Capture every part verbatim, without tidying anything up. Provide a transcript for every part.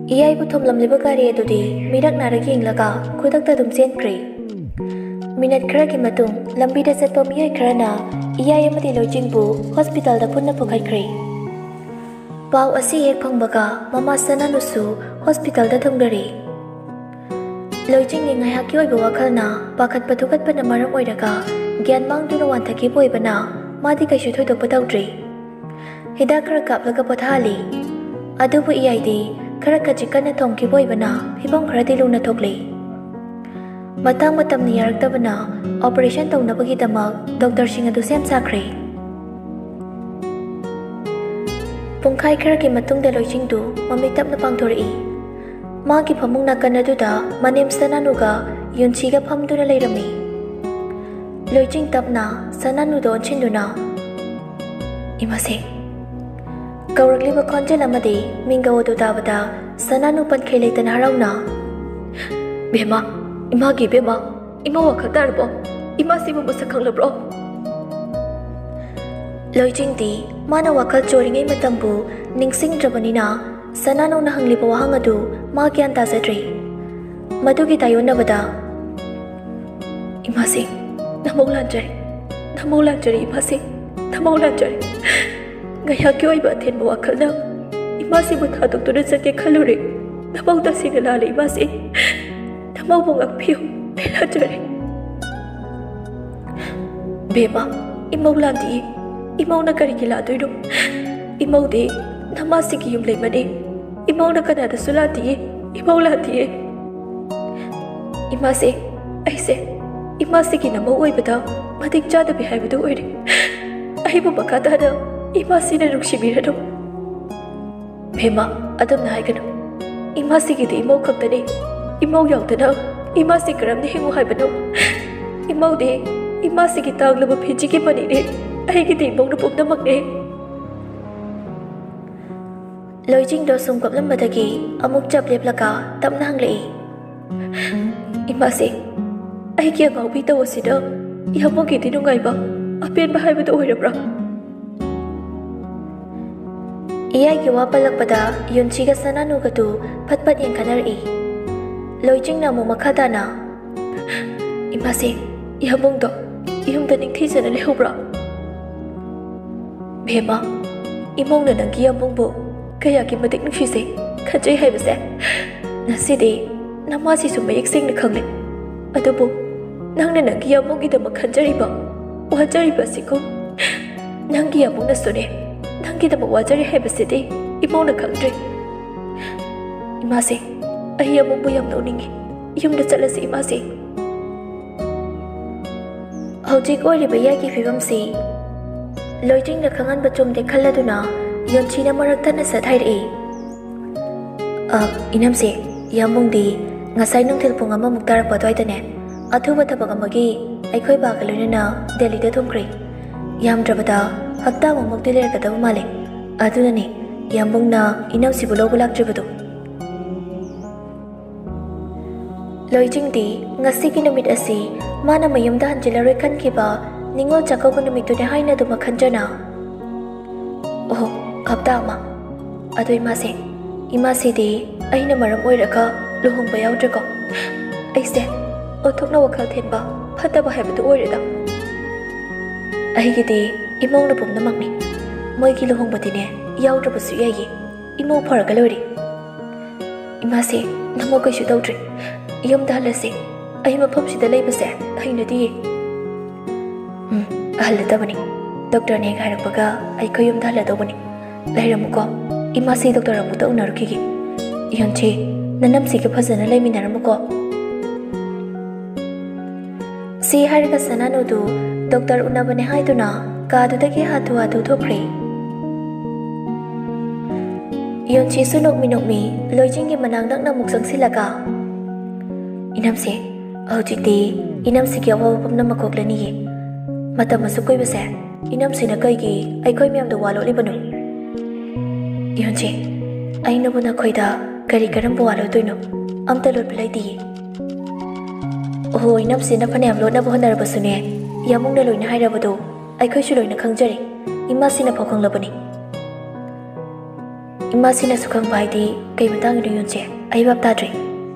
ꯏꯌꯥꯏꯕꯨ ꯊꯣꯝꯂꯝꯂꯤꯕ ꯒꯥꯔꯤ ꯑꯗꯨꯗꯤ ꯃꯤꯔꯛ-ꯅꯥꯔꯛ ꯌꯦꯡꯂꯒ ꯈꯨꯗꯛꯇ ꯑꯗꯨꯝ ꯆꯦꯟꯈ꯭ꯔꯦ꯫ ꯃꯤꯅꯠ ꯈꯔꯒꯤ ꯃꯇꯨꯡ ꯂꯝꯕꯤꯗ ꯆꯠꯄ ꯃꯤꯑꯣꯏ ꯈꯔꯅ ꯏꯌꯥꯏ ꯑꯃꯗꯤ ꯂꯣꯏꯆꯤꯡꯕꯨ ꯍꯣꯁꯄꯤꯇꯥꯜꯗ ꯄꯨꯟꯅ ꯄꯨꯈꯠꯈ꯭ꯔꯦ꯫ ꯄꯥꯎ ꯑꯁꯤ ꯍꯦꯛ ꯐꯪꯕꯒ ꯃꯃꯥ ꯁꯅꯥꯅꯨꯁꯨ ꯍꯣꯁꯄꯤꯇꯥꯜꯗ ꯊꯨꯡꯂꯔꯦ꯫ ꯂꯣꯏꯆꯤꯡꯒꯤ ꯉꯥꯏꯍꯥꯛꯀꯤ ꯑꯣꯏꯕ ꯋꯥꯈꯜꯅ ꯄꯥꯈꯠꯄ ꯊꯨꯀꯠꯄꯅ ꯃꯔꯝ ꯑꯣꯏꯔꯒ ꯒ꯭ꯌꯥꯟ ꯃꯥꯡꯗꯨꯅ ꯋꯥꯟꯊꯈꯤꯕ ꯑꯣꯏꯕꯅ ꯃꯥꯗꯤ ꯀꯩꯁꯨ ꯊꯣꯏꯗꯣꯛꯄ ꯇꯧꯗ꯭ꯔꯤ꯫ ꯍꯤꯗꯥꯛ ꯈꯔ ꯀꯥꯞꯂꯒ ꯄꯣꯊꯥꯍꯜꯂꯤ꯫ ꯑꯗꯨꯕꯨ ꯏꯌꯥꯏꯗꯤ ꯈꯔ ꯈꯖꯤꯛ ꯀꯟꯅ ꯊꯣꯝꯈꯤꯕ ꯑꯣꯏꯕꯅ ꯐꯤꯚꯝ ꯈꯔꯗꯤ ꯂꯨꯅ ꯊꯣꯛꯂꯤ꯫ ꯃꯇꯥꯡ ꯃꯇꯝꯅ ꯌꯥꯔꯛꯇꯕꯅ ꯑꯣꯄꯔꯦꯁꯟ ꯇꯧꯅꯕꯒꯤꯗꯃꯛ ꯗꯣꯛꯇꯔꯁꯤꯡ ꯑꯗꯨ ꯁꯦꯝ ꯁꯥꯈ꯭ꯔꯦ꯫ ꯄꯨꯡꯈꯥꯏ ꯈꯔꯒꯤ ꯃꯇꯨꯡꯗ ꯂꯣꯏꯆꯤꯡꯗꯨ ꯃꯃꯤꯠ ꯇꯞꯅ ꯄꯥꯡꯊꯣꯔꯛꯏ꯫ ꯃꯥꯒꯤ ꯐꯃꯨꯡ ꯅꯥꯀꯟ ꯑꯗꯨꯗ ꯃꯅꯦꯝ ꯁꯅꯥꯅꯨꯒ ꯌꯨꯟꯁꯤꯒ ꯐꯝꯗꯨꯅ ꯂꯩꯔꯝꯃꯤ꯫ ꯂꯣꯏꯆꯤꯡ ꯇꯞꯅ ꯁꯅꯥꯅꯨꯗ ꯑꯣꯟꯁꯤꯟꯗꯨꯅ "ꯏꯃꯥꯁꯤꯡ" ꯀꯧꯔꯛꯂꯤꯕ ꯈꯣꯟꯖꯦꯜ ꯑꯃꯗꯤ ꯃꯤꯡꯒꯧ ꯑꯗꯨ ꯇꯥꯕꯗ ꯁꯅꯥꯅꯨ ꯄꯟꯈꯩ ꯂꯩꯇꯅ ꯍꯔꯥꯎꯅ "ꯕꯦꯝꯃ, ꯏꯃꯥꯒꯤ ꯕꯦꯝꯃ, ꯏꯃꯥ ꯋꯥꯈꯜ ꯇꯥꯔꯕꯣ? ꯏꯃꯥꯁꯤꯕꯨ ꯃꯁꯛ ꯈꯪꯂꯕ꯭ꯔꯣ?" ꯂꯣꯏꯆꯤꯡꯗꯤ ꯃꯥꯅ ꯋꯥꯈꯜ ꯆꯣꯏꯔꯤꯉꯩ ꯃꯇꯝꯕꯨ ꯅꯤꯡꯁꯤꯡꯗ꯭ꯔꯕꯅꯤꯅ ꯁꯅꯥꯅꯨꯅ ꯍꯪꯂꯤꯕ ꯋꯥꯍꯪ ꯑꯗꯨ ꯃꯥ ꯒ꯭ꯌꯥꯟ ꯇꯥꯖꯗ꯭ꯔꯤ꯫ ꯃꯗꯨꯒꯤ ꯇꯥꯌꯣꯟꯅꯕꯗ "ꯏꯃꯥꯁꯤꯡ, ꯅꯃꯧ ꯂꯥꯟꯖꯔꯦ, ꯅꯃꯧ ꯂꯥꯟꯖꯔꯦ ꯏꯃꯥꯁꯤꯡ, ꯅꯃꯧ ꯂꯥꯟꯖꯔꯦ꯫ ꯉꯥꯏꯍꯥꯛꯀꯤ ꯑꯣꯏꯕ ꯑꯊꯦꯟꯕ ꯋꯥꯈꯜꯅ ꯏꯃꯥꯁꯤꯕꯨ ꯊꯥꯗꯣꯛꯇꯨꯅ ꯆꯠꯀꯦ ꯈꯜꯂꯨꯔꯦ꯫ ꯅꯃꯧ ꯇꯁꯦꯡꯅ ꯂꯥꯜꯂꯦ ꯏꯃꯥꯁꯤꯡ, ꯅꯃꯧꯕꯨ ꯉꯥꯛꯄꯤꯌꯨ, ꯑꯩ ꯂꯥꯟꯖꯔꯦ." "ꯕꯦꯝꯃ, ꯏꯃꯧ ꯂꯥꯟꯗꯤꯌꯦ, ꯏꯃꯧꯅ ꯀꯔꯤꯒꯤ ꯂꯥꯟꯗꯣꯏꯅꯣ? ꯏꯃꯧꯗꯤ ꯅꯃꯥꯁꯤꯒꯤ ꯌꯨꯝꯂꯩꯃꯅꯤ, ꯏꯃꯧꯅ ꯀꯅꯥꯗꯁꯨ ꯂꯥꯟꯗꯤꯌꯦ, ꯏꯃꯧ ꯂꯥꯟꯗꯤꯌꯦ꯫ ꯏꯃꯥꯁꯤꯡ, ꯑꯩꯁꯦ ꯏꯃꯥꯁꯤꯒꯤ ꯅꯃꯧ ꯑꯣꯏꯕꯗ ꯃꯇꯤꯛ ꯆꯥꯗꯕꯤ ꯍꯥꯏꯕꯗꯨ ꯑꯣꯏꯔꯦ꯫ ꯑꯩꯕꯨ ꯃꯈꯥ ꯇꯥꯅ ꯏꯃꯥꯁꯤꯅ ꯅꯨꯡꯁꯤꯕꯤꯔꯅꯨ." "ꯕꯦꯝꯃ, ꯑꯗꯨꯝꯅ ꯍꯥꯏꯒꯅꯨ. ꯏꯃꯥꯁꯤꯒꯤꯗꯤ ꯏꯃꯧ ꯈꯛꯇꯅꯤ. ꯏꯃꯧ ꯌꯥꯎꯗꯅ ꯏꯃꯥꯁꯤ ꯀꯔꯝꯅ ꯍꯤꯡꯉꯨ ꯍꯥꯏꯕꯅꯣ? ꯏꯃꯧꯗꯤ ꯏꯃꯥꯁꯤꯒꯤ ꯇꯥꯡꯂꯕ ꯐꯤꯖꯤꯒꯤ ꯃꯅꯤꯅꯤ. ꯑꯩꯒꯤꯗꯤ ꯏꯃꯧꯅ ꯄꯨꯝꯅꯃꯛꯅꯤ." ꯂꯣꯏꯆꯤꯡꯗꯣ ꯁꯨꯝ ꯀꯞꯂꯝꯕꯗꯒꯤ ꯑꯃꯨꯛ ꯆꯞ ꯂꯦꯞꯂꯒ ꯇꯞꯅ ꯍꯪꯂꯛꯏ "ꯏꯃꯥꯁꯤꯡ, ꯑꯩꯒꯤ ꯑꯉꯥꯎꯕꯤ ꯇꯧ ꯑꯁꯤꯗ ꯌꯥꯝꯕꯨꯡꯒꯤꯗꯤ ꯅꯨꯡꯉꯥꯏꯕ, ꯑꯄꯦꯟꯕ ꯍꯥꯏꯕꯗꯨ ꯑꯣꯏꯔꯕ꯭ꯔꯥ?" ꯏꯌꯥꯏꯒꯤ ꯋꯥ ꯄꯜꯂꯛꯄꯗ ꯌꯨꯟꯁꯤꯒ ꯁꯅꯥꯅꯨꯒꯗꯨ ꯐꯠ ꯐꯠ ꯌꯦꯡꯈꯠꯅꯔꯛꯏ꯫ ꯂꯣꯏꯆꯤꯡꯅ ꯑꯃꯨꯛ ꯃꯈꯥ ꯇꯥꯅ "ꯏꯃꯥꯁꯤꯡ, ꯌꯥꯝꯕꯨꯡꯗꯣ ꯌꯨꯝꯗ ꯅꯤꯡꯊꯤꯖꯅ ꯂꯩꯍꯧꯕ꯭ꯔꯥ?" "ꯕꯦꯝꯃ, ꯏꯃꯧꯅ ꯅꯪꯒꯤ ꯌꯥꯝꯕꯨꯡꯕꯨ ꯀꯌꯥꯒꯤ ꯃꯇꯤꯛ ꯅꯨꯡꯁꯤꯖꯩ, ꯈꯟꯖꯩ ꯍꯥꯏꯕꯁꯦ ꯉꯁꯤꯗꯤ ꯅꯃꯥꯁꯤꯁꯨ ꯃꯌꯦꯛ ꯁꯦꯡꯅ ꯈꯪꯂꯦ꯫ ꯑꯗꯨꯕꯨ ꯅꯪꯅ ꯅꯪꯒꯤ ꯌꯥꯝꯕꯨꯡꯒꯤꯗꯃꯛ ꯈꯟꯖꯔꯤꯕ, ꯋꯥꯖꯔꯤꯕ ꯑꯁꯤꯒꯨꯝ ꯅꯪꯒꯤ ꯌꯥꯝꯕꯨꯡꯅꯁꯨꯅꯦ ꯅꯪꯒꯤꯗꯃꯛ ꯋꯥꯖꯔꯤ ꯍꯥꯏꯕꯁꯤꯗꯤ ꯏꯃꯧꯅ ꯈꯪꯗ꯭ꯔꯤ꯫ ꯏꯃꯥꯁꯤꯡ, ꯑꯩ ꯌꯥꯝꯕꯨꯡꯕꯨ ꯌꯥꯝꯅ ꯎꯅꯤꯡꯉꯤ. ꯌꯨꯝꯗ ꯆꯠꯂꯁꯤ ꯏꯃꯥꯁꯤꯡ." ꯍꯧꯖꯤꯛ ꯑꯣꯏꯔꯤꯕ ꯏꯌꯥꯏꯒꯤ ꯐꯤꯕꯝꯁꯤ ꯂꯣꯏꯆꯤꯡꯅ ꯈꯪꯍꯟꯕ ꯆꯨꯝꯗꯦ ꯈꯜꯂꯗꯨꯅ ꯌꯨꯟꯁꯤꯅ ꯃꯔꯛ ꯊꯠꯅ ꯁꯠ ꯍꯥꯏꯔꯛꯏ "ꯑ ꯏꯅꯝꯁꯦ, ꯌꯥꯝꯕꯨꯡꯗꯤ ꯉꯁꯥꯏ ꯅꯨꯡꯊꯤꯜ ꯄꯨꯡ ꯑꯃꯃꯨꯛ ꯇꯥꯔꯛꯄ ꯑꯗꯨꯋꯥꯏꯗꯅꯦ ꯑꯊꯨꯕ ꯊꯕꯛ ꯑꯃꯒꯤ ꯑꯩꯈꯣꯏ ꯕꯥꯒ ꯂꯣꯏꯅꯅ ꯗꯦꯜꯂꯤꯗ ꯊꯨꯡꯈ꯭ꯔꯦ꯫ ꯌꯥꯝꯗ꯭ꯔꯕꯗ ꯍꯞꯇꯥ ꯑꯃꯃꯨꯛꯇꯤ ꯂꯩꯔꯛꯀꯗꯕ ꯃꯥꯜꯂꯦ꯫ ꯑꯗꯨꯅꯅꯦ ꯌꯥꯝꯕꯨꯡꯅ ꯏꯅꯝꯁꯤꯕꯨ ꯂꯧꯕ ꯂꯥꯛꯇ꯭ꯔꯤꯕꯗꯣ." ꯂꯣꯏꯆꯤꯡꯗꯤ ꯉꯁꯤꯒꯤ ꯅꯨꯃꯤꯠ ꯑꯁꯤ ꯃꯥꯅ ꯃꯌꯨꯝꯗ ꯍꯟꯖꯤꯜꯂꯔꯣꯏ ꯈꯟꯈꯤꯕ ꯅꯤꯉꯣꯜ ꯆꯥꯛꯀꯧꯕ ꯅꯨꯃꯤꯠꯇꯨꯅꯤ ꯍꯥꯏꯅ ꯑꯗꯨꯃꯛ ꯈꯟꯖꯅ "ꯑꯣꯍꯣ, ꯍꯞꯇꯥ ꯑꯃ. ꯑꯗꯣ ꯏꯃꯥꯁꯦ, ꯏꯃꯥꯁꯤꯗꯤ ꯑꯩꯅ ꯃꯔꯝ ꯑꯣꯏꯔꯒ ꯂꯨꯍꯣꯡꯕ ꯌꯥꯎꯗ꯭ꯔꯦꯀꯣ? ꯑꯩꯁꯦ ꯑꯣꯟꯊꯣꯛꯅ ꯋꯥꯈꯜ ꯊꯦꯟꯕ, ꯐꯠꯇꯕ ꯍꯥꯏꯕꯗꯨ ꯑꯣꯏꯔꯦꯗ." "ꯑꯩꯒꯤꯗꯤ ꯏꯃꯧꯅ ꯄꯨꯝꯅꯃꯛꯅꯤ. ꯃꯣꯏꯒꯤ ꯂꯨꯍꯣꯡꯕꯗꯤꯅꯦ ꯌꯥꯎꯗ꯭ꯔꯕꯁꯨ ꯌꯥꯏꯌꯦ. ꯏꯃꯧ ꯐꯔꯒ ꯂꯣꯏꯔꯦ." "ꯏꯃꯥꯁꯦ, ꯅꯃꯧ ꯀꯩꯁꯨ ꯇꯧꯗ꯭ꯔꯤ. ꯌꯨꯝꯗ ꯍꯜꯂꯁꯤ. ꯑꯩ ꯃꯐꯝꯁꯤꯗ ꯂꯩꯕꯁꯦ ꯍꯩꯅꯗꯤꯌꯦ." "ꯎꯝ, ꯍꯜꯂꯗꯕꯅꯤ. ꯗꯣꯛꯇꯔꯅ ꯍꯦꯛ ꯍꯥꯏꯔꯛꯄꯒ ꯑꯩꯈꯣꯏ ꯌꯨꯝꯗ ꯍꯜꯂꯗꯧꯕꯅꯤ. ꯂꯩꯔꯝꯃꯨꯀꯣ, ꯏꯃꯥꯁꯤ ꯗꯣꯛꯇꯔ ꯑꯃꯨꯛꯇ ꯎꯅꯔꯨꯈꯤꯒꯦ. ꯌꯨꯟꯁꯤ, ꯅꯅꯝꯁꯤꯒ ꯐꯖꯅ ꯂꯩꯃꯤꯟꯅꯔꯝꯃꯨꯀꯣ." ꯁꯤ ꯍꯥꯏꯔꯒ ꯁꯅꯥꯅꯨꯗꯨ ꯗꯣꯛꯇꯔ ꯎꯅꯕꯅꯦ ꯍꯥꯏꯗꯨꯅ ꯀꯥꯗꯨꯗꯒꯤ ꯍꯥꯊꯨ ꯍꯥꯊꯨ ꯊꯣꯛꯈ꯭ꯔꯦ꯫ ꯌꯨꯟꯁꯤꯁꯨ ꯅꯣꯛꯃꯤ ꯅꯣꯛꯃꯤ ꯂꯣꯏꯆꯤꯡꯒꯤ ꯃꯅꯥꯛ ꯅꯛꯅ ꯑꯃꯨꯛ ꯆꯪꯁꯤꯜꯂꯒ "ꯏꯅꯝꯁꯦ, ꯍꯧꯖꯤꯛꯇꯤ ꯏꯅꯝꯁꯤꯒꯤ ꯑꯋꯥꯕ ꯄꯨꯝꯅꯃꯛ ꯀꯣꯛꯂꯅꯤꯌꯦ. ꯃꯇꯝ ꯑꯁꯨꯛ ꯀꯨꯏꯕꯁꯦ ꯏꯅꯝꯁꯤꯅ ꯀꯩꯒꯤ ꯑꯩꯈꯣꯏ ꯃꯌꯥꯝꯗ ꯋꯥ ꯂꯣꯠꯂꯤꯕꯅꯣ?" "ꯌꯨꯟꯁꯤ, ꯑꯩꯅꯕꯨ ꯅꯈꯣꯏꯗ ꯀꯔꯤ ꯀꯔꯝꯕ ꯋꯥ ꯂꯣꯠꯇꯣꯏꯅꯣ? ꯑꯝꯇ ꯂꯣꯠꯄ ꯂꯩꯇꯤꯌꯦ." "ꯑꯣꯍꯣ, ꯏꯅꯝꯁꯤꯅ ꯐꯅꯌꯥꯝ ꯂꯣꯠꯅꯕ ꯍꯣꯠꯅꯔꯕꯁꯨꯅꯦ, ꯌꯥꯝꯕꯨꯡꯅ ꯂꯣꯏꯅ ꯍꯥꯏꯔꯕꯗꯣ ꯑꯩꯈꯣꯏꯁꯨ ꯂꯣꯏꯅ ꯈꯪꯖꯔꯦ. ꯏꯃꯥꯁꯤꯅ ꯐꯥꯎ ꯈꯪꯂꯕꯅꯤ." Imasina sukang baidi kay matang ino yun siya ay baptadri.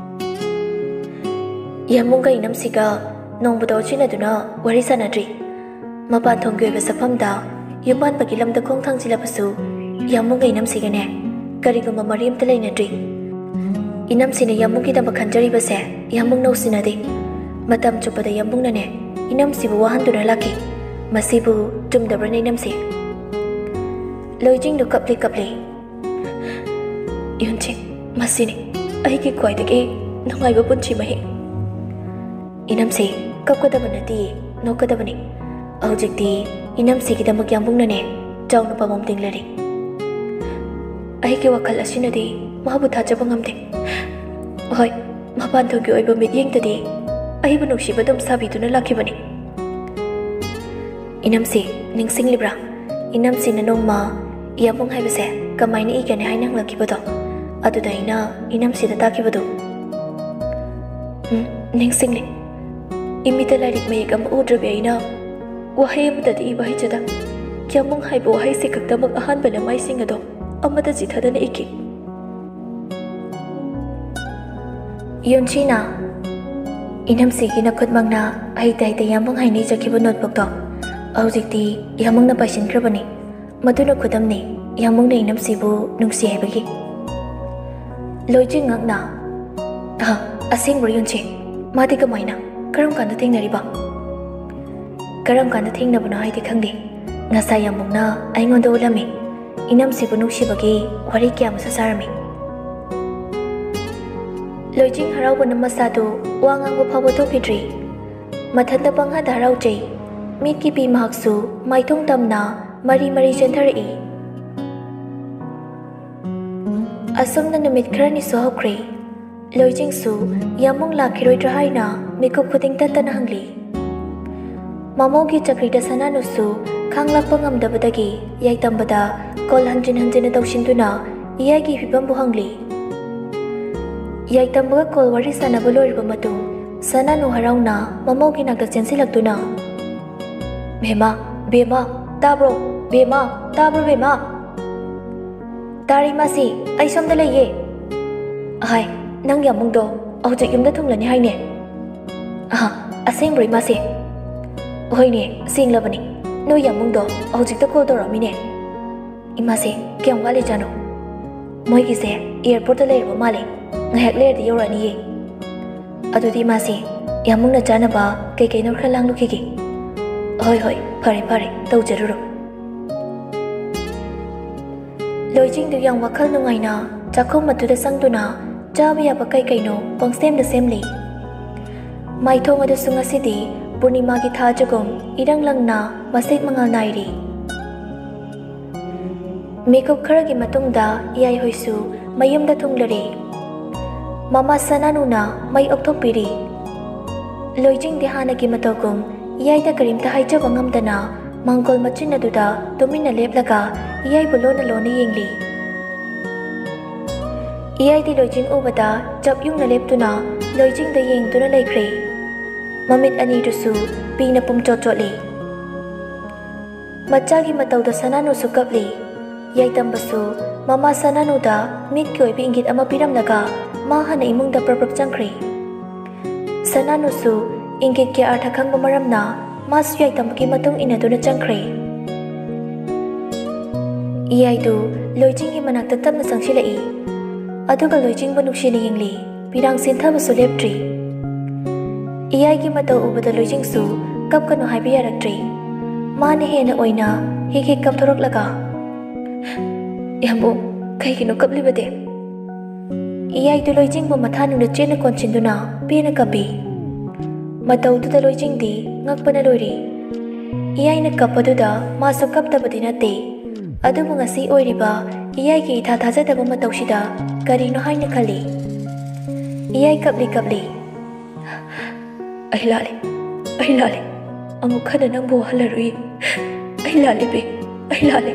Yamong kay namsiga nong budaw sinaduna warisa nadri. Mapantong gyoy basapamda yuman pagilamda kong tang sila pasu yamong kay namsiga ne kariguma marim talay nadri. Inamsina yamong kita makanjari base yamong nausinadi. Matam chupada yamong na ne inamsibu wahan duna laki masibu tumdabra na inamsi. Loijing do kapli kapli. Yun ching masini ay ki kway dagi nangay babun chi mahi. Inamsi kapkadaba na di no kadaba ni. Aujik di inamsi kita magyambong na ne jaw na pamamting lari. Ay ki wakal asina di mahabut hajabang amting. Hoy mapantong ki oy bamit yeng tadi ay banong si badam sabi do na laki bani. Inamsi ningsing libra. Inamsi na nong ma yamong hay base kamay ni ikan hay nang laki bato. Aduda ina inamsi na taki bato. Hmm, ningsing ni. Imita larik mayik ang maudrabi ay na. Wahay ang matadi ibahay jada. Yamong hay bo hay si kagdamag ahan ba na may singado. Ang matazithada na iki. Yun china. Inamsi kinakudmang na ay tay yamong hay ni jakibo notebook to. Aujik di yamong na pasin kraba ni. Madu na kudam ni yamong na inamsibu nungsi hay bagi. Loijing ngak na. Ah, asing bro yun chi. Mati kamay na. Karam kanda ting na riba. Karam kanda ting na bano hay di kang di. Nga sa yamong na ay ngondo ulami. Inamsibu nungsi bagi wari kya masasarami. Loijing haraw ba na masado wangang wapawato kidri. Matanda pang hada haraw jay. Mit ki pi mahaksu maitong tam na mari-mari jantarai. Asam na namit kara ni sohokri. Loijing su yamong lakiroy drahay na mikop kuting tata na hangli. Mamogi chakri da sanano su kanglak pangam dabadagi yay tambada kol hanjin-hanjin na tawshindu na iyay ki hibam buhangli. Yay tambaga kol warisa na baloy ba matung sanano haraw na mamogi nagkasyan silagdo na. Bema, Bema, tabro, Bema, tabro Bema. Tari masi, ay som da laye. Ay, nang yamong do, aujik yung datong lani hay ne. Ah, asing bro masi. Hoy ne, sing labani. No yamong do, aujik da ko do rami ne. Imasi, kiyang wali jano. Moy kise, airport da layer ba mali. Ngayak layer di yora niye. Ado di masi, yamong na jana ba kay kay nor khalang lukiki. Hoi hoi, pare pare, tau jaruro. Loijing du yang wakal nungai na, jakau matu da sang du na, jawi apa kai kai no, pang sem da sem li. Mai thong adu sunga sidi, Purnima ki tha jagom, irang lang na, masik mangal nairi. Makeup khara ki matung da, iyay hoi su, mayum da thung lari. Mama sananu na, may oktok piri. Loijing di hana ki matogom, iyay da karim ta haija bangam da na, mangkol machin na duda, tumin na leplaga, iyay bulo na lo ni yingli. Iyay di loijing ubada, jab yung na lep tu na, loijing da ying tu na laikri. Mamit ani tu su, pi na pum chot chot li. Machagi mataw da sanano su kap li. Iyay tambasu, mama sanano da, mit kyoy pi ingit ama piram naga, maha na imong da praprak jangkri. Sanano su, ingit kya arthakang mamaram na, mas yay tambaki matong ina do na jangkri. Iyay do, loijing imanak tatam na sang sila i. Aduga loijing banuk siya ni yingli, pirang sintha baso leptri. Iyay ki mataw ubada loijing su, kap kano hai biyarakri. Mani he na oina, hiki kap thorok laga. Yambo, kay kino kap libade. Iyay do loijing mo mathanu na chen na konchindu na, pina kapi. Mataw do da loijing di, ngak pa na loiri. Iyay na kapado da, maso kap tabadi na te. Adu mo nga si oiri ba, iyay ki itathaza da ba mataw shida, kari no hai na kali. Iyay kapli kapli. Ay lali, ay lali. Amuk ka na nang buha laruin. Ay lali be, ay lali.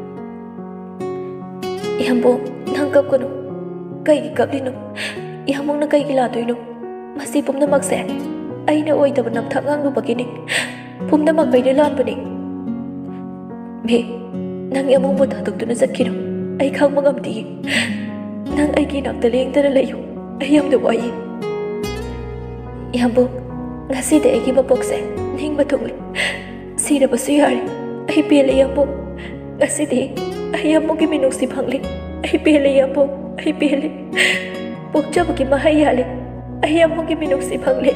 Ihambo, nangkap ko no. Kay gikapli no. Ihamong na kay gilatoy no. Masipom na magse. Ay na oy daban namtangang no baginig. Pum na magkay nilaan ba ni. Be, nang iamong buta tugto na sa kino. ai khang mangamdi. Nang ai ki nak taleng tara layo. Ay am do wai. Yambo, ngasi de ai ki mapokse. Ning batungli. Sira basu yari. Ay pele yambo. Ngasi de ay yambo ki minung si phangli. Ay pele yambo. Ay pele. Pokcha baki mahayale. Ay yambo ki minung si phangli.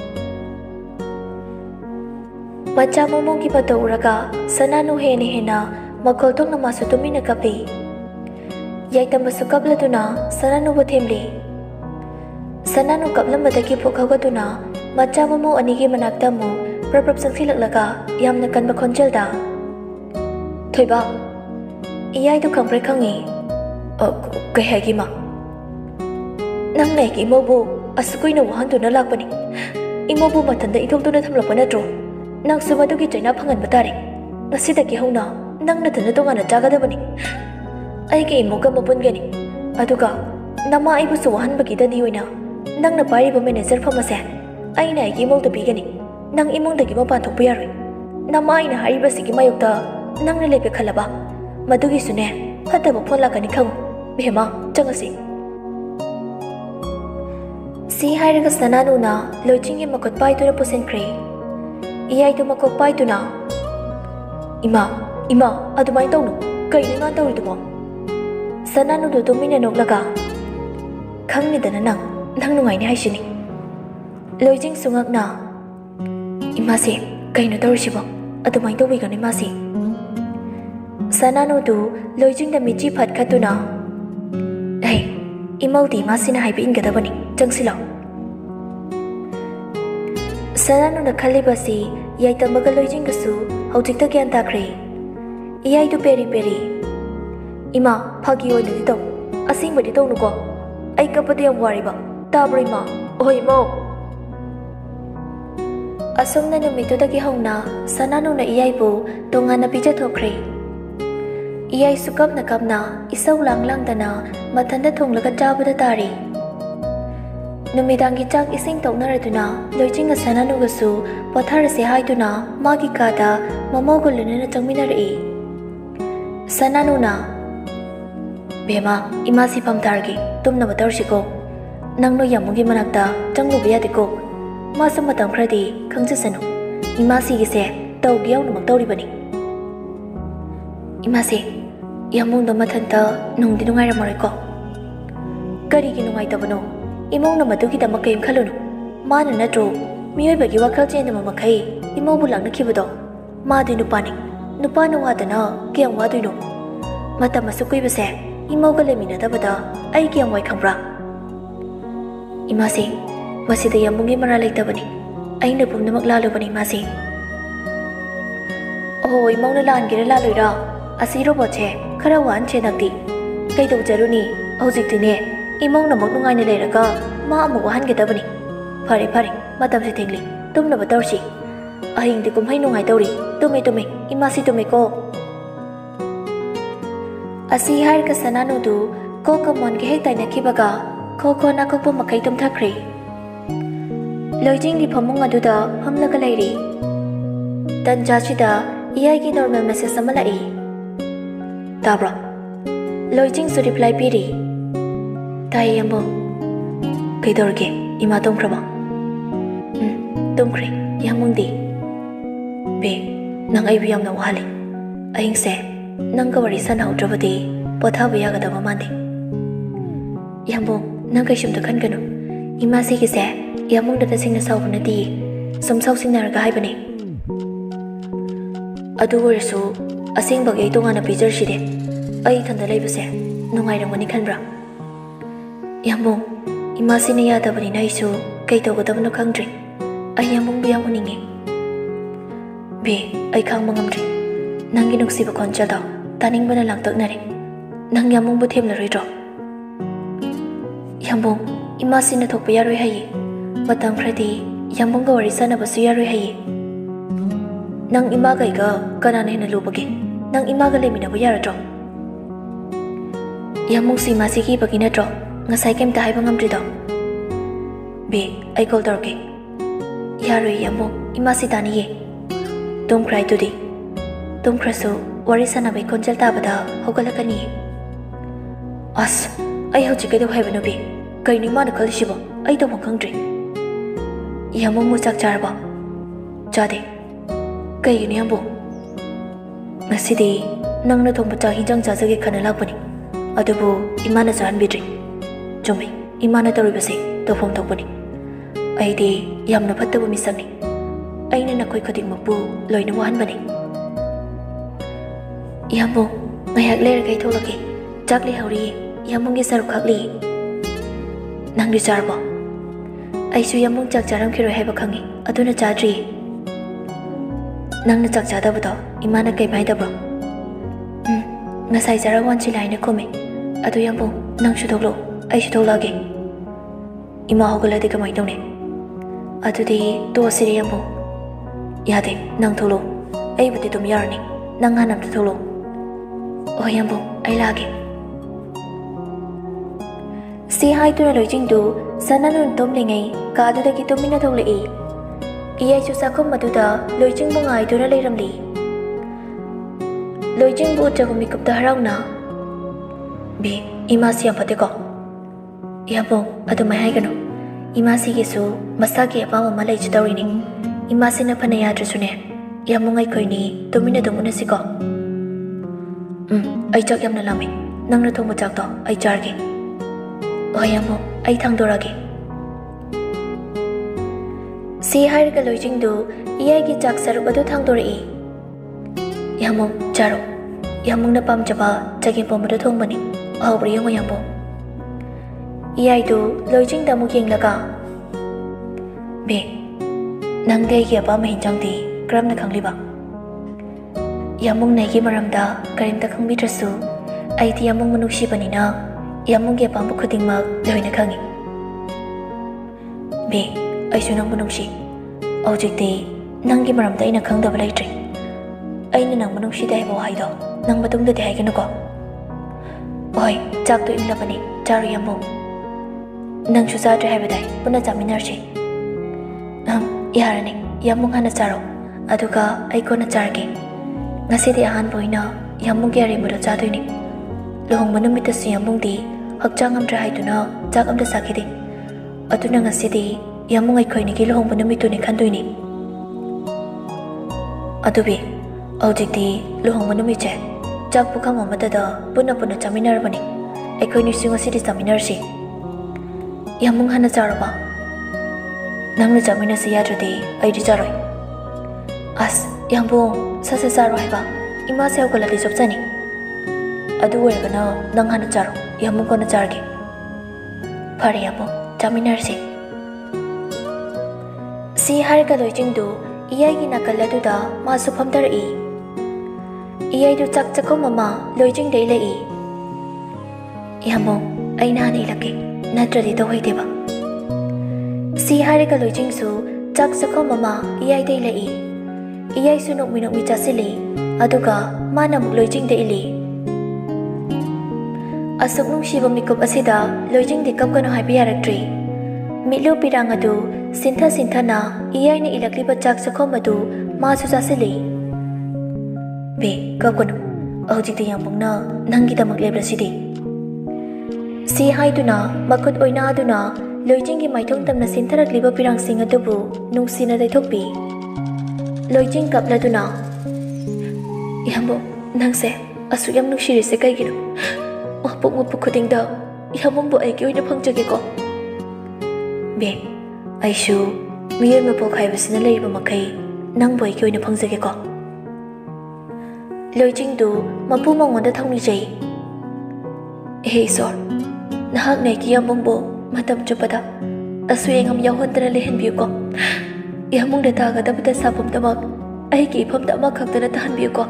Macha momong ki patauraga sananu hene hena makol tok na masu tumina kapi. Yai tamasu kapla tuna sananu buthemli. Sananu kaplam badaki phokhaga tuna macha momo anigi manakta mo praprap saksilak yamna kanba khonjelda. Thoiba iyai tu khangpre khangi. Oh, kai hagi ma. Nang nei ki mobu asukoi na wahan tuna lakpani. Imobu matanda ithok tuna thamlakpa natro. Nang sumadu ki chaina phangan batare. Nasida ki hona nang na thana tonga na jagadabani. Ai ki imoga mapun gani. Aduga nama ai bu suwahan bagi da di oina. Nang na pari ba manager phamase. Ai na ai ki mol da bigani. Nang imong da ki ma pan thokpa yaroi. Nama ai na hari ba sigi mayokta nang na lepe khalaba. Madugi sune hata ba phon lakani khang. Bhema changasi. Si hairaga sananu na lojingi makot pai tu na pusen kre. Iyai tu makok pai tu na. Ima, ima, adumai tau nu. Kai ni ngan tau itu mo. Sananu tu tu mina nok laga. Khang ni dana nang, nang nungai ni hai sini. Lojing sungak na. Ima si, kai nu tau sibo. Adumai tau wigan ima si. Sananu tu lojing da michi phat khatu na. Hey, imau di ma sina hai bi in gada bani. Jang silo. Sananu na khali basi yai tamaga lojing gasu hautik ta gyan takre. Iyai tu peri peri. Ima phagi oi ni to. Asing ba di to nu ko. Ai kapati am wari ba. Ta bri ma. Oi mo. Asong na numitu da gi hongna Sananu na iyai bu tonga na pija thokre. Iyai sukap na kapna isau lang lang dana mathanda thong laga chabada tari. Numidangi chak ising toknaraduna lojing ga Sananu gasu potharase haiduna magi kada mamogo lunena changminari. Sananu na Bema imasi pam targi tumna batarshiko nangno yamugi manakta changlu biya diko masam matam khradi khangjasanu imasi gise tawgiyaw numak tawri bani. Imasi yamung da mathanta nungdi nungai ramare ko. Kari gi nungai tabano. Imong na madugi da makayim khalunu. Mana natro, miyoy bagi wakal chen da mamakay, imong bulang na kibado. Madi nupani, nupano wada na, kiyang wadoy no. Mata masukoy base, imong galamina da bada, ay kiyang way kambra. Imasi, masida yamungi maralay tabani, ay napum na maglalo bani imasi. Oh, imong na laan gira laloy ra, asiro boche, karawaan che nagdi. Kay daw jaro ni, hawzik dine, imong na magnungay na leraga, maamuwahan kita bani. Pare pare, matam si tingli, tum na bataw si. Ahing di kumhay nungay tawri, tume tume, imasi tume ko. Asihar ka Sananu tu, ko kamon ke hek tay na kibaga, ko ko na ko po makay tum takri. Lojing di pamong aduda, hamlaga layri. Dan jachida, iyay ki normal message sa malai. Tabra. Lojing su reply piri. Tay yambo. Kay dorge, ima tong kraba. Hmm, tong kre, yamong di. Be, nang ay biyam na wahali. Aying se, nang kawari san hau drabadi, potha biya gada mamandi. Yambo, nang kay shum dakan gano. Ima si kise, yamong data sing na saw na di, sumsaw sing na ragay bani. Adu warisu, asing bagay ito nga na pizar shide. Ay tanda lay base, nungay ramani kanbra. Yamong, imasi na yata bani na isu kay tawag daw na kang drink. Ay yamong biya mo ningi. Be, ay kang mangamdri. Nang ginuksiba koncha daw, taning ba na lang tag na rin. Nang yamong butim na rin. Yamong, imasi na tokpa yaroy hayi. Matang kredi, yamong gawari sana basu yaroy hayi. Nang imagay ka, kananay na lubagi. Nang imagalay minabu yaradro. Yamong si masiki baginadro. Ngasay kem tahay bang amdri daw. Be, ay call dorke. Yaroy yamong, imasi tani ye. Don't cry today. Don't cry so, wari sana bay konjal tabada, hogalakani ye. ꯑꯁ ꯑꯩ ꯍꯧꯖꯤꯛ ꯀꯩꯗꯧ ꯍꯥꯏꯕꯅꯣ B ꯀꯩꯅꯣ ꯏꯃꯥꯅ ꯈꯜꯂꯤꯁꯤꯕꯣ ꯑꯩ ꯇꯧꯐꯝ ꯈꯪꯗ꯭ꯔꯦ ꯌꯥꯝꯕꯨꯡꯕꯨ ꯆꯥꯛ ꯆꯥꯔꯕꯣ ꯆꯥꯗꯦ ꯀꯩꯒꯤꯅꯣ ꯌꯥꯝꯕꯨ ꯉꯁꯤꯗꯤ ꯅꯪꯅ ꯊꯣꯡꯕ ꯆꯥꯛ ꯍꯤꯟꯖꯥꯡ ꯆꯥꯖꯒꯦ ꯈꯟꯅ ꯂꯥꯛꯄꯅꯤ ꯑꯗꯨꯕꯨ ꯏꯃꯥꯅ ꯆꯥꯍꯟꯕꯤꯗ꯭ꯔꯤ ꯆꯨꯝꯃꯤ ꯏꯃꯥꯅ ꯇꯧꯔꯤꯕꯁꯤ ꯇꯧꯐꯝ ꯊꯣꯛꯄꯅꯤ ꯑꯩꯗꯤ ꯌꯥꯝꯅ ꯐꯠꯇꯕ ꯃꯤꯁꯛꯅꯤ ꯑꯩꯅ ꯅꯈꯣꯏ ꯈꯨꯗꯤꯡꯃꯛꯄꯨ ꯂꯣꯏꯅ ꯋꯥꯍꯟꯕꯅꯤ ꯌꯥꯝꯕꯨ ꯉꯥꯏꯍꯥꯛ ꯂꯩꯔꯒ ꯑꯩ ꯊꯣꯛꯂꯛꯀꯦ ꯆꯥꯛ ꯂꯩꯍꯧꯔꯤꯌꯦ ꯌꯥꯝꯕꯨꯡꯒꯤ ꯁꯔꯨꯛ ꯈꯥꯛꯂꯤꯌꯦ ꯅꯪꯗꯤ ꯆꯥꯔꯕꯣ ꯑꯩꯁꯨ ꯌꯥꯝꯕꯨꯡ ꯆꯥꯛ ꯆꯥꯔꯝꯈꯤꯔꯣꯏ ꯍꯥꯏꯕ ꯈꯪꯉꯤ ꯑꯗꯨꯅ ꯆꯥꯗ꯭ꯔꯤꯌꯦ ꯅꯪꯅ ꯆꯥꯛ ꯆꯥꯗꯕꯗꯣ ꯏꯃꯥꯅ ꯀꯩꯝ ꯍꯥꯏꯗꯕ꯭ꯔꯣ ꯎꯝ ꯉꯁꯥꯏ ꯆꯔꯥ ꯋꯥꯟꯁꯤꯜꯂꯦ ꯍꯥꯏꯅ ꯈꯨꯝꯃꯤ ꯑꯗꯨ ꯌꯥꯝꯕꯨꯡ ꯅꯪꯁꯨ ꯊꯣꯛꯂꯛꯑꯣ ꯑꯩꯁꯨ ꯊꯣꯛꯂꯛꯑꯒꯦ 이마 허글라디 그만 이동네 아두디 또 시리 양보 야데 낭 톨로 에이부디 좀 야르니 낭 하남도 톨로 어 양보 아이라게 시 하이투나 로이징도 사나눈 돔링에 가두다기 돔미나 톨레이 이아이 수사콤 마두다 로이징 봉아 아이투나 레이람리 로이징 부 자고 미급다 하라우나 비 이마시 양파데고 양보 아두 마이 하이가노 이마시기수 마사기 아빠마 말레이 주다우리니 이마시나 파네 야드수네 야몽아이 코이니 도미나 도무나시고 음 아이 짝 얌나 라미 낭나 통모 짝도 아이 짜르게 어 야모 아이 탕도라게 시 하이르가 로이징도 이아이기 짝 사루가도 탕도라이 야모 짜로 야몽나 빰자바 자기 봄으로 통보니 어우리 영어 야모 이아이도 로이징 다무 갱라가 배 낭대기 아빠마 힌장디 그럼나 강리바 야몽 내기 마람다 그림다 강비드스 아이디 야몽 문욱시바니나 야몽기 아빠마 쿠딩막 너희나 강이 배 아이수 낭 문욱시 어직디 낭기 마람다 이나 강다바 라이트리 아이는 낭 문욱시다 해보 하이도 낭 마동다디 하이게누고 어이 짝도 일라바니 자루 야몽 ꯅꯪ ꯁꯨ ꯆꯥꯗ꯭ꯔꯦ ꯍꯥꯏꯕꯗꯥꯏ ꯄꯨꯟꯅ ꯆꯥꯃꯤꯟꯅꯔꯁꯤ ꯑꯝ ꯌꯥꯔꯅꯤ ꯌꯥꯝꯕꯨꯡ ꯍꯥꯟꯅ ꯆꯥꯔꯣ ꯑꯗꯨꯒ ꯑꯩ ꯀꯣꯟꯅ ꯆꯥꯔꯒꯦ ꯉꯁꯤꯗꯤ ꯑꯍꯥꯟꯕ ꯑꯣꯏꯅ ꯌꯥꯝꯕꯨꯡꯒꯤ ꯑꯔꯦꯝꯕꯗꯣ ꯆꯥꯗꯣꯏꯅꯤ ꯂꯨꯍꯣꯡꯕ ꯅꯨꯃꯤꯠꯇꯁꯨ ꯌꯥꯝꯕꯨꯡꯗꯤ ꯍꯛꯆꯥꯡ ꯉꯝꯗ꯭ꯔꯦ ꯍꯥꯏꯗꯨꯅ ꯆꯥꯛ ꯑꯝꯇ ꯆꯥꯈꯤꯗꯦ ꯑꯗꯨꯅ ꯉꯁꯤꯗꯤ ꯌꯥꯝꯕꯨꯡ ꯑꯩꯈꯣꯏꯅꯤꯒꯤ ꯂꯨꯍꯣꯡꯕ ꯅꯨꯃꯤꯠꯇꯨꯅꯤ ꯈꯟꯗꯣꯏꯅꯤ ꯑꯗꯨꯕꯤ ꯍꯧꯖꯤꯛꯇꯤ ꯂꯨꯍꯣꯡꯕ ꯅꯨꯃꯤꯠꯁꯦ ꯆꯥꯛ ꯄꯨꯈꯝ ꯑꯃꯗꯗ ꯄꯨꯟꯅ ꯄꯨꯟꯅ ꯆꯥꯃꯤꯟꯅꯔꯕꯅꯤ ꯑꯩꯈꯣꯏꯅꯤꯁꯨ ꯉꯁꯤꯗꯤ ꯆꯥꯃꯤꯟꯅꯔꯁꯤ 야몽 하나 자러봐 낭르 자미나스 야드디 아이디 자로이 아스 양봉 사사 자로 해봐 이마 세우걸라디 접자니 아두 월가나 낭 하나 자로 야몽 거나 자르게 파리 야몽 자미나르시 시 하르가 로이징도 이야기 나깔라두다 마수 펌다르이 이야이도 짝짝고 마마 로이징 데일레이 야몽 아이나 하나 일할게 나트라디 도하이데바 시 하리가 로이징수 짝 사코 마마 이아이 데일레이 이아이 수녹 미녹 미자실리 아두가 마나 묵 로이징 데일리 아속 눅시바 미컵 아시다 로이징 디 kapkano 하이비 야락트리 미루 피랑 아두 신타 신타나 이아이니 일락리바 짝 사코 마두 마수 자실리 베 kapkano 어지디 양봉나 낭기다막 레브라시디 시 하이두나 마콧 오이나 아두나 로이징기 마이통 땀나 신타락리바 피랑싱 아두부 눅시나 다이톡비 로이징 갑라두나 야모 낭세 아수 얌 눅시리세 까이기로 와복 무పు 쿠딩다 야몽부 아이기 오이나 펑적이고 베 아이슈 미얼 마복 하이버스나 레이바 마카이 낭부 아이기 오이나 펑적이고 로이징도 마푸 멍원다 탕리제이 헤이솔 ꯅꯍꯥꯛ ꯅꯩꯒꯤ ꯌꯥꯝꯕꯨꯡꯕꯨ ꯃꯇꯝ ꯆꯨꯞꯄꯗ ꯑꯁꯣꯏ ꯑꯉꯥꯝ ꯌꯥꯎꯍꯟꯗꯅ ꯂꯩꯍꯟꯕꯤꯌꯨꯀꯣ ꯌꯥꯝꯕꯨꯡꯗ ꯇꯥꯒꯗꯕꯗ ꯁꯥꯐꯝꯗꯃꯛ ꯑꯩꯒꯤ ꯏꯐꯝꯗ ꯑꯃꯈꯛꯇꯅ ꯇꯥꯍꯟꯕꯤꯌꯨꯀꯣ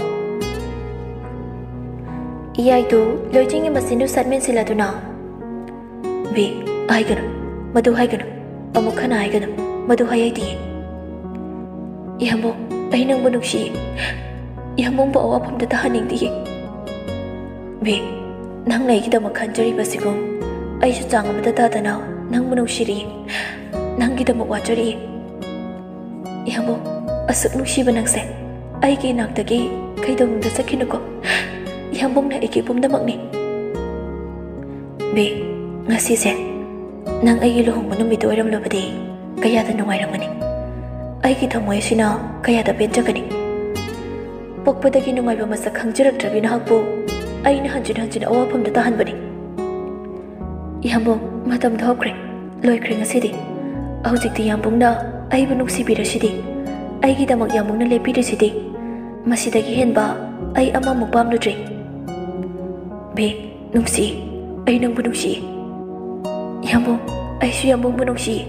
ꯏꯌꯥꯏꯗꯨ ꯂꯣꯏꯖꯤꯡꯒꯤ ꯃꯆꯤꯟꯗꯨ ꯁꯠꯃꯦꯟꯁꯤꯜꯂꯗꯨꯅ ꯕꯤ ꯍꯥꯏꯒꯅꯨ ꯃꯗꯨ ꯍꯥꯏꯒꯅꯨ ꯑꯃꯨꯛ ꯍꯟꯅ ꯍꯥꯏꯒꯅꯨ ꯃꯗꯨ ꯍꯥꯏꯗꯤꯌꯦ ꯌꯥꯝꯕꯨꯡ ꯑꯩ ꯅꯪꯕꯨ ꯅꯨꯡꯁꯤꯌꯦ ꯌꯥꯝꯕꯨꯡꯕꯨ ꯑꯋꯥꯐꯝꯗ ꯇꯥꯍꯟꯅꯤꯡꯗꯤꯌꯦ ꯕꯤ ꯅꯪꯅ ꯑꯩꯒꯤꯗꯃꯛ ꯈꯟꯖꯔꯤꯕꯁꯤꯒꯨꯝ ꯑꯩꯁꯨ ꯆꯥꯡ ꯑꯃꯗ ꯇꯥꯗꯅ ꯅꯪꯕꯨ ꯅꯨꯡꯁꯤꯔꯤꯌꯦ ꯅꯪꯒꯤꯗꯃꯛ ꯋꯥꯖꯔꯤꯌꯦ ꯌꯥꯝꯕꯨꯡ ꯑꯁꯨꯛ ꯅꯨꯡꯁꯤꯕ ꯅꯪꯁꯦ ꯑꯩꯒꯤ ꯏꯅꯥꯛꯇꯒꯤ ꯀꯩꯗꯧꯅꯨꯡꯗ ꯆꯠꯈꯤꯅꯨꯀꯣ ꯌꯥꯝꯕꯨꯡꯅ ꯑꯩꯒꯤ ꯄꯨꯝꯅꯃꯛꯅꯤ Be, ngasise, nang ay iluhong mo nung ito ay ramlabadi, kaya ta nungay ramani. Ay kita mo sina, kaya ta pencha kani. Pagpadagi nungay ba masakhang jirak trabi na hakpo, ay nahanjin hanjin awapam na tahan bani. Iyambong, matam daw kre, loy kre ngasidi. Ahujik ti yambong na, ay bunong sibira sidi. Ay kita magyambong na lepida sidi. Masidagi hen ba, ay ama mo pam nudri. Be, nung si, ay nang bunong si. Yambong, ay su yambong bunong si.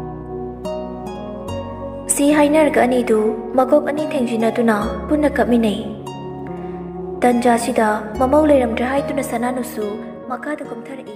Si hainar ka ani du, magok ani tengjin na tu na, punna kami nay. Tanja sida, mamaw layram drahay tu na sananusu, makada kumtari.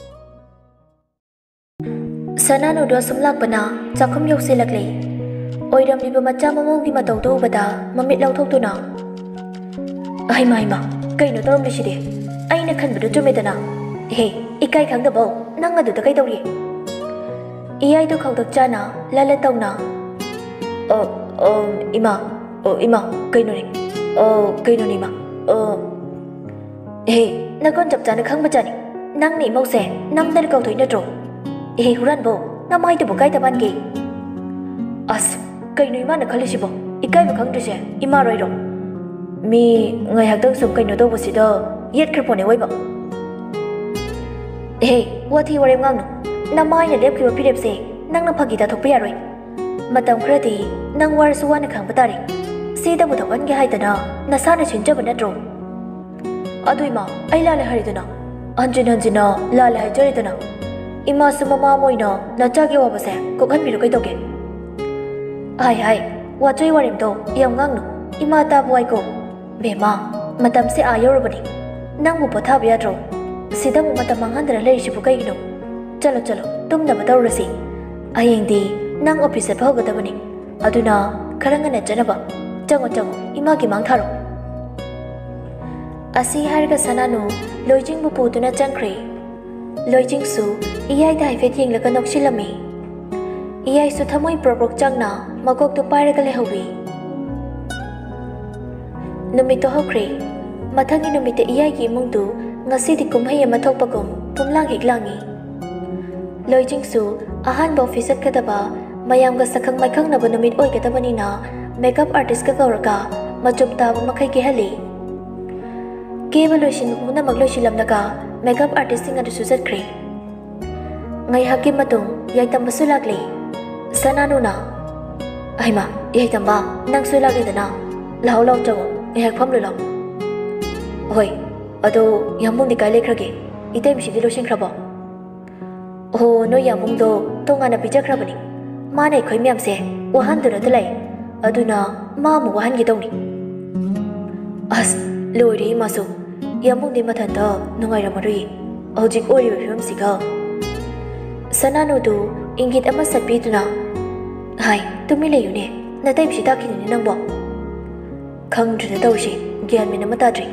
Sananu do sumlak bana, chakum yok silaklay. Oiram liba macha mamaw gi mataw do bada, mamit law thok tu na. Ay ma ay ma, kay no torom liside. Ay na khan badu tumedana. He, ikay khang da baw, nang adu da kay dawri. Iyay do khawdak chana, lala taw na. Oh, oh, ima, oh, ima, kay no ni. Oh, kay no ni ma. Oh. He, nagon chap chana khang bachani. Nang ni mau se, nam dal kaw thoi na tro. He, huran bo, na mai tu bo kay taban gi. As, kay no ima na khali si bo. Ikay ba khang dre se, ima roi ro. Mi ngay hak tang sum kay no do bo si do. Yet kripone wai ba. Hey, what he worem ngang no. Na mai na lep ki pi rep se, nang na phagi da thok pa ya roi. Matam khradi nang war suwa na khang patari. Si da bu thawan ge hai ta na, na sa na chin ja ban na tro. Adui ma, ai la la hari da na. Anjin anjin na la la hai jari da na. Ima su mama moi na na cha ge wa ba se, ko khan bi ro kai to ge. Ai ai, wa choi worem do, yam ngang no. Ima ta bu ai ko. Be ma, matam se a yor ba ni. Nang mu potha biya tro. Sida mu matam mangandra lei si bukai no. Chalo chalo, tum na bataw rasi. Ayeng di nang office pa hoga dabani. Aduna karanga na jana ba. Chango chango, ima gi mang tharo. Asi harga sananu loijing bu pu tu na changkre. Loijing su iyai dai fe thing la kanok silami. Iyai su thamoi proprok changna magok tu paira ka le hobi. Numito hokre. Mathangi numite iyai gi mungdu ngasi di kumhai ama thokpagum pumlang hiklangi. Loijing su ahan ba office at kadaba mayam ga sakhang maikhang na ba numit oi kadabani na makeup artist ka gauraka machup ta ba makai ke hali. Keba loishin muna magloishilam naga makeup artist singa du suzat kre. Ngai hakim matung yai tam basulakli. Sananu na. Ai ma, yai tam ba nang sulakli dana. Lao lao chawo, yai pham lo lao. Hoi, ado yamung di kale krage. Ite bisi di loishin kraba. Oh, no yamung do tonga na pija krabani. Ma nai khoi miam se, wahan do na talai. Aduna ma mu wahan gi dongni. As, lori masu. Yamung di mathan da nungai ramarui. Ojik ori ba phim siga. Sananu do ingit ama satpi tu na. Hai, tumi le yune. Na tai bisi ta kin ni nang bo. Khang dru na tawshi, gyan mi na mata dri.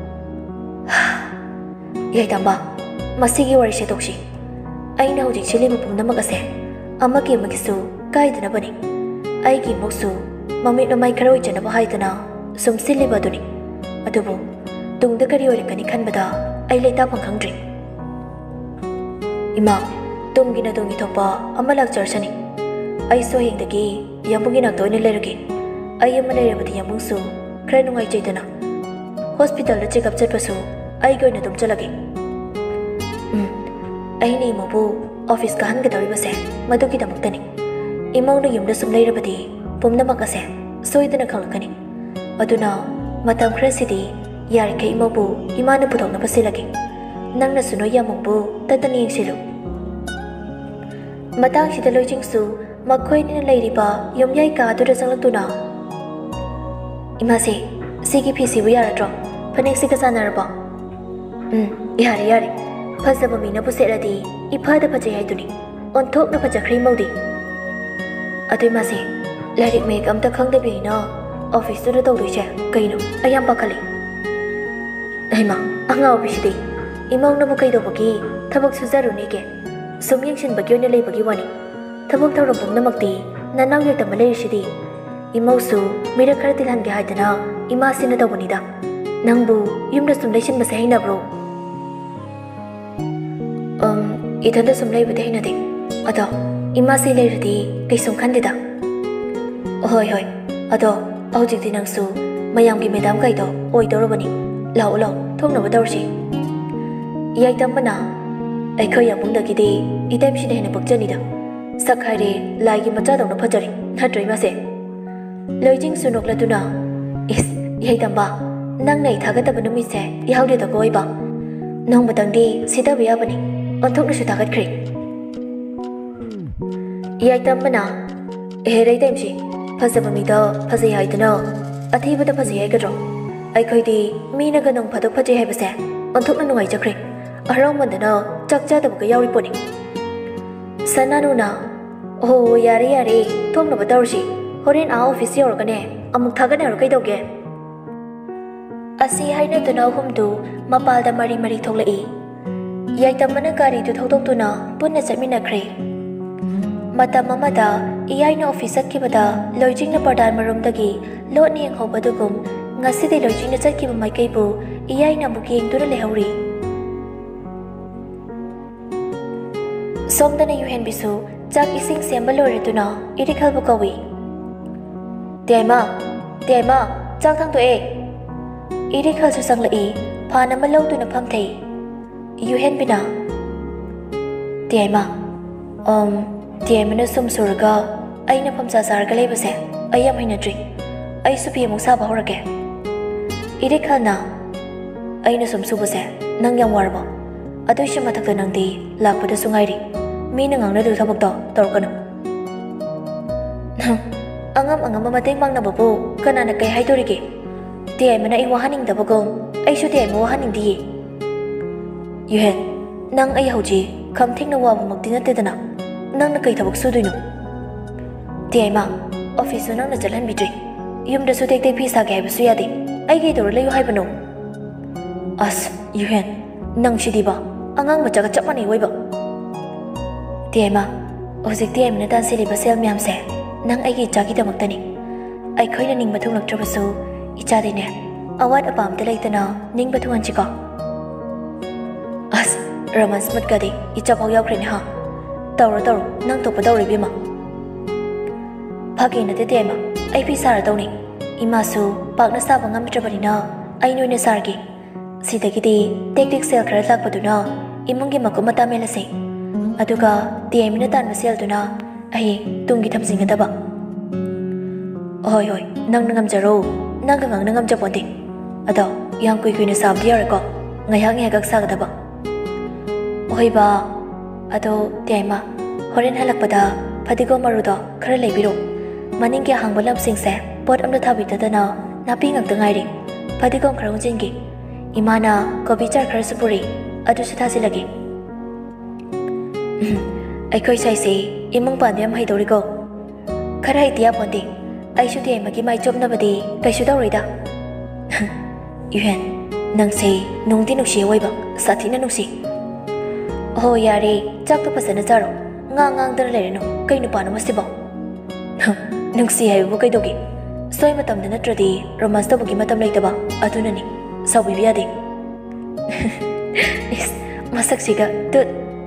Yai tamba, masigi wari se tokshi. Aina hujik chili mapung na magase. Amagi magisu, kai dana bani. Aigi moksu, mamit na mai karoi jana bahai dana, sum sili baduni. Adubu, tung da kari ori kani kan bada, ai lei tapang kang dri. Ima, tung gina tung itopa, amalak jarsani. Ai so hing dagi, yambung ginak toy na leragi. Ai yamalai rabati yambung su, kray nungai jay dana. Hospital na check up chat pasu, ai goy na tum chalagi. Hmm, ai ni mo bu office ka han ka dawri base, madu ki damak tani. Imaw na yum na sumlay rabati, pum na makase, soy dana khalakani. Aduna, matam krasidi, yari ka imaw bu, ima na putong na pasilagi. Nang na sunoy yamong bu, tatani yung silu. Matang si daloy jing su, magkoy ni na layri ba, yung yay ka adu da sanglag tuna. Ima si, sige pisi bu yara dro, panik si kasana raba. Hmm, yari yari. Phasaba mi na puset radi, iphada phajai hai tuni. Onthok na phajakri maudi. Adui ma se, larik me kam ta khang da bi na, office tu da tawdoi che, kai no, ayam pakhali. Ai ma, anga office di. Imaw na mo kai do bagi, thabak suzaru ne ke. Sumyang shin bagyo na lay bagi wani. Thabak thawram pum na magdi, nanaw yak ta malay shidi. Imaw su, mira khara tilhan ge hai dana, ima sin na tawbani da. Nangbu, yum na sum lay shin ba sa hai na bro. Um, ꯏꯊꯟꯇ ꯁꯨꯝ ꯂꯩꯕꯗꯤ ꯍꯩꯅꯗꯦ ꯑꯗꯣ ꯏꯃꯥꯁꯤ ꯂꯩꯔꯗꯤ ꯀꯩꯁꯨꯝ ꯈꯟꯗꯦꯗ ꯍꯣꯏ ꯍꯣꯏ ꯑꯗꯣ ꯍꯧꯖꯤꯛꯇꯤ ꯅꯪꯁꯨ ꯃꯌꯥꯝꯒꯤ ꯃꯦꯗꯥꯝ ꯀꯩꯗꯣ ꯑꯣꯏꯗꯧꯔꯕꯅꯤ ꯂꯥꯛꯑꯣ ꯂꯥꯛꯑꯣ ꯊꯣꯛꯅꯕ ꯇꯧꯔꯁꯤ ꯌꯥꯏꯇꯝꯕꯅ ꯑꯩꯈꯣꯏ ꯌꯥꯝꯕꯨꯡꯗꯒꯤꯗꯤ ꯏꯇꯩꯝꯁꯤꯅ ꯍꯦꯟꯅ ꯄꯛꯆꯅꯤꯗ ꯁꯛ ꯍꯥꯏꯔꯦ ꯂꯥꯏꯒꯤ ꯃꯆꯥꯗꯧꯅ ꯐꯖꯔꯤ ꯅꯠꯇ꯭ꯔꯣ ꯏꯃꯥꯁꯦ ꯂꯣꯏꯖꯤꯡꯁꯨ ꯅꯣꯛꯂꯗꯨꯅ ꯏꯁ ꯌꯥꯏꯇꯝꯕ ꯅꯪꯅ ꯑꯩ ꯊꯥꯒꯠꯇꯕ ꯅꯨꯃꯤꯠꯁꯦ ꯌꯥꯎꯗꯦꯗꯀꯣ ꯑꯣꯏꯕ ꯅꯣꯡꯃꯇꯪꯗꯤ ꯁꯤꯗꯕ ꯌꯥꯕꯅꯤ ꯑꯣꯟꯊꯣꯛꯅꯁꯨ ꯊꯥꯒꯠꯈ꯭ꯔꯦ ꯌꯥꯏꯇꯝꯕꯅ ꯑꯦꯍꯦ ꯏꯇꯩꯝꯁꯤ ꯐꯖꯕ ꯃꯤꯗ ꯐꯖꯩ ꯍꯥꯏꯗꯅ ꯑꯊꯤꯕꯗ ꯐꯖꯩ ꯍꯥꯏꯒꯗ꯭ꯔꯣ ꯑꯩꯈꯣꯏꯗꯤ ꯃꯤꯅꯒ ꯅꯣꯡ ꯐꯥꯗꯣꯛ ꯐꯖꯩ ꯍꯥꯏꯕꯁꯦ ꯑꯣꯟꯊꯣꯛꯅ ꯅꯨꯡꯉꯥꯏꯖꯈ꯭ꯔꯦ ꯍꯔꯥꯎꯃꯟꯗꯅ ꯆꯥꯛ ꯆꯥꯗꯕꯒ ꯌꯥꯎꯔꯤ ꯄꯣꯠꯅꯤ ꯁꯅꯥꯅꯨꯅ ꯑꯣ ꯌꯥꯔꯦ ꯌꯥꯔꯦ ꯊꯣꯛꯅꯕ ꯇꯧꯔꯁꯤ ꯍꯣꯔꯦꯟ ꯑꯥ ꯑꯣꯐꯤꯁ ꯌꯧꯔꯒꯅꯦ ꯑꯃꯨꯛ ꯊꯥꯒꯠꯅꯔꯣ ꯀꯩꯗꯧꯒꯦ ꯑꯁꯤ ꯍꯥꯏꯅꯗꯨꯅ ꯑꯍꯨꯝꯗꯨ ꯃꯄꯥꯜꯗ ꯃꯔꯤ ꯃꯔꯤ ꯊꯣꯛꯂꯛꯏ ꯌꯥꯏꯇꯝꯕꯅ ꯒꯥꯔꯤꯗꯨ ꯊꯧꯗꯣꯛꯇꯨꯅ ꯄꯨꯟꯅ ꯆꯠꯃꯤꯟꯅꯈ꯭ꯔꯦ ꯃꯇꯝ ꯑꯃꯗ ꯏꯌꯥꯏꯅ ꯑꯣꯐꯤꯁ ꯆꯠꯈꯤꯕꯗ ꯂꯣꯏꯖꯤꯡꯅ ꯄꯔꯗꯥꯟ ꯃꯔꯨꯝꯗꯒꯤ ꯂꯣꯠꯅ ꯌꯦꯡꯍꯧꯕꯗꯨꯒꯨꯝ ꯉꯁꯤꯗꯤ ꯂꯣꯏꯖꯤꯡꯅ ꯆꯠꯈꯤꯕ ꯃꯥꯏꯀꯩꯕꯨ ꯏꯌꯥꯏꯅ ꯑꯃꯨꯛ ꯌꯦꯡꯗꯨꯅ ꯂꯩꯍꯧꯔꯤ ꯁꯣꯝꯗꯅ ꯌꯨꯍꯦꯟꯕꯤꯁꯨ ꯆꯥꯛ ꯏꯁꯤꯡ ꯁꯦꯝꯕ ꯂꯣꯏꯔꯗꯨꯅ ꯏꯔꯤꯈꯜꯕꯨ ꯀꯧꯏ ꯇꯦꯌꯥꯏꯃ ꯇꯦꯌꯥꯏꯃ ꯆꯥꯛ ꯊꯥꯡꯗꯣꯛꯑꯦ ꯏꯔꯤꯈꯜꯁꯨ ꯆꯪꯂꯛꯏ ꯐꯥꯟ ꯑꯃ ꯂꯧꯗꯨꯅ ꯐꯝꯊꯩ ꯌꯨꯍꯦꯟꯕꯤꯅ ꯇꯦꯌꯥꯏꯃ um, ꯇꯦꯌꯥꯏꯃꯅ ꯁꯨꯝ ꯁꯨꯔꯒ ꯑꯩꯅ ꯐꯝꯆꯥ ꯆꯥꯔꯒ ꯂꯩꯕꯁꯦ ꯑꯩ ꯌꯥꯝ ꯍꯩꯅꯗ꯭ꯔꯤ ꯑꯩꯁꯨ ꯐꯤ ꯑꯃꯨꯛ ꯁꯥꯕ ꯍꯧꯔꯒꯦ ꯏꯔꯤꯈꯜꯅ ꯑꯩꯅ ꯁꯨꯝ ꯁꯨꯕꯁꯦ ꯅꯪ ꯌꯥꯝ ꯋꯥꯔꯕꯣ ꯑꯗꯨꯏꯁꯨ ꯃꯊꯛꯇ ꯅꯪꯗꯤ ꯂꯥꯛꯄꯗꯁꯨ ꯉꯥꯏꯔꯤ ꯃꯤꯅ ꯉꯥꯡꯅꯗꯨ ꯊꯕꯛꯇꯣ ꯇꯧꯔꯛꯀꯅꯨ ꯑꯉꯝ ꯑꯉꯝꯕ ꯃꯇꯦꯡ ꯄꯥꯡꯅꯕꯕꯨ ꯀꯅꯥꯅ ꯀꯩ ꯍꯥꯏꯗꯣꯔꯤꯒꯦ ꯇꯦꯌꯥꯏꯃꯅ ꯑꯩ ꯋꯥꯍꯟꯅꯤꯡꯗꯕꯒꯨꯝ ꯑꯩꯁꯨ ꯇꯦꯌꯥꯏꯃ ꯋꯥꯍꯟꯅꯤꯡꯗꯤꯌꯦ ꯌꯨꯍꯦꯟ ꯅꯪ ꯑꯩ ꯍꯧꯖꯤꯛ ꯈꯝ ꯊꯦꯡꯅ ꯋꯥꯕꯃꯛꯇꯤ ꯅꯠꯇꯦꯗꯅ ꯅꯪꯅ ꯀꯩ ꯊꯕꯛ ꯁꯨꯗꯣꯏꯅꯣ ꯇꯦꯌꯥꯏꯃ ꯑꯣꯐꯤꯁꯁꯨ ꯅꯪꯅ ꯆꯠꯍꯟꯕꯤꯗ꯭ꯔꯤ ꯌꯨꯝꯗꯁꯨ ꯇꯦꯛ ꯇꯦꯛ ꯐꯤ ꯁꯥꯒꯦ ꯍꯥꯏꯕꯁꯨ ꯌꯥꯗꯦ ꯑꯩ ꯀꯩꯗꯧꯔ ꯂꯩꯌꯨ ꯍꯥꯏꯕꯅꯣ ꯑꯁ ꯌꯨꯍꯦꯟ ꯅꯪ ꯁꯤꯗꯤꯕ ꯑꯉꯥꯡ ꯃꯆꯥꯒ ꯆꯞ ꯃꯥꯟꯅꯩ ꯑꯣꯏꯕ ꯇꯦꯌꯥꯏꯃ ꯍꯧꯖꯤꯛ ꯇꯦꯌꯥꯏꯃꯅ ꯇꯥꯟꯁꯤꯜꯂꯤꯕ ꯁꯦꯜ ꯃꯌꯥꯝꯁꯦ ꯅꯪ ꯑꯩꯒꯤ ꯏꯆꯥꯒꯤꯗꯃꯛꯇꯅꯤ ꯑꯩꯈꯣꯏꯅ ꯅꯤꯡꯕ ꯊꯨꯡꯂꯛꯇ꯭ꯔꯕꯁꯨ ꯏꯆꯥꯗꯤꯅꯦ ꯑꯋꯥꯠ ꯑꯄꯥ ꯑꯝꯇ ꯂꯩꯇꯅ ꯅꯤꯡꯕ ꯊꯨꯡꯍꯟꯁꯤꯀꯣ ꯑꯁ ꯔꯣꯃꯥꯟꯁ ꯃꯨꯠꯀꯗꯤ ꯏꯆꯥꯐꯥꯎ ꯌꯥꯎꯈ꯭ꯔꯦꯅꯦ ꯍꯥ ꯇꯧꯔꯣ ꯇꯧꯔꯣ ꯅꯪ ꯊꯣꯛꯄ ꯇꯧꯔꯣ ꯏꯕꯦꯝꯃ ꯐꯥꯒꯤ ꯅꯠꯇꯦ ꯇꯦꯌꯥꯏꯃ ꯑꯩ ꯐꯤ ꯁꯥꯔꯗꯧꯅꯤ ꯏꯃꯥꯁꯨ ꯄꯥꯛꯅ ꯁꯥꯕ ꯉꯝꯗ꯭ꯔꯕꯅꯤꯅ ꯑꯩꯅ ꯑꯣꯏꯅ ꯁꯥꯔꯒꯦ ꯁꯤꯗꯒꯤꯗꯤ ꯇꯦꯛ ꯇꯦꯛ ꯁꯦꯜ ꯈꯔ ꯂꯥꯛꯄꯗꯨꯅ ꯏꯃꯨꯡꯒꯤ ꯃꯀꯨꯞ ꯃꯇꯥ ꯃꯦꯜꯂꯁꯤ ꯑꯗꯨꯒ ꯇꯦꯌꯥꯏꯃꯅ ꯇꯥꯟꯕ ꯁꯦꯜꯗꯨꯅ ꯍꯌꯦꯡ ꯇꯨꯡꯒꯤ ꯊꯝꯖꯤꯟꯒꯗꯕ ꯍꯣꯏ ꯍꯣꯏ ꯅꯪꯅ ꯉꯝꯖꯔꯣ ꯅꯪꯒ ꯉꯥꯡꯅ ꯉꯝꯖꯄꯣꯟꯇꯦ ꯑꯗꯣ ꯌꯥꯝ ꯀꯨꯏ ꯀꯨꯏꯅ ꯁꯥꯕꯗꯤ ꯌꯥꯔꯣꯏꯀꯣ ꯉꯥꯏꯍꯥꯛ ꯉꯥꯏꯍꯥꯛ ꯁꯥꯒꯗꯕ ꯍꯣꯏꯕ ꯑꯗꯣ ꯇꯦꯌꯥꯏꯃ ꯍꯣꯔꯦꯟ ꯍꯜꯂꯛꯄꯗ ꯐꯗꯤꯒꯣꯝ ꯃꯔꯨꯗꯣ ꯈꯔ ꯂꯩꯕꯤꯔꯣ ꯃꯅꯤꯡꯒꯤ ꯑꯍꯥꯡꯕ ꯂꯝꯁꯤꯡꯁꯦ ꯄꯣꯠ ꯑꯝꯇ ꯊꯥꯕꯤꯗꯗꯅ ꯅꯥꯄꯤ ꯉꯥꯛꯇ ꯉꯥꯏꯔꯦ ꯐꯗꯤꯒꯣꯝ ꯈꯔ ꯍꯨꯟꯖꯤꯟꯒꯦ ꯏꯃꯥꯅ ꯀꯣꯕꯤ ꯆꯥꯔ ꯈꯔꯁꯨ ꯄꯨꯔꯤ ꯑꯗꯨꯁꯨ ꯊꯥꯖꯤꯜꯂꯒꯦ ꯑꯩꯈꯣꯏ ꯁꯥꯏꯁꯦ ꯏꯃꯨꯡ ꯄꯥꯟꯕ ꯌꯥꯝ ꯍꯩꯗꯧꯔꯤꯀꯣ ꯈꯔ ꯍꯩꯇꯤ ꯌꯥꯄꯣꯟꯇꯦ ꯑꯩꯁꯨ ꯇꯦꯌꯥꯏꯃꯒꯤ ꯃꯥꯏ ꯆꯣꯞꯅꯕꯗꯤ ꯀꯩꯁꯨ ꯇꯧꯔꯣꯏꯗ ꯌꯨꯍꯦꯟ ꯅꯪꯁꯦ ꯅꯨꯡꯗꯤ ꯅꯨꯡꯁꯤ ꯑꯣꯏꯕ ꯁꯥꯊꯤꯅ ꯅꯨꯡꯁꯤ ꯍꯣ ꯌꯥꯔꯦ ꯆꯥꯛꯇꯣ ꯐꯖꯅ ꯆꯥꯔꯣ ꯉꯥꯡ ꯉꯥꯡꯗꯅ ꯂꯩꯔꯅꯨ ꯀꯩ ꯅꯨꯄꯥꯅꯣ ꯃꯁꯤꯕꯣ ꯅꯨꯡꯁꯤ ꯍꯥꯏꯕꯕꯨ ꯀꯩꯗꯧꯒꯦ ꯁꯣꯏ ꯃꯇꯝꯗ ꯅꯠꯇ꯭ꯔꯗꯤ ꯔꯣꯃꯥꯟꯁ ꯇꯧꯕꯒꯤ ꯃꯇꯝ ꯂꯩꯇꯕ ꯑꯗꯨꯅꯅꯤ ꯁꯥꯎꯕꯤꯕ ꯌꯥꯗꯦ ꯏꯁ ꯃꯁꯛꯁꯤꯒ ꯇꯨꯠ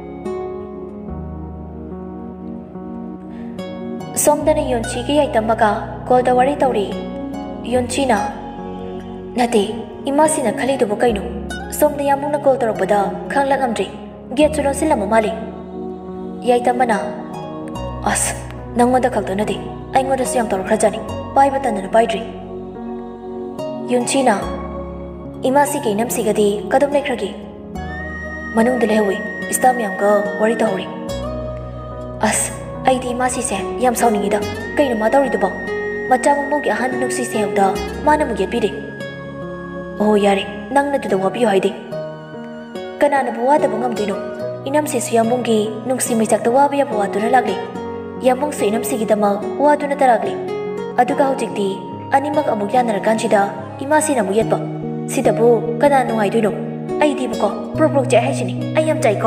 ꯁꯣꯝꯗꯅ ꯌꯣꯟꯆꯤꯒꯤ ꯌꯥꯏꯇꯝꯕꯒ ꯀꯣꯜꯗ ꯋꯥꯔꯤ ꯇꯧꯔꯤ ꯌꯣꯟꯆꯤꯅ ꯅꯠꯇꯦ ꯏꯃꯥꯁꯤꯅ ꯈꯜꯂꯤꯗꯨꯕꯨ ꯀꯩꯅꯣ ꯁꯣꯝꯗ ꯌꯥꯝꯕꯨꯡꯅ ꯀꯣꯜ ꯇꯧꯔꯛꯄꯗ ꯈꯪꯂꯛꯉꯝꯗ꯭ꯔꯤ ꯒꯦꯠꯁꯨ ꯂꯣꯟꯁꯤꯜꯂꯝꯕ ꯃꯥꯜꯂꯤ ꯌꯥꯏꯇꯝꯕꯅ ꯑꯁ ꯅꯪꯉꯣꯟꯗ ꯈꯛꯇ ꯅꯠꯇꯦ ꯑꯩꯉꯣꯟꯗꯁꯨ ꯌꯥꯝ ꯇꯧꯔꯛꯈ꯭ꯔꯖꯥꯠꯅꯤ ꯄꯥꯏꯕ ꯇꯟꯗꯅ ꯄꯥꯏꯗ꯭ꯔꯤ ꯌꯨꯟꯆꯤꯅ ꯏꯃꯥꯁꯤꯒꯤ ꯏꯅꯝꯁꯤꯒꯗꯤ ꯀꯗꯨꯝ ꯂꯩꯈ꯭ꯔꯒꯦ ꯃꯅꯨꯡꯗ ꯂꯩꯍꯧꯏ ꯏꯁꯇꯥꯐ ꯃꯌꯥꯝꯒ ꯋꯥꯔꯤ ꯇꯧꯍꯧꯔꯤ ꯑꯁ ꯑꯩꯗꯤ ꯏꯃꯥꯁꯤꯁꯦ ꯌꯥꯝ ꯁꯥꯎꯅꯤꯡꯉꯤꯗ ꯀꯩꯅꯣ ꯃꯥ ꯇꯧꯔꯤꯗꯨꯕꯣ ꯃꯆꯥ ꯃꯃꯧꯒꯤ ꯑꯍꯥꯟꯕ ꯅꯨꯡꯁꯤ ꯁꯦꯜꯗ ꯃꯥꯅ ꯑꯃꯨꯛ ꯌꯦꯠꯄꯤꯔꯦ ꯑꯣ ꯌꯥꯔꯦ ꯅꯪꯅ ꯑꯗꯨꯗ ꯋꯥꯕꯤꯌꯨ ꯍꯥꯏꯗꯦ ꯀꯅꯥꯅꯕꯨ ꯋꯥꯗꯕ ꯉꯝꯗꯣꯏꯅꯣ ꯏꯅꯝꯁꯤꯁꯨ ꯌꯥꯝꯕꯨꯡꯒꯤ ꯅꯨꯡꯁꯤ ꯃꯩꯆꯥꯛꯇ ꯋꯥꯕ ꯌꯥꯕ ꯋꯥꯗꯨꯅ ꯂꯥꯛꯂꯤ ꯌꯥꯝꯕꯨꯡꯁꯨ ꯏꯅꯝꯁꯤꯒꯤꯗꯃꯛ ꯋꯥꯗꯨꯅ ꯇꯔꯥꯛꯂꯤ ꯑꯗꯨꯒ ꯍꯧꯖꯤꯛꯇꯤ ꯑꯅꯤꯃꯛ ꯑꯃꯨꯛ ꯌꯥꯅꯔꯀꯥꯟꯁꯤꯗ ꯏꯃꯥꯁꯤꯅ ꯑꯃꯨꯛ ꯌꯦꯠꯄ ꯁꯤꯗꯕꯨ ꯀꯅꯥ ꯅꯨꯡꯉꯥꯏꯗꯣꯏꯅꯣ ꯑꯩꯗꯤꯕꯀꯣ ꯄ꯭ꯔꯣꯛ ꯄ꯭ꯔꯣꯛ ꯆꯥꯏ ꯍꯥꯏꯁꯤꯅꯤ ꯑꯩ ꯌꯥꯝ ꯆꯥꯏꯀꯣ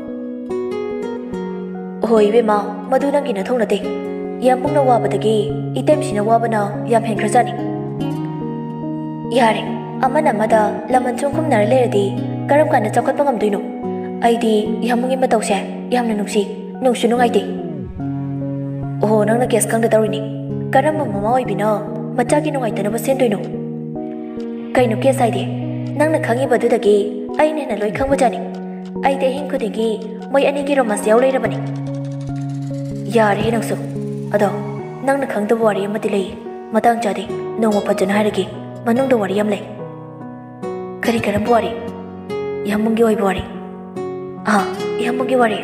ꯍꯣꯏ ꯏꯕꯦꯝꯃ ꯃꯗꯨ ꯅꯪꯒꯤ ꯅꯊꯧ ꯅꯠꯇꯦ ꯌꯥꯝꯕꯨꯡꯅ ꯋꯥꯕꯗꯒꯤ ꯏꯇꯩꯝꯁꯤꯅ ꯋꯥꯕꯅ ꯌꯥꯝ ꯍꯦꯟꯈ꯭ꯔꯖꯥꯠꯅꯤ ꯌꯥꯔꯦ ꯑꯃꯅ ꯑꯃꯗ ꯂꯃꯟ ꯁꯨꯝ ꯈꯨꯝꯅꯔ ꯂꯩꯔꯗꯤ ꯀꯔꯝ ꯀꯥꯟꯗ ꯆꯥꯎꯈꯠꯄ ꯉꯝꯗꯣꯏꯅꯣ ꯑꯩꯗꯤ ꯌꯥꯝꯕꯨꯡꯒꯤ ꯃꯇꯧꯁꯦ ꯌꯥꯝꯅ ꯅꯨꯡꯁꯤ ꯅꯨꯡꯁꯨ ꯅꯨꯡꯉꯥꯏꯇꯦ ꯑꯣꯍꯣ ꯅꯪꯅ ꯀꯦꯁ ꯈꯪꯗ ꯇꯧꯔꯤꯅꯤ ꯀꯔꯝꯕ ꯃꯃꯥ ꯑꯣꯏꯕꯤꯅꯣ ꯃꯆꯥꯒꯤ ꯅꯨꯡꯉꯥꯏꯇꯅꯕ ꯁꯦꯝꯗꯣꯏꯅꯣ ꯀꯩꯅꯣ ꯀꯦꯁ ꯍꯥꯏꯗꯤ ꯅꯪꯅ ꯈꯪꯉꯤꯕꯗꯨꯗꯒꯤ ꯑꯩꯅ ꯍꯦꯟꯅ ꯂꯣꯏ ꯈꯪꯕꯖꯥꯠꯅꯤ ꯑꯩꯗꯤ ꯑꯍꯤꯡ ꯈꯨꯗꯤꯡꯒꯤ ꯃꯣꯏ ꯑꯅꯤꯒꯤ ꯔꯣꯃꯥꯟꯁ ꯌꯥꯎ ꯂꯩꯔꯕꯅꯤ ꯌꯥꯔꯦꯍꯦ ꯅꯪꯁꯨ ꯑꯗꯣ ꯅꯪꯅ ꯈꯪꯗꯕ ꯋꯥꯔꯤ ꯑꯃꯗꯤ ꯂꯩ ꯃꯇꯥꯡ ꯆꯥꯗꯦ ꯅꯣꯡꯃ ꯐꯖꯅ ꯍꯥꯏꯔꯒꯦ ꯃꯅꯨꯡꯗ ꯋꯥꯔꯤ ꯌꯥꯝ ꯂꯩ ꯀꯔꯤ ꯀꯔꯝꯕ ꯋꯥꯔꯤ ꯌꯥꯝꯕꯨꯡꯒꯤ ꯑꯣꯏꯕ ꯋꯥꯔꯤ ꯑꯥ ꯌꯥꯝꯕꯨꯡꯒꯤ ꯋꯥꯔꯤ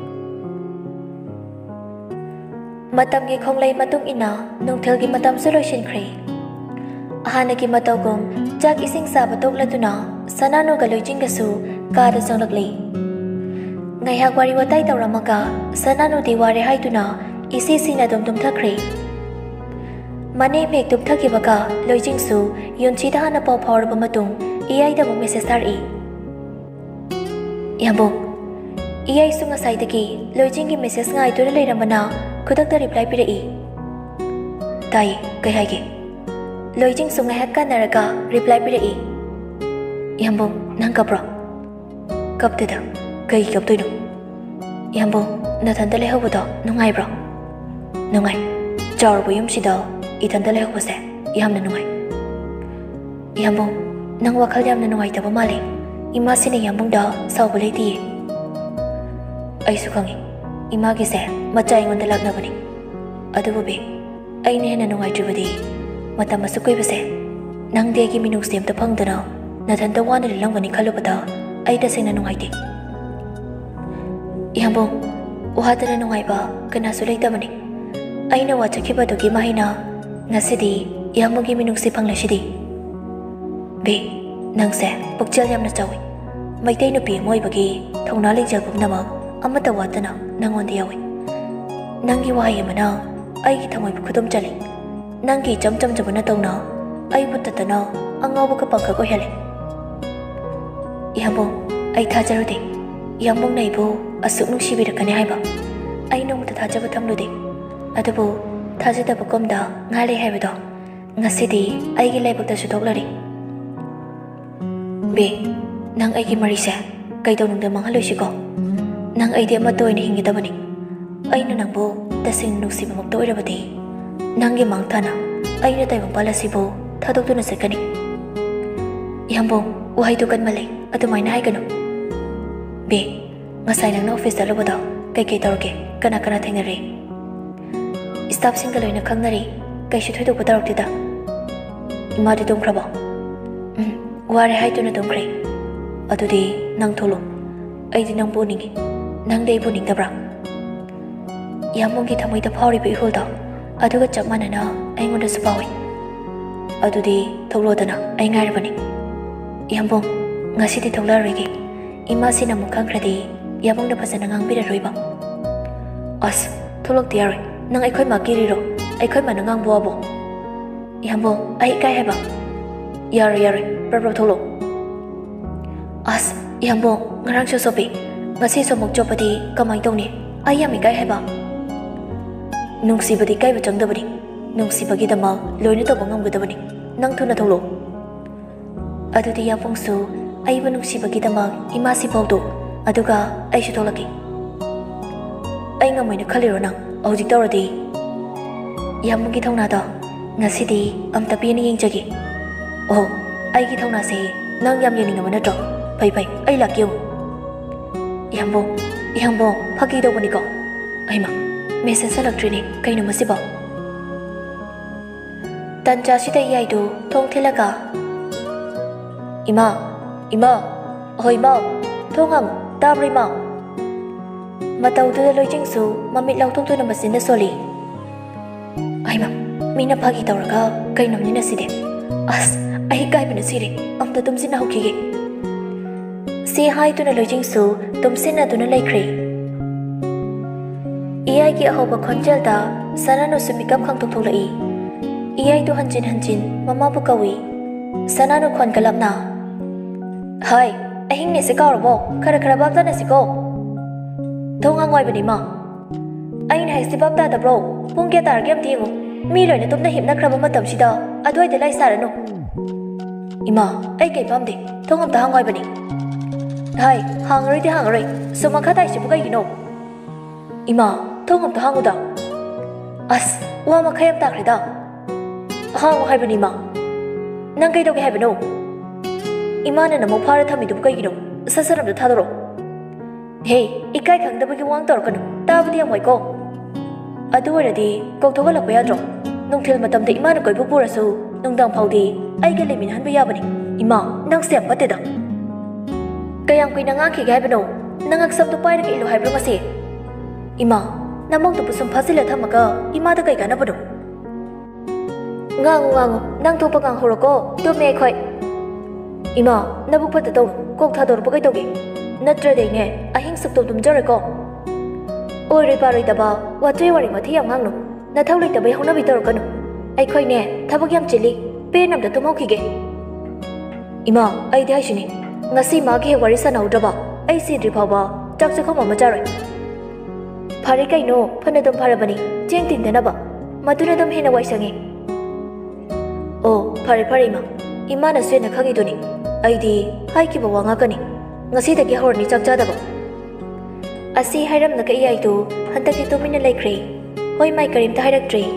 ꯃꯇꯝꯒꯤ ꯈꯣꯡꯂꯩ ꯃꯇꯨꯡ ꯏꯟꯅ ꯅꯨꯡꯊꯤꯜꯒꯤ ꯃꯇꯝꯁꯨ ꯂꯣꯏꯁꯤꯟꯈ꯭ꯔꯦ ꯍꯥꯟꯅꯒꯤ ꯃꯇꯧꯒꯨꯝ ꯆꯥꯛ ꯏꯁꯤꯡ ꯆꯥꯕ ꯇꯣꯛꯂꯗꯨꯅ ꯁꯅꯥꯅꯨꯒ ꯂꯣꯏꯖꯤꯡꯒꯁꯨ ꯀꯥꯗ ꯆꯪꯂꯛꯂꯤ ꯉꯥꯏꯍꯥꯛ ꯋꯥꯔꯤ ꯋꯥꯇꯥꯏ ꯇꯧꯔꯝꯃꯒ ꯁꯅꯥꯅꯨꯗꯤ ꯋꯥꯔꯦ ꯍꯥꯏꯗꯨꯅ ꯏꯁꯤꯁꯤꯅ ꯑꯗꯨꯝ ꯇꯨꯝꯊꯈ꯭ꯔꯦ ꯃꯅꯦꯝ ꯍꯦꯛ ꯇꯨꯝꯊꯈꯤꯕꯒ ꯂꯣꯏꯖꯤꯡꯁꯨ ꯌꯨꯟꯆꯤꯗ ꯍꯥꯟꯅ ꯄꯥꯎ ꯐꯥꯎꯔꯕ ꯃꯇꯨꯡ ꯏꯌꯥꯏꯗ ꯑꯃꯨꯛ ꯃꯦꯁꯦꯖ ꯊꯥꯔꯛꯏ ꯌꯥꯝꯕꯨꯡ ꯏꯌꯥꯏꯁꯨ ꯉꯁꯥꯏꯗꯒꯤ ꯂꯣꯏꯖꯤꯡꯒꯤ ꯃꯦꯁꯦꯖ ꯉꯥꯏꯗꯨꯅ ꯂꯩꯔꯝꯕꯅ ꯈꯨꯗꯛꯇ ꯔꯤꯄ꯭ꯂꯥꯏ ꯄꯤꯔꯛꯏ ꯇꯥꯏ ꯀꯩ ꯍꯥꯏꯒꯦ ꯂꯣꯏꯖꯤꯡꯁꯨ ꯉꯥꯏꯍꯥꯛ ꯀꯥꯟꯅꯔꯒ ꯔꯤꯄ꯭ꯂꯥꯏ ꯄꯤꯔꯛꯏ ꯌꯥꯝꯕꯨꯡ ꯅꯪ ꯀꯞꯄ꯭ꯔꯣ ꯀꯞꯇꯦꯗ ꯀꯩꯒꯤ ꯀꯞꯇꯣꯏꯅꯣ ꯌꯥꯝꯕꯨꯡ ꯅꯊꯟꯇ ꯂꯩꯍꯧꯕꯗꯣ ꯅꯨꯡꯉꯥꯏꯕ꯭ꯔꯣ ꯅꯨꯡꯉꯥꯏ ꯆꯥꯎꯔꯕ ꯌꯨꯝꯁꯤꯗ ꯏꯊꯟꯇ ꯂꯩꯍꯧꯕꯁꯦ ꯌꯥꯝꯅ ꯅꯨꯡꯉꯥꯏ ꯌꯥꯝꯕꯨꯡ ꯅꯪ ꯋꯥꯈꯜ ꯌꯥꯝꯅ ꯅꯨꯡꯉꯥꯏꯇꯕ ꯃꯥꯜꯂꯤ ꯏꯃꯥꯁꯤꯅ ꯌꯥꯝꯕꯨꯡꯗ ꯁꯥꯎꯕ ꯂꯩꯇꯤꯌꯦ ꯑꯩꯁꯨ ꯈꯪꯉꯤ ꯏꯃꯥꯒꯤꯁꯦ ꯃꯆꯥ ꯑꯩꯉꯣꯟꯗ ꯂꯥꯛꯅꯕꯅꯤ ꯑꯗꯨꯕꯨ ꯕꯤ ꯑꯩꯅ ꯍꯦꯟꯅ ꯅꯨꯡꯉꯥꯏꯇ꯭ꯔꯤꯕꯗꯤ ꯃꯇꯝ ꯑꯁꯨꯛ ꯀꯨꯏꯕꯁꯦ ꯅꯪꯗꯤ ꯑꯩꯒꯤ ꯃꯤꯅꯨꯡꯁꯤ ꯑꯝꯇ ꯐꯪꯗꯅ ꯅꯊꯟꯇ ꯋꯥꯅ ꯂꯩꯔꯝꯒꯅꯤ ꯈꯜꯂꯨꯕꯗ ꯑꯩ ꯇꯁꯦꯡꯅ ꯅꯨꯡꯉꯥꯏꯇꯦ ꯌꯥꯝꯕꯨꯡ ꯋꯥꯗꯅ ꯅꯨꯡꯉꯥꯏꯕ ꯀꯅꯥꯁꯨ ꯂꯩꯇꯕꯅꯤ ꯑꯩꯅ ꯋꯥꯖꯈꯤꯕꯗꯨꯒꯤ ꯃꯍꯩꯅ ꯉꯁꯤꯗꯤ ꯌꯥꯝꯕꯨꯡꯒꯤ ꯃꯤꯅꯨꯡꯁꯤ ꯐꯪꯂꯤꯁꯤꯗꯤ ꯕꯤ ꯅꯪꯁꯦ ꯄꯨꯛꯆꯦꯜ ꯌꯥꯝꯅ ꯆꯥꯎꯏ ꯃꯩꯇꯩ ꯅꯨꯄꯤ ꯑꯃ ꯑꯣꯏꯕꯒꯤ ꯊꯧꯅꯥ ꯂꯩꯖꯦꯜ ꯄꯨꯝꯅꯃꯛ ꯑꯃꯠꯇ ꯋꯥꯠꯇꯅ ꯅꯪꯉꯣꯟꯗ ꯌꯥꯎꯏ ꯅꯪꯒꯤ ꯋꯥꯍꯩ ꯑꯃꯅ ꯑꯩꯒꯤ ꯊꯃꯣꯏꯕꯨ ꯈꯨꯗꯨꯝ ꯆꯜꯂꯤ ꯅꯪꯒꯤ ꯏꯆꯝ ꯆꯝꯖꯕ ꯅꯇꯧꯅ ꯑꯩꯕꯨ ꯇꯠꯇꯅ ꯑꯉꯥꯎꯕꯒ ꯄꯥꯡꯈꯛ ꯑꯣꯏꯍꯜꯂꯤ ꯌꯥꯝꯕꯨꯡ ꯑꯩ ꯊꯥꯖꯔꯨꯗꯦ ꯌꯥꯝꯕꯨꯡꯅ ꯑꯩꯕꯨ ꯑꯁꯨꯛ ꯅꯨꯡꯁꯤꯕꯤꯔꯛꯀꯅꯤ ꯍꯥꯏꯕ ꯑꯩ ꯅꯣꯡꯃꯇ ꯊꯥꯖꯕ ꯊꯝꯂꯨꯗꯦ ꯑꯗꯨꯕꯨ ꯊꯥꯖꯗꯕ ꯀꯣꯝꯗ ꯉꯥ ꯂꯩ ꯍꯥꯏꯕꯗꯣ ꯉꯁꯤꯗꯤ ꯑꯩꯒꯤ ꯂꯥꯏꯕꯛꯇꯁꯨ ꯊꯣꯛꯂꯔꯤ ꯕꯤ ꯅꯪ ꯑꯩꯒꯤ ꯃꯔꯤꯁꯦ ꯀꯩꯗꯧꯅꯨꯡꯗ ꯃꯥꯡꯍꯜꯂꯣꯏꯁꯤꯀꯣ ꯅꯪ ꯑꯩꯗꯤ ꯑꯃꯠꯇ ꯑꯣꯏꯅ ꯍꯤꯡꯒꯗꯕꯅꯤ ꯑꯩꯅ ꯅꯪꯕꯨ ꯇꯁꯦꯡꯅ ꯅꯨꯡꯁꯤꯕꯃꯛꯇ ꯑꯣꯏꯔꯕꯗꯤ ꯅꯪꯒꯤ ꯃꯥꯡꯊꯥꯅ ꯑꯩꯅ ꯇꯥꯏꯕꯪꯄꯥꯜ ꯑꯁꯤꯕꯨ ꯊꯥꯗꯣꯛꯇꯨꯅ ꯆꯠꯀꯅꯤ ꯌꯥꯝꯕꯨꯡ ꯋꯥꯍꯩꯗꯨ ꯀꯟꯃꯜꯂꯤ ꯑꯗꯨꯃꯥꯏꯅ ꯍꯥꯏꯒꯅꯨ ꯕꯤ ꯉꯁꯥꯏ ꯅꯪꯅ ꯑꯣꯐꯤꯁꯇ ꯆꯠꯂꯨꯕꯗꯣ ꯀꯩꯀꯩ ꯇꯧꯔꯒꯦ ꯀꯅꯥ ꯀꯅꯥ ꯊꯦꯡꯅꯔꯦ ꯁ꯭ꯇꯥꯐꯁꯤꯡꯒ ꯂꯣꯏꯅ ꯈꯪꯅꯔꯤ ꯀꯩꯁꯨ ꯊꯣꯏꯗꯣꯛꯄ ꯇꯧꯔꯛꯇꯦꯗ ꯏꯃꯥꯗꯤ ꯇꯨꯝꯈ꯭ꯔꯕꯣ ꯎꯝ ꯋꯥꯔꯦ ꯍꯥꯏꯗꯨꯅ ꯇꯨꯝꯈ꯭ꯔꯦ ꯑꯗꯨꯗꯤ ꯅꯪ ꯊꯣꯛꯂꯣ ꯑꯩꯗꯤ ꯅꯪꯕꯨ ꯎꯅꯤꯡꯉꯤ ꯅꯪꯗꯤ ꯑꯩꯕꯨ ꯎꯅꯤꯡꯗꯕ꯭ꯔꯥ ꯌꯥꯝꯕꯨꯡꯒꯤ ꯊꯃꯣꯏꯗ ꯐꯥꯎꯔꯤꯕ ꯏꯍꯨꯜꯗꯣ ꯑꯗꯨꯒ ꯆꯞ ꯃꯥꯟꯅꯅ ꯑꯩꯉꯣꯟꯗꯁꯨ ꯐꯥꯎꯏ ꯑꯗꯨꯗꯤ ꯊꯣꯛꯂꯣꯗꯅ ꯑꯩ ꯉꯥꯏꯔꯕꯅꯤ ꯌꯥꯝꯕꯨꯡ ꯉꯁꯤꯗꯤ ꯊꯣꯛꯂꯛꯑꯔꯣꯏꯒꯦ ꯏꯃꯥꯁꯤꯅ ꯑꯃꯨꯛ ꯈꯪꯈ꯭ꯔꯗꯤ ꯌꯥꯝꯕꯨꯡꯅ ꯐꯖꯅ ꯉꯥꯡꯕꯤꯔꯔꯣꯏꯕ ꯑꯁ ꯊꯣꯛꯂꯛꯇꯦ ꯌꯥꯔꯣꯏ ꯅꯪ ꯑꯩꯈꯣꯏ ꯃꯥ ꯀꯤꯔꯤꯔꯣ ꯑꯩꯈꯣꯏ ꯃꯥꯅ ꯉꯥꯡꯕ ꯋꯥꯕꯣ ꯌꯥꯝꯕꯨꯡ ꯑꯩ ꯏꯀꯥꯏ ꯍꯥꯏꯕ ꯌꯥꯔꯣꯏ ꯌꯥꯔꯣꯏ ꯄ꯭ꯔꯞ ꯄ꯭ꯔꯞ ꯊꯣꯛꯂꯛꯑꯣ ꯑꯁ ꯌꯥꯝꯕꯨꯡ ꯉꯔꯥꯡꯁꯨ ꯆꯣꯞꯄꯤ ꯉꯁꯤꯁꯨ ꯑꯃꯨꯛ ꯆꯣꯞꯄꯗꯤ ꯀꯃꯥꯏꯅ ꯇꯧꯅꯤ ꯑꯩ ꯌꯥꯝ ꯏꯀꯥꯏ ꯍꯥꯏꯕ ꯅꯨꯡꯁꯤꯕꯗꯤ ꯏꯀꯥꯏꯕ ꯆꯪꯗꯕꯅꯤ ꯅꯨꯡꯁꯤꯕꯒꯤꯗꯃꯛ ꯂꯣꯏꯅ ꯇꯧꯕ ꯉꯝꯒꯗꯕꯅꯤ ꯅꯪ ꯊꯨꯅ ꯊꯣꯛꯂꯛꯑꯣ ꯑꯗꯨꯗꯤ ꯌꯥꯝꯕꯨꯡꯁꯨ ꯑꯩꯕꯨ ꯅꯨꯡꯁꯤꯕꯒꯤꯗꯃꯛ ꯏꯃꯥꯁꯤ ꯐꯥꯎꯗꯣꯛ ꯑꯗꯨꯒ ꯑꯩꯁꯨ ꯊꯣꯛꯂꯛꯀꯦ ꯑꯩ ꯉꯝꯃꯣꯏꯅ ꯈꯜꯂꯤꯔꯣ ꯅꯪ ꯍꯧꯖꯤꯛ ꯇꯧꯔꯗꯤ ꯌꯥꯝꯕꯨꯡꯒꯤ ꯊꯧꯅꯥꯗꯣ ꯉꯁꯤꯗꯤ ꯑꯝꯇ ꯄꯦꯟꯅ ꯌꯦꯡꯖꯒꯦ ꯑꯣ ꯑꯩꯒꯤ ꯊꯧꯅꯥꯁꯦ ꯅꯪ ꯌꯥꯝ ꯌꯦꯡꯅꯤꯡꯉꯕ ꯅꯠꯇ꯭ꯔꯣ ꯐꯩ ꯐꯩ ꯑꯩ ꯂꯥꯛꯀꯦ ꯌꯦꯡꯉꯨ ꯌꯥꯝꯕꯨꯡ ꯌꯥꯝꯕꯨꯡ ꯐꯥꯒꯤ ꯇꯧꯕꯅꯤꯀꯣ ꯑꯩꯃ ꯃꯦꯁꯦꯖ ꯍꯜꯂꯛꯇ꯭ꯔꯤꯅꯦ ꯀꯩꯅꯣ ꯃꯁꯤꯕꯣ ꯇꯟꯖꯥꯁꯤꯗ ꯏꯌꯥꯏꯗꯨ ꯊꯣꯡ ꯊꯤꯜꯂꯒ ꯏꯃꯥ ꯏꯃꯥ ꯑꯍꯣꯏ ꯏꯃꯥ ꯊꯣꯡ ꯍꯥꯡꯉꯨ ꯇꯥꯕ꯭ꯔꯣ ꯏꯃꯥ ꯃꯇꯧꯗꯨꯗ ꯂꯣꯏꯖꯤꯡꯁꯨ ꯃꯃꯤꯠ ꯂꯥꯎꯊꯣꯛꯇꯨꯅ ꯃꯆꯤꯟꯗ ꯁꯣꯜꯂꯤ ꯑꯩꯃ ꯃꯤꯅ ꯐꯥꯒꯤ ꯇꯧꯔꯒ ꯀꯩꯅꯣꯝꯅꯤꯅ ꯁꯤꯗꯤ ꯑꯁ ꯑꯩ ꯏꯀꯥꯏꯕꯅ ꯁꯤꯔꯦ ꯑꯝꯇ ꯇꯨꯝꯁꯤꯟꯅ ꯍꯧꯈꯤꯒꯦ ꯁꯤ ꯍꯥꯏꯗꯨꯅ ꯂꯣꯏꯖꯤꯡꯁꯨ ꯇꯨꯝꯁꯤꯟꯅꯗꯨꯅ ꯂꯩꯈ꯭ꯔꯦ ꯏꯌꯥꯏꯒꯤ ꯑꯍꯧꯕ ꯈꯣꯟꯖꯦꯜꯗ ꯁꯅꯥꯅꯨꯁꯨ ꯃꯤꯀꯞ ꯈꯪꯇꯣꯛ ꯊꯣꯛꯂꯛꯏ ꯏꯌꯥꯏꯗꯨ ꯍꯟꯖꯤꯟ ꯍꯟꯖꯤन ꯃꯃꯥꯕꯨ ꯀꯧꯏ ꯁꯅꯥꯅꯨ ꯈꯣꯟ ꯀꯜꯂꯞꯅ ꯍꯥꯏ ꯑꯍꯤꯡꯅꯦꯁꯦ ꯀꯥꯎꯔꯕꯣ ꯈꯔ ꯈꯔ ꯚꯥꯞ ꯇꯥꯅꯁꯤꯀꯣ ꯊꯣꯡ ꯍꯥꯡꯉꯣꯏꯕꯅꯤ ꯏꯃꯥ ꯑꯩꯅ ꯍꯥꯏꯁꯤ ꯚꯥꯞ ꯇꯥꯗꯕ꯭ꯔꯣ ꯄꯨꯡ ꯀꯌꯥ ꯇꯥꯔꯒꯦ ꯑꯝꯇ ꯌꯦꯡꯉꯨ ꯃꯤ ꯂꯣꯏꯅ ꯇꯨꯝꯅ ꯍꯤꯞꯅꯈ꯭ꯔꯕ ꯃꯇꯝꯁꯤꯗ ꯑꯗꯨꯋꯥꯏꯗ ꯂꯥꯏ ꯁꯥꯔꯅꯨ ꯏꯃꯥ ꯑꯩ ꯀꯩ ꯄꯥꯝꯗꯦ ꯊꯣꯡ ꯑꯝꯇ ꯍꯥꯡꯉꯣꯏꯕꯅꯤ Hai, hangaroi hangaroi. Sumakhatai sibu kaigino. Ima, thong amta hanguda. As, wa makhayam takrida. Hangu haibani ma. Nang kaidoge haibano. Ima na namo phara thamidu kaigino. Sasaram da thadoro. Hey, ikai khangdabagi wang torkanu. Tabadi amoi ko. Adu oradi koktoga lakpa yadro. Nungthil matamda ima na koibu purasu. Nungdang phaudi aiga lemin hanba yabani. Ima, nang sem pateda. Kayang kuy nangaki haibano. Nangak samtu paira ka ilo haibro ngasi. Ima, namong tu pusum phasila thamaga ima da kai kana bado. Ngangu ngangu, nang thopa ngang horoko, tu me khoi. Ima, nabuk phata taw, kok thador ba kai tawge. Natra dei ne, ahing suk tum jare ko. Oi re paroi daba, wa tre wari ma thiyam ngangno. Na thaulai tabai hona bi tor kanu. Ai khoi ne, thabak yam chili, pe nam da tumau khige. Ima, ai dai shini. Ngasi ma ge wari sa nau daba. Ai si dri phawa, chak chak khoma ma jaroi. Phari kai no, phana dum pharabani, cheng tin dana ba. Maduna dum hena wai sangi. Oh, phari phari ma. Ima na se na khangi duni. Ai di, hai ki ba wanga kani. Ngasi da ge horni chak cha daba. Asi hairam na kai ai tu, hanta ki tu mina laikre. Hoi mai karim ta hairak tre.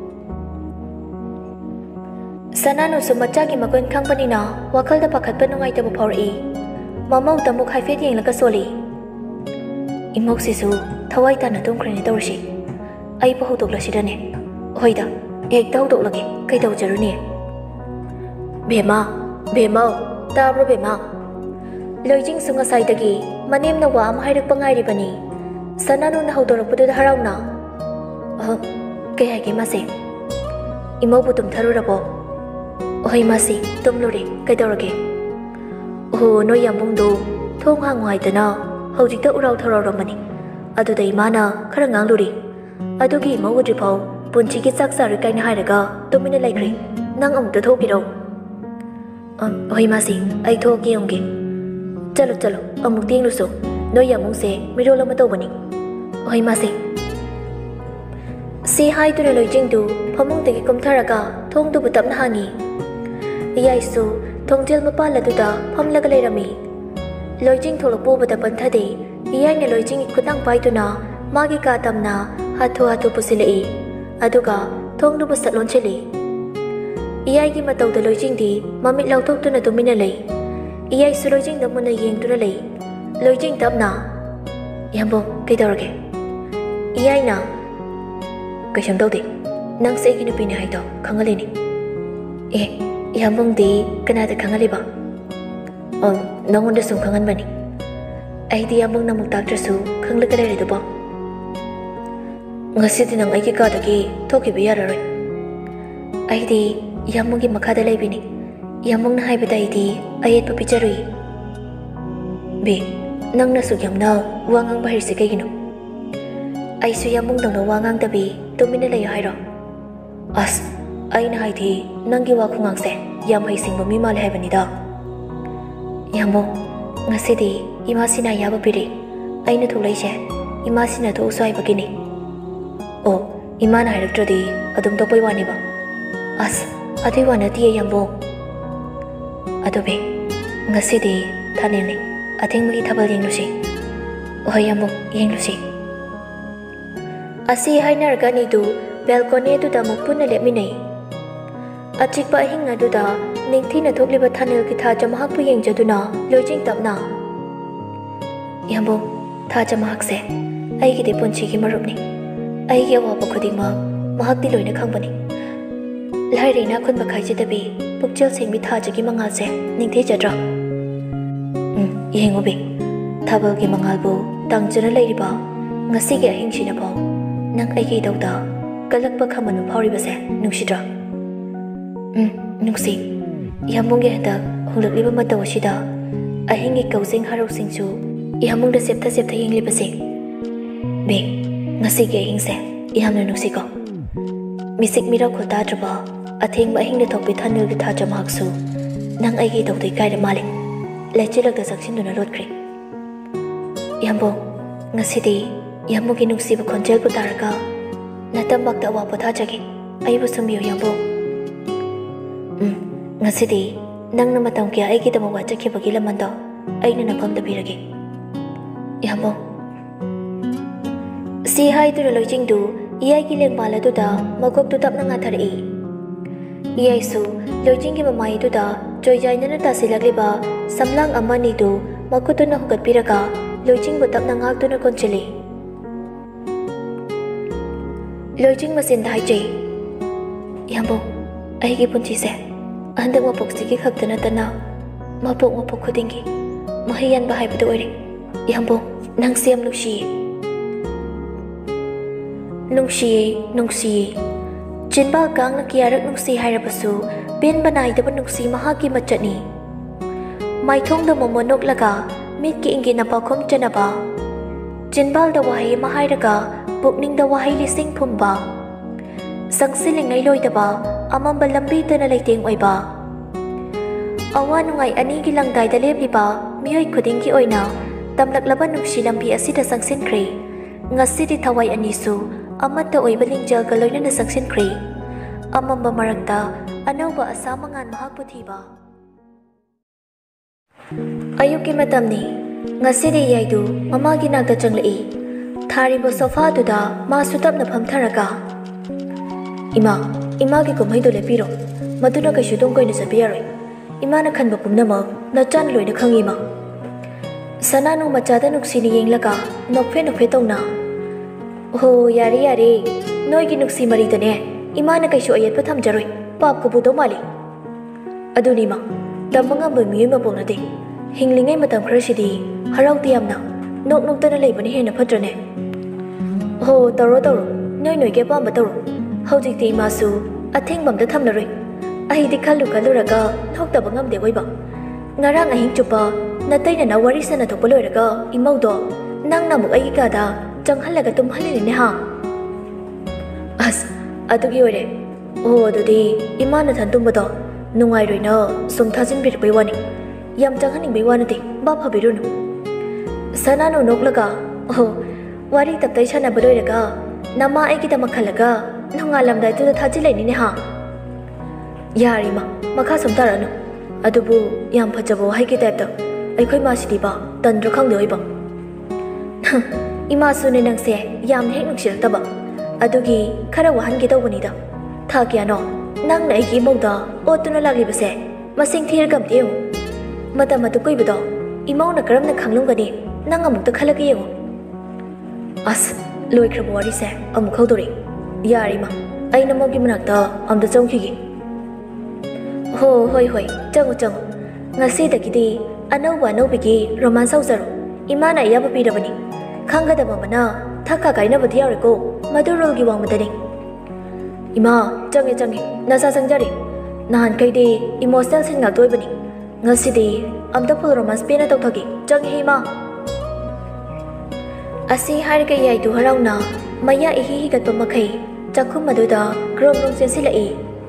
Sananu sumacha ki makon khangpani na, wakal da pakhat pa nungai ta bu phori. Mamau tamuk hai fet yeng la ka soli. Imok sisu thawai ta na tum khrene tawshi. Ai pa hodok la sidane. Hoida, ek dau dok lage, kai dau jaruni. Bema, bema, tabro bema. Loijing sunga sai dagi, manem na wa am hairak pangai ri bani. Sananu na hodorok pudu da harau na. Ah, kai hai ke mase. Imok bu tum tharu rabo. Oi masi, tum lori, kai dau rage. Oh, no yambung do, thong hang wai ta na. Hojik ta urau tharau ramani. Adu da imana khara ngang luri. Adu gi mo wudri phau, punchi ki sak sar kai na hairaga, tumina laikri. Nang am ta thoki ro. Um, oi masi, ai thoki onge. Chalo chalo, amuk ting lu so. No yambung se, miro lama to bani. Oi masi. Si hai tu na loi jing du, phamung te ki kum tharaga, thong du butam na hangi. Iyai su, thong jel ma pa la du da, pham laga le rami. Loi jing tholok pu bada ban thade, iyai na loi jing khutang pai tu na, magi ka tam na, hathu hathu pusilai. Aduga, thong du basat lon cheli. Iyai ki matau da loi jing di, mamit lau tok tu na tumina lei. Iyai su loi jing da mun na yeng tu na lei. Loi jing tam na. Yambo, kai dorage. Iyai na. Kai sham dau de. Nang sei ki nu pi ni hai to, khangali ni. Eh, yambong di kana da khangali ba. Oh, nongon da sung khangan bani. Ai di yambong na muktak trasu khangla ka le ba. Ngasi di nang ai ki ka da ki thoki bi yara roi. Ai di yambong ki makha da lai bini. Yambong na hai ba dai di ayet pa picharui. Bi, nang na su yam na wangang bahir se kai gino. Ai su yambong dang na wangang da bi tumina lai hai ro. As, ai na hai di nang gi wa khungang se yam hai sing ba mi ma le hai bani da. Yambong, ngasi di ima sina yaba piri. Ai na thulai se, ima sina tho usai bagini. Oh, ima na hairak tradi adum to pai wani ba. As, adui wana ti yambong. Adobe, ngasi di thanen ni. Athing magi thabal yeng lusi. Oh yambong, yeng lusi. Asi hainar gani du balcony du da muk punna lepmi nei. Achik pa hing na du da ningthi na thokli ba thanel ki tha jamahak pu yeng jaduna lojing tapna. Yambong, tha jamahak se ai gi de punchi ki marup ni. Ai gi awa pa khuding ma mahak di loina khangbani. Lai reina khun ba khai jeda bi pukchel sing bi tha jagi mangal se ningthi jadra. Um, yeng obi. Thabal ki mangal bu tang jana lai ri ba ngasi gi ahing china ba. Nang ai gi dau da kalak pa khamanu phawri ba se nungsidra. Um, nungsi. Yambong ge da hulak liba mata wasida ahing gi kausing harau singchu yambong da septha septha yeng liba se. Be, ngasi gi ahing se yamna nungsi ko. Misik mira ko ta traba atheng ba ahing da thokpi thanil gi tha jamahak su nang ai gi dau dei kai da malik. Lechilak da saksin du na rot kri. Yambong, ngasi di yambong gi nungsi ba khonjel pu taraga natam bak da wa pa tha jagi. Ai bu sumbiyo yambong. Um, ngasi di nang na matam kya ai gi da ma wa chakhe bagi laman do ꯑꯩꯅ ꯅꯐꯝꯗ ꯄꯤꯔꯒꯦ ꯏꯌꯥꯝꯕ ꯁꯤ ꯍꯥꯏꯗꯨꯅ ꯂꯣꯏꯖꯤꯡꯗꯨ ꯏꯌꯥꯏꯒꯤ ꯂꯦꯡꯕꯥꯜ ꯑꯗꯨꯗ ꯃꯀꯣꯛꯇꯨ ꯇꯞꯅ ꯉꯥꯊꯔꯛꯏ ꯏꯌꯥꯏꯁꯨ ꯂꯣꯏꯖꯤꯡꯒꯤ ꯃꯃꯥꯏꯗꯨꯗ ꯆꯣꯏꯖꯥꯏꯅꯅ ꯇꯥꯁꯤꯜꯂꯛꯂꯤꯕ ꯁꯝꯂꯥꯡ ꯑꯃꯅꯤꯗꯨ ꯃꯈꯨꯠꯇꯨꯅ ꯍꯨꯒꯠꯄꯤꯔꯒ ꯂꯣꯏꯖꯤꯡꯕꯨ ꯇꯞꯅ ꯉꯥꯛꯇꯨꯅ ꯀꯣꯟꯁꯤꯜꯂꯤ ꯂꯣꯏꯖꯤꯡ ꯃꯆꯤꯟꯗ ꯍꯥꯏꯖꯩ ꯏꯌꯥꯝꯕ ꯑꯩꯒꯤ ꯄꯨꯟꯁꯤꯁꯦ ꯍꯟꯗꯛ ꯃꯄꯣꯛꯁꯤꯒꯤ ꯈꯛꯇ ꯅꯠꯇꯅ ꯃꯄꯣꯛ ꯃꯄꯣꯛ ꯈꯨꯗꯤꯡꯒꯤ ꯃꯍꯩ ꯌꯥꯟꯕ ꯍꯥꯏꯕꯗꯨ ꯑꯣꯏꯔꯦ ꯏꯌꯥꯝꯕ ꯅꯪꯁꯦ ꯌꯥꯝ ꯅꯨꯡꯁꯤꯌꯦ ꯅꯨꯡꯁꯤꯌꯦ ꯅꯨꯡꯁꯤꯌꯦ ꯆꯤꯟꯕꯥꯜ ꯀꯥꯡꯅ ꯀꯌꯥꯔꯛ ꯅꯨꯡꯁꯤ ꯍꯥꯏꯔꯕꯁꯨ ꯄꯦꯟꯕ ꯅꯥꯏꯗꯕ ꯅꯨꯡꯁꯤ ꯃꯍꯥꯛꯀꯤ ꯃꯆꯠꯅꯤ ꯃꯥꯏꯊꯣꯡꯗ ꯃꯣꯃꯣ ꯅꯣꯛꯂꯒ ꯃꯤꯠꯀꯤ ꯏꯪꯒꯤꯠꯅ ꯄꯥꯎꯈꯨꯝ ꯆꯟꯅꯕ ꯆꯤꯟꯕꯥꯜꯗ ꯋꯥꯍꯩ ꯑꯃ ꯍꯥꯏꯔꯒ ꯄꯨꯛꯅꯤꯡꯗ ꯋꯥꯍꯩ ꯂꯤꯁꯤꯡ ꯐꯨꯝꯕ ꯆꯪꯁꯤꯜꯂꯤꯉꯩ ꯂꯣꯏꯗꯕ ꯑꯃꯝꯕ ꯂꯝꯕꯤꯗꯅ ꯂꯩꯇꯦꯡ ꯑꯣꯏꯕ ꯑꯋꯥ ꯅꯨꯡꯉꯥꯏ ꯑꯅꯤꯒꯤ ꯂꯪꯗꯥꯏꯗ ꯂꯦꯞꯂꯤꯕ ꯃꯤꯑꯣꯏ ꯈꯨꯗꯤꯡꯒꯤ ꯑꯣꯏꯅ ꯇꯝꯂꯛꯂꯕ ꯅꯨꯡꯁꯤ ꯂꯝꯕꯤ ꯑꯁꯤꯗ ꯆꯪꯁꯤꯟꯈ꯭ꯔꯦ ꯉꯁꯤꯗꯤ ꯊꯋꯥꯏ ꯑꯅꯤꯁꯨ ꯑꯃꯠꯇ ꯑꯣꯏꯕ ꯂꯤꯡꯖꯦꯜꯒ ꯂꯣꯏꯅꯅ ꯆꯪꯁꯤꯟꯈ꯭ꯔꯦ ꯑꯃꯝꯕ ꯃꯔꯛꯇ ꯑꯅꯧꯕ ꯑꯁꯥ ꯃꯉꯥꯜ ꯃꯍꯥꯛꯄꯨ ꯊꯤꯕ ꯑꯌꯨꯛꯀꯤ ꯃꯇꯝꯅꯤ ꯉꯁꯤꯗꯤ ꯏꯌꯥꯏꯗꯨ ꯃꯃꯥꯒꯤ ꯅꯥꯛꯇ ꯆꯪꯂꯛꯏ ꯊꯥꯔꯤꯕ ꯁꯣꯐꯥꯗꯨꯗ ꯃꯥꯁꯨ ꯇꯞꯅ ꯐꯝꯊꯔꯒ ꯏꯃꯥ ꯏꯃꯥꯒꯤ ꯀꯨꯝꯍꯩꯗꯨ ꯂꯦꯞꯄꯤꯔꯣ ꯃꯗꯨꯅ ꯀꯩꯁꯨ ꯇꯨꯡ ꯀꯣꯏꯅ ꯆꯠꯄ ꯌꯥꯔꯣꯏ ꯏꯃꯥꯅ ꯈꯟꯕ ꯄꯨꯝꯅꯃꯛ ꯅꯆꯥꯅ ꯂꯣꯏꯅ ꯈꯪꯏ ꯏꯃꯥ ꯁꯅꯥꯅꯨ ꯃꯆꯥꯗ ꯅꯨꯡꯁꯤꯅ ꯌꯦꯡꯂꯒ ꯅꯣꯛꯐꯦ ꯅꯣꯛꯐꯦ ꯇꯧꯅ ꯍꯣ ꯌꯥꯔꯦ ꯌꯥꯔꯦ ꯅꯣꯏꯒꯤ ꯅꯨꯡꯁꯤ ꯃꯔꯤꯗꯅꯦ ꯏꯃꯥꯅ ꯀꯩꯁꯨ ꯑꯌꯦꯠꯄ ꯊꯝꯖꯔꯣꯏ ꯄꯥꯞꯀ ꯄꯨꯗꯧ ꯃꯥꯜꯂꯤ ꯑꯗꯨꯅꯤ ꯏꯃꯥ ꯇꯝꯕ ꯉꯝꯕ ꯃꯤꯑꯣꯏ ꯃꯄꯣꯛ ꯅꯠꯇꯦ ꯍꯤꯡꯂꯤꯉꯩ ꯃꯇꯝ ꯈꯔꯁꯤꯗꯤ ꯍꯔꯥꯎꯇ ꯌꯥꯝꯅ ꯅꯣꯛ ꯅꯣꯛꯇꯅ ꯂꯩꯕꯅ ꯍꯦꯟꯅ ꯐꯠꯇ꯭ꯔꯅꯦ ꯍꯣ ꯇꯧꯔꯣ ꯇꯧꯔꯣ ꯅꯣꯏ ꯅꯣꯏꯒꯤ ꯑꯄꯥꯝꯕ ꯇꯧꯔꯣ ꯍꯧꯖꯤꯛꯇꯤ ꯏꯃꯥꯁꯨ ꯑꯊꯤꯡꯕ ꯑꯝꯇ ꯊꯝꯂꯔꯣꯏ ꯑꯩꯗꯤ ꯈꯜꯂꯨ ꯈꯜꯂꯨꯔꯒ ꯅꯣꯛꯇꯕ ꯉꯝꯗꯦ ꯑꯣꯏꯕ ꯉꯔꯥꯡ ꯑꯍꯤꯡ ꯆꯨꯞꯄ ꯅꯇꯩꯅꯅ ꯋꯥꯔꯤ ꯁꯥꯟꯅꯊꯣꯛꯄ ꯂꯣꯏꯔꯒ ꯏꯃꯧꯗꯣ ꯅꯪꯅ ꯑꯃꯨꯛ ꯑꯩꯒꯤ ꯀꯥꯗ ꯆꯪꯍꯜꯂꯒ ꯇꯨꯝꯍꯜꯂꯤꯅꯦ ꯍꯥ ꯑꯁ ꯑꯗꯨꯒꯤ ꯑꯣꯏꯔꯦ ꯑꯣ ꯑꯗꯨꯗꯤ ꯏꯃꯥꯅ ꯊꯟ ꯇꯨꯝꯕꯗꯣ ꯅꯨꯡꯉꯥꯏꯔꯣꯏꯅ ꯁꯨꯝ ꯊꯥꯖꯤꯟꯕꯤꯔꯛꯄꯩ ꯋꯥꯅꯤ ꯌꯥꯝ ꯆꯪꯍꯟꯅꯤꯡꯕꯩ ꯋꯥ ꯅꯠꯇꯦ ꯕꯥꯞ ꯐꯕꯤꯔꯨꯅꯨ ꯁꯅꯥꯅꯨ ꯅꯣꯛꯂꯒ ꯑꯣ ꯋꯥꯔꯤ ꯇꯞꯇꯩ ꯁꯥꯟꯅꯕ ꯂꯣꯏꯔꯒ ꯅꯃꯥ ꯑꯩꯒꯤꯗꯃꯛ ꯈꯜꯂꯒ ꯅꯣꯡꯉꯥꯜꯂꯝꯗꯥꯏꯗꯨꯗ ꯊꯥꯖꯤꯜꯂꯛꯏꯅꯤꯅꯦ ꯍꯥ ꯌꯥꯔꯦ ꯏꯃꯥ ꯃꯈꯥ ꯁꯣꯝꯊꯔꯛꯑꯅꯨ ꯑꯗꯨꯕꯨ ꯌꯥꯝ ꯐꯖꯕ ꯋꯥꯍꯩꯒꯤ ꯇꯥꯏꯞꯇ ꯑꯩꯈꯣꯏ ꯃꯥꯁꯤꯗꯤꯕ ꯇꯟꯗ꯭ꯔ ꯈꯪꯗꯦ ꯑꯣꯏꯕ ꯏꯃꯥꯁꯨꯅꯦ ꯅꯪꯁꯦ ꯌꯥꯝꯅ ꯍꯦꯛ ꯅꯨꯡꯁꯤꯔꯛꯇꯕ ꯑꯗꯨꯒꯤ ꯈꯔ ꯋꯥꯍꯟꯒꯦ ꯇꯧꯕꯅꯤꯗ ꯊꯥ ꯀꯌꯥꯅꯣ ꯅꯪꯅ ꯑꯩꯒꯤ ꯏꯃꯧꯗ ꯑꯣꯠꯇꯨꯅ ꯂꯥꯛꯂꯤꯕꯁꯦ ꯃꯁꯤꯡ ꯊꯤꯔꯒ ꯑꯝꯇ ꯌꯦꯡꯉꯨ ꯃꯇꯝ ꯑꯗꯨ ꯀꯨꯏꯕꯗꯣ ꯏꯃꯧꯅ ꯀꯔꯝꯅ ꯈꯪꯂꯝꯒꯅꯤ ꯅꯪ ꯑꯃꯨꯛꯇ ꯈꯜꯂꯒ ꯌꯦꯡꯉꯨ ꯑꯁ ꯂꯣꯏꯈ꯭ꯔꯕ ꯋꯥꯔꯤꯁꯦ ꯑꯃꯨꯛ ꯍꯧꯗꯣꯔꯤ ꯌꯥꯔꯦ ꯏꯃꯥ ꯑꯩ ꯅꯃꯧꯒꯤ ꯃꯅꯥꯛꯇ ꯑꯝꯇ ꯆꯪꯈꯤꯒꯦ ꯍꯣ ꯍꯣꯏ ꯍꯣꯏ ꯆꯪꯉꯨ ꯆꯪꯉꯨ ꯉꯁꯤꯗꯒꯤꯗꯤ ꯑꯅꯧꯕ ꯑꯅꯧꯕꯤꯒꯤ ꯔꯣꯃꯥꯟꯁ ꯍꯧꯖꯔꯣ ꯏꯃꯥꯅ ꯑꯌꯥꯕ ꯄꯤꯔꯕꯅꯤ ꯈꯪꯒꯗꯕ ꯑꯃꯅ ꯊꯛꯀꯥ ꯀꯥꯏꯅꯕꯗꯤ ꯌꯥꯎꯔꯦꯀꯣ ꯃꯗꯨ ꯔꯨꯜꯒꯤ ꯋꯥꯡꯃꯗꯅꯤ ꯏꯃꯥ ꯆꯪꯉꯦ ꯆꯪꯉꯦ ꯅꯆꯥ ꯆꯪꯖꯔꯦ ꯅꯍꯥꯟꯈꯩꯗꯤ ꯏꯃꯣꯁꯅꯦꯜ ꯁꯤꯟ ꯉꯥꯛꯇ ꯑꯣꯏꯕꯅꯤ ꯉꯁꯤꯗꯤ ꯑꯝꯇ ꯐꯨꯜ ꯔꯣꯃꯥꯟꯁ ꯄꯦꯟꯅ ꯇꯧꯊꯒꯦ ꯆꯪꯉꯦ ꯏꯃꯥ ꯑꯁꯤ ꯍꯥꯏꯔꯒ ꯌꯥꯏꯗꯨ ꯍꯔꯥꯎꯅ ꯃꯌꯥ ꯏꯍꯤ ꯍꯤꯒꯠꯄ ꯃꯈꯩ ꯆꯥꯛꯈꯨꯝ ꯑꯗꯨꯗ ꯒ꯭ꯔꯣꯡ ꯒ꯭ꯔꯣꯡ ꯆꯦꯟꯁꯤꯜꯂꯛꯏ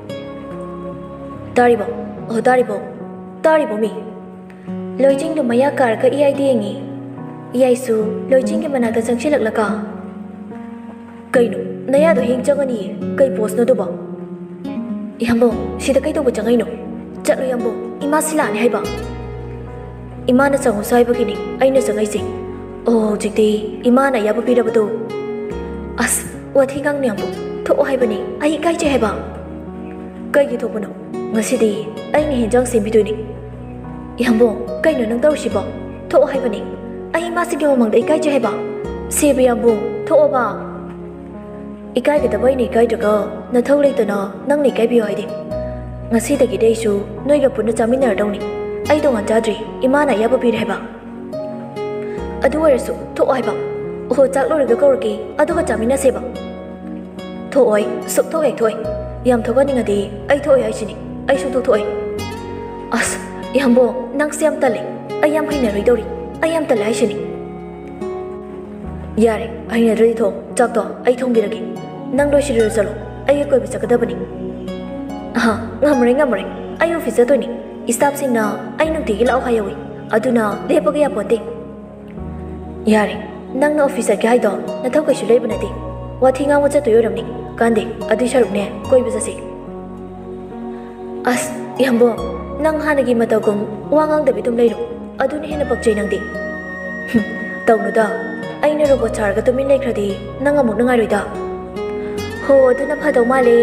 ꯇꯥꯔꯤꯕꯣ ꯑꯣ ꯇꯥꯔꯤꯕꯣ ꯇꯥꯔꯤꯕꯣ ꯃꯤ ꯂꯣꯏꯖꯤꯡꯗꯨ ꯃꯌꯥ ꯀꯥꯔꯒ ꯏꯌꯥꯏꯗ ꯌꯦꯡꯉꯤ ꯏꯌꯥꯏꯁꯨ ꯂꯣꯏꯖꯤꯡꯒꯤ ꯃꯅꯥꯛꯇ ꯆꯪꯁꯤꯜꯂꯛꯂꯒ ꯀꯩꯅꯣ ꯅꯌꯥꯗꯣ ꯍꯦꯡ ꯆꯪꯉꯅꯤꯌꯦ ꯀꯩ ꯄꯣꯁꯅꯣ ꯑꯗꯨꯕꯣ ꯏꯌꯥꯝꯕ ꯁꯤꯗ ꯀꯩꯗꯧꯕ ꯆꯪꯉꯛꯏꯅꯣ ꯆꯠꯂꯣ ꯏꯌꯥꯝꯕ ꯏꯃꯥ ꯁꯤꯂꯥꯛꯑꯅꯤ ꯍꯥꯏꯕ ꯏꯃꯥꯅ ꯆꯪꯉꯨꯁꯨ ꯍꯥꯏꯕꯒꯤꯅꯤ ꯑꯩꯅ ꯆꯪꯉꯛꯏꯁꯦ ꯑꯣ ꯍꯧꯖꯤꯛꯇꯤ ꯏꯃꯥꯅ ꯑꯌꯥꯕ ꯄꯤꯔꯕꯗꯣ ꯑꯁ ꯋꯥꯊꯤ ꯉꯥꯡꯅꯤ ꯏꯌꯥꯝꯕ ꯊꯣꯛꯑꯣ ꯍꯥꯏꯕꯅꯤ ꯑꯩ ꯏꯀꯥꯏꯖꯩ ꯍꯥꯏꯕ ꯀꯩꯒꯤ ꯊꯣꯛꯄꯅꯣ ꯉꯁꯤꯗꯤ ꯑꯩꯅ ꯍꯦꯟꯖꯥꯡ ꯁꯦꯝꯕꯤꯗꯣꯏꯅꯤ ꯏꯌꯥꯝꯕ ꯀꯩꯅꯣ ꯅꯪ ꯇꯧꯔꯤꯁꯤꯕꯣ ꯊꯣꯛꯑꯣ ꯍꯥꯏꯕꯅꯤ ꯑꯩ ꯏꯃꯥꯁꯤꯒꯤ ꯃꯃꯥꯡꯗ ꯏꯀꯥꯏꯖꯩ ꯍꯥꯏꯕ ꯁꯦꯕ ꯏꯌꯥꯝꯕ ꯊꯣꯛꯑꯣꯕ ꯏꯀꯥꯏꯒꯗꯕ ꯑꯩꯅ ꯏꯀꯥꯏꯗ꯭ꯔꯒ ꯅꯊꯧ ꯂꯩꯇꯅ ꯅꯪꯅ ꯏꯀꯥꯏꯕꯤꯌꯨ ꯍꯥꯏꯗꯤ ꯉꯁꯤꯗꯒꯤꯗꯤ ꯑꯩꯁꯨ ꯅꯣꯏꯒ ꯄꯨꯟꯅ ꯆꯥꯃꯤꯟꯅꯔꯗꯧꯅꯤ ꯑꯩ ꯇꯣꯉꯥꯟ ꯆꯥꯗ꯭ꯔꯤ ꯏꯃꯥꯅ ꯑꯌꯥꯕ ꯄꯤꯔꯦ ꯍꯥꯏꯕ ꯑꯗꯨ ꯑꯣꯏꯔꯁꯨ ꯊꯣꯛꯑꯣ ꯍꯥꯏꯕ ꯑꯣꯍꯣ ꯆꯥꯛ ꯂꯣꯏꯔꯒ ꯀꯧꯔꯛꯀꯦ ꯑꯗꯨꯒ ꯆꯥꯃꯤꯟꯅꯁꯦꯕ ꯊꯣꯛꯑꯣꯏ ꯁꯨꯛꯊꯣꯛ ꯍꯦꯛ ꯊꯣꯛꯑꯣꯏ ꯌꯥꯝ ꯊꯣꯛꯍꯟꯅꯤꯡꯉꯗꯤ ꯑꯩ ꯊꯣꯛꯑꯣꯏ ꯍꯥꯏꯁꯤꯅꯤ ꯑꯩ ꯁꯨꯡꯊꯣꯛ ꯊꯣꯛꯑꯣꯏ ꯑꯁ ꯏꯌꯥꯝꯕꯣ ꯅꯪꯁꯦ ꯌꯥꯝ ꯇꯜꯂꯦ ꯑꯩ ꯌꯥꯝ ꯍꯩꯅꯔꯣꯏꯗꯧꯔꯤ ꯑꯩ ꯌꯥꯝ ꯇꯜꯂꯦ ꯍꯥꯏꯁꯤꯅꯤ ꯌꯥꯔꯦ ꯍꯩꯅꯗ꯭ꯔꯗꯤ ꯊꯣꯛ ꯆꯥꯛꯇꯣ ꯑꯩ ꯊꯣꯡꯕꯤꯔꯒꯦ ꯅꯪ ꯂꯣꯏꯁꯤꯜꯂꯨꯔ ꯆꯠꯂꯣ ꯑꯩꯒ ꯀꯣꯏꯕ ꯆꯠꯀꯗꯕꯅꯤ ꯑꯍ ꯉꯝꯃꯔꯣꯏ ꯉꯝꯃꯔꯣꯏ ꯑꯩ ꯑꯣꯐꯤꯁ ꯆꯠꯇꯣꯏꯅꯤ ꯏꯁꯇꯥꯐꯁꯤꯡꯅ ꯑꯩ ꯅꯨꯡꯇꯤꯒꯤ ꯂꯥꯛꯑꯣ ꯍꯥꯏꯍꯧꯏ ꯑꯗꯨꯅ ꯂꯦꯞꯄꯒ ꯌꯥꯄꯣꯟꯇꯦ ꯌꯥꯔꯦ ꯅꯪꯅ ꯑꯣꯐꯤꯁ ꯆꯠꯀꯦ ꯍꯥꯏꯗꯣ ꯅꯊꯧ ꯀꯩꯁꯨ ꯂꯩꯕ ꯅꯠꯇꯦ ꯋꯥꯊꯤ ꯉꯥꯡꯕ ꯆꯠꯇꯣꯏ ꯑꯣꯏꯔꯝꯅꯤ ꯀꯥꯟꯗꯦ ꯑꯗꯨꯏ ꯁꯔꯨꯛꯅꯦ ꯀꯣꯏꯕ ꯆꯠꯁꯤ ꯑꯁ ꯏꯌꯥꯝꯕꯣ ꯅꯪ ꯍꯥꯟꯅꯒꯤ ꯃꯇꯧꯒꯨꯝ ꯋꯥ ꯉꯥꯡꯗꯕꯤ ꯑꯗꯨꯝ ꯂꯩꯔꯣ ꯑꯗꯨꯅ ꯍꯦꯟꯅ ꯄꯛꯆꯩ ꯅꯪꯗꯤ ꯇꯧꯅꯨꯗ ꯑꯩꯅ ꯔꯣꯕꯣꯠ ꯁꯥꯔꯒ ꯇꯨꯃꯤꯟ ꯂꯩꯈ꯭ꯔꯗꯤ ꯅꯪ ꯑꯃꯨꯛ ꯅꯨꯡꯉꯥꯏꯔꯣꯏꯗ ꯍꯣ ꯑꯗꯨꯅ ꯐꯗꯧ ꯃꯥꯜꯂꯦ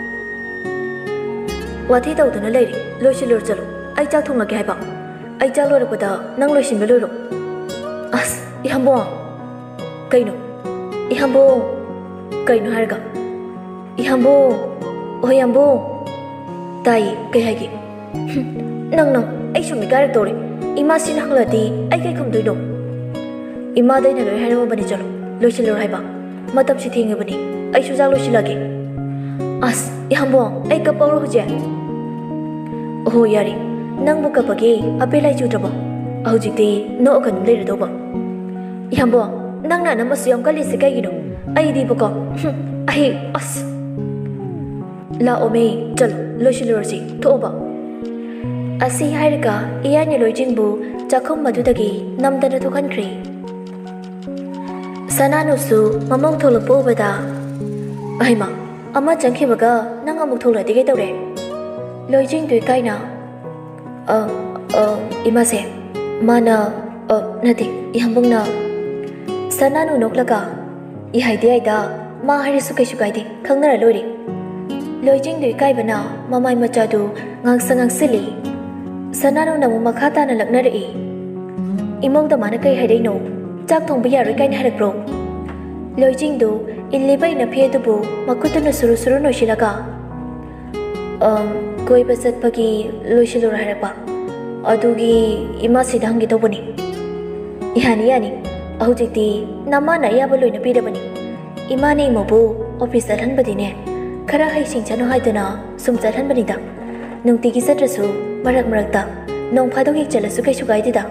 ꯋꯥꯊꯤ ꯇꯧꯗꯨꯅ ꯂꯩꯔꯤ ꯂꯣꯏꯁꯤꯜꯂꯨꯔ ꯆꯠꯂꯣ ꯑꯩ ꯆꯥꯛ ꯊꯣꯡꯂꯒꯦ ꯍꯥꯏꯕ ꯑꯩ ꯆꯥꯛ ꯂꯣꯏꯔꯛꯄꯗ ꯅꯪ ꯂꯣꯏꯁꯤꯟꯕ ꯂꯣꯏꯔꯣ ꯑꯁ ꯏꯍꯥꯝꯕꯣꯡ ꯀꯩꯅꯣ ꯏꯍꯥꯝꯕꯣꯡ ꯀꯩꯅꯣ ꯍꯥꯏꯔꯒ ꯏꯍꯥꯝꯕꯣꯡ ꯑꯣ ꯏꯌꯥꯝꯕꯣꯡ ꯇꯥꯏꯌꯦ ꯀꯩ ꯍꯥꯏꯒꯦ ꯅꯪ ꯅꯪ ꯑꯩ ꯁꯨꯝ ꯏꯀꯥꯏꯔꯛꯇꯧꯔꯦ ꯏꯃꯥꯁꯤꯅ ꯍꯪꯂꯛꯑꯗꯤ ꯑꯩ ꯀꯩ ꯈꯨꯝꯗꯣꯏꯅꯣ ꯏꯃꯥꯗ ꯑꯩꯅ ꯂꯣꯏ ꯍꯥꯏꯔꯝꯃꯕꯅꯤ ꯆꯠꯂꯣ ꯂꯣꯏꯁꯤꯜꯂꯨꯔꯣ ꯍꯥꯏꯕ ꯃꯇꯝꯁꯤ ꯊꯦꯡꯉꯕꯅꯤ ꯑꯩꯁꯨ ꯆꯥꯛ ꯂꯣꯏꯁꯤꯜꯂꯒꯦ ꯑꯁ ꯏꯍꯥꯝꯕꯣꯡ ꯑꯩ ꯀꯞꯄꯧꯔꯣ ꯍꯧꯖꯤꯛ ꯑꯣꯍꯣ ꯌꯥꯔꯦ ꯅꯪꯕꯨ ꯀꯞꯄꯒꯦ ꯑꯄꯦ ꯂꯥꯏ ꯆꯨꯗ꯭ꯔꯕꯣ ꯍꯧꯖꯤꯛꯇꯤ ꯅꯣꯛꯑꯒ ꯑꯗꯨꯝ ꯂꯩꯔꯗꯧꯕ ꯏꯍꯥꯝꯕꯣꯡ ꯅꯪꯅ ꯑꯅꯝꯕꯁꯨ ꯌꯥꯝ ꯀꯜꯂꯤꯁꯦ ꯀꯩꯒꯤꯅꯣ ꯑꯩꯗꯤꯕꯀꯣ ꯑꯩ ꯑꯁ ꯂꯥꯛꯑꯣꯃꯦ ꯆꯠꯂꯣ ꯂꯣꯏꯁꯤꯜꯂꯨꯔꯁꯤ ꯊꯣꯛꯑꯣꯕ ꯑꯁꯤ ꯍꯥꯏꯔꯒ ꯏꯌꯥꯏꯅ ꯂꯣꯏꯖꯤꯡꯕꯨ ꯆꯥꯛꯈꯨꯝ ꯑꯗꯨꯗꯒꯤ ꯅꯝꯗꯅ ꯊꯣꯛꯍꯟꯈ꯭ꯔꯦ ꯁꯅꯥꯅꯨꯁꯨ ꯃꯃꯧ ꯊꯣꯛꯂꯛꯄ ꯎꯕꯗ ꯑꯍꯩꯃ ꯑꯃ ꯆꯪꯈꯤꯕꯒ ꯅꯪ ꯑꯃꯨꯛ ꯊꯣꯛꯂꯛꯑꯗꯤ ꯀꯩꯗꯧꯔꯦ ꯂꯣꯏꯖꯤꯡꯗꯨ ꯏꯀꯥꯏꯅ ꯑ ꯑ ꯏꯃꯥꯁꯦ ꯃꯥꯅ ꯑ ꯅꯠꯇꯦ ꯏꯍꯥꯝꯕꯨꯡꯅ ꯁꯅꯥꯅꯨ ꯅꯣꯛꯂꯒ ꯏꯍꯥꯏꯗꯤ ꯌꯥꯏꯗ ꯃꯥ ꯍꯥꯏꯔꯁꯨ ꯀꯩꯁꯨ ꯀꯥꯏꯗꯦ ꯈꯪꯅꯔ ꯂꯣꯏꯔꯦ ꯂꯣꯏꯖꯤꯡꯗꯨ ꯏꯀꯥꯏꯕꯅ ꯃꯃꯥꯏ ꯃꯆꯥꯗꯨ ꯉꯥꯡꯁ ꯉꯥꯡꯁꯤꯜꯂꯤ ꯁꯅꯥꯅꯨꯅ ꯑꯃꯨꯛ ꯃꯈꯥ ꯇꯥꯅ ꯂꯛꯅꯔꯛꯏ ꯏꯃꯧꯗ ꯃꯥꯅ ꯀꯩ ꯍꯥꯏꯔꯛꯏꯅꯣ ꯆꯥꯛ ꯊꯣꯡꯕ ꯌꯥꯔꯣꯏ ꯀꯥꯏꯅ ꯍꯥꯏꯔꯛꯄ꯭ꯔꯣ ꯂꯣꯏꯖꯤꯡꯗꯨ ꯏꯜꯂꯤꯕ ꯏꯅꯐꯤ ꯑꯗꯨꯕꯨ ꯃꯈꯨꯠꯇꯨꯅ ꯁꯨꯔꯨ ꯁꯨꯔꯨ ꯅꯣꯏꯁꯤꯜꯂꯒ ꯀꯣꯏꯕ ꯆꯠꯄꯒꯤ ꯂꯣꯏꯁꯤꯜꯂꯨꯔ ꯍꯥꯏꯔꯛꯄ ꯑꯗꯨꯒꯤ ꯏꯃꯥꯁꯤꯗ ꯍꯪꯒꯦ ꯇꯧꯕꯅꯤ ꯌꯥꯅꯤ ꯌꯥꯅꯤ ꯍꯧꯖꯤꯛꯇꯤ ꯅꯃꯥꯅ ꯑꯌꯥꯕ ꯂꯣꯏꯅ ꯄꯤꯔꯕꯅꯤ ꯏꯃꯥꯅ ꯏꯃꯧꯕꯨ ꯑꯣꯐꯤꯁ ꯆꯠꯍꯟꯕꯗꯤꯅꯦ ꯈꯔ ꯍꯩꯁꯤꯡꯁꯅꯨ ꯍꯥꯏꯗꯅ ꯁꯨꯝ ꯆꯠꯍꯟꯕꯅꯤꯗ ꯅꯨꯡꯇꯤꯒꯤ ꯆꯠꯇ꯭ꯔꯁꯨ ꯃꯔꯛ ꯃꯔꯛꯇ ꯅꯣꯡ ꯐꯥꯗꯣꯛ ꯍꯦꯛ ꯆꯠꯂꯁꯨ ꯀꯩꯁꯨ ꯀꯥꯏꯗꯦꯗ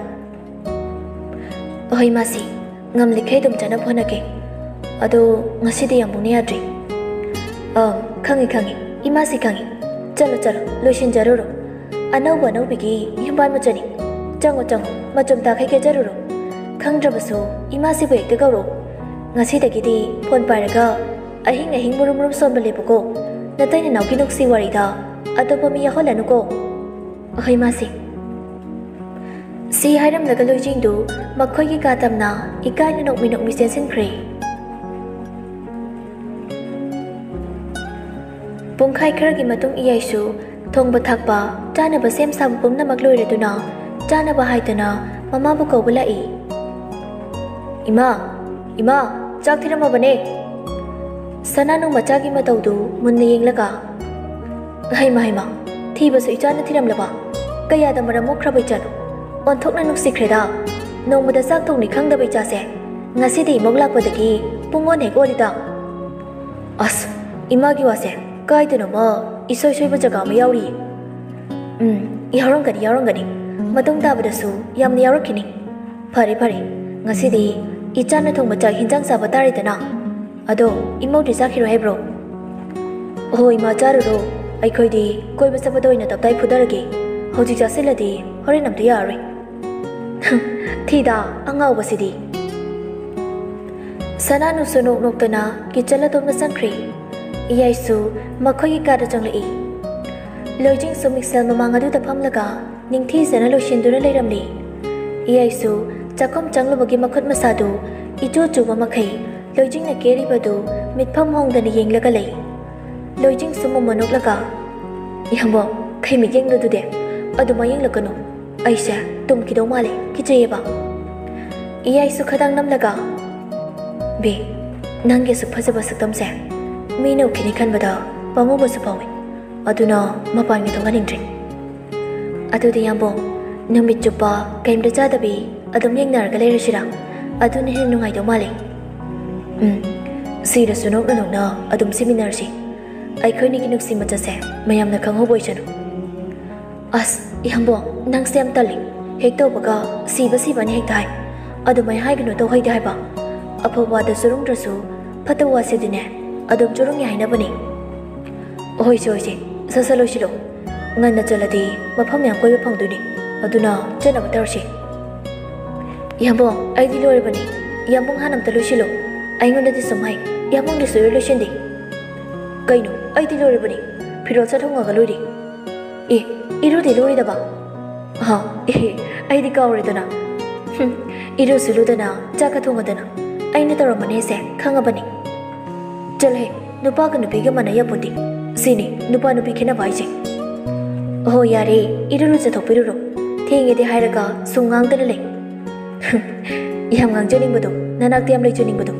ꯑꯍꯣꯏ ꯃꯥꯁꯤ ꯉꯝꯂꯤꯈꯩ ꯑꯗꯨꯝ ꯆꯠꯅꯕ ꯍꯣꯠꯅꯒꯦ ꯑꯗꯣ ꯉꯁꯤꯗꯤ ꯌꯥꯝꯕꯨꯡꯅ ꯌꯥꯗ꯭ꯔꯤ ꯑꯪ ꯈꯪꯉꯤ ꯈꯪꯉꯤ ꯏꯃꯥꯁꯤ ꯈꯪꯉꯤ ꯆꯠꯂꯣ ꯆꯠꯂꯣ ꯂꯣꯏꯁꯤꯟꯖꯔꯨꯔꯣ ꯑꯅꯧꯕ ꯑꯅꯧꯕꯤꯒꯤ ꯌꯨꯝꯕꯥꯟ ꯃꯆꯅꯤ ꯆꯪꯉꯣ ꯆꯪꯉꯣ ꯃꯆꯨꯝ ꯇꯥꯈꯩ ꯀꯦꯖꯔꯨꯔꯣ ꯈꯪꯗ꯭ꯔꯕꯁꯨ ꯏꯃꯥꯁꯤꯕꯨ ꯍꯦꯛꯇ ꯀꯧꯔꯣ ꯉꯁꯤꯗꯒꯤꯗꯤ ꯐꯣꯟ ꯄꯥꯏꯔꯒ ꯑꯍꯤꯡ ꯑꯍꯤꯡ ꯃꯨꯔꯨꯝ ꯃꯨꯔꯨꯝ ꯁꯣꯟꯕ ꯂꯦꯞꯄꯨꯀꯣ ꯅꯇꯩ ꯅꯅꯥꯎꯒꯤ ꯅꯨꯡꯁꯤ ꯋꯥꯔꯤꯗ ꯑꯇꯣꯞꯄ ꯃꯤ ꯌꯥꯎꯍꯜꯂꯅꯨꯀꯣ ꯑꯍꯣꯏ ꯃꯥꯁꯤ ꯁꯤ ꯍꯥꯏꯔꯝꯂꯒ ꯂꯣꯏꯖꯤꯡꯗꯨ ꯃꯈꯣꯏꯒꯤ ꯀꯥ ꯇꯝꯅ ꯏꯀꯥꯏꯅ ꯅꯣꯛꯃꯤ ꯅꯣꯛꯃꯤ ꯆꯦꯟꯁꯤꯟꯈ꯭ꯔꯦ ꯄꯨꯡꯈꯥꯏ ꯈꯔꯒꯤ ꯃꯇꯨꯡ ꯏꯌꯥꯏꯁꯨ ꯊꯣꯡꯕ ꯊꯥꯛꯄ ꯆꯥꯅꯕ ꯁꯦꯝ ꯁꯥꯕ ꯄꯨꯝꯅꯃꯛ ꯂꯣꯏꯔꯗꯨꯅ ꯆꯥꯅꯕ ꯍꯥꯏꯗꯅ ꯃꯃꯥꯕꯨ ꯀꯧꯕ ꯂꯥꯛꯏ ꯏꯃꯥ ꯏꯃꯥ ꯆꯥꯛ ꯊꯤꯔꯝꯃꯕꯅꯦ ꯁꯅꯥꯅꯨ ꯃꯆꯥꯒꯤ ꯃꯇꯧꯗꯨ ꯃꯨꯟꯅ ꯌꯦꯡꯂꯒ ꯍꯩꯃ ꯍꯩꯃ ꯊꯤꯕꯁꯨ ꯏꯆꯥꯅ ꯊꯤꯔꯝꯂꯕ ꯀꯌꯥꯗ ꯃꯔꯝ ꯃꯣꯛꯈ꯭ꯔꯕ ꯏꯆꯥꯅꯣ ꯑꯣꯟꯊꯣꯛꯅ ꯅꯨꯡꯁꯤꯈ꯭ꯔꯦꯗ ꯅꯣꯡꯃꯗ ꯆꯥꯛ ꯊꯣꯡꯅꯤ ꯈꯪꯗꯕ ꯏꯆꯥꯁꯦ ꯉꯁꯤꯗꯤ ꯏꯃꯧ ꯂꯥꯛꯄꯗꯒꯤ ꯄꯨꯡꯑꯣꯟ ꯍꯦꯛ ꯑꯣꯜꯂꯤꯗ ꯑꯁ ꯏꯃꯥꯒꯤ ꯋꯥꯁꯦ ꯀꯥꯏꯗꯅꯣꯃ ꯏꯁꯣꯏ ꯁꯣꯏꯕ ꯖꯒꯥ ꯑꯃ ꯌꯥꯎꯔꯤꯌꯦ ꯎꯝ ꯌꯥꯎꯔꯝꯒꯅꯤ ꯌꯥꯎꯔꯝꯒꯅꯤ ꯃꯇꯨꯡ ꯇꯥꯕꯗꯁꯨ ꯌꯥꯝꯅ ꯌꯥꯎꯔꯛꯈꯤꯅꯤ ꯐꯔꯦ ꯐꯔꯦ ꯉꯁꯤꯗꯤ ꯏꯆꯥꯅ ꯊꯣꯡꯕ ꯆꯥꯛ ꯍꯤꯟꯖꯥꯡ ꯆꯥꯕ ꯇꯥꯔꯦꯗꯅ ꯑꯗꯣ ꯏꯃꯧꯗꯤ ꯆꯥꯈꯤꯔꯣ ꯍꯥꯏꯕ꯭ꯔꯣ ꯍꯣꯏ ꯏꯃꯥ ꯆꯥꯔꯨꯔꯣ ꯑꯩꯈꯣꯏꯗꯤ ꯀꯣꯏꯕ ꯆꯠꯄꯗ ꯑꯣꯏꯅ ꯇꯞꯇꯥꯏ ꯐꯨꯊꯔꯒꯦ ꯍꯧꯖꯤꯛ ꯆꯥꯁꯤꯜꯂꯗꯤ ꯍꯣꯔꯦꯟ ꯑꯝꯇ ꯌꯥꯔꯔꯣꯏ ꯊꯤꯗꯥ ꯑꯉꯥꯎꯕꯁꯤꯗꯤ ꯁꯅꯥꯅꯨꯁꯨ ꯅꯣꯛ ꯅꯣꯛꯇꯅ ꯀꯤꯆꯟ ꯑꯗꯣꯝꯗ ꯆꯪꯈ꯭ꯔꯦ ꯏꯌꯥꯏꯁꯨ ꯃꯈꯣꯏꯒꯤ ꯀꯥꯗ ꯆꯪꯂꯛꯏ ꯂꯣꯏꯖꯤꯡꯁꯨ ꯃꯤꯛꯁꯦꯜ ꯃꯃꯥꯡ ꯑꯗꯨꯗ ꯐꯝꯂꯒ ꯅꯤꯡꯊꯤꯖꯅ ꯂꯣꯏꯁꯤꯟꯗꯨꯅ ꯂꯩꯔꯝꯂꯤ ꯏꯌꯥꯏꯁꯨ ꯆꯥꯛꯈꯨꯝ ꯆꯪꯂꯨꯕꯒꯤ ꯃꯈꯨꯠ ꯃꯁꯥꯗꯨ ꯏꯆꯨ ꯆꯨꯕ ꯃꯈꯩ ꯂꯣꯏꯖꯤꯡꯅ ꯀꯦꯔꯤꯕꯗꯨ ꯃꯤꯠꯐꯝ ꯍꯣꯡꯗꯅ ꯌꯦꯡꯂꯒ ꯂꯩ ꯂꯣꯏꯖꯤꯡꯁꯨ ꯃꯨꯝꯃ ꯅꯣꯛꯂꯒ ꯏꯍꯥꯝꯕꯣ ꯀꯩ ꯃꯤꯠꯌꯦꯡꯅꯣꯗꯨꯗꯤ ꯑꯗꯨꯃꯥꯏ ꯌꯦꯡꯂꯛꯀꯅꯨ ꯑꯩꯁꯦ ꯇꯨꯝꯈꯤꯗꯧ ꯃꯥꯜꯂꯦ ꯀꯤꯖꯩꯌꯦꯕ ꯏꯌꯥꯏꯁꯨ ꯈꯗꯥꯡ ꯅꯝꯂꯒ ꯕꯤ ꯅꯪꯒꯤ ꯑꯁꯨꯛ ꯐꯖꯕ ꯁꯛꯇꯝꯁꯦ ꯃꯤꯅ ꯎꯈꯤꯅꯤ ꯈꯟꯕꯗ ꯄꯥꯝꯃꯨꯕꯁꯨ ꯐꯥꯎꯏ ꯑꯗꯨꯅ ꯃꯄꯥꯟꯒꯤ ꯊꯣꯛꯍꯟꯅꯤꯡꯗ꯭ꯔꯤ ꯑꯗꯨꯗꯤ ꯌꯥꯝꯕꯣ ꯅꯨꯃꯤꯠ ꯆꯨꯞꯄ ꯀꯩꯝꯇ ꯆꯥꯗꯕꯤ ꯑꯗꯨꯝ ꯌꯦꯡꯅꯔꯒ ꯂꯩꯔꯁꯤꯔꯥ ꯑꯗꯨꯅ ꯍꯦꯟꯅ ꯅꯨꯡꯉꯥꯏꯗꯧ ꯃꯥꯜꯂꯦ ꯎꯝ ꯁꯤꯔꯁꯨ ꯅꯣꯛꯅ ꯅꯣꯛꯅ ꯑꯗꯨꯝ ꯁꯤꯃꯤꯟꯅꯔꯁꯤ ꯑꯩꯈꯣꯏꯅꯤꯒꯤ ꯅꯨꯡꯁꯤ ꯃꯆꯠꯁꯦ ꯃꯌꯥꯝꯅ ꯈꯪꯍꯧꯕ ꯑꯣꯏꯁꯅꯨ ꯑꯁ ꯏꯍꯥꯝꯕꯣ ꯅꯪꯁꯦ ꯌꯥꯝ ꯇꯜꯂꯤ ꯍꯦꯛ ꯇꯧꯕꯒ ꯁꯤꯕ ꯁꯤꯕꯅꯤ ꯍꯦꯛꯇ ꯍꯥꯏ ꯑꯗꯨꯃꯥꯏ ꯍꯥꯏꯒꯅꯨ ꯇꯧꯍꯩꯗꯦ ꯍꯥꯏꯕ ꯑꯐꯕ ꯋꯥꯗ ꯆꯨꯔꯨꯡꯗ꯭ꯔꯁꯨ ꯐꯠꯇꯕ ꯋꯥꯁꯤꯗꯤꯅꯦ ꯑꯗꯨꯝ ꯆꯨꯔꯨꯡꯉꯤ ꯍꯥꯏꯅꯕꯅꯤ ꯑꯍꯣꯏꯁꯦ ꯍꯣꯏꯁꯦ ꯁꯠ ꯁꯠ ꯂꯣꯏꯁꯤꯜꯂꯣ ꯉꯟꯅ ꯆꯠꯂꯗꯤ ꯃꯐꯝ ꯌꯥꯝ ꯀꯣꯏꯕ ꯐꯪꯗꯣꯏꯅꯤ ꯑꯗꯨꯅ ꯆꯠꯅꯕ ꯇꯧꯔꯁꯤ ꯏꯍꯥꯝꯕꯣ ꯑꯩꯗꯤ ꯂꯣꯏꯔꯕꯅꯤ ꯏꯌꯥꯝꯕꯨꯡ ꯍꯥꯟꯅ ꯑꯝꯇ ꯂꯣꯏꯁꯤꯜꯂꯣ ꯑꯩꯉꯣꯟꯗꯗꯤ ꯁꯨꯝ ꯍꯥꯏ ꯏꯌꯥꯝꯕꯨꯡꯗꯤ ꯁꯣꯏꯔ ꯂꯣꯏꯁꯤꯟꯗꯦ ꯀꯩꯅꯣ ꯑꯩꯗꯤ ꯂꯣꯏꯔꯕꯅꯤ ꯐꯤꯔꯣꯜ ꯆꯠꯊꯣꯡꯉꯒ ꯂꯣꯏꯔꯤ ꯑꯦ ꯏꯔꯨꯗꯤ ꯂꯣꯏꯔꯤꯗꯕ ꯑꯍ ꯑꯦ ꯑꯩꯗꯤ ꯀꯥꯎꯔꯦꯗꯅ ꯏꯔꯨꯁꯨ ꯂꯨꯗꯅ ꯆꯥꯛꯀ ꯊꯣꯡꯉꯗꯅ ꯑꯩꯅ ꯇꯧꯔꯝꯕꯅꯦꯁꯦ ꯈꯪꯉꯕꯅꯤ ꯆꯠꯂꯍꯦ ꯅꯨꯄꯥꯒ ꯅꯨꯄꯤꯒ ꯃꯥꯟꯅ ꯌꯥꯄꯣꯟꯇꯦ ꯁꯤꯅꯤ ꯅꯨꯄꯥ ꯅꯨꯄꯤ ꯈꯦꯠꯅꯕ ꯍꯥꯏꯁꯦ ꯑꯣ ꯌꯥꯔꯦ ꯏꯔꯨ ꯂꯨꯖꯊꯣꯛꯄꯤꯔꯨꯔꯣ ꯊꯦꯡꯉꯦꯗꯤ ꯍꯥꯏꯔꯒ ꯁꯨꯝ ꯉꯥꯡꯗꯅ ꯂꯩ ꯌꯥꯝ ꯉꯥꯡꯖꯅꯤꯡꯕꯗꯣ ꯅꯅꯥꯛꯇ ꯌꯥꯝ ꯂꯩꯖꯅꯤꯡꯕꯗꯣ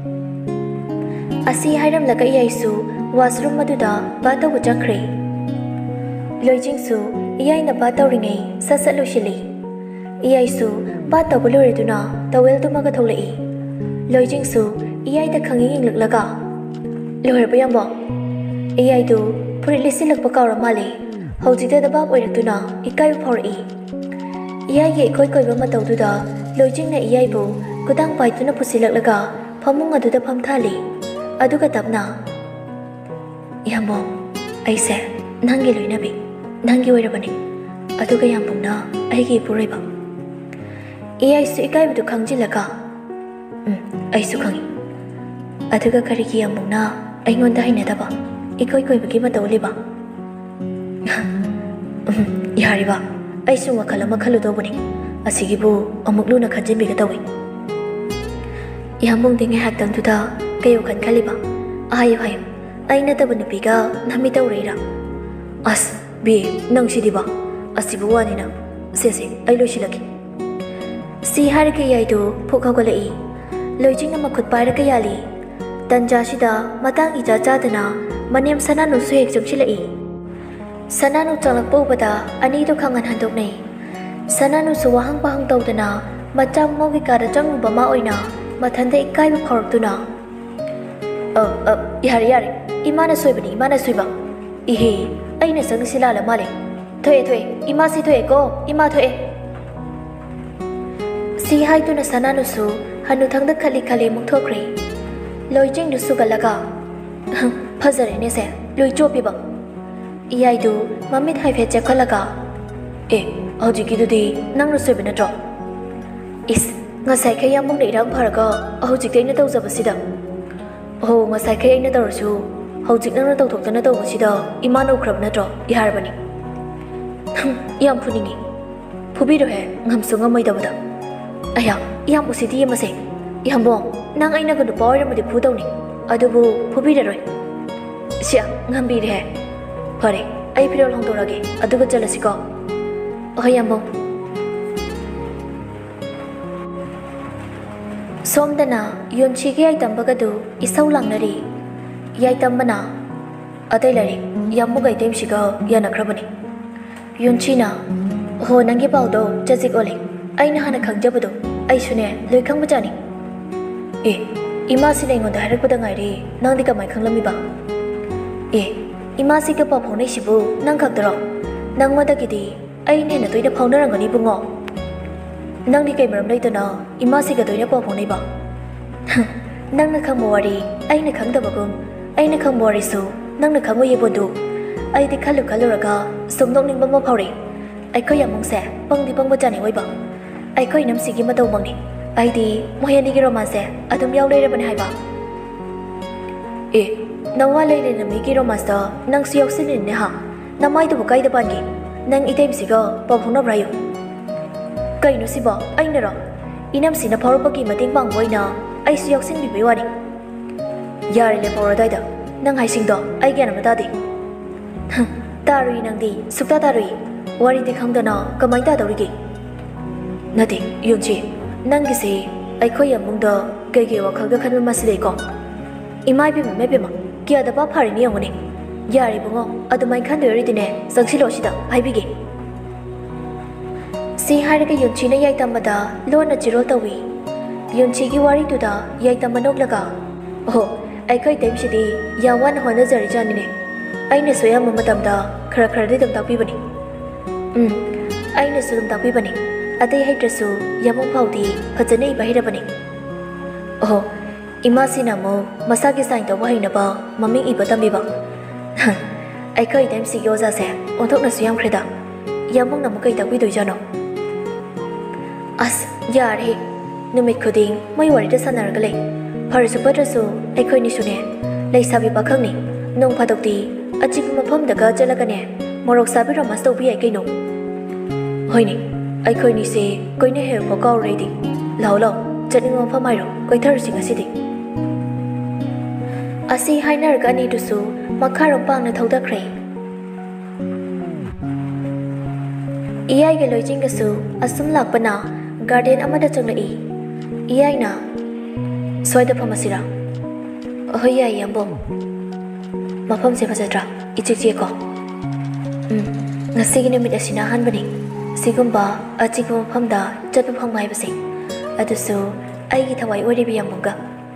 ꯑꯁꯤ ꯍꯥꯏꯔꯝꯂꯒ ꯏꯌꯥꯏꯁꯨ ꯋꯥꯁꯔꯨꯝ ꯑꯗꯨꯗ ꯕꯥꯠ ꯇꯧꯕ ꯆꯪꯈ꯭ꯔꯦ ꯂꯣꯏꯖꯤꯡꯁꯨ ꯏꯌꯥꯏꯅ ꯕꯥꯠ ꯇꯧꯔꯤꯉꯩ ꯁꯠ ꯁꯠ ꯂꯣꯏꯁꯤꯜꯂꯤ ꯏꯌꯥꯏꯁꯨ ꯕꯥꯠ ꯇꯧꯕ ꯂꯣꯏꯔꯗꯨꯅ ꯇꯋꯦꯜ ꯇꯨꯝꯃꯒ ꯊꯣꯛꯂꯛꯏ ꯂꯣꯏꯖꯤꯡꯁꯨ ꯏꯌꯥꯏꯗ ꯈꯪꯉꯤ ꯌꯦꯡꯂꯛꯂꯒ ꯂꯣꯏꯔꯕ ꯌꯥꯝꯕꯣ ꯏꯌꯥꯏꯗꯨ ꯐꯨꯔꯤꯠ ꯂꯤꯠꯁꯤꯜꯂꯛꯄ ꯀꯥꯎꯔ ꯃꯥꯜꯂꯦ ꯍꯧꯖꯤꯛꯇ ꯕꯥꯞ ꯑꯣꯏꯔꯛꯇꯨꯅ ꯏꯀꯥꯏꯕ ꯐꯥꯎꯔꯛꯏ ꯏꯌꯥꯏꯒꯤ ꯏꯀꯣꯏ ꯀꯣꯏꯕ ꯃꯇꯧꯗꯨꯗ ꯂꯣꯏꯖꯤꯡꯅ ꯏꯌꯥꯏꯕꯨ ꯈꯨꯗꯥꯡ ꯄꯥꯏꯗꯨꯅ ꯄꯨꯁꯤꯜꯂꯛꯂꯒ ꯐꯃꯨꯡ ꯑꯗꯨꯗ ꯐꯝꯊꯍꯜꯂꯤ ꯑꯗꯨꯒ ꯇꯞꯅ ꯌꯥꯝꯕꯣ ꯑꯩꯁꯦ ꯅꯪꯒꯤ ꯂꯣꯏꯅꯕꯤ ꯅꯪꯒꯤ ꯑꯣꯏꯔꯕꯅꯤ ꯑꯗꯨꯒ ꯌꯥꯝꯕꯨꯡꯅ ꯑꯩꯒꯤ ꯏꯄꯨꯔꯣꯏꯕ ꯏꯌꯥꯏꯁꯨ ꯏꯀꯥꯏꯕꯗꯨ ꯈꯪꯖꯤꯜꯂꯒ ꯎꯝ ꯑꯩꯁꯨ ꯈꯪꯉꯤ ꯑꯗꯨꯒ ꯀꯔꯤꯒꯤ ꯌꯥꯝꯕꯨꯡꯅ ꯑꯩꯉꯣꯟꯗ ꯍꯩꯅꯗꯕ ꯏꯀꯣꯏ ꯀꯣꯏꯕꯒꯤ ꯃꯇꯧ ꯎꯠꯂꯤꯕ ꯌꯥꯔꯤꯕ ꯑꯩꯁꯨ ꯋꯥꯈꯜ ꯑꯃ ꯈꯜꯂꯨꯗꯧꯕꯅꯤ ꯑꯁꯤꯒꯤꯕꯨ ꯑꯃꯨꯛ ꯂꯨꯅ ꯈꯟꯖꯤꯟꯕꯤꯒ ꯇꯧꯏ ꯌꯥꯝꯕꯨꯡꯗꯤ ꯉꯥꯏꯍꯥꯛꯇꯪꯗꯨꯗ ꯀꯩ ꯋꯥꯈꯜ ꯈꯜꯂꯤꯕ ꯍꯥꯏꯌꯨ ꯍꯥꯏꯌꯨ ꯑꯩ ꯅꯠꯇꯕ ꯅꯨꯄꯤꯒ ꯅꯝꯃꯤ ꯇꯧꯔꯛꯏꯔꯥ ꯑꯁ ꯕꯤ ꯅꯪ ꯁꯤꯗꯤꯕ ꯑꯁꯤꯕꯨ ꯋꯥꯅꯤꯅ ꯁꯦꯁꯦ ꯑꯩ ꯂꯣꯏꯁꯤꯜꯂꯛꯀꯦ ꯁꯤ ꯍꯥꯏꯔꯒ ꯌꯥꯏꯗꯨ ꯐꯨꯛ ꯍꯧꯒꯠꯂꯛꯏ ꯂꯣꯏꯖꯤꯡꯅ ꯃꯈꯨꯠ ꯄꯥꯏꯔꯒ ꯌꯥꯜꯂꯤ ꯇꯟꯖꯥꯁꯤꯗ ꯃꯇꯥꯡ ꯏꯆꯥ ꯆꯥꯗꯅ ꯃꯅꯦꯝ ꯁꯅꯥꯅꯨꯁꯨ ꯍꯦꯛ ꯆꯪꯁꯤꯜꯂꯛꯏ ꯁꯅꯥꯅꯨ ꯆꯪꯂꯛꯄ ꯎꯕꯗ ꯑꯅꯤꯗꯨ ꯈꯪꯍꯟ ꯍꯟꯗꯣꯛꯅꯩ ꯁꯅꯥꯅꯨꯁꯨ ꯋꯥꯍꯪ ꯄꯥꯍꯪ ꯇꯧꯗꯅ ꯃꯆꯥ ꯃꯃꯧꯒꯤ ꯀꯥꯗ ꯆꯪꯉꯨꯕ ꯑꯃ ꯑꯣꯏꯅ ꯃꯊꯟꯇ ꯏꯀꯥꯏꯕ ꯐꯥꯎꯔꯛꯇꯨꯅ ꯑ ꯑ ꯌꯥꯔꯦ ꯌꯥꯔꯦ ꯏꯃꯥꯅ ꯁꯣꯏꯕꯅꯤ ꯏꯃꯥꯅ ꯁꯣꯏꯕ ꯏꯍꯦ ꯑꯩꯅ ꯆꯪꯉꯤꯁꯤ ꯂꯥꯜꯂ ꯃꯥꯜꯂꯦ ꯊꯣꯛꯑꯦ ꯊꯣꯛꯑꯦ ꯏꯃꯥꯁꯤ ꯊꯣꯛꯑꯦꯀꯣ ꯏꯃꯥ ꯊꯣꯛꯑꯦ ꯁꯤ ꯍꯥꯏꯗꯨꯅ ꯁꯅꯥꯅꯨꯁꯨ ꯍꯅꯨꯊꯪꯗ ꯈꯜꯂꯤ ꯈꯜꯂꯤ ꯑꯃꯨꯛ ꯊꯣꯛꯈ꯭ꯔꯦ ꯂꯣꯏꯖꯤꯡꯗꯨ ꯁꯨꯒꯠꯂꯒ ꯐꯖꯔꯦꯅꯦꯁꯦ ꯂꯣꯏ ꯆꯣꯞꯄꯤꯕ ꯏꯌꯥꯏꯗꯨ ꯃꯃꯤꯠ ꯍꯥꯏꯐꯦꯠ ꯆꯦꯞꯈꯠꯂꯒ ꯑꯦ ꯍꯧꯖꯤꯛꯀꯤꯗꯨꯗꯤ ꯅꯪꯅ ꯁꯣꯏꯕ ꯅꯠꯇ꯭ꯔꯣ ꯏꯁ ꯉꯁꯥꯏꯈꯩ ꯌꯥꯝꯕꯨꯡꯅ ꯏꯔꯥꯡ ꯐꯔꯒ ꯍꯧꯖꯤꯛꯇꯤ ꯑꯩꯅ ꯇꯧꯖꯕꯁꯤꯗ ꯑꯣ ꯉꯁꯥꯏꯈꯩ ꯑꯩꯅ ꯇꯧꯔꯁꯨ ꯍꯧꯖꯤꯛ ꯅꯪꯅ ꯇꯧꯊꯣꯛꯇꯅ ꯇꯧꯕꯁꯤꯗ ꯏꯃꯥꯅ ꯎꯈ꯭ꯔꯕ ꯅꯠꯇ꯭ꯔꯣ ꯌꯥꯔꯕꯅꯤ ꯌꯥꯝ ꯐꯨꯅꯤꯡꯉꯤ ꯐꯨꯕꯤꯔꯣꯍꯦ ꯉꯝꯁꯨ ꯉꯝꯃꯣꯏꯗꯕꯗ ꯑꯌꯥ ꯌꯥꯝ ꯎꯁꯤꯗꯤ ꯑꯃꯁꯦ ꯌꯥꯝꯕꯣꯡ ꯅꯪ ꯑꯩꯅꯒ ꯅꯨꯄꯥ ꯑꯣꯏꯔꯝꯃꯗꯤ ꯐꯨꯗꯧꯅꯤ ꯑꯗꯨꯕꯨ ꯐꯨꯕꯤꯔꯔꯣꯏ ꯁꯤꯌꯥ ꯉꯝꯕꯤꯔꯦꯍꯦ ꯐꯔꯦ ꯑꯩ ꯐꯤꯔꯣꯜ ꯍꯣꯡꯗꯣꯔꯛꯑꯒꯦ ꯑꯗꯨꯒ ꯆꯠꯂꯁꯤꯀꯣ ꯑꯍꯣꯏ ꯌꯥꯝꯕꯣꯡ ꯁꯣꯝꯗꯅ ꯌꯣꯟꯁꯤꯒꯤ ꯌꯥꯏꯇꯝꯕꯒꯗꯨ ꯏꯁꯧ ꯂꯥꯡꯅꯔꯤ ꯌꯥꯏꯇꯝꯕꯅ ꯑꯇꯩ ꯂꯩꯔꯤ ꯌꯥꯝꯕꯨꯡꯒ ꯏꯇꯩꯝꯁꯤꯒ ꯌꯥꯅꯈ꯭ꯔꯕꯅꯤ ꯌꯣꯟꯁꯤꯅ ꯍꯣ ꯅꯪꯒꯤ ꯄꯥꯎꯗꯣ ꯆꯖꯤꯛ ꯑꯣꯜꯂꯤ ꯑꯩꯅ ꯍꯥꯟꯅ ꯈꯪꯖꯕꯗꯣ ꯑꯩꯁꯨꯅꯦ ꯂꯣꯏ ꯈꯪꯕꯖꯥꯠꯅꯤ ꯑꯦ ꯏꯃꯥꯁꯤꯅ ꯑꯩꯉꯣꯟꯗ ꯍꯥꯏꯔꯛꯄꯗ ꯉꯥꯏꯔꯤ ꯅꯪꯗꯤ ꯀꯃꯥꯏꯅ ꯈꯪꯂꯝꯃꯤꯕ ꯑꯦ ꯏꯃꯥꯁꯤꯒ ꯄꯥꯎ ꯐꯥꯎꯅꯩꯁꯤꯕꯨ ꯅꯪ ꯈꯛꯇꯔꯣ ꯅꯪꯉꯣꯟꯗꯒꯤꯗꯤ ꯑꯩꯅ ꯍꯦꯟꯅ ꯇꯣꯏꯅ ꯐꯥꯎꯅꯔꯝꯒꯅꯤ ꯏꯕꯨꯡꯉꯣ ꯅꯪꯗꯤ ꯀꯩ ꯃꯔꯝ ꯂꯩꯇꯅ ꯏꯃꯥꯁꯤꯒ ꯇꯣꯏꯅ ꯄꯥꯎ ꯐꯥꯎꯅꯩꯕ ꯅꯪꯅ ꯈꯪꯕ ꯋꯥꯔꯤ ꯑꯩꯅ ꯈꯪꯗꯕꯒꯨꯝ ꯑꯩꯅ ꯈꯪꯕ ꯋꯥꯔꯤꯁꯨ ꯅꯪꯅ ꯈꯪꯉꯣꯏꯌꯦ ꯕꯣꯟꯗꯨ ꯑꯩꯗꯤ ꯈꯜꯂꯨ ꯈꯜꯂꯨꯔꯒ ꯁꯨꯝ ꯅꯣꯛꯅꯤꯡꯕ ꯑꯃ ꯐꯥꯎꯔꯛꯏ ꯑꯩꯈꯣꯏ ꯌꯥꯝꯕꯨꯡꯁꯦ ꯄꯪꯗꯤ ꯄꯪꯕ ꯖꯥꯠꯅꯤ ꯑꯣꯏꯕ ꯑꯩꯈꯣꯏ ꯏꯅꯝꯁꯤꯒꯤ ꯃꯇꯧꯃꯛꯅꯤ ꯑꯩꯗꯤ ꯃꯣꯏ ꯑꯅꯤꯒꯤ ꯔꯣꯃꯥꯟꯁꯁꯦ ꯑꯗꯨꯝ ꯌꯥꯎ ꯂꯩꯔꯕꯅꯤ ꯍꯥꯏꯕ ꯑꯦ ꯅꯋꯥ ꯂꯩꯔꯦꯅ ꯃꯤꯒꯤ ꯔꯣꯃꯥꯟꯁꯇ ꯅꯪꯁꯨ ꯌꯥꯎꯁꯤꯜꯂꯤꯅꯦ ꯍꯥ ꯅꯃꯥꯏꯗꯨꯕꯨ ꯀꯥꯏꯗ ꯄꯥꯟꯒꯦ ꯅꯪ ꯏꯇꯩꯝꯁꯤꯒ ꯄꯥꯎ ꯐꯥꯎꯅꯕ꯭ꯔꯥ ꯌꯨ ꯀꯩꯅꯣ ꯁꯤꯕꯣ ꯑꯩꯅꯔꯣ ꯏꯅꯝꯁꯤꯅ ꯐꯥꯎꯔꯛꯄꯒꯤ ꯃꯇꯦꯡ ꯄꯥꯡꯕ ꯑꯣꯏꯅ ꯑꯩꯁꯨ ꯌꯥꯎꯁꯤꯟꯕꯤꯕꯩ ꯋꯥꯅꯤ ꯌꯥꯔꯦ ꯂꯦꯞꯄꯧꯔꯣ ꯑꯗꯥꯏꯗ ꯅꯪ ꯍꯥꯏꯁꯤꯡꯗꯣ ꯑꯩ ꯒ꯭ꯌꯥꯟ ꯑꯃ ꯇꯥꯗꯦ ꯇꯥꯔꯨꯏ ꯅꯪꯗꯤ ꯁꯨꯛꯇꯥ ꯇꯥꯔꯨꯏ ꯋꯥꯔꯤꯗꯤ ꯈꯪꯗꯅ ꯀꯃꯥꯏꯅ ꯇꯥꯗꯧꯔꯤꯒꯦ ꯅꯠꯇꯦ ꯌꯣꯟꯁꯤ ꯅꯪꯒꯤꯁꯦ ꯑꯩꯈꯣꯏ ꯌꯥꯝꯕꯨꯡꯗ ꯀꯩꯀꯩ ꯋꯥꯈꯜꯒ ꯈꯟꯕ ꯃꯥꯁꯤꯂꯩꯀꯣ ꯏꯃꯥ ꯏꯕꯦꯝꯃ ꯏꯃꯥꯏꯕꯦꯝꯃ ꯀꯌꯥꯗ ꯄꯥꯞ ꯐꯥꯔꯤꯅꯤ ꯌꯦꯡꯉꯨꯅꯦ ꯌꯥꯔꯦ ꯏꯕꯨꯡꯉꯣ ꯑꯗꯨꯃꯥꯏꯅ ꯈꯟꯗꯣꯏꯔꯗꯤꯅꯦ ꯆꯪꯁꯤꯜꯂꯣ ꯁꯤꯗ ꯍꯥꯏꯕꯤꯒꯦ ꯁꯤ ꯍꯥꯏꯔꯒ ꯌꯣꯟꯁꯤꯅ ꯌꯥꯏꯇꯝꯕꯗ ꯂꯣꯟꯅ ꯆꯤꯔꯣꯜ ꯇꯧꯏ ꯌꯣꯟꯁꯤꯒꯤ ꯋꯥꯔꯤꯗꯨꯗ ꯌꯥꯏꯇꯝꯕ ꯅꯣꯛꯂꯒ ꯑꯣ ꯑꯩꯈꯣꯏ ꯏꯇꯩꯝꯁꯤꯗꯤ ꯌꯥꯝ ꯋꯥꯅ ꯍꯣꯠꯅꯖꯔꯤꯖꯥꯠꯅꯤꯅꯦ ꯑꯩꯅꯁꯨ ꯑꯌꯥꯝꯕ ꯃꯇꯝꯗ ꯈꯔ ꯈꯔꯗꯤ ꯑꯗꯨꯝ ꯇꯥꯛꯄꯤꯕꯅꯤ ꯎꯝ ꯑꯩꯅꯁꯨ ꯑꯗꯨꯝ ꯇꯥꯛꯄꯤꯕꯅꯤ ꯑꯇꯩ ꯍꯩꯇ꯭ꯔꯁꯨ ꯌꯥꯝꯕꯨꯡ ꯐꯥꯎꯗꯤ ꯐꯖꯅ ꯏꯕ ꯍꯩꯔꯕꯅꯤ ꯑꯣ ꯏꯃꯥꯁꯤꯅ ꯑꯃꯨꯛ ꯃꯁꯥꯒꯤ ꯁꯥꯏꯟ ꯇꯧꯕ ꯍꯩꯅꯕ ꯃꯃꯤꯡ ꯏꯕ ꯇꯝꯕꯤꯕ ꯑꯩꯈꯣꯏ ꯏꯇꯩꯝꯁꯤꯒꯤ ꯑꯣꯖꯥꯁꯦ ꯑꯣꯟꯊꯣꯛꯅꯁꯨ ꯌꯥꯝꯈ꯭ꯔꯦꯗ ꯌꯥꯝꯕꯨꯡꯅ ꯑꯃꯨꯛ ꯀꯩ ꯇꯥꯛꯄꯤꯗꯣꯏꯖꯥꯠꯅꯣ ꯑꯁ ꯌꯥꯔꯦ ꯅꯨꯃꯤꯠ ꯈꯨꯗꯤꯡ ꯃꯣꯏ ꯋꯥꯔꯤꯗ ꯁꯥꯟꯅꯔꯒ ꯂꯩ ꯐꯔꯁꯨ ꯐꯠꯇ꯭ꯔꯁꯨ ꯑꯩꯈꯣꯏꯅꯤꯁꯨꯅꯦ ꯂꯩꯁꯥꯕꯤ ꯄꯥꯈꯪꯅꯤ ꯅꯣꯡ ꯐꯥꯗꯣꯛꯇꯤ ꯑꯆꯤꯛꯄ ꯃꯐꯝꯗꯒ ꯆꯠꯂꯒꯅꯦ ꯃꯣꯔꯣꯛ ꯁꯥꯕꯤ ꯔꯣꯃꯥꯟꯁ ꯇꯧꯕ ꯌꯥꯏ ꯀꯩꯅꯣ ꯍꯣꯏꯅꯦ ai khơi ni se koi ne he ko ka ready lao lao chani mo pha mai ro koi thar sing asidi asi hainer ga ni du su makha ro pang na thoda khre iyai ge loi jing ga su asum lak pana garden amada changla i iyai na soi da phamasira ahoi ya yambo mafam se phajadra ichik chi ko um ngasi gi numit asina han bani sigumba achik mafam da chat phang mai basi adu su ai gi thawai ori bi yamunga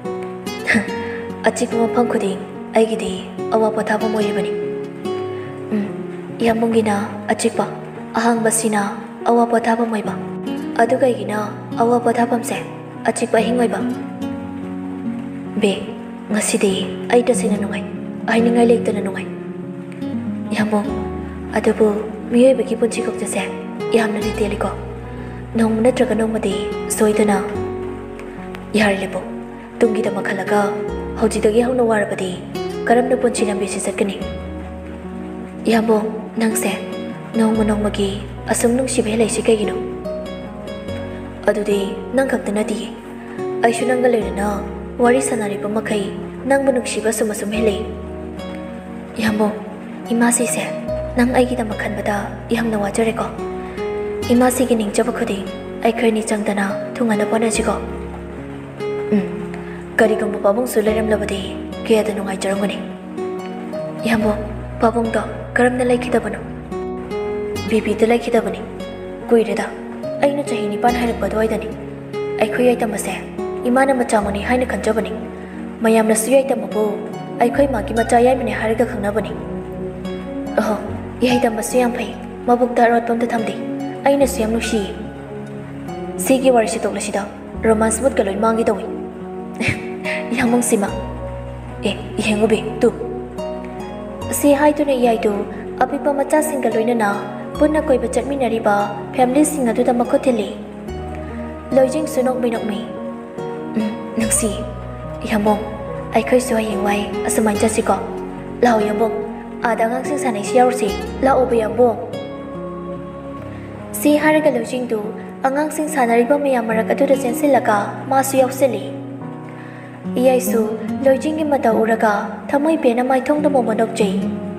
achik mafam khuding ai gi di awa patha ba moi bani um yamungi na achik ba ahang basina awa patha ba moi ba adu kai gi na awa patha pam se achik ba hingoi ba be ngasi di ai ta sina nungai ai ningai lek ta nungai yamo adu bu miyoi ba ki punchi kok se yam na ri teli ko nong na tra ka nong ma di soi ta na yari le bo tungi da makhalaga hoji da gi hau no war ba di karam na punchi lam bi si sakani yamo nang se nong ma nong ma gi asum nung si be lai si kai gi no adu di nang khak ta na di ai shu nang ga le na wari sanari pa makai nang bunuk shiba suma sum hele yambo ima si se nang ai gi da makhan bada yam na wajare ko ima si gi ning jaba khudi ai khai ni changdana thunga na pona ji ko um kari gam babung su leram labadi ke da nungai jarangani yambo babung do karam na lai khida bano bibi da lai khida bani kuire da ai na chahi ni pan hai pa doi dani ai khoi ai tamase imana macha mani haina khanjabani mayam na suyai tamabu ai khoi ma ki macha yai mane hariga khangna bani oh yai tam masuyam phai mabuk da rot pam ta thamdi ai na suyam nu shi sigi wari si tokla sida romance mut ka loi mangi dawi yamong sima e yengu be tu si hai tu ne yai tu api pa macha sing ka loina na punna koi ba chatmi nari ba family sing adu ta makhotheli loijing sunok binok mi nang si yamong ai khoi so yin wai asamai ja si ko lao yamong ada ngang sing sanai siaur si la obe yamong si har ga lojing du angang sing sanari ba me yamara ka tu da sensil laka ma su yaw seli iyai su lojing gi mata uraga thamai pe na mai thong da mo monok jei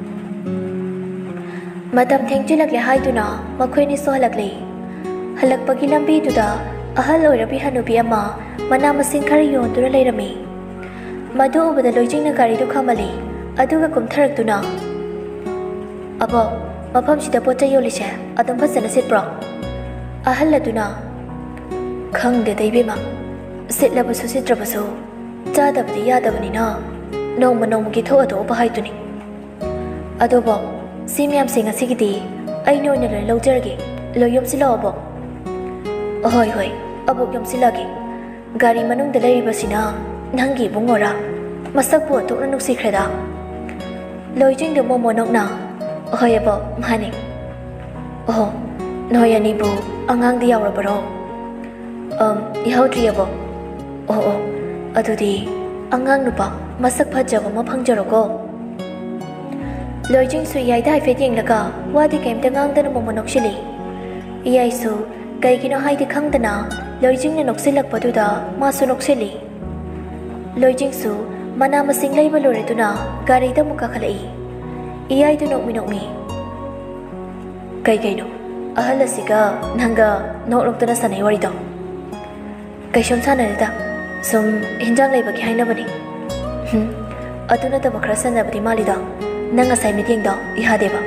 matam thengchi lak le hai tu na makhoi ni so halak le halak pa gi lambi tu da ahal oirabi hanubi ama mana masing khari yon tu lai rami madu ubada lojing na gari du khamali aduga kumtharak tu na abo mafam sida pocha yoli se adum phasana sit pro ahal la tu na khang de dei bema sit la basu sit tra basu cha da bdi ya da bani na nong manong gi tho ado ba hai tu ni ado bo simyam singa sigidi ai no na lo jergi lo yom silo bo ohoi hoi abok yom silagi gari manung da lai basina nangi bungora masak po to na nuksi khreda loijing de momo nok na ohoi abo mani oh noyani bu angang di yawra baro um ihau tri abo oh oh adudi angang nupa masak phajaba ma phangjaro ko loijing su yai dai fe ting laga wadi kem ta ngang da momo nok shili iyai su kai kino hai di khang dana loijing na noksilak paduda ma su noksili loijing su mana masing lai balore tuna gari da muka khalai iyai du nok mi nok mi kai kai no ahal siga nanga nok lok tana sanai wari do kai shom sana da sum hinjang lai ba ki haina bani hm aduna ta bakra sana badi mali da nanga sai meeting da iha deba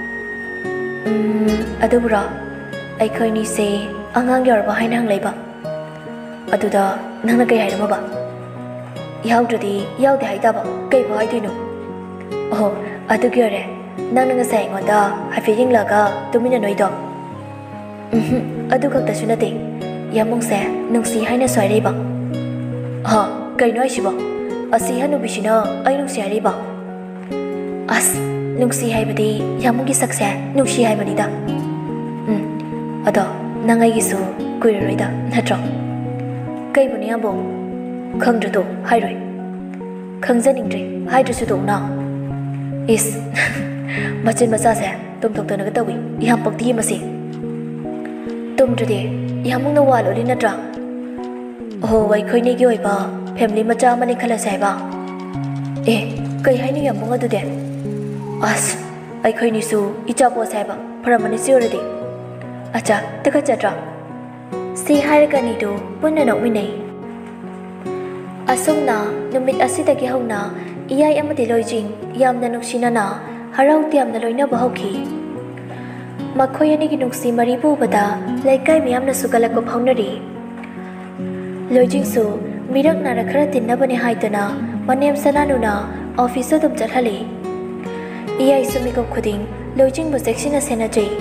um adubura ai khoi ni se angang yor ba hainang leiba aduda nangna kai hairama ba yaudradi yaude haida ba kai ba haidino oh adu gyore nangna nga sai ngonda hafi yinglaga tumina noi do mhm adu khakta sunate yamong se nungsi haina soire ba ha kai noi shi ba asi hanu bishina ai nungsi hari ba as nungsi haibadi yamong gi sakse nungsi haibani da um ado nangai gisu kuiroi da natro kai buni abo khangdru to hairoi khangjaning dre haidru su to na is machin macha se tum tok tana ga tawi iham pakti masi ꯇꯨꯝꯗ꯭ꯔꯗꯤ ꯌꯥꯝꯃꯨꯛꯅ ꯋꯥꯠꯂꯣꯔꯤ ꯅꯠꯇ꯭ꯔꯥ? ꯑꯣ ꯑꯩꯈꯣꯏꯅꯤꯒꯤ ꯑꯣꯏꯕ family ꯃꯆꯥ ꯑꯃꯅꯤ ꯈꯜꯂꯁꯦ ꯍꯥꯏꯕ? ꯑꯦ ꯀꯩ ꯍꯥꯏꯅꯤ ꯌꯥꯝꯕꯨꯡ ꯑꯗꯨꯗꯤ? ꯑꯁ ꯑꯩꯈꯣꯏꯅꯤꯁꯨ ꯏꯆꯥꯄꯣꯠꯁꯦ ꯍꯥꯏꯕ ꯐꯔꯝꯃꯅꯤ ꯁꯤ ꯑꯣꯏꯔꯗꯤ꯫ ꯑꯆꯥ ꯇꯨꯀꯠꯆꯗ꯭ꯔꯥ? ꯁꯤ ꯍꯥꯏꯔꯒ ꯑꯅꯤꯗꯨ ꯄꯨꯟꯅ ꯅꯣꯛꯃꯤꯟꯅꯩ꯫ ꯑꯁꯨꯝꯅ ꯅꯨꯃꯤꯠ ꯑꯁꯤꯗꯒꯤ ꯍꯧꯅ ꯏꯌꯥꯏ ꯑꯃꯗꯤ ꯂꯣꯏꯖꯤꯡ ꯌꯥꯝꯅ ꯅꯨꯡꯁꯤꯅꯅ ꯍꯔꯥꯎ ꯇꯌꯥꯝꯅ ꯂꯣꯏꯅꯕ ꯍꯧꯈꯤ꯫ ꯃꯈꯣꯏ ꯑꯅꯤꯒꯤ ꯅꯨꯡꯁꯤ ꯃꯔꯤꯕꯨ ꯎꯕꯗ ꯂꯩꯀꯥꯏ ꯃꯤꯌꯥꯝꯅꯁꯨ ꯒꯜꯂꯛꯄ ꯐꯥꯎꯅꯔꯤ꯫ ꯂꯣꯏꯖꯤꯡꯁꯨ ꯃꯤꯔꯛ ꯅꯥꯔꯛ ꯈꯔ ꯇꯤꯟꯅꯕꯅꯤ ꯍꯥꯏꯗꯅ ꯃꯅꯦꯝ ꯁꯅꯥꯅꯨꯅ ꯑꯣꯐꯤꯁꯇ ꯑꯗꯨꯝ ꯆꯠꯍꯜꯂꯤ꯫ ꯏꯌꯥꯏꯁꯨ ꯃꯤꯀꯨꯞ ꯈꯨꯗꯤꯡ ꯂꯣꯏꯖꯤꯡꯕꯨ ꯆꯦꯛꯁꯤꯟꯅ ꯁꯦꯟꯅꯖꯩ꯫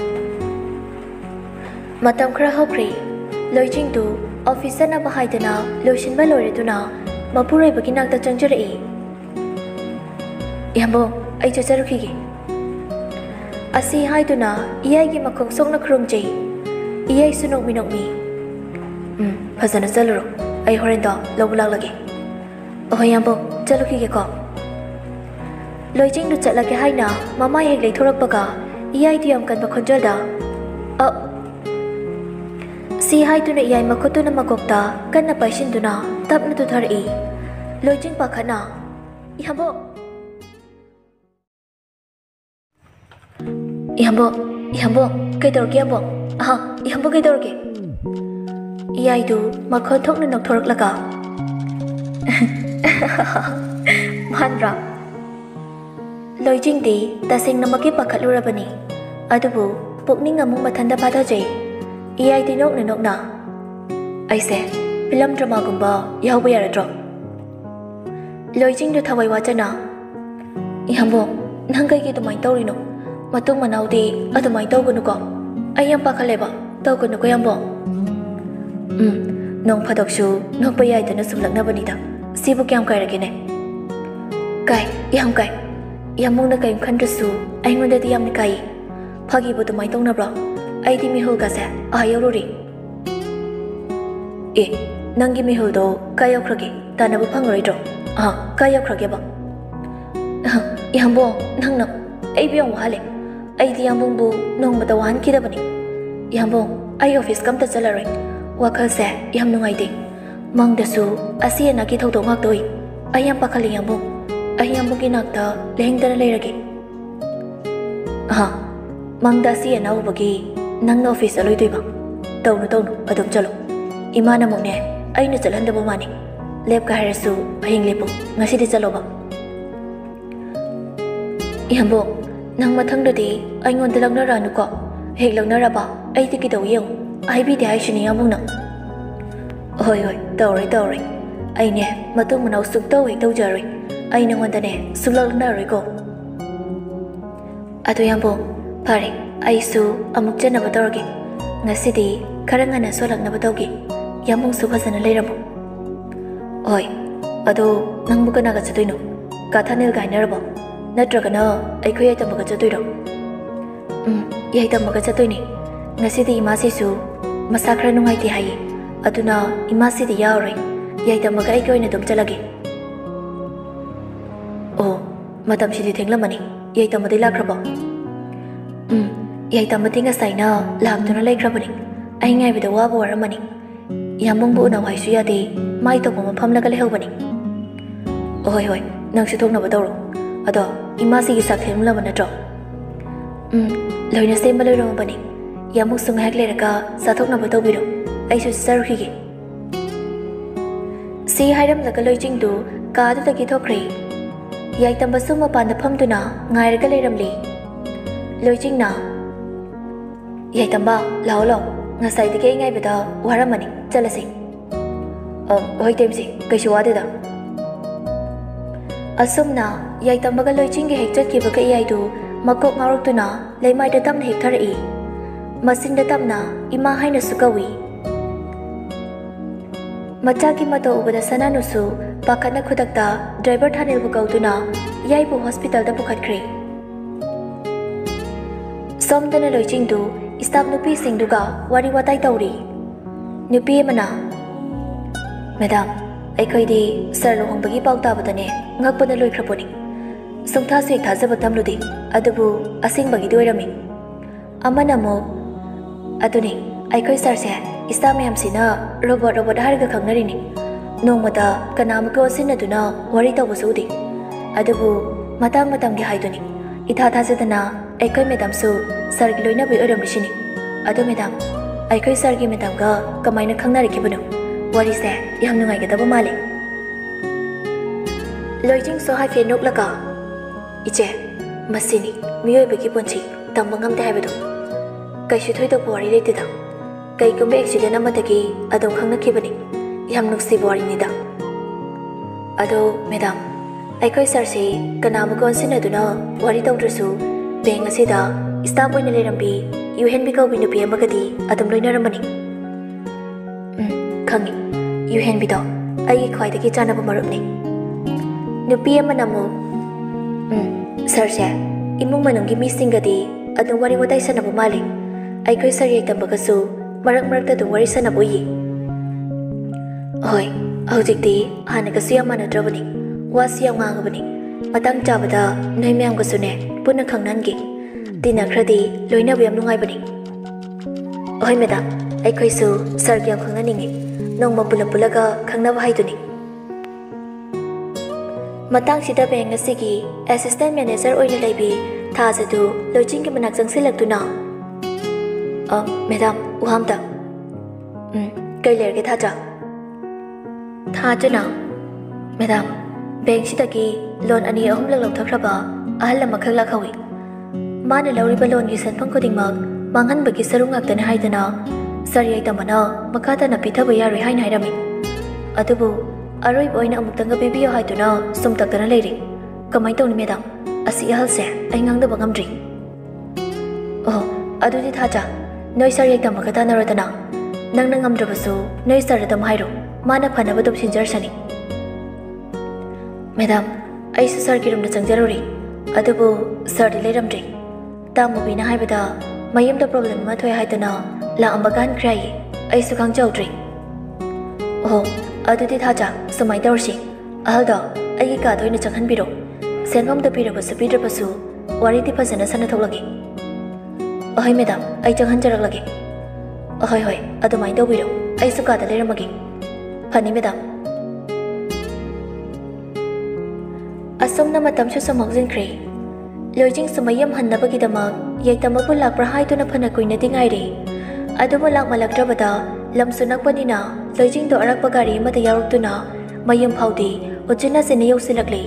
ꯃꯇꯝ ꯈꯔ ꯍꯧꯈ꯭ꯔꯦ꯫ ꯂꯣꯏꯖꯤꯡꯗꯨ ꯑꯣꯐꯤꯁ ꯆꯠꯅꯕ ꯍꯥꯏꯗꯅ ꯂꯣꯏꯁꯤꯟꯕ ꯂꯣꯏꯔꯗꯨꯅ ꯃꯄꯨꯔꯣꯏꯕꯒꯤ ꯅꯥꯛꯇ ꯆꯪꯖꯔꯛꯏ꯫ ꯏꯌꯥꯝꯕꯨꯡ ꯑꯩ ꯆꯠꯆꯔꯨꯈꯤꯒꯦ꯫ ꯑꯁꯤ ꯍꯥꯏꯗꯨꯅ ꯏꯌꯥꯏꯒꯤ ꯃꯈꯣꯡ ꯁꯣꯛꯅ ꯈꯨꯔꯨꯝꯖꯩ꯫ ꯏꯌꯥꯏꯁꯨ ꯅꯣꯛꯃꯤ ꯅꯣꯛꯃꯤ ꯎꯝ ꯐꯖꯅ ꯆꯠꯂꯨꯔꯣ ꯑꯩ ꯍꯣꯔꯦꯟꯗꯣ ꯂꯧꯕ ꯂꯥꯛꯂꯒꯦ꯫ ꯑꯍꯣꯏ ꯏꯌꯥꯝꯕꯨꯡ ꯆꯠꯂꯨꯈꯤꯒꯦꯀꯣ꯫ ꯂꯣꯏꯖꯤꯡꯗꯨ ꯆꯠꯂꯒꯦ ꯍꯥꯏꯅ ꯃꯃꯥꯏ ꯍꯦꯛ ꯂꯩꯊꯣꯔꯛꯄꯒ ꯏꯌꯥꯏꯗꯨ ꯌꯥꯝ ꯀꯟꯕ ꯈꯣꯟꯖꯦꯜꯗ ꯑ ꯁꯤ ꯍꯥꯏꯗꯨꯅ ꯏꯌꯥꯏ ꯃꯈꯨꯠꯇꯨꯅ ꯃꯀꯣꯛꯇ ꯀꯟꯅ ꯄꯥꯏꯁꯤꯟꯗꯨꯅ ꯇꯞꯅ ꯇꯨꯊꯔꯛꯏ꯫ ꯂꯣꯏꯖꯤꯡ ꯄꯥꯈꯠꯅ ꯏꯌꯥꯝꯕꯨꯡ ꯏꯌꯥꯝꯕꯨꯡ ꯏꯌꯥꯝꯕꯨꯡ ꯀꯩꯗꯧꯔꯒꯦ ꯏꯌꯥꯝꯕꯨꯡ? ꯑꯍ ꯏꯌꯥꯝꯕꯨꯡ ꯀꯩꯗꯧꯔꯒꯦ? ꯏꯌꯥꯏꯗꯨ ꯃꯈꯣꯜ ꯊꯣꯛꯅ ꯅꯣꯛꯊꯣꯔꯛꯂꯒ ꯃꯥꯟꯕ꯭ꯔꯥ? ꯂꯣꯏꯖꯤꯡꯗꯤ ꯇꯁꯦꯡꯅꯃꯛꯀꯤ ꯄꯥꯈꯠꯂꯨꯔꯕꯅꯤ ꯑꯗꯨꯕꯨ ꯄꯨꯛꯅꯤꯡ ꯑꯃꯨꯛ ꯃꯊꯟꯇ ꯐꯥꯊꯖꯩ꯫ ꯏꯌꯥꯏꯗꯤ ꯅꯣꯛꯅ ꯅꯣꯛꯅ ꯑꯩꯁꯦ ꯐꯤꯂꯝ ꯗ꯭ꯔꯃꯥꯒꯨꯝꯕ ꯌꯥꯎꯕ ꯌꯥꯔꯗ꯭ꯔꯣ? ꯂꯣꯏꯖꯤꯡꯗꯨ ꯊꯋꯥꯏ ꯋꯥꯆꯅ ꯏꯌꯥꯝꯕꯨꯡ ꯅꯪ ꯀꯩꯒꯤ ꯑꯗꯨꯃꯥꯏꯅ ꯇꯧꯔꯤꯅꯣ? ꯃꯇꯨꯡ ꯃꯅꯥꯎꯗꯤ ꯑꯗꯨꯃꯥꯏꯅ ꯇꯧꯒꯅꯨꯀꯣ ꯑꯩ ꯌꯥꯝ ꯄꯥꯈꯠꯂꯦꯕ ꯇꯧꯒꯅꯨꯀꯣ ꯏꯌꯥꯝꯕꯨꯡ꯫ ꯎꯝ ꯅꯣꯡ ꯐꯥꯗꯣꯛꯁꯨ ꯅꯣꯛꯄ ꯌꯥꯏꯗꯅ ꯁꯨꯝꯂꯛꯅꯕꯅꯤꯗ ꯁꯤꯕꯨ ꯀꯌꯥꯝ ꯀꯥꯏꯔꯒꯦꯅꯦ? ꯀꯥꯏ ꯌꯥꯝ ꯀꯥꯏ ꯏꯌꯥꯝꯕꯨꯡꯅ ꯀꯔꯤꯝ ꯈꯟꯗ꯭ꯔꯁꯨ ꯑꯩꯉꯣꯟꯗꯗꯤ ꯌꯥꯝꯅ ꯀꯥꯏꯌꯦ꯫ ꯐꯥꯒꯤꯕꯨ ꯑꯗꯨꯃꯥꯏꯅ ꯇꯧꯅꯕ꯭ꯔꯣ? ꯑꯩꯗꯤ ꯃꯤꯍꯨꯜꯒꯁꯦ ꯑꯥ ꯌꯧꯔꯨꯔꯤ꯫ ꯑꯦ ꯅꯪꯒꯤ ꯃꯤꯍꯨꯜꯗꯣ ꯀꯥꯏ ꯌꯧꯈ꯭ꯔꯒꯦ ꯇꯥꯟꯅꯕ ꯐꯪꯉꯔꯣꯏꯗ꯭ꯔꯣ? ꯑꯍ ꯀꯥꯏ ꯌꯧꯈ꯭ꯔꯒꯦꯕ? ꯏꯌꯥꯝꯕꯨꯡ ꯅꯪꯅ ꯑꯩꯕꯨ ꯌꯥꯝ ꯋꯥꯍꯜꯂꯦ꯫ ꯑꯩꯗꯤ ꯏꯌꯥꯝꯕꯨꯡꯕꯨ ꯅꯣꯡꯃꯇ ꯋꯥꯍꯟꯈꯤꯗꯕꯅꯤ꯫ ꯏꯌꯥꯝꯕꯨꯡ ꯑꯩ ꯑꯣꯐꯤꯁꯀ ꯑꯝꯇ ꯆꯠꯂꯔꯣꯏ ꯋꯥꯈꯜꯁꯦ ꯌꯥꯝ ꯅꯨꯡꯉꯥꯏꯇꯦ꯫ ꯃꯪꯗꯁꯨ ꯑꯁꯤ ꯑꯅꯥꯒꯤ ꯊꯧꯗꯣꯛ ꯉꯥꯛꯇ ꯑꯣꯏ꯫ ꯑꯩ ꯌꯥꯝ ꯄꯥꯈꯠꯂꯤ ꯏꯌꯥꯝꯕꯨꯡ ꯑꯩ ꯏꯌꯥꯝꯕꯨꯡꯒꯤ ꯅꯥꯛꯇ ꯂꯦꯡꯗꯅ ꯂꯩꯔꯒꯦ꯫ ꯑꯍ ꯃꯪꯗ ꯑꯁꯤ ꯑꯅꯥ ꯎꯕꯒꯤ ꯅꯪꯅ ꯑꯣꯐꯤꯁ ꯆꯠꯂꯣꯏꯗꯣꯏꯕ? ꯇꯧꯅꯨ ꯇꯧꯅꯨ ꯑꯗꯨꯝ ꯆꯠꯂꯣ꯫ ꯏꯃꯥꯅ ꯑꯃꯨꯛꯅꯦ ꯑꯩꯅ ꯆꯠꯍꯟꯗꯕ ꯃꯥꯅꯤ꯫ ꯂꯦꯞꯀ ꯍꯥꯏꯔꯁꯨ ꯍꯌꯦꯡ ꯂꯦꯞꯄꯨ ꯉꯁꯤꯗꯤ ꯆꯠꯂꯣꯕ꯫ ꯏꯌꯥꯝꯕꯨꯡ ꯅꯪ ꯃꯊꯪꯗꯗꯤ ꯑꯩꯉꯣꯟꯗ ꯂꯛꯅꯔꯛꯑꯅꯨꯀꯣ ꯍꯦꯛ ꯂꯛꯅꯔꯕ ꯑꯩꯗꯤ ꯀꯩꯗꯧꯏ ꯌꯦꯡꯉꯨ ꯍꯥꯏꯕꯤꯗꯦ ꯍꯥꯏꯁꯤꯅꯤ ꯏꯌꯥꯝꯕꯨꯡꯅ꯫ ꯍꯣꯏ ꯍꯣꯏ ꯇꯧꯔꯣꯏ ꯇꯧꯔꯣꯏ ꯑꯩꯅꯦ ꯃꯇꯨꯡ ꯃꯅꯥꯎ ꯁꯨꯛꯇꯧ ꯍꯦꯛ ꯇꯧꯖꯔꯣꯏ꯫ ꯑꯩ ꯅꯉꯣꯟꯗꯅꯦ ꯁꯨꯛꯂꯛ ꯂꯛꯅꯔꯣꯏꯀꯣ꯫ ꯑꯗꯣ ꯏꯌꯥꯝꯕꯨꯡ ꯐꯔꯦ ꯑꯩꯁꯨ ꯑꯃꯨꯛ ꯆꯠꯅꯕ ꯇꯧꯔꯒꯦ꯫ ꯉꯁꯤꯗꯤ ꯈꯔ ꯉꯟꯅ ꯁꯣꯜꯂꯛꯅꯕ ꯇꯧꯒꯦ꯫ ꯏꯌꯥꯝꯕꯨꯡꯁꯨ ꯐꯖꯅ ꯂꯩꯔꯝꯃꯨ꯫ ꯍꯣꯏ ꯑꯗꯣ ꯅꯪꯕꯨ ꯀꯅꯥꯒ ꯆꯠꯇꯣꯏꯅꯣ? ꯀꯥ ꯊꯥꯅꯤꯜꯒ ꯍꯥꯏꯅꯔꯕꯣ? ꯅꯠꯇ꯭ꯔꯒꯅ ꯑꯩꯈꯣꯏ ꯌꯥꯏꯇꯝꯕꯒ ꯆꯠꯇꯣꯏꯔꯣ? ꯎꯝ ꯌꯥꯏꯇꯝꯕꯒ ꯆꯠꯇꯣꯏꯅꯦ꯫ ꯉꯁꯤꯗꯤ ꯏꯃꯥꯁꯤꯁꯨ ꯃꯁꯥ ꯈꯔ ꯅꯨꯡꯉꯥꯏꯇꯦ ꯍꯥꯏꯌꯦ ꯑꯗꯨꯅ ꯏꯃꯥꯁꯤꯗꯤ ꯌꯥꯎꯔꯣꯏ ꯌꯥꯏꯇꯝꯕꯒ ꯑꯩꯒ ꯑꯣꯏꯅ ꯑꯗꯨꯝ ꯆꯠꯂꯒꯦ꯫ ꯑꯣ ꯃꯇꯝꯁꯤꯗꯤ ꯊꯦꯡꯂꯝꯃꯅꯤ ꯌꯥꯏꯇꯝꯕꯗꯤ ꯂꯥꯛꯈ꯭ꯔꯕꯣ? ꯎꯝ ꯌꯥꯏꯇꯝꯕꯗꯤ ꯉꯁꯥꯏꯅ ꯂꯥꯛꯇꯨꯅ ꯂꯩꯈ꯭ꯔꯕꯅꯤ꯫ ꯑꯩ ꯉꯥꯏꯕꯗ ꯋꯥꯕ ꯋꯥꯔꯝꯃꯅꯤ꯫ ꯏꯌꯥꯝꯕꯨꯡꯕꯨ ꯎꯅꯧ ꯍꯥꯏꯁꯨ ꯌꯥꯗꯦ ꯃꯥꯏ ꯊꯣꯛꯄ ꯃꯐꯝꯂꯒ ꯂꯩꯍꯧꯕꯅꯤ꯫ ꯍꯣꯏ ꯍꯣꯏ ꯅꯪꯁꯨ ꯊꯣꯛꯅꯕ ꯇꯧꯔꯣ꯫ ꯑꯗꯣ ꯏꯃꯥꯁꯤꯒꯤ ꯆꯥꯛ ꯁꯦꯝꯂꯝꯕ ꯅꯠꯇ꯭ꯔꯣ? ꯎꯝ ꯂꯣꯏꯅ ꯁꯦꯝꯕ ꯂꯣꯏꯔꯝꯃꯕꯅꯤ꯫ ꯏꯌꯥꯝꯕꯨꯡꯁꯨ ꯉꯥꯏꯍꯥꯛ ꯂꯩꯔꯒ ꯆꯥꯊꯣꯛꯅꯕ ꯇꯧꯕꯤꯔꯣ ꯑꯩꯁꯨ ꯆꯠꯆꯔꯨꯈꯤꯒꯦ꯫ ꯁꯤ ꯍꯥꯏꯔꯝꯂꯒ ꯂꯣꯏꯖꯤꯡꯗꯨ ꯀꯥꯗꯨꯗꯒꯤ ꯊꯣꯛꯈ꯭ꯔꯦ꯫ ꯌꯥꯏꯇꯝꯕꯁꯨ ꯃꯄꯥꯟꯗ ꯐꯝꯗꯨꯅ ꯉꯥꯏꯔꯒ ꯂꯩꯔꯝꯂꯤ꯫ ꯂꯣꯏꯖꯤꯡꯅ ꯌꯥꯏꯇꯝꯕ ꯂꯥꯛꯑꯣ ꯂꯥꯛꯑꯣ ꯉꯁꯥꯏꯗꯒꯤ ꯑꯩ ꯉꯥꯏꯕꯗ ꯋꯥꯔꯝꯃꯅꯤ ꯆꯠꯂꯁꯤ꯫ ꯍꯣꯏ ꯇꯦꯝꯁꯤ ꯀꯩꯁꯨ ꯋꯥꯗꯦꯗ꯫ ꯑꯁꯨꯝꯅ ꯌꯥꯏꯇꯝꯕꯒ ꯂꯣꯏꯖꯤꯡꯒ ꯍꯦꯛ ꯆꯠꯈꯤꯕꯒ ꯏꯌꯥꯏꯗꯨ ꯃꯀꯣꯛ ꯉꯥꯎꯔꯛꯇꯨꯅ ꯂꯩꯃꯥꯏꯗ ꯇꯞꯅ ꯍꯦꯛꯊꯔꯛꯏ꯫ ꯃꯆꯤꯟꯗ ꯇꯞꯅ ꯏꯃꯥ ꯍꯥꯏꯅꯁꯨ ꯀꯧꯏ꯫ ꯃꯆꯥꯒꯤ ꯃꯇꯧ ꯎꯕꯗ ꯁꯅꯥꯅꯨꯁꯨ ꯄꯥꯈꯠꯅ ꯈꯨꯗꯛꯇ ꯗ꯭ꯔꯥꯏꯚꯔ ꯊꯥꯅꯤꯜꯕꯨ ꯀꯧꯗꯨꯅ ꯏꯌꯥꯏꯕꯨ ꯍꯣꯁꯄꯤꯇꯥꯜꯗ ꯄꯨꯈꯠꯈ꯭ꯔꯦ꯫ ꯁꯣꯝꯗꯅ ꯂꯣꯏꯖꯤꯡꯗꯨ ꯏꯁꯇꯥꯞ ꯅꯨꯄꯤꯁꯤꯡꯗꯨꯒ ꯋꯥꯔꯤ ꯋꯥꯇꯥꯏ ꯇꯧꯔꯤ꯫ ꯅꯨꯄꯤ ꯑꯃꯅ ꯃꯦꯗꯥꯝ ꯑꯩꯈꯣꯏꯗꯤ ꯁꯔ ꯂꯨꯍꯣꯡꯕꯒꯤ ꯄꯥꯎ ꯇꯥꯕꯗꯅꯦ ꯉꯛꯄꯅ ꯂꯣꯏꯈ꯭ꯔꯄꯣꯠꯅꯤ꯫ ꯁꯨꯡꯊꯥꯁꯨ ꯍꯦꯛ ꯊꯥꯖꯕ ꯇꯝꯂꯨꯗꯦ ꯑꯗꯨꯕꯨ ꯑꯁꯦꯡꯕꯒꯤꯗꯤ ꯑꯣꯏꯔꯝꯃꯤ꯫ ꯑꯃꯅ ꯑꯃꯨꯛ ꯑꯗꯨꯅꯤ ꯑꯩꯈꯣꯏ ꯁꯔꯁꯦ ꯏꯁꯇꯥꯐ ꯃꯌꯥꯝꯁꯤꯅ ꯔꯣꯕꯣꯠ ꯔꯣꯕꯣꯠ ꯍꯥꯏꯔꯒ ꯈꯪꯅꯔꯤꯅꯤ ꯅꯣꯡꯃꯗ ꯀꯅꯥꯃꯨꯛꯀ ꯑꯣꯟꯁꯤꯟꯅꯗꯨꯅ ꯋꯥꯔꯤ ꯇꯧꯕꯁꯨ ꯎꯗꯦ ꯑꯗꯨꯕꯨ ꯃꯇꯥꯡ ꯃꯇꯝꯒꯤ ꯍꯥꯏꯗꯨꯅꯤ ꯏꯊꯥ ꯊꯥꯖꯗꯅ ꯑꯩꯈꯣꯏ ꯃꯦꯗꯥꯝꯁꯨ ꯁꯔꯒꯤ ꯂꯣꯏꯅꯕꯤ ꯑꯣꯏꯔꯝꯃꯤꯁꯤꯅꯤ ꯑꯗꯣ ꯃꯦꯗꯥꯝ ꯑꯩꯈꯣꯏ ꯁꯔꯒꯤ ꯃꯦꯗꯥꯝꯒ ꯀꯃꯥꯏꯅ ꯈꯪꯅꯔꯛꯈꯤꯕꯅꯣ ꯋꯥꯔꯤꯁꯦ ꯌꯥꯝ ꯅꯨꯡꯉꯥꯏꯒꯗꯕ ꯃꯥꯜꯂꯤ ꯂꯣꯏꯖꯤꯡꯁꯨ ꯍꯥꯏꯐꯦꯠ ꯅꯣꯛꯂꯒ ꯏꯆꯦ ꯃꯁꯤꯅꯤ ꯃꯤꯑꯣꯏꯕꯒꯤ ꯄꯨꯟꯁꯤ ꯇꯝꯕ ꯉꯝꯗꯦ ꯍꯥꯏꯕꯗꯣ ꯀꯩꯁꯨ ꯊꯣꯏꯗꯣꯛꯄ ꯋꯥꯔꯤ ꯂꯩꯇꯦꯗ ꯀꯩꯒꯨꯝꯕ ꯑꯦꯛꯁꯤꯗꯦꯟ ꯑꯃꯗꯒꯤ ꯑꯗꯨꯝ ꯈꯪꯅꯈꯤꯕꯅꯤ ꯌꯥꯝ ꯅꯨꯡꯁꯤꯕ ꯋꯥꯔꯤꯅꯤꯗ ꯑꯗꯣ ꯃꯦꯗꯥꯝ ꯑꯩꯈꯣꯏ ꯁꯔꯁꯤ ꯀꯅꯥꯃꯨꯛꯀ ꯑꯣꯟꯁꯤꯟꯅꯗꯨꯅ ꯋꯥꯔꯤ ꯇꯧꯗ꯭ꯔꯁꯨ ꯕꯦꯡ ꯑꯁꯤꯗ ꯁ꯭ꯇꯥꯐ ꯑꯣꯏꯅ ꯂꯩꯔꯝꯕꯤ ꯌꯨꯍꯦꯟꯕꯤ ꯀꯧꯕꯤ ꯅꯨꯄꯤ ꯑꯃꯒꯗꯤ ꯑꯗꯨꯝ ꯂꯣꯏꯅꯔꯝꯕꯅꯤ ꯎꯝ ꯈꯪꯉꯤ ꯌꯨꯍꯦꯟꯕꯤꯗꯣ ꯑꯩꯒꯤ ꯈ꯭ꯋꯥꯏꯗꯒꯤ ꯆꯥꯟꯅꯕ ꯃꯔꯨꯞꯅꯤ ꯅꯨꯄꯤ ꯑꯃꯅ ꯑꯃꯨꯛ ꯎꯝ ꯁꯔꯁꯦ ꯏꯃꯨꯡ ꯃꯅꯨꯡꯒꯤ ꯃꯤꯁꯤꯡꯒꯗꯤ ꯑꯗꯨꯝ ꯋꯥꯔꯤ ꯋꯥꯇꯥꯏ ꯁꯥꯟꯅꯕ ꯃꯥꯜꯂꯤ ꯑꯩꯈꯣꯏ ꯁꯔ ꯌꯥꯏꯇꯝꯕꯒꯁꯨ ꯃꯔꯛ ꯃꯔꯛꯇ ꯑꯗꯨꯝ ꯋꯥꯔꯤ ꯁꯥꯟꯅꯕ ꯎꯏ ꯍꯣꯏ ꯍꯧꯖꯤꯛꯇꯤ ꯍꯥꯟꯅꯒꯁꯨ ꯌꯥꯝ ꯃꯥꯟꯅꯗ꯭ꯔꯕꯅꯤ ꯋꯥꯁꯨ ꯌꯥꯝ ꯉꯥꯡꯉꯕꯅꯤ ꯃꯇꯥꯡ ꯆꯥꯕꯗ ꯅꯣꯏ ꯃꯌꯥꯝꯒꯁꯨꯅꯦ ꯄꯨꯟꯅ ꯈꯪꯅꯍꯟꯒꯦ ꯇꯤꯟꯅꯈ꯭ꯔꯗꯤ ꯂꯣꯏꯅꯕ ꯌꯥꯝ ꯅꯨꯡꯉꯥꯏꯕꯅꯤ ꯍꯣꯏ ꯃꯦꯗꯥꯝ ꯑꯩꯈꯣꯏꯁꯨ ꯁꯔꯒ ꯌꯥꯝ ꯈꯪꯅꯅꯤꯡꯉꯤ ꯅꯣꯡꯃ ꯄꯨꯜꯂꯞ ꯄꯨꯜꯂꯒ ꯈꯪꯅꯕ ꯍꯥꯏꯗꯨꯅꯤ ꯃꯇꯥꯡꯁꯤꯗ ꯕꯦꯡ ꯑꯁꯤꯒꯤ ꯑꯦꯁꯤꯁꯇꯦꯟ ꯃꯦꯅꯦꯖꯔ ꯑꯣꯏꯅ ꯂꯩꯕꯤ ꯊꯥꯖꯗꯨ ꯂꯣꯏꯆꯤꯡꯒꯤ ꯃꯅꯥꯛ ꯆꯪꯁꯤꯜꯂꯛꯇꯨꯅ ꯑ ꯃꯦꯗꯥꯝ ꯋꯥꯍꯝꯇ ꯎꯝ ꯀꯩ ꯂꯩꯔꯒꯦ ꯊꯥꯖ ꯊꯥꯖꯅ ꯃꯦꯗꯥꯝ ꯕꯦꯡꯁꯤꯗꯒꯤ ꯂꯣꯟ ꯑꯅꯤ ꯑꯍꯨꯝꯂꯛ ꯂꯧꯊꯈ꯭ꯔꯕ ꯑꯍꯜ ꯑꯃꯈꯛ ꯂꯥꯛꯍꯧꯏ ꯃꯥꯅ ꯂꯧꯔꯤꯕ ꯂꯣꯟꯒꯤ ꯁꯦꯟꯐꯝ ꯈꯨꯗꯤꯡꯃꯛ ꯃꯥꯡꯍꯟꯕꯒꯤ ꯁꯔꯨꯛ ꯉꯥꯛꯇꯅꯤ ꯍꯥꯏꯗꯅ ꯁꯔ ꯌꯥꯏꯇꯝꯕꯅ ꯃꯈꯥ ꯇꯥꯅ ꯄꯤꯊꯕ ꯌꯥꯔꯣꯏ ꯍꯥꯏꯅ ꯍꯥꯏꯔꯝꯃꯤ ꯑꯗꯨꯕꯨ ꯑꯔꯣꯏꯕ ꯑꯣꯏꯅ ꯑꯃꯨꯛꯇꯪꯒ ꯄꯤꯕꯤꯌꯣ ꯍꯥꯏꯗꯨꯅ ꯁꯨꯝꯇꯛꯇꯅ ꯂꯩꯔꯤ ꯀꯃꯥꯏꯅ ꯇꯧꯅꯤ ꯃꯦꯗꯥꯝ ꯑꯁꯤ ꯑꯍꯜꯁꯦ ꯑꯩ ꯉꯥꯡꯗꯕ ꯉꯝꯗ꯭ꯔꯤ ꯑꯣ ꯑꯗꯨꯗꯤ ꯊꯥꯖ ꯅꯣꯏ ꯁꯔ ꯌꯥꯏꯇꯝꯕꯒ ꯇꯥꯟꯅꯔꯣꯗꯅ ꯅꯪꯅ ꯉꯝꯗ꯭ꯔꯕꯁꯨ ꯅꯣꯏ ꯁꯔꯗ ꯑꯗꯨꯝ ꯍꯥꯏꯔꯣ ꯃꯥꯅ ꯐꯅꯕ ꯑꯗꯨꯝ ꯁꯤꯟꯖꯔꯁꯅꯤ ꯃꯦꯗꯥꯝ ꯑꯩꯁꯨ ꯁꯔꯒꯤ ꯔꯨꯝꯗ ꯆꯪꯖꯔꯨꯔꯤ ꯑꯗꯨꯕꯨ ꯁꯔꯗꯤ ꯂꯩꯔꯝꯗ꯭ꯔꯤ ꯇꯥꯃꯨꯕꯤꯅ ꯍꯥꯏꯕꯗ ꯃꯌꯨꯝꯗ ꯄ꯭ꯔꯣꯕ꯭ꯂꯦꯝ ꯑꯃ ꯊꯣꯛꯑꯦ ꯍꯥꯏꯗꯅ ꯂꯥꯛꯑꯝꯕꯒ ꯍꯟꯈ꯭ꯔꯦ ꯍꯥꯏꯌꯦ ꯑꯩꯁꯨ ꯈꯪꯖꯍꯧꯗ꯭ꯔꯤ ꯑꯣ ꯑꯗꯨꯗꯤ ꯊꯥꯖ ꯁꯨꯃꯥꯏꯅ ꯇꯧꯔꯁꯤ ꯑꯍꯜꯗꯣ ꯑꯩꯒꯤ ꯀꯥꯗ ꯑꯣꯏꯅ ꯆꯪꯍꯟꯕꯤꯔꯣ ꯁꯦꯟꯐꯝꯗ ꯄꯤꯔꯕꯁꯨ ꯄꯤꯗ꯭ꯔꯕꯁꯨ ꯋꯥꯔꯤꯗꯤ ꯐꯖꯅ ꯁꯥꯟꯅꯊꯣꯛꯂꯒꯦ ꯑꯍꯣꯏ ꯃꯦꯗꯥꯝ ꯑꯩ ꯆꯪꯍꯟꯖꯔꯛꯂꯒꯦ ꯑꯍꯣꯏ ꯍꯣꯏ ꯑꯗꯨꯃꯥꯏꯅ ꯇꯧꯕꯤꯔꯣ ꯑꯩꯁꯨ ꯀꯥꯗ ꯂꯩꯔꯝꯃꯒꯦ ꯐꯅꯤ ꯃꯦꯗꯥꯝ ꯑꯁꯨꯝꯅ ꯃꯇꯝꯁꯨ ꯁꯨꯝ ꯍꯧꯖꯤꯟꯈ꯭ꯔꯦ ꯂꯣꯏꯖꯤꯡꯁꯨ ꯃꯌꯨꯝ ꯍꯟꯅꯕꯒꯤꯗꯃꯛ ꯌꯥꯏꯇꯝꯕꯕꯨ ꯂꯥꯛꯄ꯭ꯔꯥ ꯍꯥꯏꯗꯨꯅ ꯐꯅ ꯀꯨꯏꯅꯗꯤ ꯉꯥꯏꯔꯦ ꯑꯗꯨꯕꯨ ꯂꯥꯛꯃꯜꯂꯛꯇ꯭ꯔꯕꯗ ꯂꯝꯁꯨ ꯅꯛꯄꯅꯤꯅ ꯂꯣꯏꯖꯤꯡꯗꯣ ꯑꯔꯛꯄ ꯒꯥꯔꯤ ꯑꯃꯗ ꯌꯥꯎꯔꯛꯇꯨꯅ ꯃꯌꯨꯝ ꯐꯥꯎꯗꯤ ꯎꯆꯤꯟ ꯅꯥꯆꯤꯟꯅ ꯌꯧꯁꯤꯜꯂꯛꯂꯦ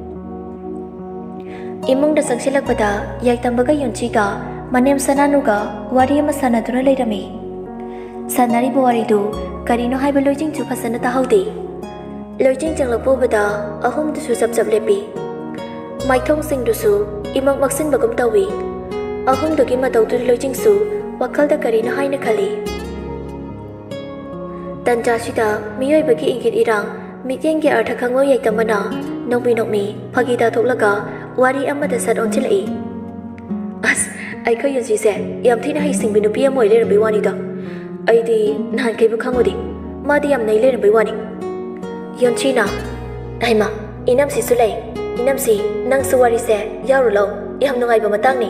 ꯏꯃꯨꯡꯗ ꯆꯪꯁꯤꯜꯂꯛꯄꯗ ꯌꯥꯏꯇꯝꯕꯒ ꯌꯨꯟꯆꯤꯒ ꯃꯅꯦꯝ ꯁꯅꯥꯅꯨꯒ ꯋꯥꯔꯤ ꯑꯃ ꯁꯥꯟꯅꯗꯨꯅ ꯂꯩꯔꯝꯃꯤ ꯁꯥꯟꯅꯔꯤꯕ ꯋꯥꯔꯤꯗꯨ ꯀꯔꯤꯅꯣ ꯍꯥꯏꯕ ꯂꯣꯏꯖꯤꯡꯁꯨ ꯐꯖꯅ ꯇꯥꯍꯧꯗꯦ ꯂꯣꯏꯖꯤꯡ ꯆꯪꯂꯛꯄ ꯎꯕꯗ ꯑꯍꯨꯝꯗꯨꯁꯨ ꯆꯞ ꯆꯞ ꯂꯦꯞꯄꯤ ꯃꯥꯏꯊꯣꯡꯁꯤꯡꯗꯨꯁꯨ ꯏꯃꯛ ꯃꯛꯁꯤꯟꯕꯒꯨꯝ ꯇꯧꯏ ꯑꯍꯨꯝꯗꯨꯒꯤ ꯃꯇꯧꯗꯨꯗ ꯂꯣꯏꯖꯤꯡꯁꯨ ꯋꯥꯈꯜꯗ ꯀꯔꯤꯅꯣ ꯍꯥꯏꯅ ꯈꯜꯂꯤ ꯇꯟꯖꯥꯁꯤꯗ ꯃꯤꯑꯣꯏꯕꯒꯤ ꯏꯪꯒꯤꯠ ꯏꯔꯥꯡ ꯃꯤꯠꯌꯦꯡꯒꯤ ꯑꯔꯊ ꯈꯪꯉꯣꯏ ꯌꯥꯏꯇꯝꯕꯅ ꯅꯣꯛꯃꯤ ꯅꯣꯛꯃꯤ ꯐꯥꯒꯤ ꯇꯥꯊꯣꯛꯂꯒ ꯋꯥꯔꯤ ꯑꯃꯗ ꯁꯠ ꯑꯣꯟꯁꯤꯜꯂꯛꯏ ꯑꯁ ꯑꯩꯈꯣꯏ ꯌꯨꯟꯆꯤꯁꯦ ꯌꯥꯝ ꯊꯤꯅ ꯍꯩꯁꯤꯡꯕꯤ ꯅꯨꯄꯤ ꯑꯃ ꯑꯣꯏ ꯂꯩꯔꯝꯕꯩ ꯋꯥꯅꯤꯗ ꯑꯩꯗꯤ ꯅꯍꯥꯟꯈꯩꯕꯨ ꯈꯪꯉꯨꯗꯦ ꯃꯥꯗꯤ ꯌꯥꯝ ꯅꯩ ꯂꯩꯔꯝꯕꯩ ꯋꯥꯅꯤ ꯌꯨꯟꯆꯤꯅ ꯍꯩꯃꯥ ꯏꯅꯝꯁꯤꯁꯨ ꯂꯩ ꯏꯅꯝꯁꯤ ꯅꯪꯁꯨ ꯋꯥꯔꯤꯁꯦ ꯌꯥꯎꯔꯨ ꯂꯧ ꯌꯥꯝ ꯅꯨꯡꯉꯥꯏꯕ ꯃꯇꯥꯡꯅꯤ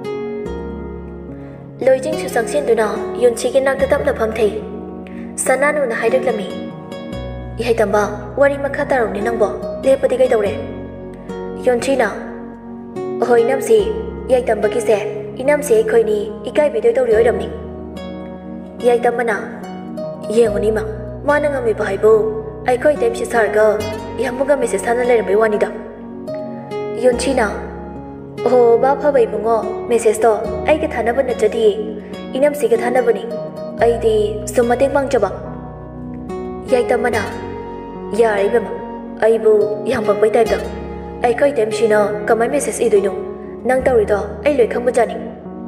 ꯂꯣꯏꯖꯤꯡꯁꯨ ꯆꯪꯁꯤꯟꯗꯨꯅ ꯌꯨꯟꯆꯤꯒꯤ ꯅꯥꯛꯇ ꯇꯞꯅ ꯐꯝꯊꯩ ꯁꯅꯥꯅꯨꯅ ꯍꯥꯏꯔꯛꯂꯝꯃꯤ ꯌꯥꯏꯇꯝꯕ ꯋꯥꯔꯤ ꯃꯈꯥ ꯇꯥꯔꯧꯅꯦ ꯅꯪꯕꯣ ꯂꯦꯞꯄꯗꯤ ꯀꯩꯗꯧꯔꯦ ꯌꯨꯟꯆꯤꯅ ꯑꯍꯣꯏ ꯏꯅꯝꯁꯤ ꯌꯥꯏꯇꯝꯕꯒꯤꯁꯦ ꯏꯅꯝꯁꯤ ꯑꯩꯈꯣꯏꯅꯤ ꯏꯀꯥꯏꯕꯤꯗꯣꯏ ꯇꯧꯔꯤ ꯑꯣꯏꯔꯝꯅꯤ ꯌꯥꯏꯇꯝꯕꯅ ꯌꯦꯡꯉꯨꯅꯤꯃ ꯃꯥꯅ ꯉꯝꯃꯤꯕ ꯍꯥꯏꯕꯨ ꯑꯩꯈꯣꯏ ꯏꯇꯩꯝꯁꯤ ꯁꯥꯔꯒ ꯌꯥꯝꯕꯒ ꯃꯦꯁꯦꯖ ꯊꯥꯅ ꯂꯩꯔꯝꯕꯩ ꯋꯥꯅꯤꯗ ꯌꯨꯟꯆꯤꯅ ꯑꯣꯍꯣ ꯕꯥ ꯐꯕ ꯏꯕꯨꯡꯉꯣ ꯃꯦꯁꯦꯖꯇꯣ ꯑꯩꯒ ꯊꯥꯅꯕ ꯅꯠꯆꯗꯤꯌꯦ ꯏꯅꯝꯁꯤꯒ ꯊꯥꯅꯕꯅꯤ ꯑꯩꯗꯤ ꯁꯨꯝ ꯃꯇꯦꯡ ꯄꯥꯡꯖꯕ ꯌꯥꯏꯇꯝꯕꯅ ꯌꯥꯔꯦ ꯏꯕꯦꯝꯃ ꯑꯩꯕꯨ ꯌꯥꯝ ꯄꯛꯄꯩ ꯇꯥꯏꯞꯇ ꯑꯩꯈꯣꯏ ꯏꯇꯩꯝꯁꯤꯅ ꯀꯃꯥꯏ ꯃꯦꯁꯦꯖ ꯏꯗꯣꯏꯅꯣ ꯅꯪ ꯇꯧꯔꯤꯗꯣ ꯑꯩ ꯂꯣꯏ ꯈꯪꯕꯖꯥꯠꯅꯤ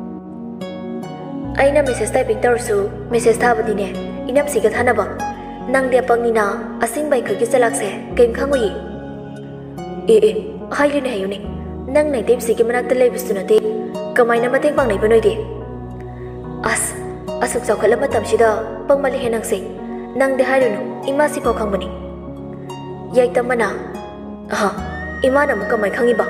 ꯑꯩꯅ ꯃꯦꯁꯦꯖ ꯇꯥꯏꯄꯤꯡ ꯇꯧꯔꯁꯨ ꯃꯦꯁꯦꯖ ꯊꯥꯕꯗꯤꯅꯦ ꯏꯅꯝꯁꯤꯒ ꯊꯥꯅꯕ ꯅꯪꯗꯤ ꯑꯄꯪꯅꯤꯅ ꯑꯁꯤꯡꯕ ꯑꯩꯈꯣꯏꯒꯤ ꯆꯂꯥꯛꯁꯦ ꯀꯩꯝ ꯈꯪꯉꯨꯏ ꯑꯦ ꯑꯦ ꯍꯥꯏꯌꯨꯅꯦ ꯍꯥꯏꯌꯨꯅꯦ ꯅꯪ ꯅꯩꯇꯩꯝꯁꯤꯒꯤ ꯃꯅꯥꯛꯇ ꯂꯩꯕꯁꯨ ꯅꯠꯇꯦ ꯀꯃꯥꯏꯅ ꯃꯇꯦꯡ ꯄꯥꯡꯅꯩꯕ ꯅꯣꯏꯗꯤ ꯑꯁ ꯑꯁꯨꯛ ꯆꯥꯎꯈꯠꯂ ꯃꯇꯝꯁꯤꯗ ꯄꯪꯃꯜꯂꯤꯍꯦ ꯅꯪꯁꯦ ꯅꯪꯗꯤ ꯍꯥꯏꯔꯨꯅꯨ ꯏꯃꯥꯁꯤꯐꯥꯎ ꯈꯪꯕꯅꯤ ꯌꯥꯏꯇꯝꯕꯅ ꯑꯍ ꯏꯃꯥꯅ ꯑꯃꯨꯛ ꯀꯃꯥꯏ ꯈꯪꯉꯤꯕ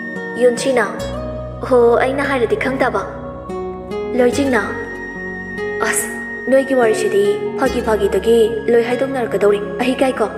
ꯌꯨꯟꯆꯤꯅ ꯍꯣ ꯑꯩꯅ ꯍꯥꯏꯔꯗꯤ ꯈꯪ ꯇꯥꯕ ꯂꯣꯏꯖꯤꯡꯅ ꯑꯁ ꯅꯣꯏꯒꯤ ꯋꯥꯔꯤꯁꯤꯗꯤ ꯐꯥꯒꯤ ꯐꯥꯒꯤꯗꯒꯤ ꯂꯣꯏ ꯍꯥꯏꯗꯣꯛꯅꯔꯛꯀꯗꯧꯔꯤ ꯑꯍꯤ ꯀꯥꯏꯀꯣ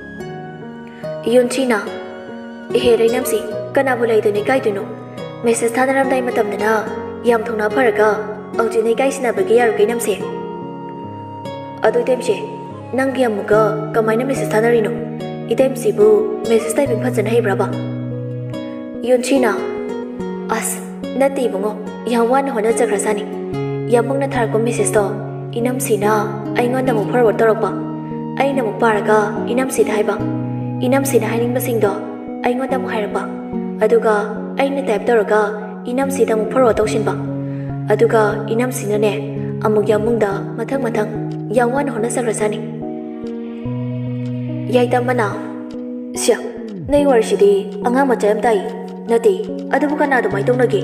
ꯌꯨꯟꯆꯤꯅ ehe Rainamsi kanabu laiduni kaidunu message thanaramdai matamdana yam thongna pharaga aujine kaisina bagi yaru kainamse adu temse nangi amuga kamaina message thanarino itemsi bu message typing phajana heibraba Yunchina as nati bungo yam wan hona chakrasani yamungna tharko message to inamsina aingonda mu forward torokpa aina mu paraga inamsi haiba inamsi haining basingdo aingonda mu hairapa aduga aina type toroga inamsi da mu forward tawsinba aduga inamsina ne amuk yamungda mathang mathang yam wan hona chakrasani yaitamana sia nei warshidi anga macham tai nati adubu kana do mai tongnagi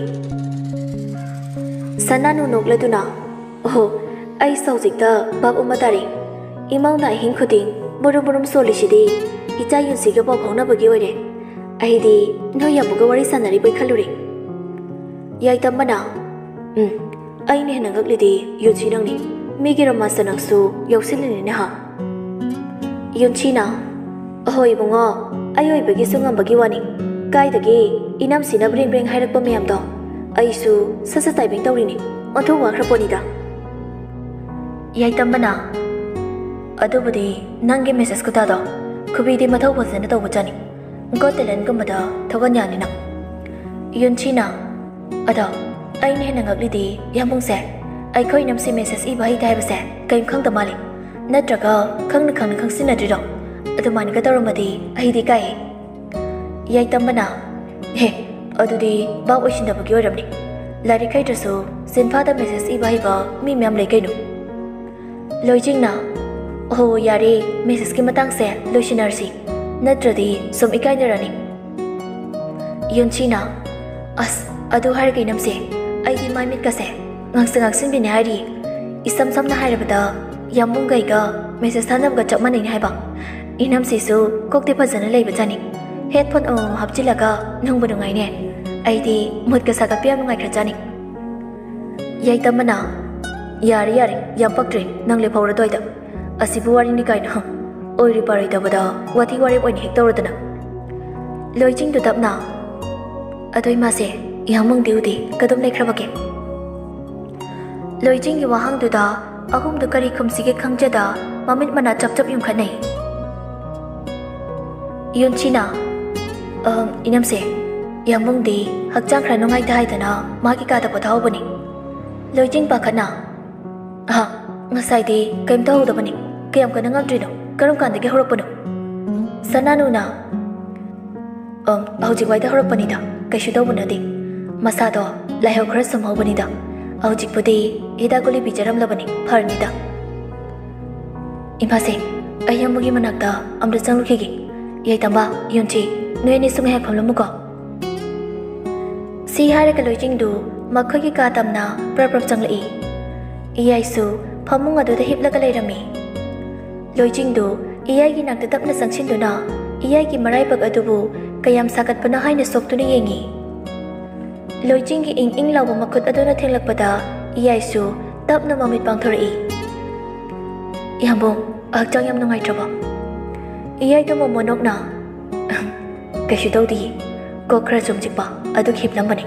sananu nokladuna oh ai saujikta bab umatari imauna hin khuding burum burum solishidi icha yunsiga ba phawna bagi ore aidi no yamuga wari sanari bai khaluri yai tambana um ai ne hanagaklidi yunchi nangni migi rama sanangsu yausilini ne ha yunchina oh ibungo ayoi bagi sungam bagi wani kaidagi inamsina bring bring hairakpa miyam do aisu sasa taibing tawrini ontho wakhraponi da yai tambana adubudi nangi message kuta do khubidi mathau bojana tawba chani gotelan gumada thogan yani na yunchina ada aine hena ngaglidi yamung se ai khoi namsi message i bai dai base kaim khang da mali natraga khang na khang khang sinadri do adumani ga tawramadi ai di kai yai tambana he adudi ba oisin da bagi oramni lari kai trasu sinfa da message i bai ba mi myam le kainu loijingna oh yari message ki matang se loisinarsi natradi sum ikai narani yunchina as adu har kai namse ai di mai mit ka se ngangsa ngaksin bi ne hari isam sam na hairabada yamung gai ga message thanam ga chapma nei haiba inam si su kokte phajana leiba chani headphone o hapchilaga nangbu nungai ne ai di mut ka saga piam nungai khra chani yai tamana yari yari yam paktre nang le phawra toida asibu wari ni kaina oi ri pari da bada wati wari oin hek tawradana loijing du tapna adoi ma se yamung diudi kadum nei khra bake loijing gi wahang du da ahum du kari khumsi ge khangjada mamit mana chap chap yum khanai yunchina um inam se yamung di hakchang khra nungai dai dana magi ka da pathau bani loijing pa khana ha ngasai di kaim tau da bani kayam kana ngamdri no karam kan de horok pano sananu na um auji wai da horok pani da kaishu do bunadi masa do laihau khra samhau bani da auji pudi ida guli bijaram labani pharni da imase ayamugi manakta amra changlukhi yai tamba yunchi noi ni sung hek phamlamu ko si hare ka loijing du makhoi ki ka tamna prap prap changlai iyai su phamung adu da hipla ka leirami loijing du iyai gi nakta tapna sangsin du na iyai gi marai bag adu bu kayam sakat pana haina sok tu ni yengi loijing gi ing ing lawa makhut adu na thenglak pada iyai su tapna mamit pang thorai yambong akchang yam nungai traba iyai to mo monok na kaishu tau di ko khra chum chikpa adu khip lambani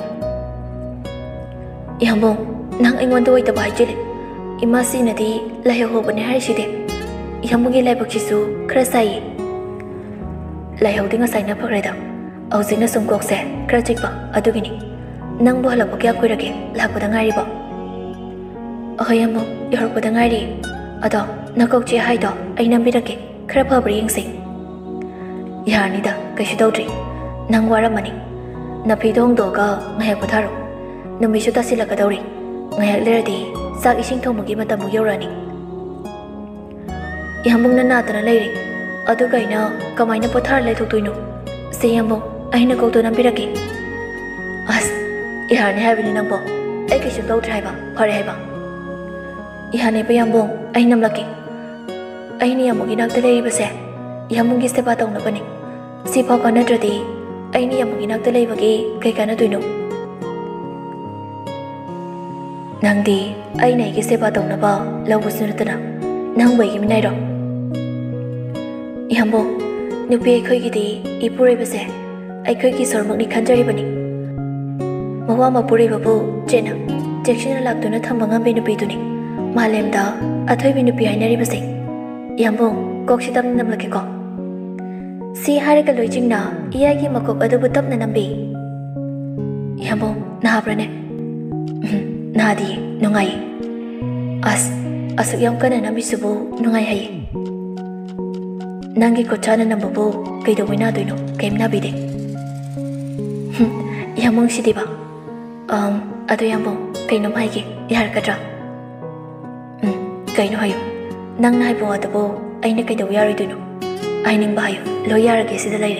yambong nang ingon do ita bai jile imasi nadi layo ho bane hai side yamugi lai bakchi su khra sai layo dinga sai na phakrai da aujina sum kok se khra chikpa adu gini nang bo hala bakya koirage lakpa da ngari ba ahayam yor pa da ngari ado nakok che hai do ai nam birake khra phabri yeng sing yani da kaishu dawdri nang waramani na phidong do ga ngayak patharu numi shu tasila ka dawri ngayak leradi sak ising thomagi matam mu yorani yamung na na tana leiri adu kaina kamaina pothar le thok tuinu se yamung aina ko to nambirake as ihani habini nangbo ai kaishu dawdri haiba phare haiba ihani pa yamung ai namlaki aini yamugi nakta leiri base yamungi sepa tawna bani si pha kana dradi aini yamugi nakta leibagi kai kana tuinu Nangdi ai nei ki seba tongna ba lawu sunatana nang bai gi minai ro Yambo nupi khoi gi di ipure base ai khoi gi sormak ni khanjari bani Mawa ma pure babu chena jection lak tu na thamba ngam be nupi tu ni malem da athoi bi nupi ai nari base Yambo kok sitam nam lake ko Si hari ka loijing na iya gi makok adu butam na nambi Yambo na habrane Na di nungai As asuk yang kana nami subu nungai hai Nangi ko chana nambu kai do wina do no kaim na bide Yamong si diba Um adu yamong kai nom hai gi yar kadra Um kai no hayo Nang nai bo adu bo ai na kai do yar do no Ai ning ba hayo lo yar ge sida lai re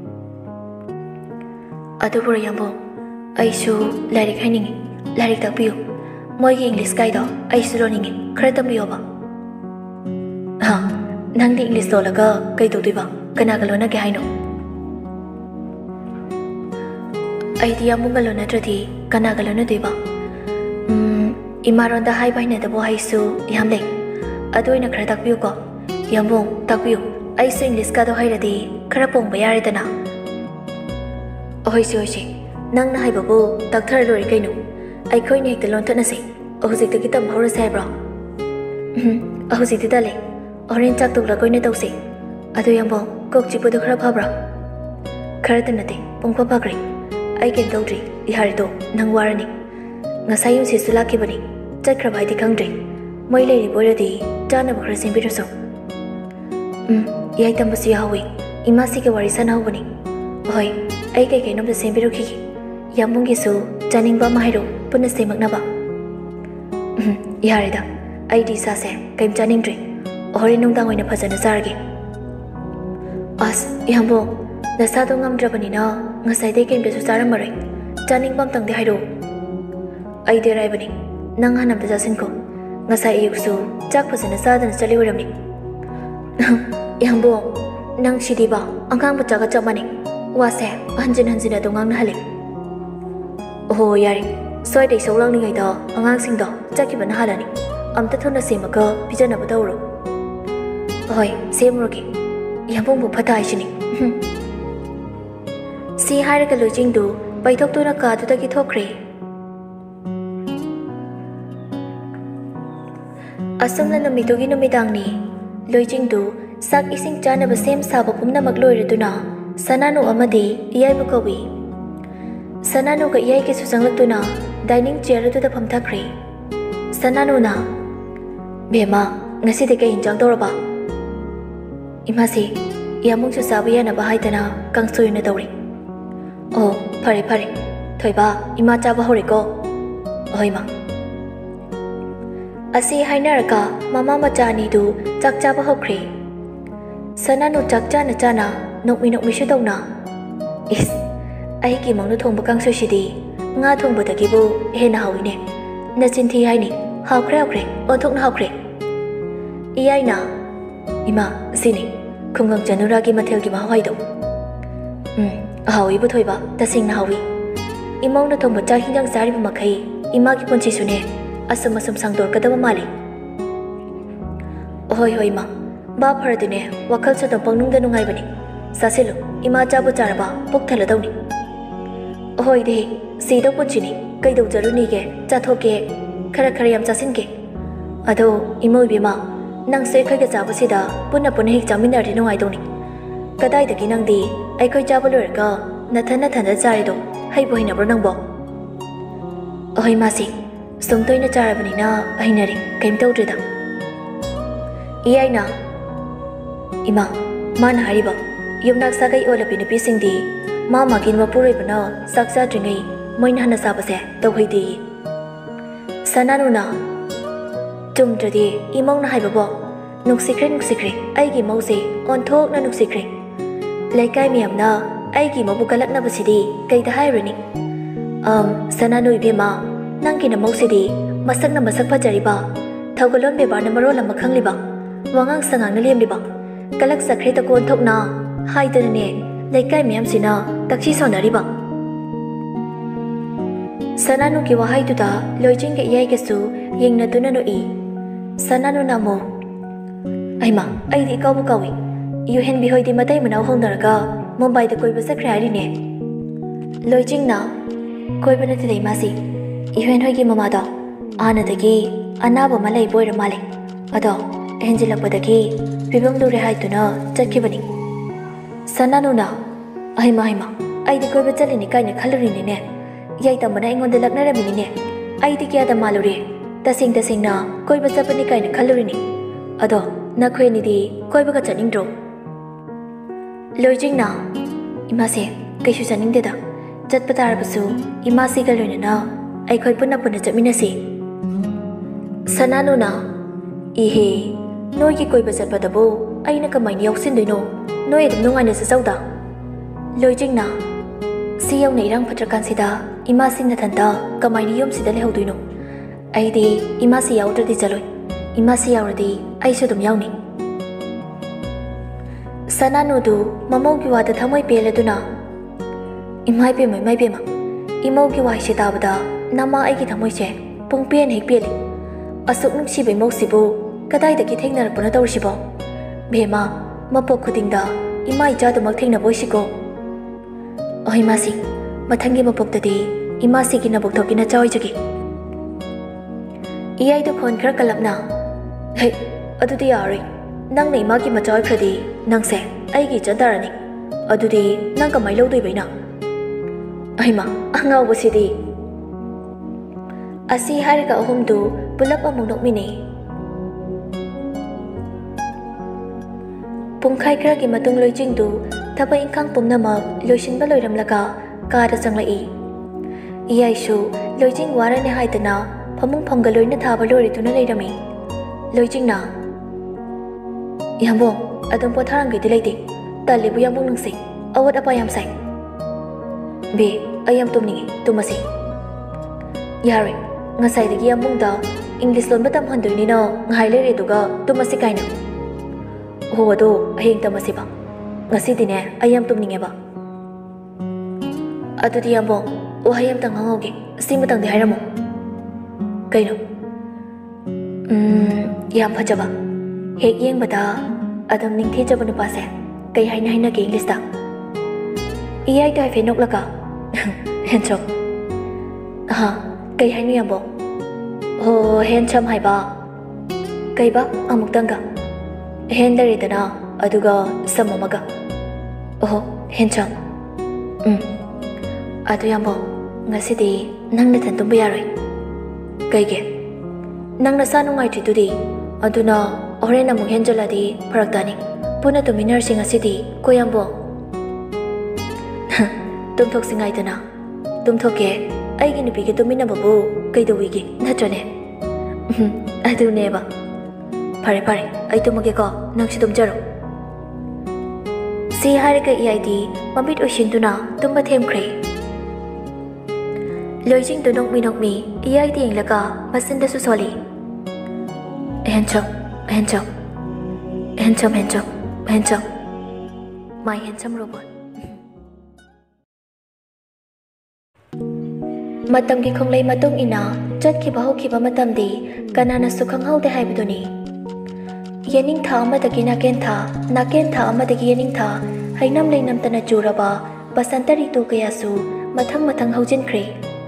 Adu bo yamong ai su lai khai ningi Larik tak piu Moi gi English kai do ai su ro ningi khra tam biyo ba Ha nang di English do la ga kai do ti ba kana ga lo na ke hai no Ai dia mu ga lo na tra thi kana ga lo na ti ba Um imaron da hai bai na da bo hai su yam le Adoi na khra tak piu ko Yambong tak piu ai su English ka do hai ra di khra pong ba ya re da na Oi si oi si Nang na hai ba bo tak thar lo ri kai no Ai khoi ni hekta lon thana se Ahujik ta kitam hora sai bra Ahujik ta le Oren chak tuk la koi na tau se Adu yambong kok chi pu do khra pha bra Khara ta na te pong pha pha kri Ai ken tau tri ihari to nang warani Ngasai yu si sula ki bani Chat khra bai ti khang tri Moi le ri bo ra di ta na ba khra sim bi ro so Um yai tam ba si hawi Ima si ke wari san haw bani Hoi ai kai kai nom da sim bi ro ki ki Yambong gi su chaning ba ma hai ro Puna se mak na ba Yare da Ai di sa se Kaim chaning dri Ohori nung dang oina phajana sarge As Yambo Nasa do ngam drabani na Ngasai de kaim besu saram marai Chaning bam tang de hai ro Ai de rai bani Nang hanam da jasin ko Ngasai iyuk su Chak phajana sadana chali waram ni Yambo Nang shidi ba Angang ba chaga chamani Wa se Hanjin hanjin da ngang na halik Oh yari Soi dei so lang ni ngai da angang sing da chaki ban halani amta thona se maka bijana ba dawro Hoi sem roki yambong bu phatai chini Si hai ka lojing du pai thok tu na ka tu ta ki thokre Asam na nami to gi nami dang ni lojing du sak ising chana ba sem sa ba pumna mak loi re tu na sananu amadi iyai ba ko wi Sananu ka iyai ke susang lak tu na dining chair tu da pham thakre Sananu na Bema ngasi de kai injang tor ba Ima si yamung su sabiya na ba hai ta na kang soi na tori Oh phare phare thoi ba ima cha ba hore ko Oi ma Asi haina ka mama ma cha ni du chak cha ba hokre Sananu chak cha na cha na nok mi nok mi shu dau na Is Ai ki mong nu thong ba kang soi si di Nga thong ba ta ki bu he na hawi ne Na chin thi hai ni Haw kre haw kre On thok na haw kre Iyai na Ima sini Khungang janura ki mathel ki ma hawai do Um hawi bu thoi ba Ta sing na hawi Imong nu thong ba cha hinjang sari bu makai Ima ki pon chi su ne Asam asam sang dor ka da ma mali Hoi hoi ma Ba phar di ne Wakal sa dong pang nung da nungai bani Sa se lo Ima cha bu chara ba Pok thala daw ni Hoi de Si daw pon chi ni Kai daw jaru ni ke Cha thok ke Khara khara yam cha sin ke Ado imoi bi ma Nang se khai ga cha ba si da Punna punna hik chamin da ri nungai daw ni Kadai da ki nang di Ai khoi cha ba lor ka Na than na than da cha ri do Hai bo hina bro nang bo Hoi ma si Sum toi na cha ra bani na Ai na ri Kaim tau tri da Iyai na Ima Man hari ba Yum nak sa kai ola pi na pi sing di Ma ma kin ma puroi ba na Sak sa tri ngai Moi na hana sa ba se Tau hai di Sananu na Tum tra di Imong na hai ba bo Nuk sikre nuk sikre Ai ki mau se On thok na nuk sikre Lai kai miyam na Ai ki mau bukalak na ba si di Kai ta hai rini Um Sananu ibi ma Nang ki na mau si di Masak na masak pa jari ba Thau galon me ba na maro la makhang li ba Wangang sangang na liam li ba Kalak sakre ta kon thok na Hai ta na ne Lai kai miyam si na Takshi son na ri ba Sananu ki wahai tu da loijing ke iyai ke su yeng na tu na no i. Sananu na mo. Ai ma, ai di kau bu kau i. Yu hen bi hoi di matai manau hong na ka Mumbai da koi ba sa krai ne. Loijing na koi ba na ti dei ma si. Yu hen hoi ki mama da. Ana da ki ana ba malai boy ra male. Ado henjila pa da ki bibam lu re hai tu na chat ki bani. Sananu na ai ma ai ma. Ai di koi ba chali ni kai ne khaluri ni ne. Yai ta mana ingon da lakna ra mi ni ne. Ai di kya da malu re. Ta sing ta sing na koi ba sa pa ni kai ne khaluri ni. Ado na khoi ni di koi ba ka chaning dro. Loijing na ima se kai shu chaning de da. Chat pa tar ba su ima si ga loina na ai khoi punna punna chamina si. Sananu na ihe noi ki koi ba chat pa da bo ai na kamai ni yauk sin doi no. Noi dum nungai ne sa sau da. Loijing na si yauk nei rang phatrakan si da ima sin na than da kamai ni yom si da le hau doi no. Ai di ima si yauk tra di chaloi. Ima si yauk ra di ai su dum yauk ni. Sananu du mamau ki wa da thamai pe le du na. Imai pe mai mai pe ma. Imau ki wa shi ta ba da nama ai ki thamai che pung pen hek pe li. Asuk nung si be mau si bo kadai da ki theng na ra na taur si bo. Be ma ma po khuding da imai ja da mak theng na boi si ko. Oi ma si mathang gi ma pok da di ima si ki na bok thok ki na choi jagi. Iyai du khon khar kalap na. Hey adu di ari. Nang nei ma ki ma choi phradi nang se ai gi chandara ni adu di nang ka mai lo doi bai na ai ma angau bu si di asi har ka ahum du pulap amung nok mi ni pungkhai kra gi matung loi jing du thaba ingkhang pumna ma loisin ba loiram laka ka da changlai i iyai shu loi jing wara ne hai tana phamung phangga loi na tha ba lori tu na leirami loi jing na Yambo, adong po tharang gay dilay di. Tali bu yambong nung sing. Awat apa yam say. Be, ayam tumningi, tumasi. Yari, nga say dagi yambong da. English lon batam handoy ni na. Nga hailay rito ga, tumasi kay na. Oo, ado, ayang tamasi ba. Nga si dine, ayam tumningi ba. Ado di yambong, o hayam tang hangogi. Simatang di hayra mo. Kay no. Hmm, yam pa ba. Hek yeng bata adam ning thi jabanu pa se kai hai nai na ke English da iyai dai fe nok laka hen chok ha kai hai ni ambo ho hen cham hai ba kai ba amuk tanga hen dari da na aduga samamaga oh hen cham um adu yambo ngasi di nang na than tum ba yaroi kai ge nang na sa nungai thi tu di aduna Ore na mung henjala di parak dani. Puna tu minar singa sidi ko yambo. Tum thok singai tana. Tum thok ke ai gi nipi ke tu minna babu kai do wigi na chane. Adu ne ba. Pare pare ai tu mage ko nang si tum jaro. Si hari ka iyai di mamit oshin tu na tum ba them kre. Loijing tu nok mi nok mi iyai di ing laka masin da su soli. Henchok Handsome, handsome, handsome, handsome. My handsome robot. Matam ki khong lei matung ina chat ki bahu ki ba matam di kanana su khang hau de hai bidoni. Yaning tha ama da ki na ken tha na ken tha ama da ki yaning tha hainam lei nam tana chura ba basantari tu kaya su mathang mathang haujin khre.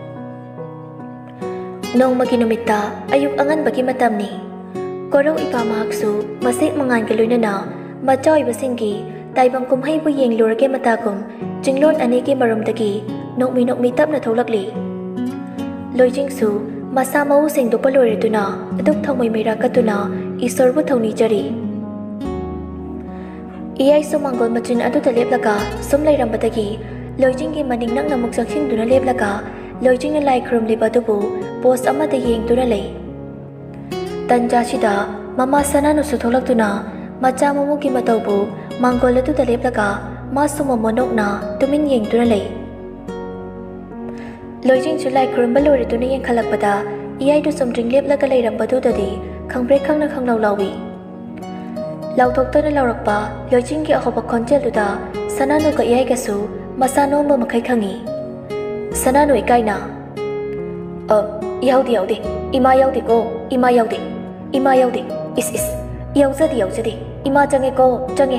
Nong magi numita ayuk angan bagi matam ni. Korong ipa mahaksu masik mangan ka loina na machoy basingi taibang kumhay bu yeng lurake matakum jinglon ani ki marum taki nokmi nokmi tap na tholak li loijing su masa mau sing do palore tu na aduk thongmai meira ka tu na isor bu thongni jari iyai su mangol machin adu ta leplaka sum lai ram bataki loijing ki maning nang namuk saksing tu na leplaka loijing na lai khrum le ba tu bu post ama de yeng tu na lei Tanja sida mama sananu su tholak tu na macha momu ki matau bu mangol tu ta lep laka ma su mo monok na tumin yeng tu na lei loijing chu lai khrum balori tu ne yeng khalak pada iyai du som dring lep laka lai ram ba tu da di khangbre khang na khang law lawi law thok ta na law rak pa loijing ki ahoba khonjel tu da sananu ka iyai ka su masano mo makai khangi sananu ikai na Ờ, yaudi yaudi, ima yaudi ko, ima yaudi, ima yaudi, is is, yauzadi yauzadi, ima jange ko, jange.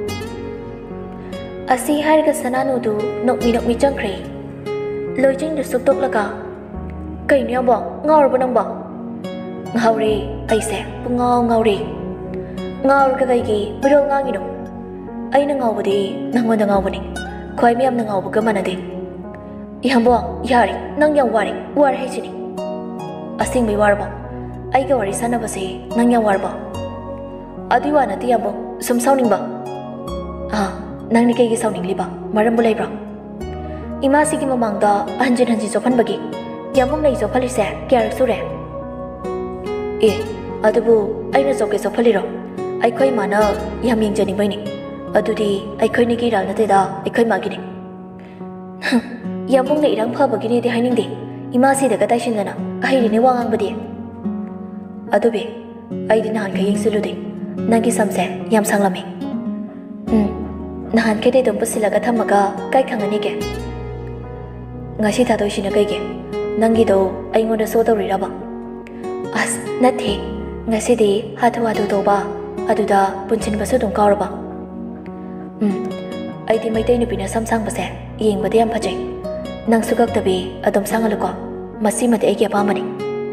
Asi harga sananu du nok mi nok mi jangkri. Lôi Trinh được sụp tốc là cả. Cây neo bỏ, ngao rồi nông bỏ. Ngao đi, ai sẽ, ngao ngao đi. Ngao cái cây gì, bây giờ ngao gì đâu. Ai nó ngao đi, năng quan ngao đi. Khoai mi am ngao cái mà nè đi. Iham bỏ, yari, năng yang wari, war hay gì đi. Asing bị war bỏ. Ai cái wari sana basi, năng yang war bỏ. Adi wa nati am bỏ, sum sau ning bỏ. À, năng đi cây cái sau ning li bỏ, maram bulai bỏ. Imasi ki mamangda hanjin hanjin sofan bagi yamong nei sofali se kyar sure e adubu aina soke sofali ro ai khoi mana yaming jani bai ni adudi ai khoi ni ki ra na te da ai khoi ma gi ni yamong nei rang pha bagi ni de haining de imasi da ka tai shin na ai ri ni wangang badi adubi ai di nan ka yeng sulu de nangi samse yam sanglami hm nahan ke de dom pasilaga thamaga kai khangani ke ngasi thadoi sina kai ge nangi do ai ngon da so do ri ra ba as nathi ngasi di hathu adu do ba adu da punchin ba so dong ka ra ba um ai di mai dai ni bina sam sang ba se yeng ba de am phajai nang sugak da bi adom sang alu ko masi ma de ge ba mani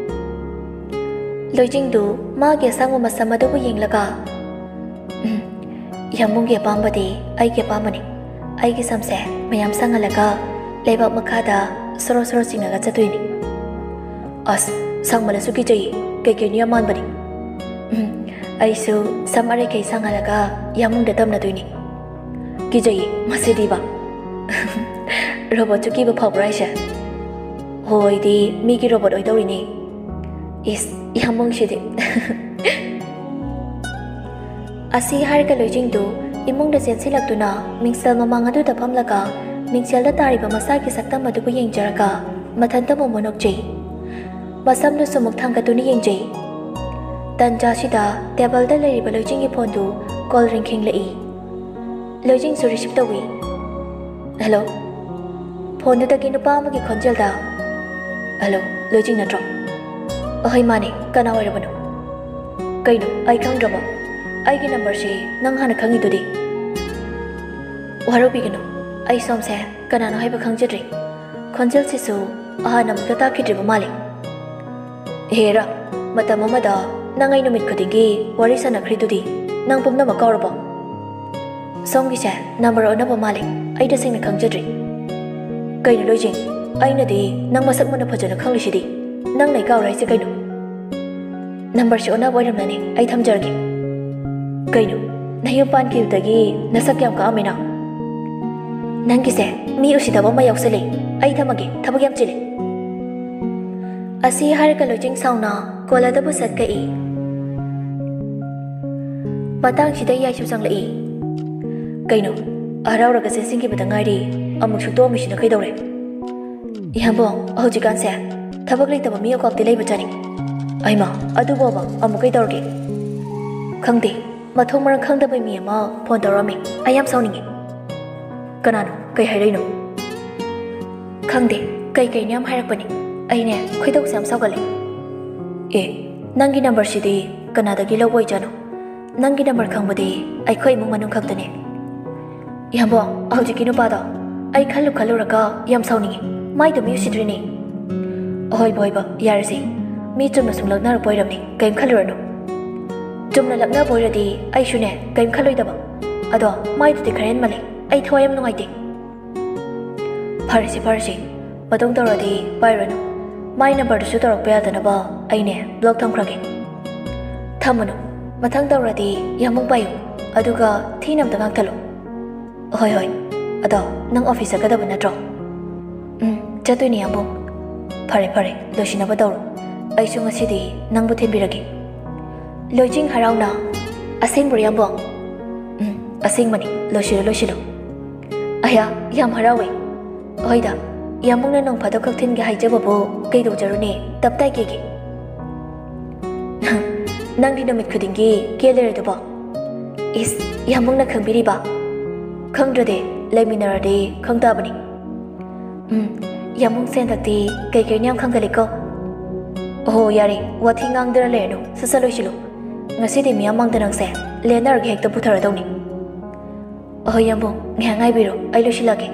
lojing du ma ge sang ma sam adu bu yeng la ka um yamung ge ba ba di ai ge ba mani ai ge sam se mayam sang ala ka Lebak makada soro-soro singaga chatui ni. As sang mala suki jai ke ke ni aman bani. Aisu samare ke sangalaga yamung datam na tuini. Ki jai masidi ba. Robot chuki ba phobrai sha. Hoi di mi ki robot oi dori ni. Is yamung shidi. Asi har ka lojing du imung da sen silak tu na mingsal mamang adu da phamlaka Mingsel da tari ba masa ki sakta madu bu yeng jaraka mathanta mo monok jai masam nu sumuk thang ka tu ni yeng jai tan ja sida table da leri ba lojing ki phone du call ring king lai lojing su receive tawi hello phone du ta ki nu pa ma ki khonjal da hello lojing na tro ahai mane kana wai ra banu kai nu ai khang ra ba ai ki number si nang hana khangi tu di waro bi ki nu ai som se kana no hai ba khang jadri khonjal si su aha nam ka ta khidri ba mali hera matam ma da nangai numit khadingi wari sana khridu di nang pum na ma kawra ba som gi se number ona ba mali ai da sing na khang jadri kai no lojing ai na di nang masak mo na phajana khang li si di nang nei kaw rai se kai no number si ona boiram na ni ai tham jar gi kai no nayo pan ki da gi nasak yam ka amena Nangi se mi usida ba ma yausale ai thamage thabag yam chile asi har ka lojing sauna kola da bu sat ka i patang sida ya chu sang lai kaino arau ra ka se singi batangai ri amuk chu to mi sina kai dore yambo hoji kan se thabag lai taba mi ok tilai bachani ai ma adu bo ba amuk kai dore khangde mathong marang khang da bai mi ma phone dorami ayam sauningi Kanano, kai hai no. Khangde, kai kai nyam hai rakpani. Ai ne, khoi dok sam sau gali. E, nangi number si di kanada gi lawai jano. Nangi number khang badi, ai khoi mung manung khang tane. Yambo, au ji kinu pa da. Ai khalu khalu raka yam sau ni. Mai do mi sidri ni. Oi boy ba, yar si. Mi chum na sum lak na boy ram ni, kaim khalu no. Chum na lak na boy ra di, ai shu ne, kaim khaloi da ba. Ado, mai do ti kharen mali. Ai thoi am nungai ti Farisi farisi Matong tawra di Pairano Mai number du su tarak pa yata na ba Ai ne block tham kragi Thamano Matang tawra di Yamong payo Aduga Thinam ta ngak thalo Hoi hoi Ado Nang office ka da ba na tro Um Chatoy ni yamong Pare pare Loshi na ba tawro Ai su ngasi di Nang bu thinbiragi Lojing haraw na Asing bur yamong Um Asing mani Loshi lo loshi lo Aya, yam harawe. Oida, yamung na nong padok kak tin ga hai jaba bo kay do jaro ni tap tay gigi. Nang di namit kudingi kele re ba. Is yamung na kang biri ba. Kang rade, lay minara de kang tabani. Um, yamung sen tak di kay kay nyam kang galiko. Oh yari, wathi ngang dara le no, sasa lo shilu. Ngasi di miyam mang danang se, lenar ge hekta puthara dawni. Oh yambo, ngai biro, ai lo shilage.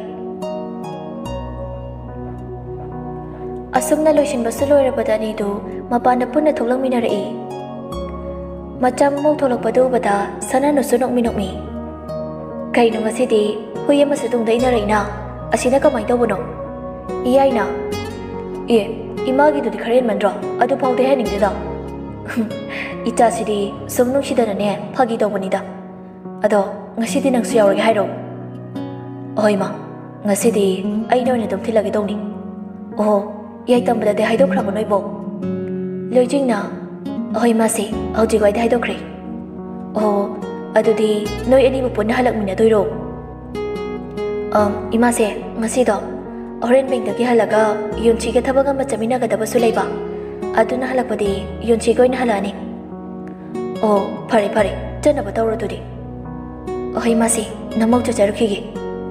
Asumna lo shin basu lo rabada ni do, mapana punna tholang minarai. Macam mau tholak padu bata, sana no sunok minok mi. Kai no ngasi di, huya masadung dai na reina, asina ka mai tawbo no. Iyai na. Iye, imagi do di kharen mandra, adu pau de hening de da. Ita sidi, sumnung sida na ne, phagi tawbo ni da. Ado, ngasi di nang suyaw rage hairo. Oi ma, ngasi di, ai no ne dum thilagi tawni. Oh, iyai tambada de haidok krabo noi bo. Loi jing na. Oi ma si, au ji goi de haidok kre. Oh, adu di, noi ani bu punna halak mina doiro. Um, ima se, ngasi do. Oren beng dagi halaga yunchi ga thabaga ma chamina ga daba sulai ba aduna halakpadi yunchi goi na halani oh phare phare chana batauro tudi oi masi namok cha charu khigi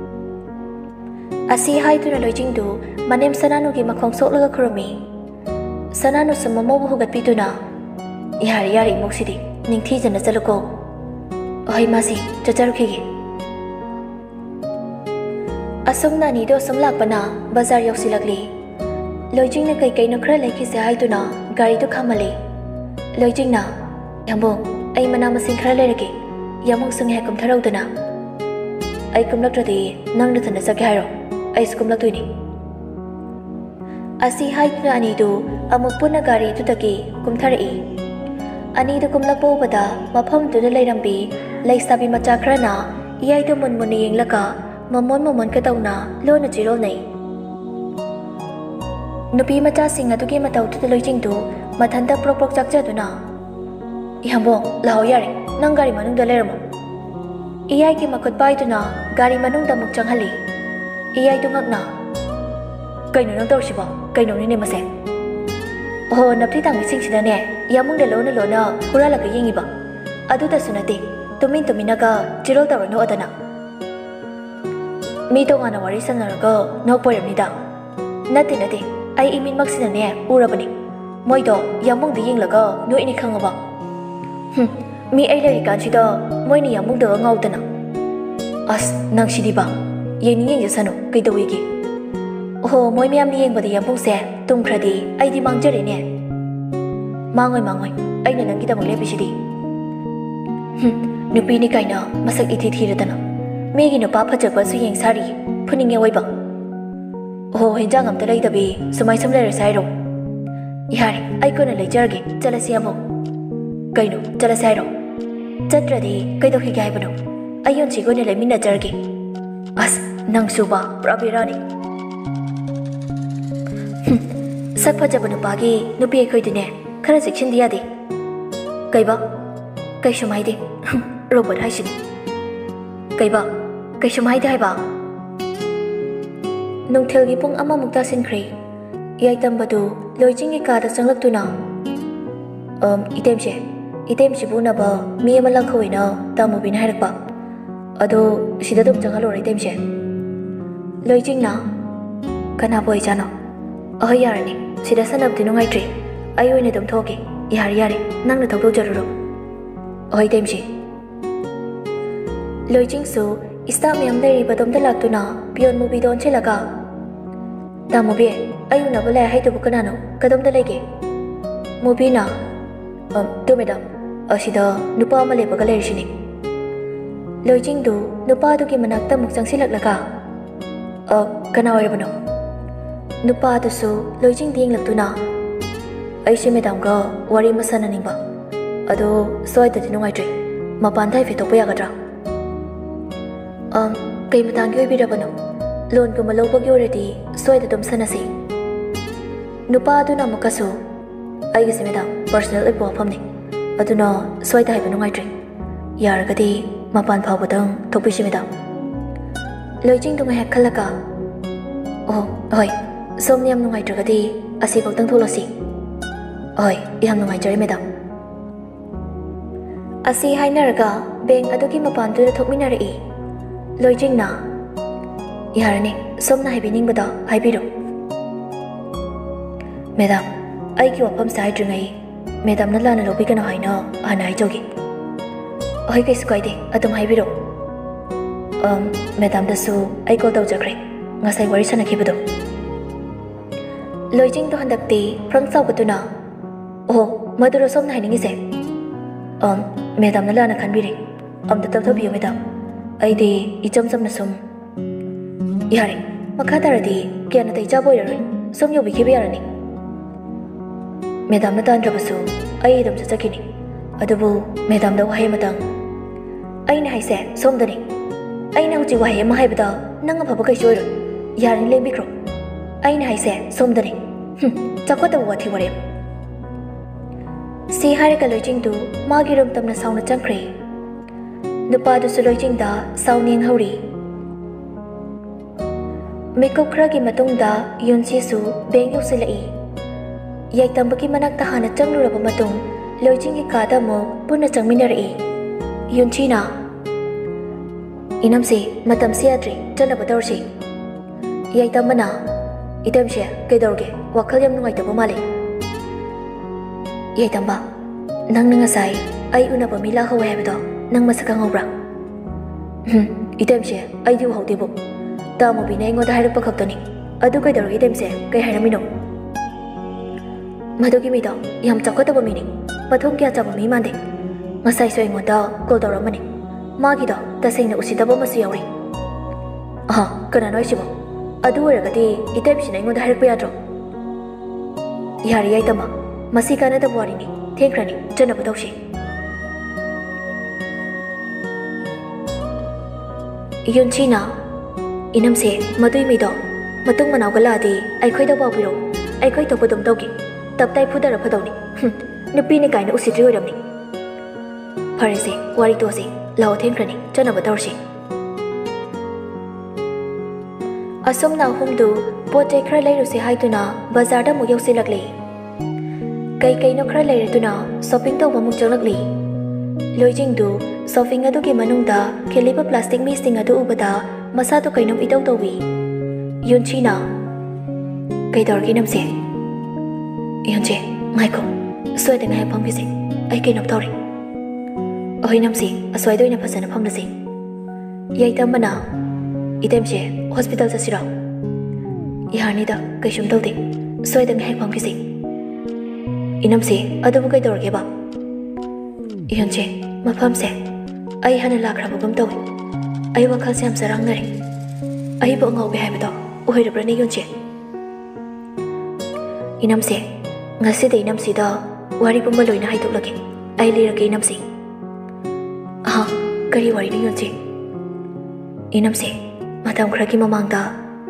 asi hai tu na loijing du manem sananu gi makhong sok laga khurumi sananu samamo bu hugat pi tu na yari yari moksidi ningthi jana chaluko oi masi cha charu khigi Asum na ni do sum lak pana bazar yok silakli Loijing na kai kai na khra lai ki se hai tu na gari tu khamale Loijing na yambo ai mana masing khra lai rage yamong sung he kum tharau dana ai kum lak radi nang na thana sak hairo ai skum lak tuini Asi hai tu ani do amuk puna gari tu taki kum tharai ani do kum lak bo bada mafam tu lai rambi lai sabi macha khra na iyai do mun mun yeng laka Mamon mamon ka tau na lo na chiro nei Nupi macha sing atu ki matau tu loi jing tu mathanta prok prok chak cha tu na Ihambo lao yare nang gari manung da lermo Iyai ki makut pai tu na gari manung da muk chang hali Iyai tu ngak na Kai no nang tor si ba kai no ni ne mase Oh napthi tang sing sida ne yamung de lo na lo na hura la ka yingi ba adu da sunate tumin tumina ka chiro ta no adana Mi to ngana wari sanaraga nok poyamnida nati nati ai imin maksina ne urabani moi do yamung di yinglaga noi ni khangaba hm mi ai lari kan chida moi ni yamung da ngaudana as nang sidi ba yeni yeng yasano kai da wigi oh moi mi am ni yeng ba da yamung se tum khradi ai di mangjare ne mangoi mangoi ai na nang gi da mole bisidi hm nupi ni kaina masak ithi thiradana Megi no papa chakwa su yeng sari puning yawai ba Oh hinjang am talai dabi sumai sumle re sairo Ihari ai ko na le jarge chala siamo Kaino chala sairo Chatra di kai do khi gai bano Ayon chi ko ne le minna jarge As nang suba prabirani Sak pha jabanu pagi nupi ai khoi dine khara section dia di Kai ba kai shumai di robot hai shini Kai ba kai shumai dai ba Nong thel gi pung ama mukta sin khri Yai tam badu loijing gi ka da changlak tu na Um item che item chi bu na ba mi ama lang khoi na ta mu bin hai rak ba Ado sida dum changal ro item che Loijing na kana boi jana Oh yarani sida sanab dinu ngai tri ai oi ne dum thoki yar yare nang na thok do jaruro Oh item che Loijing su Ista miyam dari badom da lak tu na pion mu bidon che laga Ta mu bi ayu na bala hai tu bukana no kadom da lege Mu bi na um tu me da asida nupa ma le baga le shini Loijing du nupa du ki manak ta muk chang silak laga uh kana wai bano Nupa tu su loijing ding lak tu na Ai shi me dam ga wari masana ning ba Ado soi ta dinu ngai tri mapan thai fe tok pa ya ga tra Um, kay matang yoy bira bano Loan ko malaw pag yoredi Soy da dum sana si Nupa adu na makaso Ay kasi medang personal ipo apam ni Adu na soy da hai bano ngay tri Yara ka di mapan pao batang Tokpi si medang Loijing du ngay hek kalaka Oh, hoy Som niyam nungay tra ka di Asi pag tang tulo si Hoy, iham nungay jari medang Asi hai naraga Beng adu ki mapan tu da tokmi narai Loijing na Yarani som na haibining bada haibiro Madam ꯑꯩꯒꯤ ꯋꯥꯐꯝꯁꯦ ꯍꯥꯏꯗ꯭ꯔꯤꯉꯩ ꯃꯦꯗꯥꯝꯅ ꯂꯥꯟꯅ ꯂꯧꯕꯤꯒꯅꯨ ꯍꯥꯏꯅ ꯍꯥꯟꯅ ꯍꯥꯏꯖꯧꯒꯦ꯫ ꯑꯍꯣꯏ ꯀꯩꯁꯨ ꯀꯥꯏꯗꯦ ꯑꯗꯨꯝ ꯍꯥꯏꯕꯤꯔꯛꯑꯣ꯫ ꯑꯝ ꯃꯦꯗꯥꯝꯗꯁꯨ ꯑꯩ ꯀꯣꯜ ꯇꯧꯖꯈ꯭ꯔꯦ ꯉꯁꯥꯏ ꯋꯥꯔꯤ ꯁꯥꯟꯅꯈꯤꯕꯗꯣ꯫ ꯂꯣꯏꯖꯤꯡꯗꯣ ꯍꯟꯗꯛꯇꯤ ꯐ꯭ꯔꯪ ꯆꯥꯎꯒꯠꯇꯨꯅ ꯑꯣ ꯃꯗꯨꯔꯣ ꯁꯣꯝꯅ ꯍꯥꯏꯅꯤꯡꯉꯤꯁꯦ? ꯑꯝ ꯃꯦꯗꯥꯝꯅ ꯂꯥꯟꯅ ꯈꯟꯕꯤꯔꯦ ꯑꯝꯇ ꯇꯞꯊꯕꯤꯌꯨ ꯃꯦꯗꯥꯝ ꯑꯩꯗꯤ ꯏꯆꯝ ꯆꯝꯅ ꯁꯨꯝ ꯌꯥꯔꯦ ꯃꯈꯥ ꯇꯥꯔꯗꯤ ꯀꯌꯥ ꯅꯥꯇꯩ ꯆꯥꯕ ꯑꯣꯏꯔꯔꯣꯏ ꯁꯣꯝ ꯌꯧꯕꯤꯈꯤꯕ ꯌꯥꯔꯅꯤ꯫ ꯃꯦꯗꯥꯝꯅ ꯇꯥꯟꯗ꯭ꯔꯕꯁꯨ ꯑꯩ ꯑꯗꯨꯝ ꯆꯠꯆꯈꯤꯅꯤ ꯑꯗꯨꯕꯨ ꯃꯦꯗꯥꯝꯗ ꯋꯥꯍꯩ ꯑꯃꯇꯪ ꯑꯩꯅ ꯍꯥꯏꯁꯦ ꯁꯣꯝꯗꯅꯤ ꯑꯩꯅ ꯍꯧꯖꯤꯛ ꯋꯥꯍꯩ ꯑꯃ ꯍꯥꯏꯕꯗ ꯅꯪ ꯑꯐꯕ ꯀꯩꯁꯨ ꯑꯣꯏꯔꯣꯏ ꯌꯥꯔꯅꯤ ꯂꯦꯡꯕꯤꯈ꯭ꯔꯣ ꯑꯩꯅ ꯍꯥꯏꯁꯦ ꯁꯣꯝꯗꯅꯤ ꯍꯨꯝ ꯆꯥꯎꯈꯠꯇꯕ ꯋꯥꯊꯤ ꯋꯥꯔꯦꯝ꯫ ꯁꯤ ꯍꯥꯏꯔꯒ ꯂꯣꯏꯖꯤꯡꯗꯨ ꯃꯥꯒꯤ ꯔꯨꯝ ꯇꯝꯅ ꯁꯥꯎꯅ ꯆꯪꯈ꯭ꯔꯦ꯫ ꯅꯨꯄꯥꯗꯨꯁꯨ ꯂꯣꯏꯖꯤꯡꯗ ꯁꯥꯎꯅ ꯌꯦꯡꯍꯧꯔꯤ꯫ ꯃꯤꯀꯨꯞ ꯈꯔꯒꯤ ꯃꯇꯨꯡꯗ ꯌꯨꯟꯁꯤꯁꯨ ꯕꯦꯡ ꯌꯧꯁꯤꯜꯂꯛꯏ꯫ ꯌꯥꯏꯇꯝꯕꯒꯤ ꯃꯅꯥꯛꯇ ꯍꯥꯟꯅ ꯆꯪꯂꯨꯔꯕ ꯃꯇꯨꯡ ꯂꯣꯏꯖꯤꯡꯒꯤ ꯀꯥꯗ ꯑꯃꯨꯛ ꯄꯨꯟꯅ ꯆꯪꯃꯤꯟꯅꯔꯛꯏ꯫ ꯌꯨꯟꯁꯤꯅ ꯏꯅꯝꯁꯤ ꯃꯇꯝꯁꯤ ꯌꯥꯗ꯭ꯔꯤ ꯆꯠꯅꯕ ꯇꯧꯔꯁꯤ꯫ ꯌꯥꯏꯇꯝꯕꯅ ꯏꯇꯝꯁꯦ ꯀꯩꯗꯧꯔꯒꯦ ꯋꯥꯈꯜ ꯌꯥꯝ ꯅꯨꯡꯉꯥꯏꯇꯕ ꯃꯥꯜꯂꯤ꯫ ꯌꯥꯏꯇꯝꯕ ꯅꯪꯅ ꯉꯁꯥꯏ ꯑꯩ ꯎꯅꯕ ꯃꯤ ꯂꯥꯛꯍꯧꯋꯦ ꯍꯥꯏꯕꯗꯣ ꯅꯪ ꯃꯁꯛ ꯈꯪꯍꯧꯕ꯭ꯔꯥ? ꯍꯝ ꯏꯇꯝꯁꯦ ꯑꯩꯗꯤ ꯎꯍꯧꯗꯦꯕꯨ ꯇꯥꯃꯣꯕꯤꯅ ꯑꯩꯉꯣꯟꯗ ꯍꯥꯏꯔꯛꯄ ꯈꯛꯇꯅꯤ ꯑꯗꯨ ꯀꯩꯗꯧꯔꯒꯦ ꯏꯇꯝꯁꯦ ꯀꯩ ꯍꯥꯏꯔꯝꯃꯤꯅꯣ? ꯃꯗꯨꯒꯤ ꯃꯤꯗꯣ ꯌꯥꯝ ꯆꯥꯎꯈꯠꯇꯕ ꯃꯤꯅꯤ ꯃꯊꯣꯡ ꯀꯌꯥ ꯆꯥꯕ ꯃꯤ ꯃꯥꯟꯗꯦ ꯉꯁꯥꯏꯁꯨ ꯑꯩꯉꯣꯟꯗ ꯀꯣꯜ ꯇꯧꯔꯝꯕꯅꯤ ꯃꯥꯒꯤꯗꯣ ꯇꯁꯦꯡꯅ ꯎꯁꯤꯠꯇꯕ ꯑꯃꯁꯨ ꯌꯥꯎꯔꯤ꯫ ꯑꯍ ꯀꯅꯥꯅꯣ ꯍꯥꯏꯁꯤꯕꯣ ꯑꯗꯨ ꯑꯣꯏꯔꯒꯗꯤ ꯏꯇꯩꯕꯤꯁꯤꯅ ꯑꯩꯉꯣꯟꯗ ꯍꯥꯏꯔꯛꯄ ꯌꯥꯗ꯭ꯔꯣ? ꯌꯥꯔꯦ ꯌꯥꯏꯇꯝꯕ ꯃꯁꯤ ꯀꯥꯟꯅꯗꯕ ꯋꯥꯔꯤꯅꯤ ꯊꯦꯡꯈ꯭ꯔꯅꯤ ꯆꯠꯅꯕ ꯇꯧꯁꯤ꯫ ꯌꯨꯟꯁꯤꯅ ꯏꯅꯝꯁꯦ ꯃꯗꯨꯏ ꯃꯤꯗꯣ ꯃꯇꯨꯡ ꯃꯅꯥꯎꯒ ꯂꯥꯛꯑꯗꯤ ꯑꯩꯈꯣꯏꯗ ꯄꯥꯎ ꯄꯤꯔꯛꯎ ꯑꯩꯈꯣꯏ ꯊꯣꯛꯄ ꯑꯗꯨꯝ ꯇꯧꯒꯦ ꯇꯞꯇꯥꯏ ꯐꯨꯗꯔ ꯐꯗꯧꯅꯤ ꯅꯨꯄꯤꯅꯤ ꯀꯥꯏꯅ ꯎꯁꯤꯠꯇ꯭ꯔꯤ ꯑꯣꯏꯔꯝꯅꯤ꯫ ꯐꯔꯦꯁꯦ ꯋꯥꯔꯤ ꯇꯣꯛꯑꯁꯤ ꯂꯥꯛꯑꯣ ꯊꯦꯡꯈ꯭ꯔꯅꯤ ꯆꯠꯅꯕ ꯇꯧꯔꯁꯤ꯫ ꯑꯁꯨꯝꯅ ꯑꯍꯨꯝꯗꯨ ꯄꯣꯠ ꯆꯩ ꯈꯔ ꯂꯩꯔꯨꯁꯤ ꯍꯥꯏꯗꯨꯅ ꯕꯖꯥꯔꯗ ꯑꯃꯨꯛ ꯌꯧꯁꯤꯜꯂꯛꯂꯤ꯫ ꯀꯩ ꯀꯩꯅꯣ ꯈꯔ ꯂꯩꯔꯗꯨꯅ ꯁꯣꯄꯤꯡ ꯇꯧꯕ ꯑꯃꯨꯛ ꯆꯪꯂꯛꯂꯤ꯫ ꯂꯣꯏꯖꯤꯡꯗꯨ ꯁꯣꯄꯤꯡ ꯑꯗꯨꯒꯤ ꯃꯅꯨꯡꯗ ꯈꯤꯜꯂꯤꯕ ꯄ꯭ꯂꯥꯁꯇꯤꯛ ꯃꯤꯁꯤꯡ ꯑꯗꯨ ꯎꯕꯗ ꯃꯁꯥꯗꯨ ꯀꯩꯅꯣꯝ ꯏꯇꯧ ꯇꯧꯏ꯫ ꯌꯨꯟꯁꯤꯅ ꯀꯩꯗꯧꯔꯒꯦ ꯏꯅꯝꯁꯦ? ꯌꯨꯟꯁꯤ ꯉꯥꯏꯈꯣ ꯑꯁ꯭ꯋꯥꯏꯗ ꯉꯥꯏꯍꯥꯛ ꯐꯝꯈꯤꯁꯤ ꯑꯩ ꯀꯩꯅꯣꯝ ꯇꯧꯔꯦ꯫ ꯑꯍꯣꯏ ꯏꯅꯝꯁꯤ ꯑꯁ꯭ꯋꯥꯏꯗ ꯑꯣꯏꯅ ꯐꯖꯅ ꯐꯝꯂꯁꯤ꯫ ꯌꯥꯏꯇꯝꯕꯅ ꯏꯇꯩꯝꯁꯦ ꯍꯣꯁꯄꯤꯇꯥꯜ ꯆꯠꯁꯤꯔꯣ? ꯌꯥꯔꯅꯤꯗ ꯀꯩꯁꯨꯝ ꯇꯧꯗꯦ ꯁ꯭ꯋꯥꯏꯗ ꯉꯥꯏꯍꯥꯛ ꯐꯝꯈꯤꯁꯤ꯫ ꯏꯅꯝꯁꯤ ꯑꯗꯨꯕꯨ ꯀꯩꯗꯧꯔꯒꯦꯕ? ꯌꯨꯟꯁꯤ ꯃꯐꯝꯁꯦ ꯑꯩ ꯍꯥꯟꯅ ꯂꯥꯛꯈ꯭ꯔꯕꯒꯨꯝ ꯇꯧꯏ ꯑꯩ ꯋꯥꯈꯜꯁꯦ ꯌꯥꯝ ꯆꯔꯥꯡꯅꯔꯦ ꯑꯩꯕꯨ ꯑꯉꯥꯎꯕꯤ ꯍꯥꯏꯕꯗꯣ ꯑꯣꯏꯔꯕ꯭ꯔꯅꯦ ꯌꯨꯟꯁꯤ? ꯏꯅꯝꯁꯤ ꯉꯁꯤꯗꯤ ꯏꯅꯝꯁꯤꯗ ꯋꯥꯔꯤ ꯄꯨꯝꯕ ꯂꯣꯏꯅ ꯍꯥꯏꯗꯣꯛꯂꯒꯦ ꯑꯩ ꯂꯤꯔꯒꯦ ꯏꯅꯝꯁꯤ꯫ ꯑꯍ ꯀꯔꯤ ꯋꯥꯔꯤꯅꯣ ꯌꯨꯟꯁꯤ? ꯏꯅꯝꯁꯤ ꯃꯇꯝ ꯈꯔꯒꯤ ꯃꯃꯥꯡꯗ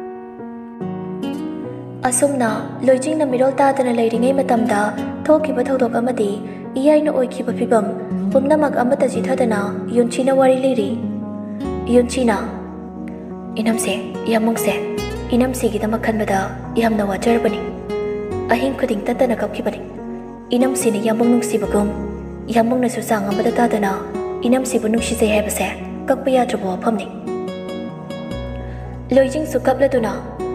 ꯑꯁꯨꯝꯅ ꯂꯣꯏꯖꯤꯡꯅ ꯃꯤꯔꯣꯜ ꯇꯥꯗꯅ ꯂꯩꯔꯤꯉꯩ ꯃꯇꯝꯗ ꯊꯣꯛꯈꯤꯕ ꯊꯧꯗꯣꯛ ꯑꯃꯗꯤ ꯏꯌꯥꯏꯅ ꯑꯣꯏꯈꯤꯕ ꯐꯤꯚꯝ ꯄꯨꯝꯅꯃꯛ ꯑꯃꯠꯇ ꯆꯤꯊꯗꯅ ꯌꯨꯟꯁꯤꯅ ꯋꯥꯔꯤ ꯂꯤꯔꯤ꯫ ꯌꯨꯟꯁꯤꯅ ꯏꯅꯝꯁꯦ ꯌꯥꯃꯨꯡꯁꯦ ꯏꯅꯝꯁꯤꯒꯤꯗꯃꯛ ꯈꯟꯕꯗ ꯌꯥꯝꯅ ꯋꯥꯖꯔꯕꯅꯤ ꯑꯍꯤꯡ ꯈꯨꯗꯤꯡ ꯇꯠꯇꯅ ꯀꯞꯈꯤꯕꯅꯤ ꯏꯅꯝꯁꯤꯅ ꯌꯥꯃꯨꯡ ꯅꯨꯡꯁꯤꯕꯒꯨꯝ ꯌꯥꯃꯨꯡꯅꯁꯨ ꯆꯥꯡ ꯑꯃꯗ ꯇꯥꯗꯅ ꯏꯅꯝꯁꯤꯕꯨ ꯅꯨꯡꯁꯤꯖꯩ ꯍꯥꯏꯕꯁꯦ ꯀꯛꯄ ꯌꯥꯗ꯭ꯔꯕ ꯋꯥꯐꯝꯅꯤ꯫ ꯂꯣꯏꯖꯤꯡꯁꯨ ꯀꯞꯂꯗꯨꯅ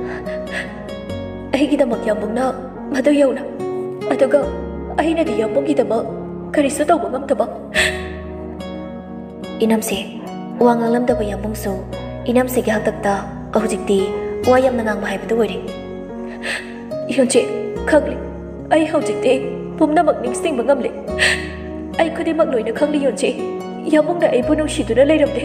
ꯑꯩꯒꯤꯗꯃꯛ ꯌꯥꯃꯨꯡꯅ ꯃꯗꯨ ꯌꯧꯅ ꯑꯗꯨꯒ ꯑꯩꯅꯗꯤ ꯌꯥꯃꯨꯡꯒꯤꯗꯃꯛ ꯀꯔꯤꯁꯨ ꯇꯧꯕ ꯉꯝꯗꯕ ꯏꯅꯝꯁꯤ ꯋꯥ ꯉꯥꯡꯂꯝꯗꯕ ꯌꯥꯃꯨꯡꯁꯨ ꯏꯅꯝꯁꯤꯒꯤ ꯍꯥꯛꯇꯛꯇ ꯍꯧꯖꯤꯛꯇꯤ ꯋꯥ ꯌꯥꯝꯅ ꯉꯥꯡꯕ ꯍꯥꯏꯕꯗꯨ ꯑꯣꯏꯔꯦ꯫ ꯌꯨꯟꯁꯤ ꯈꯪꯂꯤ ꯑꯩ ꯍꯧꯖꯤꯛꯇꯤ ꯄꯨꯝꯅꯃꯛ ꯅꯤꯡꯁꯤꯡꯕ ꯉꯝꯂꯤ ꯑꯩ ꯈꯨꯗꯤꯡꯃꯛ ꯂꯣꯏꯅ ꯈꯪꯂꯤ ꯌꯨꯟꯁꯤ ꯌꯥꯃꯨꯡꯅ ꯑꯩꯕꯨ ꯅꯨꯡꯁꯤꯗꯨꯅ ꯂꯩꯔꯝꯂꯦ꯫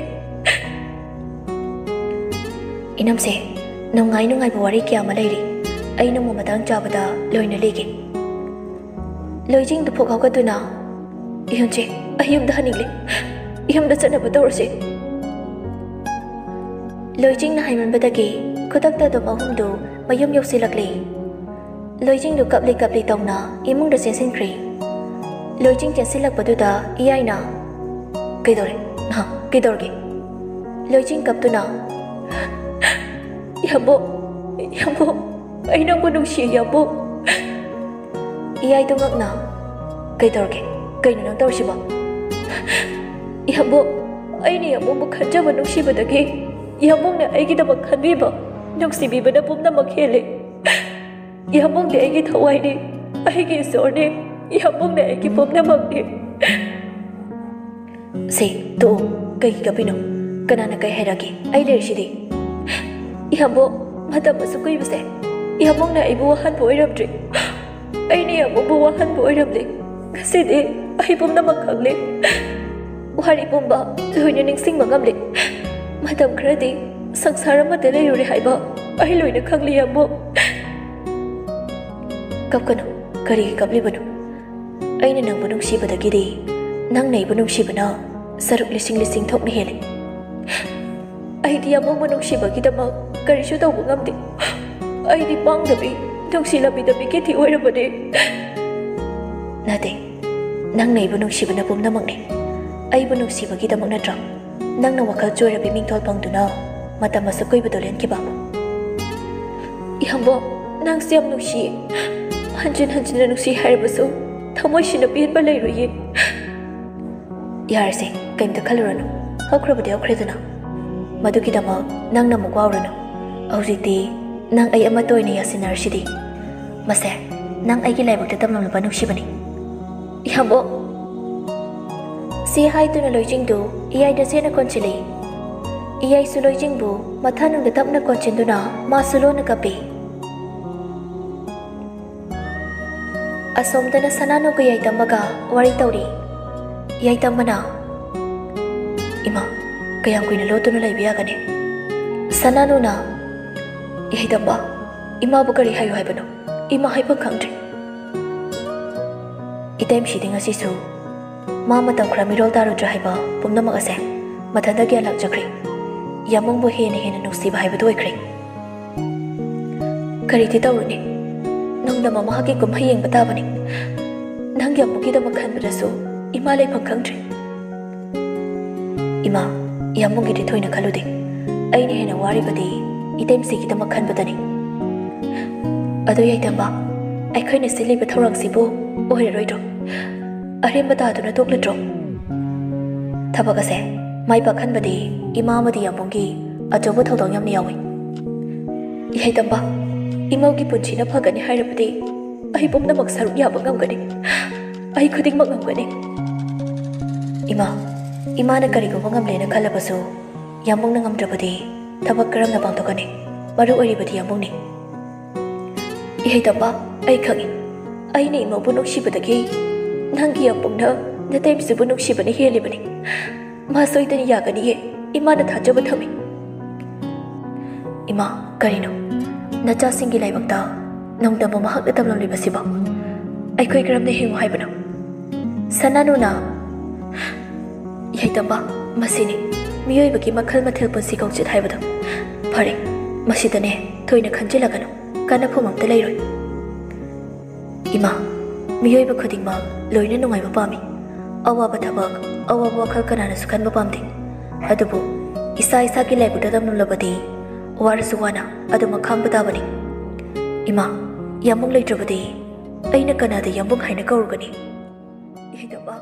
ꯏꯅꯝꯁꯦ ꯅꯨꯡꯉꯥꯏ ꯅꯨꯡꯉꯥꯏꯕ ꯋꯥꯔꯤ ꯀꯌꯥ ꯑꯃ ꯂꯩꯔꯤ ꯑꯩ ꯅꯣꯡꯃ ꯃꯇꯥꯡ ꯆꯥꯕꯗ ꯂꯣꯏꯅ ꯂꯤꯒꯦ꯫ ꯂꯣꯏꯖꯤꯡꯗꯨ ꯐꯨꯛ ꯍꯧꯒꯠꯇꯨꯅ ꯌꯨꯟꯁꯤ ꯑꯩ ꯌꯨꯝꯗ ꯍꯟꯅꯤꯡꯂꯦ ꯌꯨꯝꯗ ꯆꯠꯅꯕ ꯇꯧꯔꯁꯤ꯫ ꯂꯣꯏꯖꯤꯡꯅ ꯍꯥꯏꯃꯟꯕꯗꯒꯤ ꯈꯨꯗꯛꯇ ꯑꯗꯨꯝ ꯑꯍꯨꯝꯗꯨ ꯃꯌꯨꯝ ꯌꯧꯁꯤꯜꯂꯛꯂꯤ꯫ ꯂꯣꯏꯖꯤꯡꯗꯨ ꯀꯞꯂꯤ ꯀꯞꯂꯤ ꯇꯧꯅ ꯏꯃꯨꯡꯗ ꯆꯦꯟꯁꯤꯟꯈ꯭ꯔꯤ꯫ ꯂꯣꯏꯖꯤꯡ ꯆꯦꯟꯁꯤꯜꯂꯛꯄꯗꯨꯗ ꯏꯌꯥꯏꯅ ꯀꯩꯗꯧꯔꯦ ꯍ ꯀꯩꯗꯧꯔꯒꯦ? ꯂꯣꯏꯖꯤꯡ ꯀꯞꯇꯨꯅ ꯌꯥꯝꯕꯨꯡ ꯌꯥꯝꯕꯨꯡ ꯑꯩ ꯅꯪꯕꯨ ꯅꯨꯡꯁꯤꯌꯦ ꯌꯥꯝꯕꯨꯡ꯫ ꯏꯌꯥꯏꯗꯨ ꯉꯛꯅ ꯀꯩꯗꯧꯔꯒꯦ ꯀꯩꯅꯣ ꯅꯪ ꯇꯧꯔꯤꯁꯤꯕꯣ? ꯌꯥꯝꯕꯨꯡ ꯑꯩꯅ ꯌꯥꯝꯕꯨꯡꯕꯨ ꯈꯟꯖꯕ ꯅꯨꯡꯁꯤꯕꯗꯒꯤ ꯌꯥꯝꯕꯨꯡꯅ ꯑꯩꯒꯤꯗꯃꯛ ꯈꯟꯕꯤꯕ ꯅꯨꯡꯁꯤꯕꯤꯕꯅ ꯄꯨꯝꯅꯃꯛ ꯍꯦꯜꯂꯤ ꯌꯥꯝꯕꯨꯡꯗꯤ ꯑꯩꯒꯤ ꯊꯋꯥꯏꯅꯤ ꯑꯩꯒꯤ ꯏꯁꯣꯔꯅꯤ ꯌꯥꯝꯕꯨꯡꯅ ꯑꯩꯒꯤ ꯄꯨꯝꯅꯃꯛꯅꯤ ꯁꯤ ꯇꯣꯛꯑꯣ ꯀꯩꯒꯤ ꯀꯞꯄꯤꯅꯣ ꯀꯅꯥꯅ ꯀꯩ ꯍꯥꯏꯔꯛꯒꯦ ꯑꯩ ꯂꯩꯔꯤꯁꯤꯗꯤ ꯌꯥꯝꯕꯨꯡ ꯃꯇꯝ ꯑꯁꯨꯛ ꯀꯨꯏꯕꯁꯦ ꯌꯥꯝꯕꯨꯡꯅ ꯑꯩꯕꯨ ꯋꯥꯍꯟꯕ ꯑꯣꯏꯔꯝꯗ꯭ꯔꯤ ꯑꯩꯅ ꯌꯥꯝꯕꯨꯡꯕꯨ ꯋꯥꯍꯟꯕ ꯑꯣꯏꯔꯝꯂꯦ ꯉꯁꯤꯗꯤ ꯑꯩ ꯄꯨꯝꯅꯃꯛ ꯈꯪꯂꯦ ꯋꯥꯔꯤ ꯄꯨꯝꯕ ꯂꯣꯏꯅ ꯅꯤꯡꯁꯤꯡꯕ ꯉꯝꯂꯦ ꯃꯇꯝ ꯈꯔꯗꯤ ꯁꯪꯁꯥꯔ ꯑꯃꯗ ꯂꯩꯔꯨꯔꯦ ꯍꯥꯏꯕ ꯑꯩ ꯂꯣꯏꯅ ꯈꯪꯂꯤ ꯌꯥꯝꯕꯨꯡ ꯀꯞꯀꯅꯨ ꯀꯔꯤꯒꯤ ꯀꯞꯂꯤꯕꯅꯣ ꯑꯩꯅ ꯅꯪꯕꯨ ꯅꯨꯡꯁꯤꯕꯗꯒꯤꯗꯤ ꯅꯪꯅ ꯑꯩꯕꯨ ꯅꯨꯡꯁꯤꯕꯅ ꯁꯔꯨꯛ ꯂꯤꯁꯤꯡ ꯂꯤꯁꯤꯡ ꯊꯣꯛꯅ ꯍꯦꯜꯂꯤ ꯑꯩꯗꯤ ꯌꯥꯝꯕꯨꯡꯕꯨ ꯅꯨꯡꯁꯤꯕꯒꯤꯗꯃꯛ ꯀꯔꯤꯁꯨ ꯇꯧꯕ ꯉꯝꯗꯦ ꯑꯩꯗꯤ ꯄꯥꯡꯗꯕꯤ ꯅꯨꯡꯁꯤꯂꯕꯤꯗꯕꯤ ꯀꯤꯊꯤ ꯑꯣꯏꯔꯕꯅꯤ ꯅꯠꯇꯦ ꯅꯪꯅ ꯑꯩꯕꯨ ꯅꯨꯡꯁꯤꯕꯅ ꯄꯨꯝꯅꯃꯛꯅꯤ ꯑꯩꯕꯨ ꯅꯨꯡꯁꯤꯕꯒꯤꯗꯃꯛ ꯅꯠꯇ꯭ꯔꯣ ꯅꯪꯅ ꯋꯥꯈꯜ ꯆꯣꯏꯔꯕꯤ ꯃꯤꯡꯊꯣꯜ ꯐꯪꯗꯨꯅ ꯃꯇꯝ ꯑꯁꯨꯛ ꯀꯨꯏꯕꯗꯣ ꯂꯦꯟꯈꯤꯕ ꯌꯥꯝꯕꯨꯡ ꯅꯪꯁꯦ ꯌꯥꯝ ꯅꯨꯡꯁꯤꯌꯦ ꯍꯟꯖꯤꯟ ꯍꯟꯖꯤꯟꯅ ꯅꯨꯡꯁꯤ ꯍꯥꯏꯔꯕꯁꯨ ꯊꯃꯣꯏꯁꯤꯅ ꯄꯦꯟꯕ ꯂꯩꯔꯣꯏꯌꯦ ꯌꯥꯔꯁꯦ ꯀꯩꯝꯇ ꯈꯜꯂꯨꯔꯅꯨ ꯍꯧꯈ꯭ꯔꯕꯗꯤ ꯍꯧꯈ꯭ꯔꯦꯗꯅ ꯃꯗꯨꯒꯤꯗꯃꯛ ꯅꯪꯅ ꯑꯃꯨꯛ ꯋꯥꯎꯔꯅꯨ ꯍꯧꯖꯤꯛꯇꯤ ꯅꯪ ꯑꯩ ꯑꯃꯠꯇ ꯑꯣꯏꯅ ꯌꯥꯁꯤꯟꯅꯔꯁꯤꯗꯤ ꯃꯁꯦ ꯅꯪ ꯑꯩꯒꯤ ꯂꯥꯏꯕꯛꯇ ꯇꯝꯂꯝꯂꯕ ꯅꯨꯡꯁꯤꯕꯅꯤ ꯌꯥꯝꯕꯨꯡ ꯁꯤ ꯍꯥꯏꯗꯨꯅ ꯂꯣꯏꯖꯤꯡꯗꯨ ꯏꯌꯥꯏꯗ ꯆꯦꯅ ꯀꯣꯟꯁꯤꯜꯂꯤ ꯏꯌꯥꯏꯁꯨ ꯂꯣꯏꯖꯤꯡꯕꯨ ꯃꯊꯥꯅꯨꯡꯗ ꯇꯞꯅ ꯀꯣꯟꯁꯤꯟꯗꯨꯅ ꯃꯥꯁꯨ ꯂꯣꯟꯅ ꯀꯞꯄꯤ ꯑꯁꯣꯝꯗꯅ ꯁꯅꯥꯅꯨꯒ ꯌꯥꯏꯇꯝꯕꯒ ꯋꯥꯔꯤ ꯇꯧꯔꯤ ꯌꯥꯏꯇꯝꯕꯅ ꯏꯃꯥ ꯀꯌꯥꯝ ꯀꯨꯏꯅ ꯂꯣꯠꯇꯨꯅ ꯂꯩꯕ ꯌꯥꯒꯅꯤ ꯁꯅꯥꯅꯨꯅ ꯌꯥꯏꯇꯝꯕ ꯏꯃꯥꯕꯨ ꯀꯔꯤ ꯍꯥꯏꯌꯨ ꯍꯥꯏꯕꯅꯣ ꯏꯃꯥ ꯍꯥꯏꯕ ꯈꯪꯗ꯭ꯔꯤ ꯏꯇꯩꯃꯁꯤꯗꯤ ꯉꯁꯤꯁꯨ ꯃꯥ ꯃꯇꯝ ꯈꯔ ꯃꯤꯔꯣꯜ ꯇꯥꯔꯨꯗ꯭ꯔꯥ ꯍꯥꯏꯕ ꯄꯨꯝꯅꯃꯛ ꯑꯁꯦ ꯃꯊꯟꯇ ꯒ꯭ꯌꯥꯟ ꯂꯥꯛꯆꯈ꯭ꯔꯦ ꯌꯥꯝꯕꯨꯡꯕꯨ ꯍꯦꯟꯅ ꯍꯦꯟꯅ ꯅꯨꯡꯁꯤꯕ ꯍꯥꯏꯕꯗꯨ ꯑꯣꯏꯈ꯭ꯔꯦ ꯀꯔꯤꯗꯤ ꯇꯧꯔꯨꯅꯤ ꯅꯣꯡꯗꯝꯕ ꯃꯍꯥꯛꯀꯤ ꯀꯨꯝꯍꯩ ꯌꯦꯡꯕ ꯇꯥꯕꯅꯤ ꯅꯪꯒꯤ ꯑꯃꯨꯛꯀꯤꯗꯃꯛ ꯈꯟꯕꯗꯁꯨ ꯏꯃꯥ ꯂꯩꯐꯝ ꯈꯪꯗ꯭ꯔꯦ ꯏꯃꯥ ꯌꯥꯝꯕꯨꯡꯒꯤꯗꯤ ꯊꯣꯏꯅ ꯈꯜꯂꯨꯗꯦ ꯑꯩꯅ ꯍꯦꯟꯅ ꯋꯥꯔꯤꯕꯗꯤ ꯏꯇꯩꯃꯁꯤꯒꯤꯗꯃꯛ ꯈꯟꯕꯗꯅꯤ ꯑꯗꯨ ꯌꯥꯏꯇꯝꯕ ꯑꯩꯈꯣꯏꯅ ꯁꯤꯜꯂꯤꯕ ꯊꯧꯔꯥꯡꯁꯤꯕꯨ ꯑꯣꯏꯔꯔꯣꯏꯗ꯭ꯔꯣ ꯑꯔꯦꯝꯕ ꯇꯥꯗꯨꯅ ꯇꯣꯛꯂꯗ꯭ꯔꯣ ꯊꯕꯛ ꯑꯁꯦ ꯃꯥꯏ ꯄꯥꯛꯍꯟꯕꯗꯤ ꯏꯃꯥ ꯑꯃꯗꯤ ꯌꯥꯝꯕꯨꯡꯒꯤ ꯑꯆꯧꯕ ꯊꯧꯗꯥꯡ ꯌꯥꯝꯅ ꯌꯥꯎꯏ ꯌꯥꯏꯇꯝꯕ ꯏꯃꯧꯒꯤ ꯄꯨꯟꯁꯤꯅ ꯐꯒꯅꯤ ꯍꯥꯏꯔꯕꯗꯤ ꯑꯩ ꯄꯨꯝꯅꯃꯛ ꯁꯔꯨꯛ ꯌꯥꯕ ꯉꯝꯒꯅꯤ ꯑꯩ ꯈꯨꯗꯤꯡꯃꯛ ꯉꯝꯒꯅꯤ ꯏꯃꯥ ꯏꯃꯥꯅ ꯀꯔꯤꯒꯨꯝꯕ ꯉꯝꯂꯦꯅ ꯈꯜꯂꯕꯁꯨ ꯌꯥꯝꯕꯨꯡꯅ ꯉꯝꯗ꯭ꯔꯕꯗꯤ ꯊꯕꯛ ꯀꯔꯝꯅ ꯄꯥꯡꯊꯣꯛꯀꯅꯤ ꯃꯔꯨ ꯑꯣꯏꯔꯤꯕꯗꯤ ꯌꯥꯝꯕꯨꯡꯅꯤ ꯌꯥꯏꯇꯝꯕ ꯑꯩ ꯈꯪꯏ ꯑꯩꯅ ꯏꯃꯧꯕꯨ ꯅꯨꯡꯁꯤꯕꯗꯒꯤ ꯅꯪꯒꯤ ꯌꯥꯝꯕꯨꯡꯅ ꯅꯇꯩꯃꯁꯤꯕꯨ ꯅꯨꯡꯁꯤꯕꯅ ꯍꯦꯜꯂꯤꯕꯅꯤ ꯃꯥ ꯁꯣꯏꯗꯅ ꯌꯥꯒꯅꯤꯌꯦ ꯏꯃꯥꯅ ꯊꯥꯖꯕ ꯊꯝꯃꯤ ꯏꯃꯥ ꯀꯔꯤꯅꯣ ꯅꯆꯥꯁꯤꯡꯒꯤ ꯂꯥꯏꯕꯛꯇ ꯅꯣꯡꯗꯝꯕ ꯃꯍꯥꯛꯅ ꯇꯝꯂꯝꯂꯤꯕꯁꯤꯕꯣ ꯑꯩꯈꯣꯏ ꯀꯔꯝꯅ ꯍꯤꯡꯉꯨ ꯍꯥꯏꯕꯅꯣ ꯁꯅꯥꯅꯨꯅ ꯌꯥꯏꯇꯝꯕ ꯃꯁꯤꯅꯤ ꯃꯤꯑꯣꯏꯕꯒꯤ ꯃꯈꯜ ꯃꯊꯦꯜ ꯄꯨꯟꯁꯤ ꯈꯣꯡꯆꯠ ꯍꯥꯏꯕꯗꯣ ꯐꯔꯦ ꯃꯁꯤꯗꯅꯦ ꯊꯣꯏꯅ ꯈꯟꯖꯤꯜꯂꯒꯅꯨ ꯀꯥꯟꯅꯐꯝ ꯑꯝꯇ ꯂꯩꯔꯣꯏ ꯏꯃꯥ ꯃꯤꯑꯣꯏꯕ ꯈꯨꯗꯤꯡꯃꯛ ꯂꯣꯏꯅ ꯅꯨꯡꯉꯥꯏꯕ ꯄꯥꯝꯃꯤ ꯑꯋꯥꯕ ꯊꯕꯛ ꯑꯋꯥꯕ ꯋꯥꯈꯜ ꯀꯅꯥꯅꯁꯨ ꯈꯟꯕ ꯄꯥꯝꯗꯦ ꯑꯗꯨꯕꯨ ꯏꯁꯥ ꯏꯁꯥꯒꯤ ꯂꯥꯏꯕꯛꯇ ꯇꯝꯂꯝꯂꯕꯗꯤ ꯋꯥꯔꯁꯨ ꯋꯥꯅ ꯑꯗꯨꯃꯛ ꯈꯥꯡꯕ ꯇꯥꯕꯅꯤ ꯏꯃꯥ ꯌꯥꯝꯕꯨꯡ ꯂꯩꯇ꯭ꯔꯕꯗꯤ ꯑꯩꯅ ꯀꯅꯥꯗ ꯌꯥꯝꯕꯨꯡ ꯍꯥꯏꯅ ꯀꯧꯔꯨꯒꯅꯤ ꯌꯥꯏꯇꯝꯕ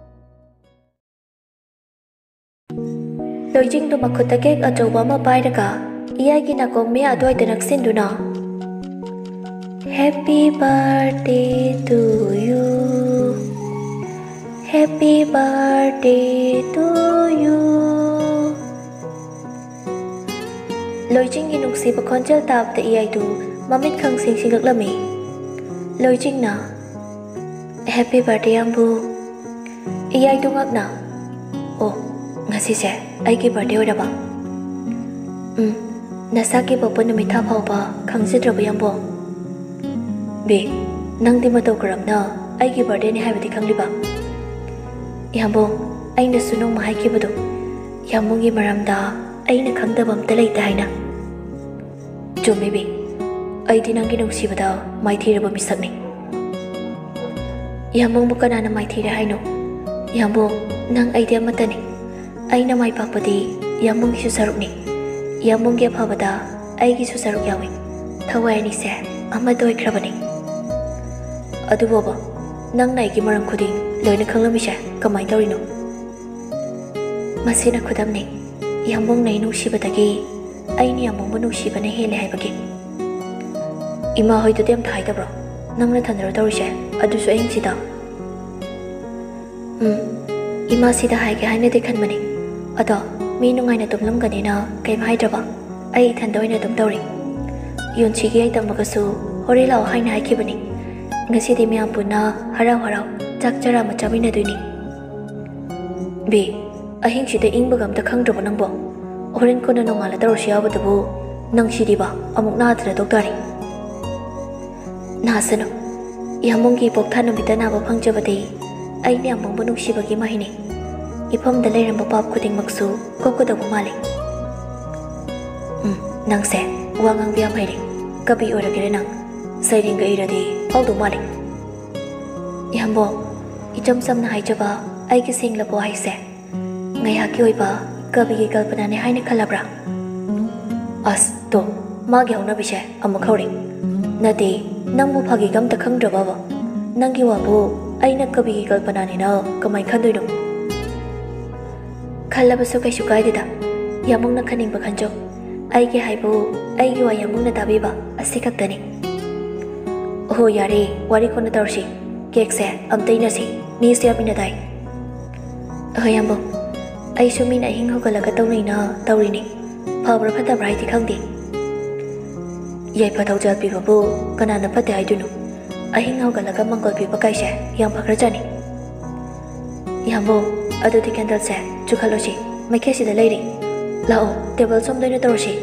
ꯂꯣꯏꯖꯤꯡꯗꯨ ꯃꯈꯨꯠꯇ ꯀꯦꯛ ꯑꯆꯧꯕ ꯑꯃ ꯄꯥꯏꯔꯒ ꯏꯌꯥꯏꯒꯤ ꯅꯥꯀꯣꯡ ꯃꯌꯥ ꯑꯗꯨꯋꯥꯏꯗ ꯅꯛꯁꯤꯟꯗꯨꯅ happy birthday to you happy birthday to you ꯂꯣꯏꯖꯤꯡꯒꯤ ꯅꯨꯡꯁꯤꯕ ꯈꯣꯟꯖꯦꯜ ꯇꯥꯕꯗ ꯏꯌꯥꯏꯗꯨ ꯃꯃꯤꯠ ꯈꯪꯁꯤꯡ ꯁꯤꯡꯂꯛꯂꯝꯃꯤ ꯂꯣꯏꯖꯤꯡꯅ ꯍꯦꯄꯤ ꯕꯥꯔꯊꯗꯦ ꯌꯥꯝꯕꯨ ꯏꯌꯥꯏꯗꯨ ꯉꯛꯅ ꯑꯣ ꯉꯁꯤꯁꯦ ꯑꯩꯒꯤ ꯕꯥꯔꯊꯗꯦ ꯑꯣꯏꯔꯕ ꯎꯝ ꯅꯁꯥꯒꯤ ꯄꯣꯛꯄ ꯅꯨꯃꯤꯠ ꯊꯥ ꯐꯥꯎꯕ ꯈꯪꯖꯗ꯭ꯔꯕ ꯌꯥꯝꯕꯨ ꯕꯤ ꯅꯪꯗꯤ ꯃꯇꯧ ꯀꯔꯝꯅ ꯑꯩꯒꯤ ꯕꯥꯔꯊꯗꯦꯅꯤ ꯍꯥꯏꯕꯗꯤ ꯈꯪꯂꯤꯕ ꯌꯥꯝꯕꯨꯡ ꯑꯩꯅꯁꯨ ꯅꯣꯡꯃ ꯍꯥꯏꯈꯤꯕꯗꯣ ꯌꯥꯝꯕꯨꯡꯒꯤ ꯃꯔꯝꯗ ꯑꯩꯅ ꯈꯪꯗꯕ ꯑꯝꯇ ꯂꯩꯇꯦ ꯍꯥꯏꯅ ꯆꯨꯝꯃꯤ ꯕꯤ ꯑꯩꯗꯤ ꯅꯪꯒꯤ ꯅꯨꯡꯁꯤꯕꯗ ꯃꯥꯏꯊꯤꯔꯕ ꯃꯤꯁꯛꯅꯤ ꯌꯥꯝꯕꯨꯡꯕꯨ ꯀꯅꯥꯅ ꯃꯥꯏꯊꯤꯔꯦ ꯍꯥꯏꯅꯣ ꯌꯥꯝꯕꯨꯡ ꯅꯪ ꯑꯩꯗꯤ ꯑꯃꯠꯇꯅꯤ ꯑꯩꯅ ꯃꯥꯏ ꯄꯥꯛꯄꯗꯤ ꯌꯥꯝꯕꯨꯡꯒꯤꯁꯨ ꯁꯔꯨꯛꯅꯤ ꯌꯥꯝꯕꯨꯡꯒꯤ ꯑꯐꯕꯗ ꯑꯩꯒꯤꯁꯨ ꯁꯔꯨꯛ ꯌꯥꯎꯏ ꯊꯋꯥꯏ ꯑꯅꯤꯁꯦ ꯑꯃꯠꯇ ꯑꯣꯏꯈ꯭ꯔꯕꯅꯤ ꯑꯗꯨꯕꯨꯕ ꯅꯪꯅ ꯑꯩꯒꯤ ꯃꯔꯝ ꯈꯨꯗꯤꯡ ꯂꯣꯏꯅ ꯈꯪꯂꯝꯃꯤꯁꯦ ꯀꯃꯥꯏꯅ ꯇꯧꯔꯤꯅꯣ ꯃꯁꯤꯅ ꯈꯨꯗꯝꯅꯤ ꯌꯥꯝꯕꯨꯡꯅ ꯑꯩ ꯅꯨꯡꯁꯤꯕꯗꯒꯤ ꯑꯩꯅ ꯌꯥꯝꯕꯨꯡꯕꯨ ꯅꯨꯡꯁꯤꯕꯅ ꯍꯦꯜꯂꯦ ꯍꯥꯏꯕꯒꯤ ꯏꯃꯥ ꯍꯣꯏꯗꯨꯗꯤ ꯑꯝꯇ ꯍꯥꯏꯗꯕ꯭ꯔꯣ ꯅꯪꯅ ꯊꯟꯗꯔ ꯇꯧꯔꯤꯁꯦ ꯑꯗꯨꯁꯨ ꯑꯍꯤꯡꯁꯤꯗ ꯎꯝ ꯏꯃꯥꯁꯤꯗ ꯍꯥꯏꯒꯦ ꯍꯥꯏꯅꯗꯤ ꯈꯟꯕꯅꯤ ꯑꯗꯣ ꯃꯤ ꯅꯨꯡꯉꯥꯏꯅ ꯇꯨꯝꯂꯝꯒꯅꯤꯅ ꯀꯩꯝ ꯍꯥꯏꯗ꯭ꯔꯕ ꯑꯩ ꯏꯊꯟꯗ ꯑꯣꯏꯅ ꯑꯗꯨꯝ ꯇꯧꯔꯤ ꯌꯣꯟꯁꯤꯒꯤ ꯑꯩ ꯇꯝꯃꯒꯁꯨ ꯍꯣꯔꯦꯟ ꯂꯥꯛꯑꯣ ꯍꯥꯏꯅ ꯍꯥꯏꯈꯤꯕꯅꯤ ꯉꯁꯤꯗꯤ ꯃꯌꯥꯝ ꯄꯨꯟꯅ ꯍꯔꯥꯎ ꯍꯔꯥꯎ ꯆꯥꯛ ꯆꯔꯥ ꯑꯃ ꯆꯥꯃꯤꯟꯅꯗꯣꯏꯅꯤ ꯕꯤ ꯑꯍꯤꯡꯁꯤꯗ ꯏꯪꯕꯒ ꯑꯝꯇ ꯈꯪꯗ꯭ꯔꯕꯣ ꯅꯪꯕꯣ ꯍꯣꯔꯦꯟ ꯀꯣꯟꯅ ꯅꯣꯡꯉꯥꯜꯂ ꯇꯧꯔꯁꯨ ꯌꯥꯎꯕꯗꯨꯕꯨ ꯅꯪ ꯁꯤꯗꯤꯕ ꯑꯃꯨꯛ ꯅꯥꯗꯅ ꯇꯣꯛꯇꯥꯔꯤ ꯅꯥꯁꯅꯨ ꯌꯥꯝꯕꯨꯡꯒꯤ ꯄꯣꯛꯊꯥ ꯅꯨꯃꯤꯠꯇ ꯅꯥꯕ ꯐꯪꯖꯕꯗꯤ ꯑꯩꯅ ꯌꯥꯝꯕꯨꯡꯕꯨ ꯅꯨꯡꯁꯤꯕꯒꯤ ꯃꯍꯩꯅꯤ ꯏꯐꯝꯗ ꯂꯩꯔꯝꯕ ꯄꯥꯞ ꯈꯨꯗꯤꯡꯃꯛꯁꯨ ꯀꯣꯛꯀꯗꯧꯕ ꯃꯥꯜꯂꯤ ꯎꯝ ꯅꯪꯁꯦ ꯋꯥ ꯉꯥꯡꯕ ꯌꯥꯝ ꯍꯩꯔꯦ ꯀꯕꯤ ꯑꯣꯏꯔꯒꯦꯔ ꯅꯪ ꯁꯩꯔꯦꯡꯒ ꯏꯔꯗꯤ ꯐꯥꯎꯗꯧ ꯃꯥꯜꯂꯤ ꯌꯥꯝꯕꯣꯡ ꯏꯆꯝ ꯆꯝꯅ ꯍꯥꯏꯖꯕ ꯑꯩꯒꯤ ꯁꯦꯡꯂꯕ ꯋꯥꯍꯩꯁꯦ ꯉꯥꯏꯍꯥꯛꯀꯤ ꯑꯣꯏꯕ ꯀꯕꯤꯒꯤ ꯀꯜꯄꯅꯥꯅꯦ ꯍꯥꯏꯅ ꯈꯜꯂꯕ꯭ꯔꯥ ꯑꯁ ꯇꯣ ꯃꯥꯒꯤ ꯍꯧꯅꯕꯤꯁꯦ ꯑꯃꯨꯛ ꯍꯧꯔꯤ ꯅꯠꯇꯦ ꯅꯪꯕꯨ ꯐꯥꯒꯤꯒ ꯑꯝꯇ ꯈꯪꯗ꯭ꯔꯕꯕ ꯅꯪꯒꯤ ꯋꯥꯕꯨ ꯑꯩꯅ ꯀꯕꯤꯒꯤ ꯀꯜꯄꯅꯥꯅꯤꯅ ꯀꯃꯥꯏꯅ ꯈꯟꯗꯣꯏꯅꯣ ꯈꯜꯂꯕꯁꯨ ꯀꯩꯁꯨ ꯀꯥꯏꯗꯦꯗ ꯌꯥꯝꯕꯨꯡꯅ ꯈꯟꯅꯤꯡꯕ ꯈꯟꯖꯧ ꯑꯩꯒꯤ ꯍꯥꯏꯕꯨ ꯑꯩꯒꯤ ꯋꯥ ꯌꯥꯝꯕꯨꯡꯅ ꯇꯥꯕꯤꯕ ꯑꯁꯤ ꯈꯛꯇꯅꯤ ꯑꯣꯍꯣ ꯌꯥꯔꯦ ꯋꯥꯔꯤ ꯀꯣꯟꯅ ꯇꯧꯔꯁꯤ ꯀꯦꯛꯁꯦ ꯑꯝꯇ ꯏꯅꯁꯤ ꯃꯤꯁꯨ ꯌꯥꯝꯃꯤꯟꯅꯗꯥꯏ ꯑꯍꯣꯏ ꯌꯥꯝꯕꯨꯡ ꯑꯩꯁꯨ ꯃꯤꯅ ꯑꯍꯤꯡ ꯍꯧꯒꯠꯂꯒ ꯇꯧꯅꯩꯅ ꯇꯧꯔꯤꯅꯤ ꯐꯕ꯭ꯔꯥ ꯐꯠꯇꯕ꯭ꯔꯥ ꯍꯥꯏꯗꯤ ꯈꯪꯗꯦ ꯌꯥꯏꯐ ꯊꯧꯖꯥꯜ ꯄꯤꯕꯕꯨ ꯀꯅꯥꯅ ꯐꯠꯇꯦ ꯍꯥꯏꯗꯣꯏꯅꯣ ꯑꯍꯤꯡ ꯍꯧꯒꯠꯂꯒ ꯃꯪꯒꯣꯜ ꯄꯤꯕ ꯀꯥꯏꯁꯦ ꯌꯥꯝ ꯐꯈ꯭ꯔꯖꯥꯠꯅꯤ ꯌꯥꯝꯕꯨꯡ ꯑꯗꯨꯗꯤ ꯀꯦꯟꯗꯜꯁꯦ ꯆꯨꯈꯠꯂꯣꯁꯤ ꯃꯩꯈꯦꯠꯁꯤꯗ ꯂꯩꯔꯤ ꯂꯥꯛꯑꯣ ꯇꯦꯕꯜ ꯁꯣꯝꯗ ꯑꯣꯏꯅ ꯇꯧꯔꯁꯤ